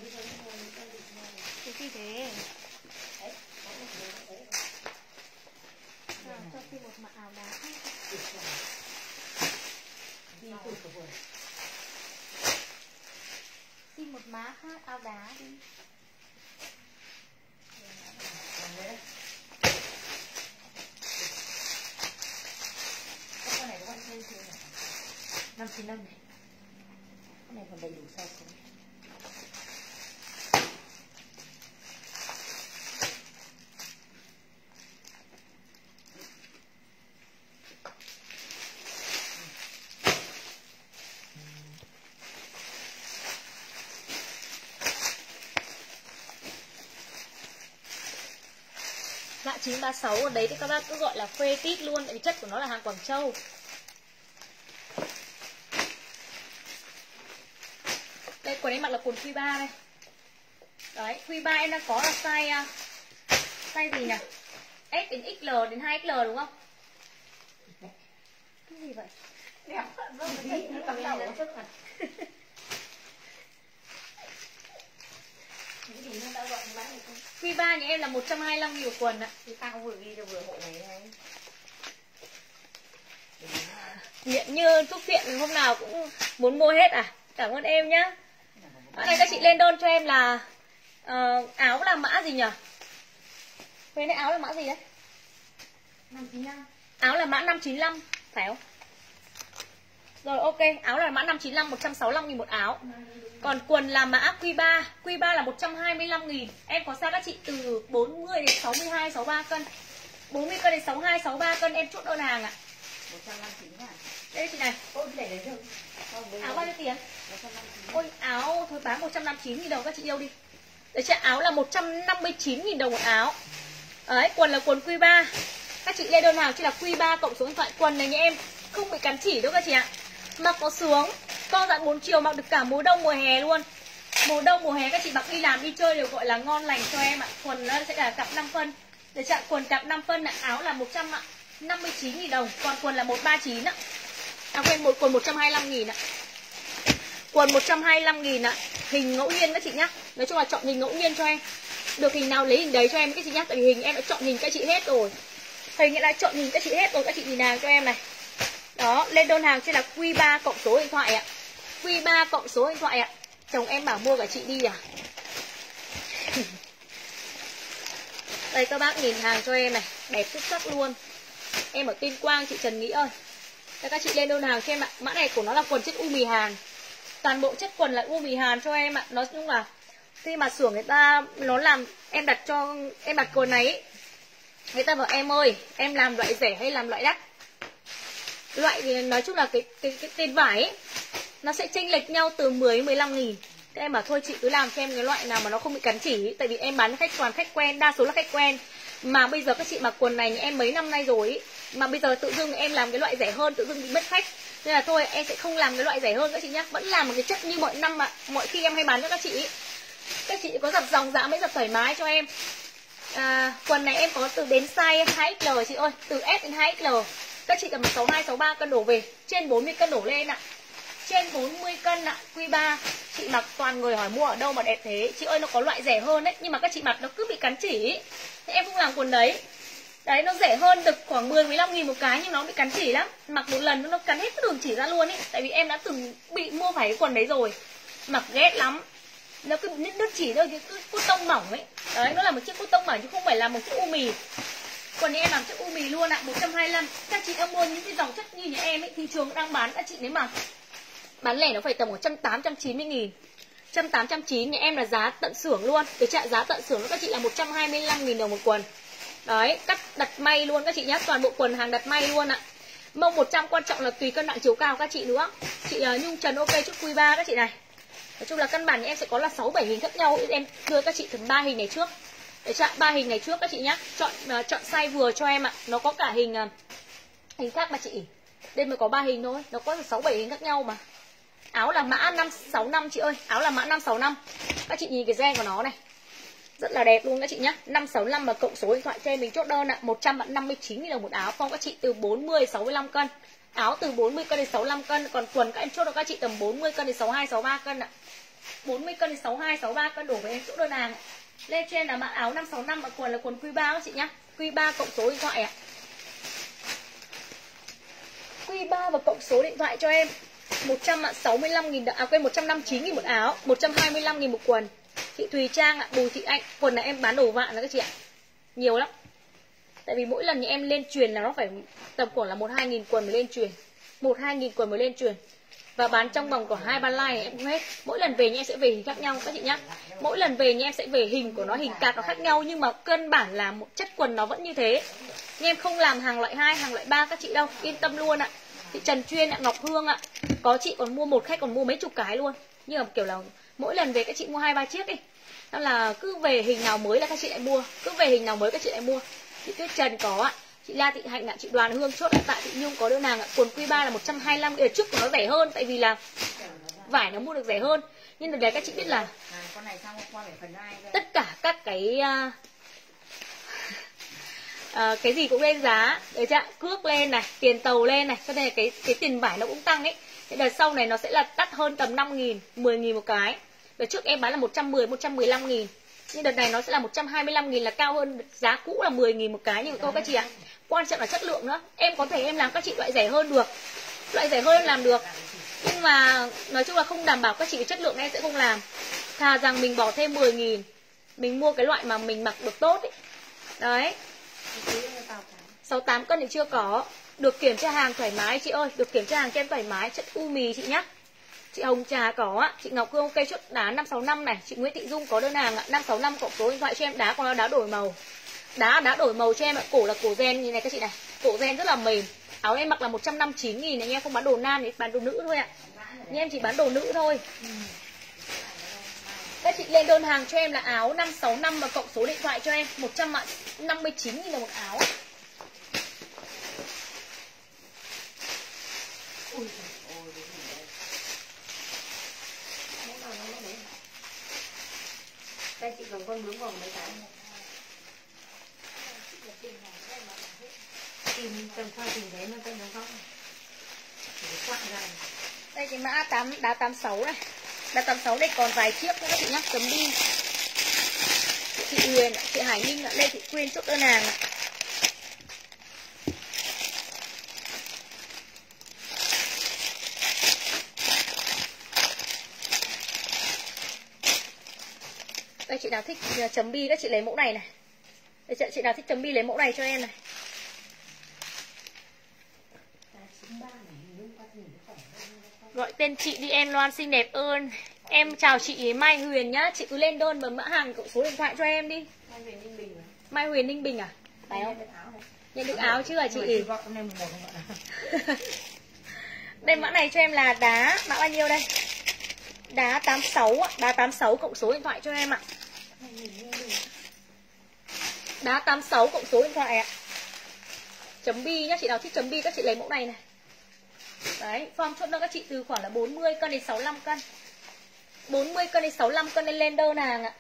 Cái gì thế? À, cho xin một mặc áo đá. Xin một má khác áo đá đi. Con này có ăn thêm chưa? Năm chín năm này. Con này còn đầy đủ size xuống. Dạ chín ba sáu ở đấy thì các bác cứ gọi là phê tít luôn, tại vì chất của nó là hàng Quảng Châu. Đây quần em mặc là quần quy ba đây. Đấy, quy ba em đang có là size size gì nhỉ? S đến ích lờ đến hai ích lờ đúng không? Cái gì vậy? Đẹp, nó cầm đầu nó trước mặt. Cái gì nó đã gọi bán được không? Quy ba nhà em là một trăm hai mươi lăm nghìn một quần ạ. Thì tao vừa ghi cho vừa hộ này này. Nghiện như thuốc phiện hôm nào cũng muốn mua hết à? Cảm ơn em nhá. Ở này các chị lên đơn cho em là uh, áo là mã gì nhỉ? Bên này áo là mã gì đấy? năm chín năm. Áo là mã năm chín lăm, phải không? Rồi ok, áo là mã năm chín lăm, một trăm sáu mươi lăm nghìn một áo. Còn quần là mã quy ba, quy ba là một trăm hai mươi lăm nghìn. Em có size các chị từ bốn mươi đến sáu mươi hai, sáu mươi ba cân. bốn mươi cân đến sáu mươi hai, sáu mươi ba cân em chốt đơn hàng ạ. một trăm năm mươi chín à? Đây chị này. Ôi cái này đấy được. Áo bao nhiêu tiền? một trăm năm mươi chín. Ôi áo thôi bán một trăm năm mươi chín nghìn đồng các chị yêu đi. Đấy chị, áo là một trăm năm mươi chín nghìn đồng một áo. Đấy, quần là quần quy ba. Các chị lên đơn hàng chỉ là quy ba cộng số điện thoại. Quần này nha em, không bị cắn chỉ đâu các chị ạ. Mặc có sướng, co giãn bốn chiều, mặc được cả mùa đông mùa hè luôn. Mùa đông mùa hè các chị mặc đi làm đi chơi đều gọi là ngon lành cho em ạ. Quần nó sẽ là cặp năm phân. Để chặn quần cặp năm phân ạ, áo là một trăm năm mươi chín nghìn đồng, còn quần là một trăm ba mươi chín ạ. À quên, một quần một trăm hai mươi lăm nghìn ạ. Quần một trăm hai mươi lăm nghìn ạ. Hình ngẫu nhiên các chị nhá. Nói chung là chọn hình ngẫu nhiên cho em. Được hình nào lấy hình đấy cho em các chị nhá. Tại vì hình em đã chọn hình các chị hết rồi. Hình em đã chọn hình các chị hết rồi, các chị nhìn hàng cho em này. Đó, lên đơn hàng sẽ là quy ba cộng số điện thoại ạ. quy ba cộng số điện thoại ạ. Chồng em bảo mua cả chị đi à? Đây các bác nhìn hàng cho em này, đẹp xuất sắc luôn. Em ở Tuyên Quang chị Trần Nghĩ ơi. Đây các chị lên đơn hàng cho em ạ. Mã này của nó là quần chất u mì Hàn. Toàn bộ chất quần là u mì Hàn cho em ạ. Nói chung là khi mà xưởng người ta nó làm, em đặt cho em đặt quần này ấy, người ta bảo em ơi, em làm loại rẻ hay làm loại đắt? Loại thì nói chung là cái cái cái tên vải ấy, nó sẽ chênh lệch nhau từ mười đến mười lăm nghìn. Thế em bảo thôi chị cứ làm cho em cái loại nào mà nó không bị cắn chỉ. Tại vì em bán khách toàn khách quen, đa số là khách quen. Mà bây giờ các chị mặc quần này em mấy năm nay rồi ý. Mà bây giờ tự dưng em làm cái loại rẻ hơn, tự dưng bị mất khách. Nên là thôi em sẽ không làm cái loại rẻ hơn các chị nhá. Vẫn làm một cái chất như mọi năm mà mọi khi em hay bán cho các chị ý. Các chị có dập dòng giá mới dập thoải mái cho em. à, Quần này em có từ đến size hai ích lờ chị ơi. Từ S đến hai ích lờ. Các chị cần sáu mươi hai, sáu mươi ba cân đổ về. Trên bốn mươi cân đổ lên ạ. Trên bốn mươi cân ạ, quy ba. Chị mặc toàn người hỏi mua ở đâu mà đẹp thế. Chị ơi nó có loại rẻ hơn đấy, nhưng mà các chị mặc nó cứ bị cắn chỉ. Thế em không làm quần đấy. Đấy nó rẻ hơn được khoảng mười mười lăm nghìn một cái, nhưng nó bị cắn chỉ lắm. Mặc một lần nó cắn hết cái đường chỉ ra luôn ý. Tại vì em đã từng bị mua phải cái quần đấy rồi. Mặc ghét lắm. Nó cứ nứt nứt chỉ thôi, cứ cốt tông mỏng ấy. Đấy nó là một chiếc cốt tông mỏng chứ không phải là một chiếc u mì. Quần này em làm chiếc u mì luôn ạ, một trăm hai mươi lăm. Các chị em mua những cái dòng chất như nhà em ấy, thị trường đang bán các chị nếu mà bán lẻ nó phải tầm một trăm tám mươi, một trăm chín mươi nghìn. một trăm tám mươi, một trăm chín mươi, nhà em là giá tận xưởng luôn. Cái trạng giá tận xưởng các chị là một trăm hai mươi lăm nghìn đồng một quần. Đấy, cắt đặt may luôn các chị nhé. Toàn bộ quần hàng đặt may luôn ạ. Mông một trăm, quan trọng là tùy cân nặng chiều cao các chị nữa. Chị uh, Nhung Trần ok chút quy ba các chị này. Nói chung là căn bản nhà em sẽ có là sáu bảy hình khác nhau. Em đưa các chị tầm ba hình này trước. Để chọn ba hình này trước các chị nhé. Chọn uh, chọn size vừa cho em ạ. Nó có cả hình uh, hình khác mà chị. Đây mới có ba hình thôi, nó có sáu bảy hình khác nhau mà. Áo là mã năm sáu năm chị ơi, áo là mã năm sáu năm. Các chị nhìn cái gen của nó này. Rất là đẹp luôn các chị nhá. năm sáu năm mà cộng số điện thoại cho em mình chốt đơn ạ. một trăm năm mươi chín nghìn đồng một áo. Phong các chị từ bốn mươi đến sáu mươi lăm cân. Áo từ bốn mươi cân đến sáu mươi lăm cân, còn quần các em chốt được các chị tầm bốn mươi cân đến sáu mươi hai, sáu mươi ba cân ạ. bốn mươi cân đến sáu mươi hai, sáu mươi ba cân đổ về em chỗ đơn hàng. Lên cho em là mã áo năm sáu năm và quần là quần quy ba các chị nhá. Quy ba cộng số điện thoại ạ. Quy ba và cộng số điện thoại cho em. một trăm sáu mươi lăm nghìn à quên một trăm năm mươi chín nghìn một áo, một trăm hai mươi lăm nghìn một quần. Chị Thùy Trang ạ, Bùi Thị Anh, quần này em bán đồ vạn rồi các chị ạ. Nhiều lắm. Tại vì mỗi lần như em lên truyền là nó phải tầm khoảng là một hai nghìn quần mới lên truyền. một hai nghìn quần mới lên truyền. Và bán trong vòng khoảng hai ba like em cũng hết. Mỗi lần về như em sẽ về hình khác nhau các chị nhá. Mỗi lần về như em sẽ về hình của nó, hình cạc nó khác nhau, nhưng mà cân bản là một chất quần nó vẫn như thế. Nhưng em không làm hàng loại hai, hàng loại ba các chị đâu, yên tâm luôn ạ. Chị Trần Chuyên ạ, Ngọc Hương ạ. Có chị còn mua một khách còn mua mấy chục cái luôn. Nhưng mà kiểu là mỗi lần về các chị mua hai ba chiếc đi. Nên là cứ về hình nào mới là các chị lại mua, cứ về hình nào mới các chị lại mua. Chị Tuyết Trần có ạ, chị La Thị Hạnh ạ, chị Đoàn Hương chốt ạ, tại Thị Nhung có đơn hàng ạ. Quần quy ba là một trăm hai mươi lăm, ở trước của nó rẻ hơn tại vì là vải nó mua được rẻ hơn. Nhưng đợt đấy các chị biết là tất cả các cái uh, uh, cái gì cũng lên giá, được chưa? Cước lên này, tiền tàu lên này, cho nên là cái cái tiền vải nó cũng tăng ấy. Thế đợt sau này nó sẽ là đắt hơn tầm năm nghìn, mười nghìn một cái. Đợt trước em bán là một trăm mười, một trăm mười lăm nghìn. Nhưng đợt này nó sẽ là một trăm hai mươi lăm nghìn, là cao hơn giá cũ là mười nghìn một cái. Nhưng mà câu các chị ạ, quan trọng là chất lượng nữa. Em có thể em làm các chị loại rẻ hơn được, loại rẻ hơn em làm được, nhưng mà nói chung là không đảm bảo các chị chất lượng em sẽ không làm. Thà rằng mình bỏ thêm mười nghìn, mình mua cái loại mà mình mặc được tốt ấy. Đấy, sáu tám cân thì chưa có. Được kiểm tra hàng thoải mái chị ơi, được kiểm tra hàng cho em thoải mái. Chất u mì chị nhá. Chị Hồng Trà có ạ, chị Ngọc Hương cây chốt đá năm sáu năm này, chị Nguyễn Thị Dung có đơn hàng ạ, năm sáu năm cộng số điện thoại cho em. Đá còn đá đổi màu. Đá đá đổi màu cho em ạ, cổ là cổ ren như này các chị này. Cổ ren rất là mềm. Áo em mặc là một trăm năm mươi chín nghìn này, em không bán đồ nam thì bán đồ nữ thôi ạ. Nhưng em chỉ bán đồ nữ thôi. Các chị lên đơn hàng cho em là áo năm sáu năm và cộng số điện thoại cho em, một trăm năm mươi chín nghìn đồng một áo. Ui. Đây chị dùng con bướm vào mấy cái này. Tìm cần khoai tìm đấy nó tên nó không? Quặng ra. Đây cái mã tám đá tám sáu này. Đá tám sáu đây còn vài chiếc nữa các chị nhắc, chấm đi. Chị Huyền, chị Hải Ninh, Lê Thị Quyên chốt đơn hàng ạ. Đây chị nào thích chấm bi các chị lấy mẫu này này. Đây chị nào thích chấm bi lấy mẫu này cho em này. Gọi tên chị đi em, Loan xinh đẹp ơn. Em chào chị Mai Huyền nhá. Chị cứ lên đơn bấm mã hàng cộng số điện thoại cho em đi. Mai Huyền Ninh Bình à? Mai Huyền Ninh Bình à? Phải không? Nhận được áo chưa hả chị? Đây mã này cho em là đá, mã bao nhiêu đây? Đá tám sáu ạ, đá tám sáu cộng số điện thoại cho em ạ. Đá tám sáu cộng số điện thoại ạ. Chấm bi nhá, chị nào thích chấm bi các chị lấy mẫu này này. Đấy, form chốt đơn các chị từ khoảng là bốn mươi cân đến sáu mươi lăm cân. bốn mươi cân đến sáu mươi lăm cân lên lên đơn hàng ạ.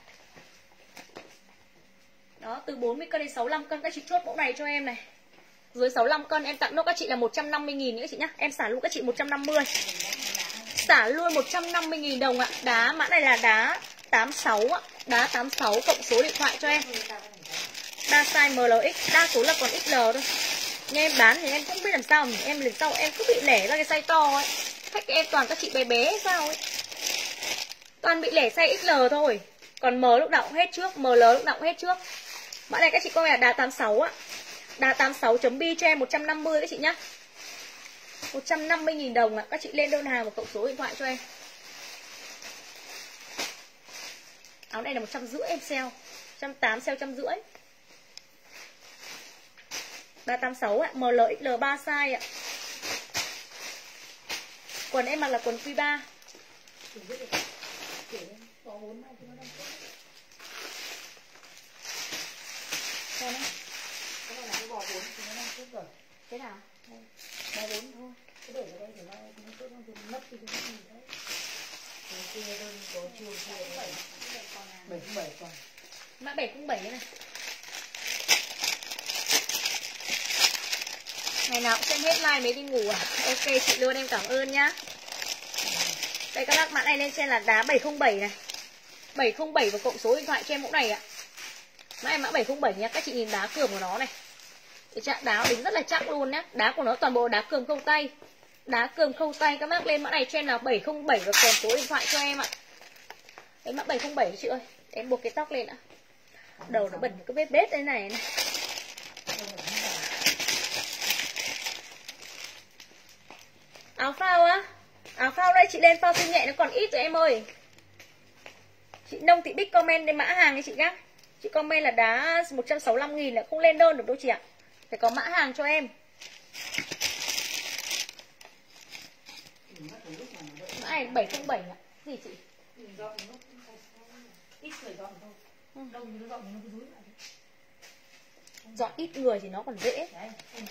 Đó, từ bốn mươi cân đến sáu mươi lăm cân các chị chốt mẫu này cho em này. Dưới sáu mươi lăm cân em tặng nốt các chị là một trăm năm mươi nghìn nữa các chị nhá. Em xả luôn các chị một trăm năm mươi. Xả luôn một trăm năm mươi nghìn đồng ạ. Đá mã này là đá tám sáu ạ. Đá tám sáu cộng số điện thoại cho em. Đa size em lờ ích, đa số là còn ích lờ thôi. Nhưng em bán thì em cũng biết làm sao mà em lần sau em cứ bị lẻ ra cái size to ấy. Khách em toàn các chị bé bé sao ấy. Toàn bị lẻ size ích lờ thôi. Còn M lúc nào cũng hết trước, M L lúc nào cũng hết trước. Mã này các chị coi là đá tám sáu á. Đá tám sáu chấm bi cho em một trăm năm mươi các chị nhá. một trăm năm mươi nghìn đồng ạ. Các chị lên đơn hàng và cộng số điện thoại cho em. Áo này là một trăm rưỡi em sale. một trăm tám mươi sale một trăm rưỡi. ba tám sáu ạ, M L X L ba size ạ. Quần em mặc là quần quy ba. Cái nào? Bò bốn thôi. Cứ để ở đây thì nó nó mất đi cái gì đấy. Cái kia đơn có chiều chiều bảy bảy bảy con. Mã bảy cũng bảy này. Ngày nào cũng xem hết like mới đi ngủ à? Ok chị luôn, em cảm ơn nhá. Đây các bác, mã này lên trên là đá bảy không bảy này. bảy không bảy và cộng số điện thoại cho em mẫu này ạ. Mã này mã bảy không bảy nhá, các chị nhìn đá cườm của nó này. Cái trạng đá đính rất là chắc luôn nhá. Đá của nó toàn bộ đá cườm khâu tay. Đá cườm khâu tay, các bác lên mã này cho em là bảy không bảy và kèm số điện thoại cho em ạ. Đấy mã bảy không bảy chị ơi. Em buộc cái tóc lên ạ. Đầu nó bẩn cái vết bết đây này này. Áo phao á. Áo phao đây chị lên phao siêu nhẹ nó còn ít rồi em ơi. Chị Nông Thị Bích comment đến mã hàng đi chị nhá. Chị comment là đá một trăm sáu mươi lăm nghìn là không lên đơn được đâu chị ạ. Phải có mã hàng cho em. Mã này bảy không bảy ạ. Gì chị? Ít người dọn thôi. Đông thì nó dọn nó cứ rúi lại. Dọn ít người thì nó còn dễ. Đấy,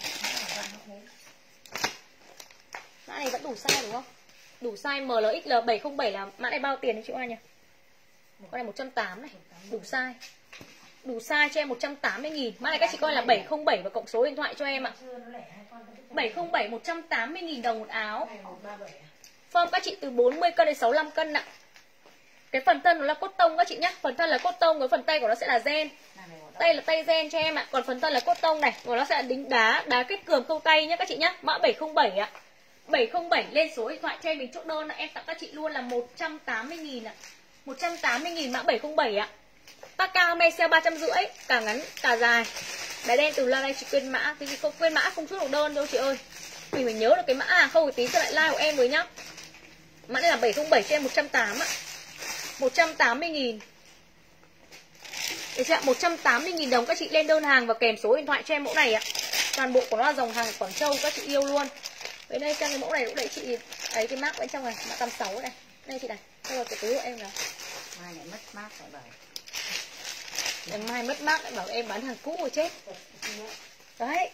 mã này vẫn đủ size đúng không? Đủ size em lờ ích lờ bảy không bảy là mã này bao tiền đấy chị Hoa nhỉ? Con này một trăm tám mươi này, đủ size. Đủ size cho em một trăm tám mươi nghìn. Mã này các chị coi là bảy không bảy và cộng số điện thoại cho em ạ. bảy không bảy một trăm tám mươi nghìn đồng một áo. Form các chị từ bốn mươi cân đến sáu mươi lăm cân ạ. Cái phần thân nó là cốt tông các chị nhá. Phần thân là cốt tông, cái phần tay của nó sẽ là gen. Tay là tay gen cho em ạ. Còn phần thân là cốt tông này, của nó sẽ là đính đá, đá kết cườm câu tay nhá các chị nhá. Mã bảy không bảy ạ. bảy không bảy lên số điện thoại cho em mình chốt đơn là em tặng các chị luôn là một trăm tám mươi nghìn ạ. một trăm tám mươi nghìn mã bảy không bảy ạ. Tag cao hôm nay sale ba trăm rưỡi, cả ngắn cả dài. Bé đen từ lần này chị quên mã, thì chị không quên mã không chốt được đơn đâu chị ơi. Mình phải nhớ được cái mã hàng không, tí cho lại like của em với nhá. Mã này là bảy không bảy cho em một trăm tám mươi ạ. một trăm tám mươi nghìn. Được chưa ạ? một trăm tám mươi nghìn đồng các chị lên đơn hàng và kèm số điện thoại cho em mẫu này ạ. Toàn bộ của nó là dòng hàng Quảng Châu các chị yêu luôn. Với đây sang cái mẫu này lúc đấy chị ấy cái mác bên trong này, mã tám mươi sáu này. Đây chị này, đây là cái túi của em nào. mai lại mất mát phải bảo. Ngày mai mất mát lại bảo em bán hàng cũ rồi chết. Đấy.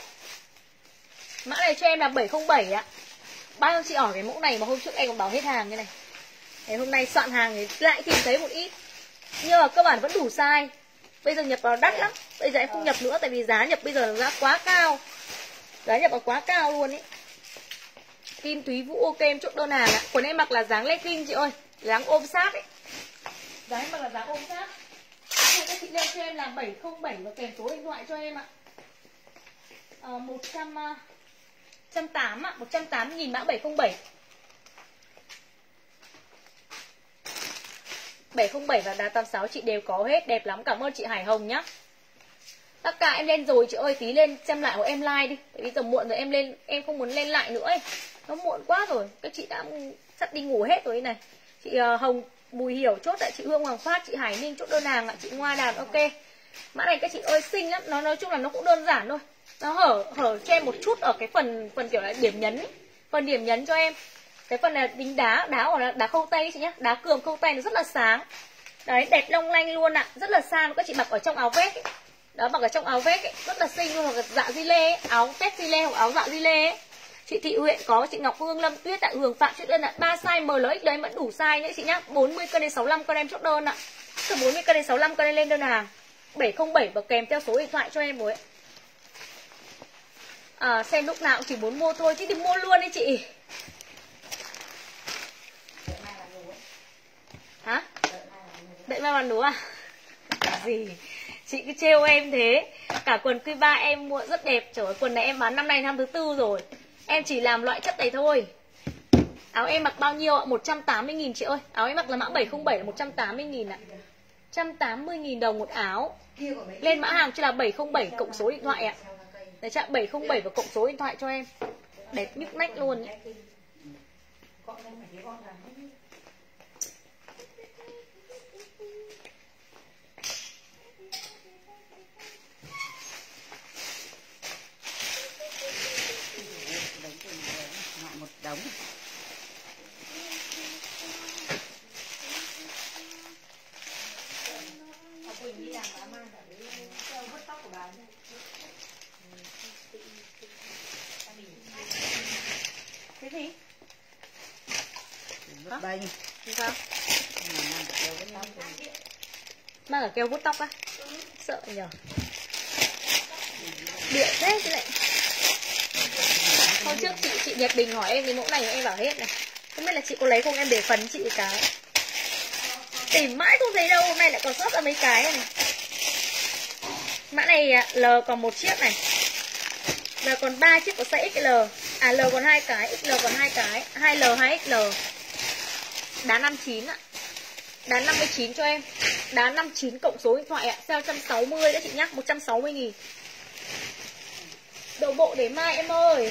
Mã này cho em là bảy không bảy ạ. Bao nhiêu chị hỏi cái mẫu này mà hôm trước em còn bảo hết hàng như này. Thế hôm nay soạn hàng thì lại tìm thấy một ít. Nhưng mà cơ bản vẫn đủ size. Bây giờ nhập vào đắt lắm. Bây giờ em không nhập nữa tại vì giá nhập bây giờ giá quá cao. Giá nhập vào quá cao luôn ý. Kim Túy Vũ ok em chốt đơn hàng ạ. Quần em mặc là dáng legging chị ơi, dáng ôm sát ấy. Dáng em mặc là dáng ôm sát. Này các chị lên cho em là bảy không bảy và kèm số điện thoại cho em ạ. À, một trăm tám mươi ạ, một trăm tám mươi nghìn mã bảy không bảy. bảy không bảy và đá tám mươi sáu chị đều có hết, đẹp lắm. Cảm ơn chị Hải Hồng nhá. Tất cả em lên rồi chị ơi, tí lên xem lại của em like đi. Tại vì giờ muộn rồi em lên, em không muốn lên lại nữa ấy. Nó muộn quá rồi, các chị đã sắp đi ngủ hết rồi này. Chị uh, Hồng Bùi Hiểu chốt tại chị Hương Hoàng Phát, chị Hải Ninh chốt đơn hàng ạ, chị Ngoa Đàn ok. Mã này các chị ơi xinh lắm, nó nói chung là nó cũng đơn giản thôi. Nó hở hở cho em một chút ở cái phần phần kiểu là điểm nhấn ấy. Phần điểm nhấn cho em. Cái phần là đính đá, đá của nó đá khâu tay chị nhá, đá cườm khâu tay nó rất là sáng. Đấy, đẹp long lanh luôn ạ, rất là sang các chị mặc ở trong áo vest ấy. Đó, mặc ở trong áo vest ấy, rất là xinh luôn, hoặc là dạ di lê ấy, áo vest di lê hoặc áo dạ di lê ấy. Chị Thị Huyện có, chị Ngọc Hương Lâm Tuyết ạ, Hường Phạm chuyện lên ạ, ba size M L X đấy vẫn đủ size nhé chị nhá, bốn mươi cân đến sáu mươi lăm cân em chốt đơn ạ. Từ bốn mươi cân đến sáu mươi lăm cân em lên đơn hàng. bảy không bảy và kèm theo số điện thoại cho em rồi ấy. À, xem lúc nào cũng chỉ muốn mua thôi chứ thì mua luôn đi chị. Hả? Đợi mai bán lúa à? Gì? Chị cứ trêu em thế. Cả quần Q ba em mua rất đẹp. Trời ơi, quần này em bán năm nay năm thứ tư rồi. Em chỉ làm loại chất này thôi. Áo em mặc bao nhiêu ạ? một trăm tám mươi nghìn chị ơi. Áo em mặc là mã bảy không bảy là một trăm tám mươi nghìn ạ. một trăm tám mươi nghìn đồng một áo. Lên mã hàng cho là bảy không bảy cộng số điện thoại ạ. Đấy chị ạ, bảy không bảy và cộng số điện thoại cho em. Đẹp nhức nách luôn ấy. Một đống. Quỳnh đi làm bà mang cả cái vứt tóc của bà ấy. Cái gì? Vứt bênh. Sao? Mang cả keo vuốt tóc á? Sợ nhờ. Điện thế chứ lại. Hôm trước chị chị Nhật Bình hỏi em cái mẫu này em bảo hết này. Không biết là chị có lấy không, em để phần chị cái. Tìm mãi không thấy đâu, hôm nay lại còn sót ra mấy cái này. Mã này L còn một chiếc này. L còn ba chiếc của size ích lờ. À L còn hai cái, ích lờ còn hai cái, hai L hai ích lờ. Đá năm mươi chín ạ. Đá năm mươi chín cho em. Đá năm mươi chín cộng số điện thoại ạ. Sale một trăm sáu mươi đấy chị nhá, một trăm sáu mươi nghìn. Đồ bộ để mai em ơi.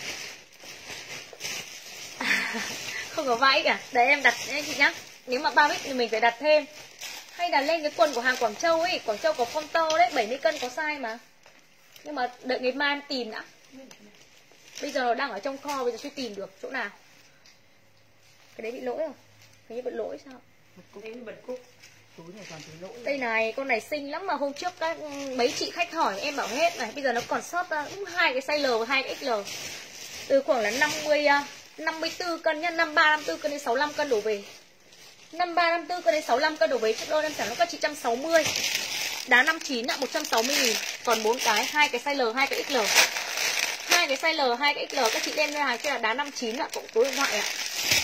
Không có vai cả. Đấy em đặt đấy chị nhá. Nếu mà ba ích thì mình phải đặt thêm. Hay là lên cái quần của hàng Quảng Châu ấy. Quảng Châu có form to đấy, bảy mươi cân có size mà. Nhưng mà đợi ngày mai em tìm đã. Bây giờ đang ở trong kho, bây giờ chưa tìm được chỗ nào. Cái đấy bị lỗi rồi. Cái đấy bị lỗi sao? Cái đấy bị bật cúc. Túi này còn thấy lỗi. Đây này, con này xinh lắm mà hôm trước các mấy chị khách hỏi em bảo hết này. Bây giờ nó còn sót ra hai cái size L và hai cái ích lờ. Từ khoảng là năm mươi, năm mươi tư cân nhá, năm mươi ba, năm mươi tư cân đến sáu mươi lăm cân đổ về. năm mươi ba, năm mươi tư cân đến sáu mươi lăm cân đổ về. Trước đôi em trả nó các chị một trăm sáu mươi. Đá năm mươi chín ạ, một trăm sáu mươi nghìn. Còn bốn cái, hai cái size L, hai cái ích lờ. Hai cái size L, hai cái ích lờ các chị lên ra hàng kia là đá năm mươi chín ạ, cộng số điện thoại ạ.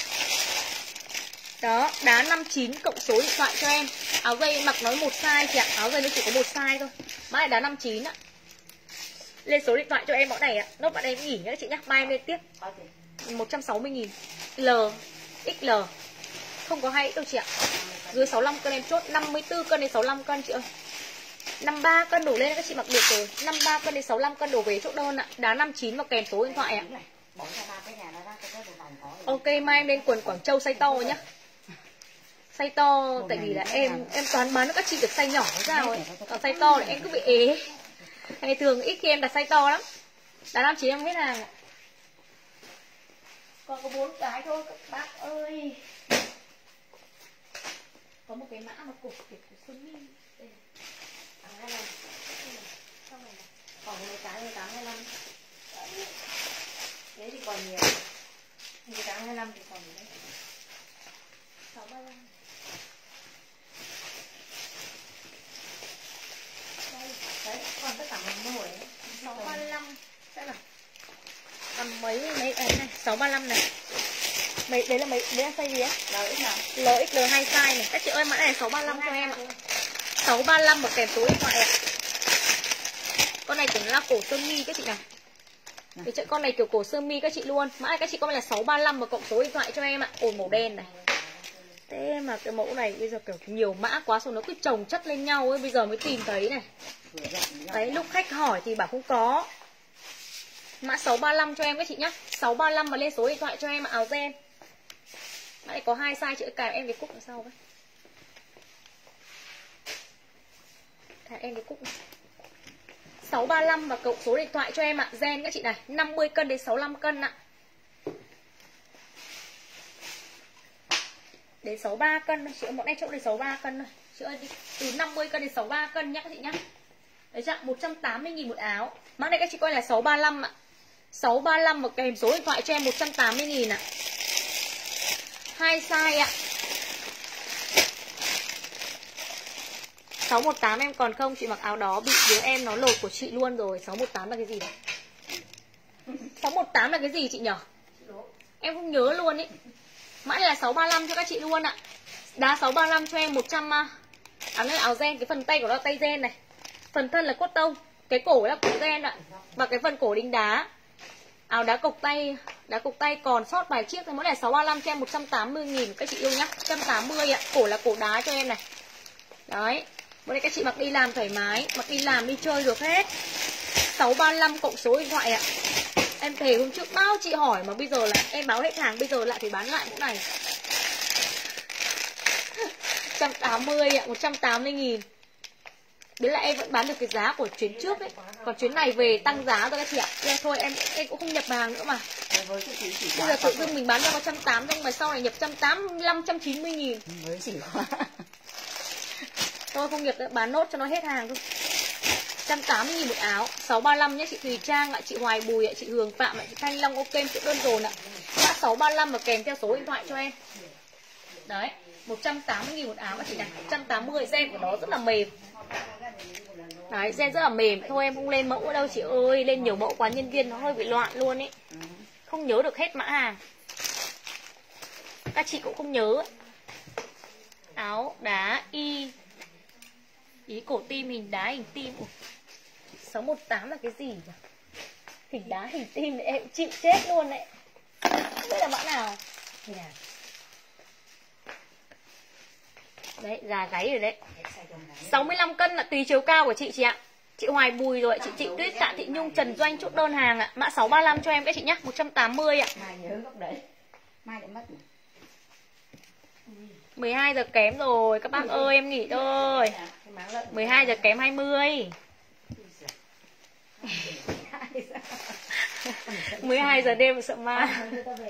Đó, đá năm mươi chín cộng số điện thoại cho em. Áo dây mặc nói một size chị ạ, áo dây nó chỉ có một size thôi. Mã này đá năm mươi chín ạ. Lên số điện thoại cho em mẫu này ạ. Nốt bạn em nghỉ nhá chị nhá, mai em lên tiếp. một trăm sáu mươi nghìn. L, ích lờ. Không có hay đâu chị ạ. Dưới sáu mươi lăm cân em chốt, năm mươi tư cân đến sáu mươi lăm cân chị ơi. năm mươi ba cân đổ lên các chị mặc được rồi. năm mươi ba cân đến sáu mươi lăm cân đổ về chốt đơn ạ. Đá năm mươi chín và kèm số điện thoại ạ. Ok, mai em lên quần Quảng Châu size to nhá. Size to tại vì là em em toàn bán các chị được size nhỏ sao ấy. Còn size to thì em cứ bị ế. Hay thường ít khi em đặt size to lắm. Đá năm mươi chín em hết hàng ạ. Còn có bốn cái thôi các bác ơi. Có một cái mã mà cục để của Xuân Minh. Đây này. À, hai lần. Xong này. Còn một cái mười tám hai mươi lăm. Thế thì còn nhiều. mười tám hai mươi lăm thì còn gì đấy. sáu ba lăm. Đây, đấy, còn tất cả một nồi ấy. sáu ba lăm. Xem nào. Còn mấy mấy cái này, sáu ba lăm này. Mấy đấy là mấy đấy là size gì á? L ích nào? L ích lờ hai size này. Các chị ơi mã này sáu ba lăm cho em ạ. sáu ba lăm một kèm số điện thoại ạ. Con này tưởng là cổ sơ mi các chị này. Thì chợ con này kiểu cổ sơ mi các chị luôn. Mã này các chị comment là sáu ba lăm và cộng số điện thoại cho em ạ. Ôi màu đen này. Thế mà cái mẫu này bây giờ kiểu nhiều mã quá xong nó cứ chồng chất lên nhau ấy, bây giờ mới tìm thấy này. Đấy, lúc khách hỏi thì bảo không có. Mã sáu ba lăm cho em các chị nhá. sáu ba lăm và lên số điện thoại cho em áo gen. Mã này có hai size chị ơi, cài em cái cúc đằng sau với. Cài em cái cúc này. sáu ba lăm và cộng số điện thoại cho em ạ. Gen các chị này, năm mươi cân đến sáu mươi lăm cân ạ. Đến sáu mươi ba cân thôi, chị ơi, bọn em chỗ đến sáu mươi ba cân thôi. Chị ơi, từ năm mươi cân đến sáu mươi ba cân nhá các chị nhá. Đấy chưa? một trăm tám mươi nghìn một áo. Mã này các chị coi là sáu ba lăm ạ. sáu ba lăm và kèm số điện thoại cho em một trăm tám mươi nghìn ạ. Hai size ạ. sáu một tám em còn không? Chị mặc áo đó bị đứa em nó lột của chị luôn rồi. sáu một tám là cái gì đấy? sáu một tám là cái gì chị nhỉ? Em không nhớ luôn ý. Mã này là sáu ba lăm cho các chị luôn ạ. Đá sáu ba lăm cho em một trăm. Áo này là áo gen, cái phần tay của nó là tay gen này. Phần thân là cốt tông, cái cổ là cổ gen ạ. Và cái phần cổ đính đá. Áo đá cộc tay, đá cộc tay còn sót vài chiếc thôi. Mã này sáu ba lăm cho em một trăm tám mươi nghìn các chị yêu nhá. một trăm tám mươi ạ. Cổ là cổ đá cho em này. Đấy. Bữa nay các chị mặc đi làm thoải mái, mặc đi làm đi chơi được hết. sáu ba lăm cộng số điện thoại ạ. Em thề hôm trước bao chị hỏi mà bây giờ là em báo hết hàng, bây giờ lại phải bán lại mẫu này. một trăm tám mươi ạ, một trăm tám mươi nghìn. Đấy là em vẫn bán được cái giá của chuyến trước đấy. Còn chuyến này về tăng giá rồi các chị ạ. Nên thôi em em cũng không nhập hàng nữa mà. Bây giờ tự dưng mình bán ra có một trăm tám mươi, nhưng mà sau này nhập một trăm tám mươi lăm, một trăm chín mươi nghìn. Mới chỉ quá. Tôi không nhập nữa, bán nốt cho nó hết hàng thôi. một trăm tám mươi nghìn một áo. sáu ba lăm nhé, chị Thùy Trang ạ, chị Hoài Bùi ạ, chị Hường Phạm ạ, chị Thanh Long ok, chị đơn dồn ạ. Mã sáu ba lăm và kèm theo số điện thoại cho em. Đấy, một trăm tám mươi nghìn một áo các chị này. một trăm tám mươi, gen của nó rất là mềm. Đấy, gen rất là mềm. Thôi em không lên mẫu đâu chị ơi, lên nhiều mẫu quá nhân viên nó hơi bị loạn luôn ấy. Không nhớ được hết mã hàng. Các chị cũng không nhớ. Áo đá y ý cổ tim, hình đá, hình tim. Ủa, sáu một tám là cái gì nhỉ? Hình đá, hình tim thì em chịu chết luôn đấy. Không biết là mã nào. Thế nào? Đấy, gà gáy rồi đấy. Sáu mươi lăm cân là tùy chiều cao của chị chị ạ. Chị Hoài Bùi rồi, chị Trịnh Tuyết, Tạ Thị Nhung, Trần Doanh chốt đơn hàng ạ. Mã sáu ba lăm cho em các chị nhá, một trăm tám mươi ạ. Mai nhớ góc đấy. Mai lại mất. mười hai giờ kém rồi, các bác ơi em nghỉ thôi. mười hai giờ kém hai mươi. mười hai giờ đêm sợ ma.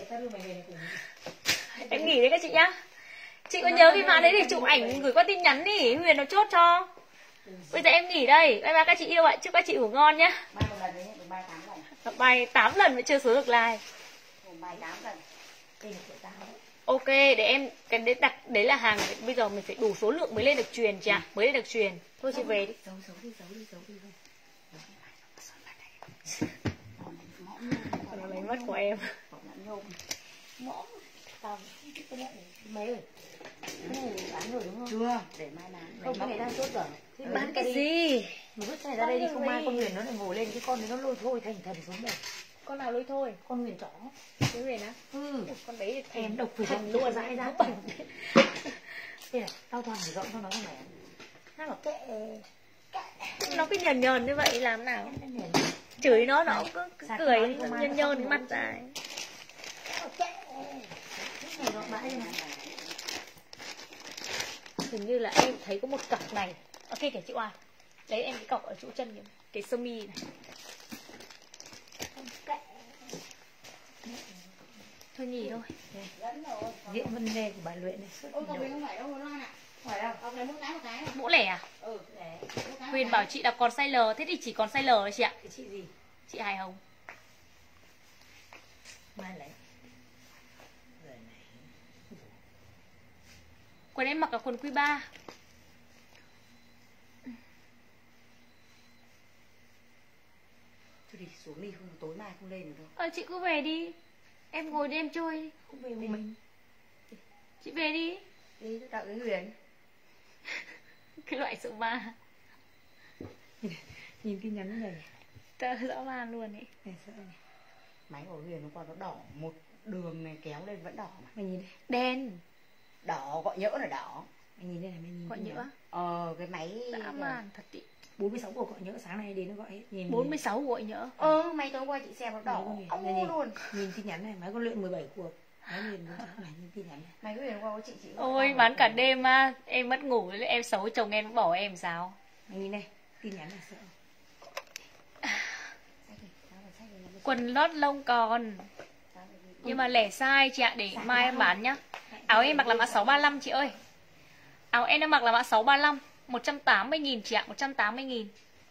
Em nghỉ đấy các chị nhá. Chị có nhớ cái mã đấy thì chụp ảnh gửi qua tin nhắn đi, Huyền nó chốt cho. Bây giờ em nghỉ đây. Bye bye các chị yêu ạ. Chúc các chị ngủ ngon nhá. Mai một lần đấy nhé, được bay tám lần. Bay tám lần mới chưa số được like. Bay tám lần. Đây là của tao đấy. Ok, để em cái đấy đặt đấy là hàng, bây giờ mình phải đủ số lượng mới lên được truyền chị ạ, mới lên được truyền. Thôi chị về đi. Giấu giấu đi, giấu đi, giấu đi. Nó lấy mất của em. Mõm. Tao cái này mấy rồi. Cái này bán rồi đúng không? Chưa, để mai bán. Không, cái này đang chốt rồi. Thế bán cái gì? Mình vứt xe ra đây đi, không mai con Huyền nó lại ngồi lên cái con đấy nó lôi thôi thành thần xuống đây. Con nào lôi thôi? Con Huyền chó. Cái Huyền á? Ừ. Ủa, con đấy thì Em độc phải thần luôn luôn dãi ra bẩn. Đây này, tao toàn phải rộng cho nó không mày. Nó bảo kệ. Nó cứ nhờn nhờn như vậy làm nào? Chửi nó nó cứ, cứ cười nhơn nhơn cái mặt ra. Hình như là em thấy có một cặp này. Ok kìa chị Oai. Đấy em cái cọc ở chỗ chân kìa. Cái sơ mi này. Thôi nhỉ thôi. Diễn vấn đề của bà Luyện này suốt Ôi còn mình không phải đâu nó loan ạ. Phải đâu? Ông này mỗi cái một cái này. Mũ lẻ à? Ừ, để. Huyền bảo chị là còn size L. Thế thì chỉ còn size L thôi chị ạ. Cái chị gì? Chị Hải Hồng. Mai lấy. Quần em mặc là quần quy ba. Thôi đi xuống đi, không tối mai không lên được đâu. Ờ chị cứ về đi. Em ngồi đi em chơi đi. Không về một mình. Chị về đi. Đi tôi tạo cái Huyền. Cái loại sợ ma. Nhìn tin nhắn này. Tớ rõ ma luôn ấy. Này sợ này. Máy của Huyền nó còn nó đỏ, một đường này kéo lên vẫn đỏ mà. Mày nhìn đây. Đen. Đỏ gọi nhỡ là đỏ. Mày nhìn đây này, mày nhìn. Gọi nhỡ. Ờ cái máy Dã man thật ý. bốn mươi sáu cuộc gọi nhỡ sáng nay đến nó gọi nhìn. bốn mươi sáu gọi nhỡ. Ờ máy tối qua chị xem nó đỏ. Ông nhìn, luôn. Nhìn tin nhắn này, máy con Luyện mười bảy cuộc. Máy Huyền nó này nhìn tin nhắn này. Máy Huyền qua có chị chị. Ôi bán cả đêm á, em mất ngủ em xấu chồng em bỏ em sao? Mày nhìn này, tin nhắn này sợ. Quần lót lông còn. Nhưng mà lẻ size chị ạ, để mai em bán nhá. Áo em mặc là mã sáu ba lăm chị ơi. Áo em đang mặc là mã sáu ba lăm, một trăm tám mươi nghìn chị ạ, một trăm tám mươi nghìn.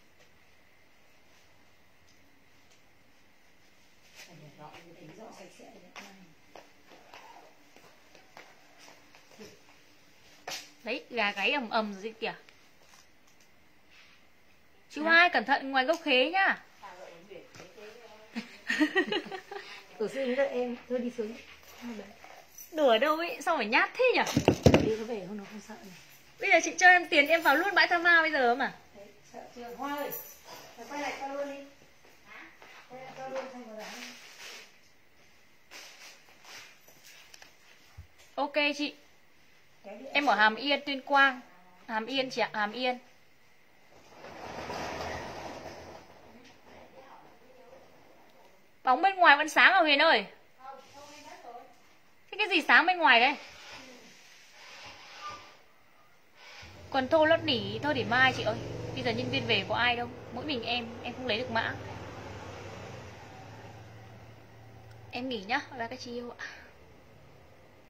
Đấy, gà gáy ầm ầm rồi kìa. Chú Hai cẩn thận ngoài gốc khế nhá. Ở dưới đợi em, thôi đi xuống. Đùa đâu ấy, sao phải nhát thế nhỉ? Đi có về không nó không sợ này. Bây giờ chị cho em tiền em vào luôn bãi tha ma bây giờ mà. Đấy, sợ chưa? Hoa ơi, phải quay lại cho luôn đi. Hả? Quay lại cho luôn xong rồi bán. Ok chị. Em ở Hàm Yên, Tuyên Quang. Hàm Yên chị ạ, Hàm Yên. Bóng bên ngoài vẫn sáng à Huyền ơi? Thế cái gì sáng bên ngoài đây? Quần thô lót nỉ thôi để mai chị ơi. Bây giờ nhân viên về có ai đâu. Mỗi mình em, em không lấy được mã. Em nghỉ nhá, bye bye các chị yêu ạ.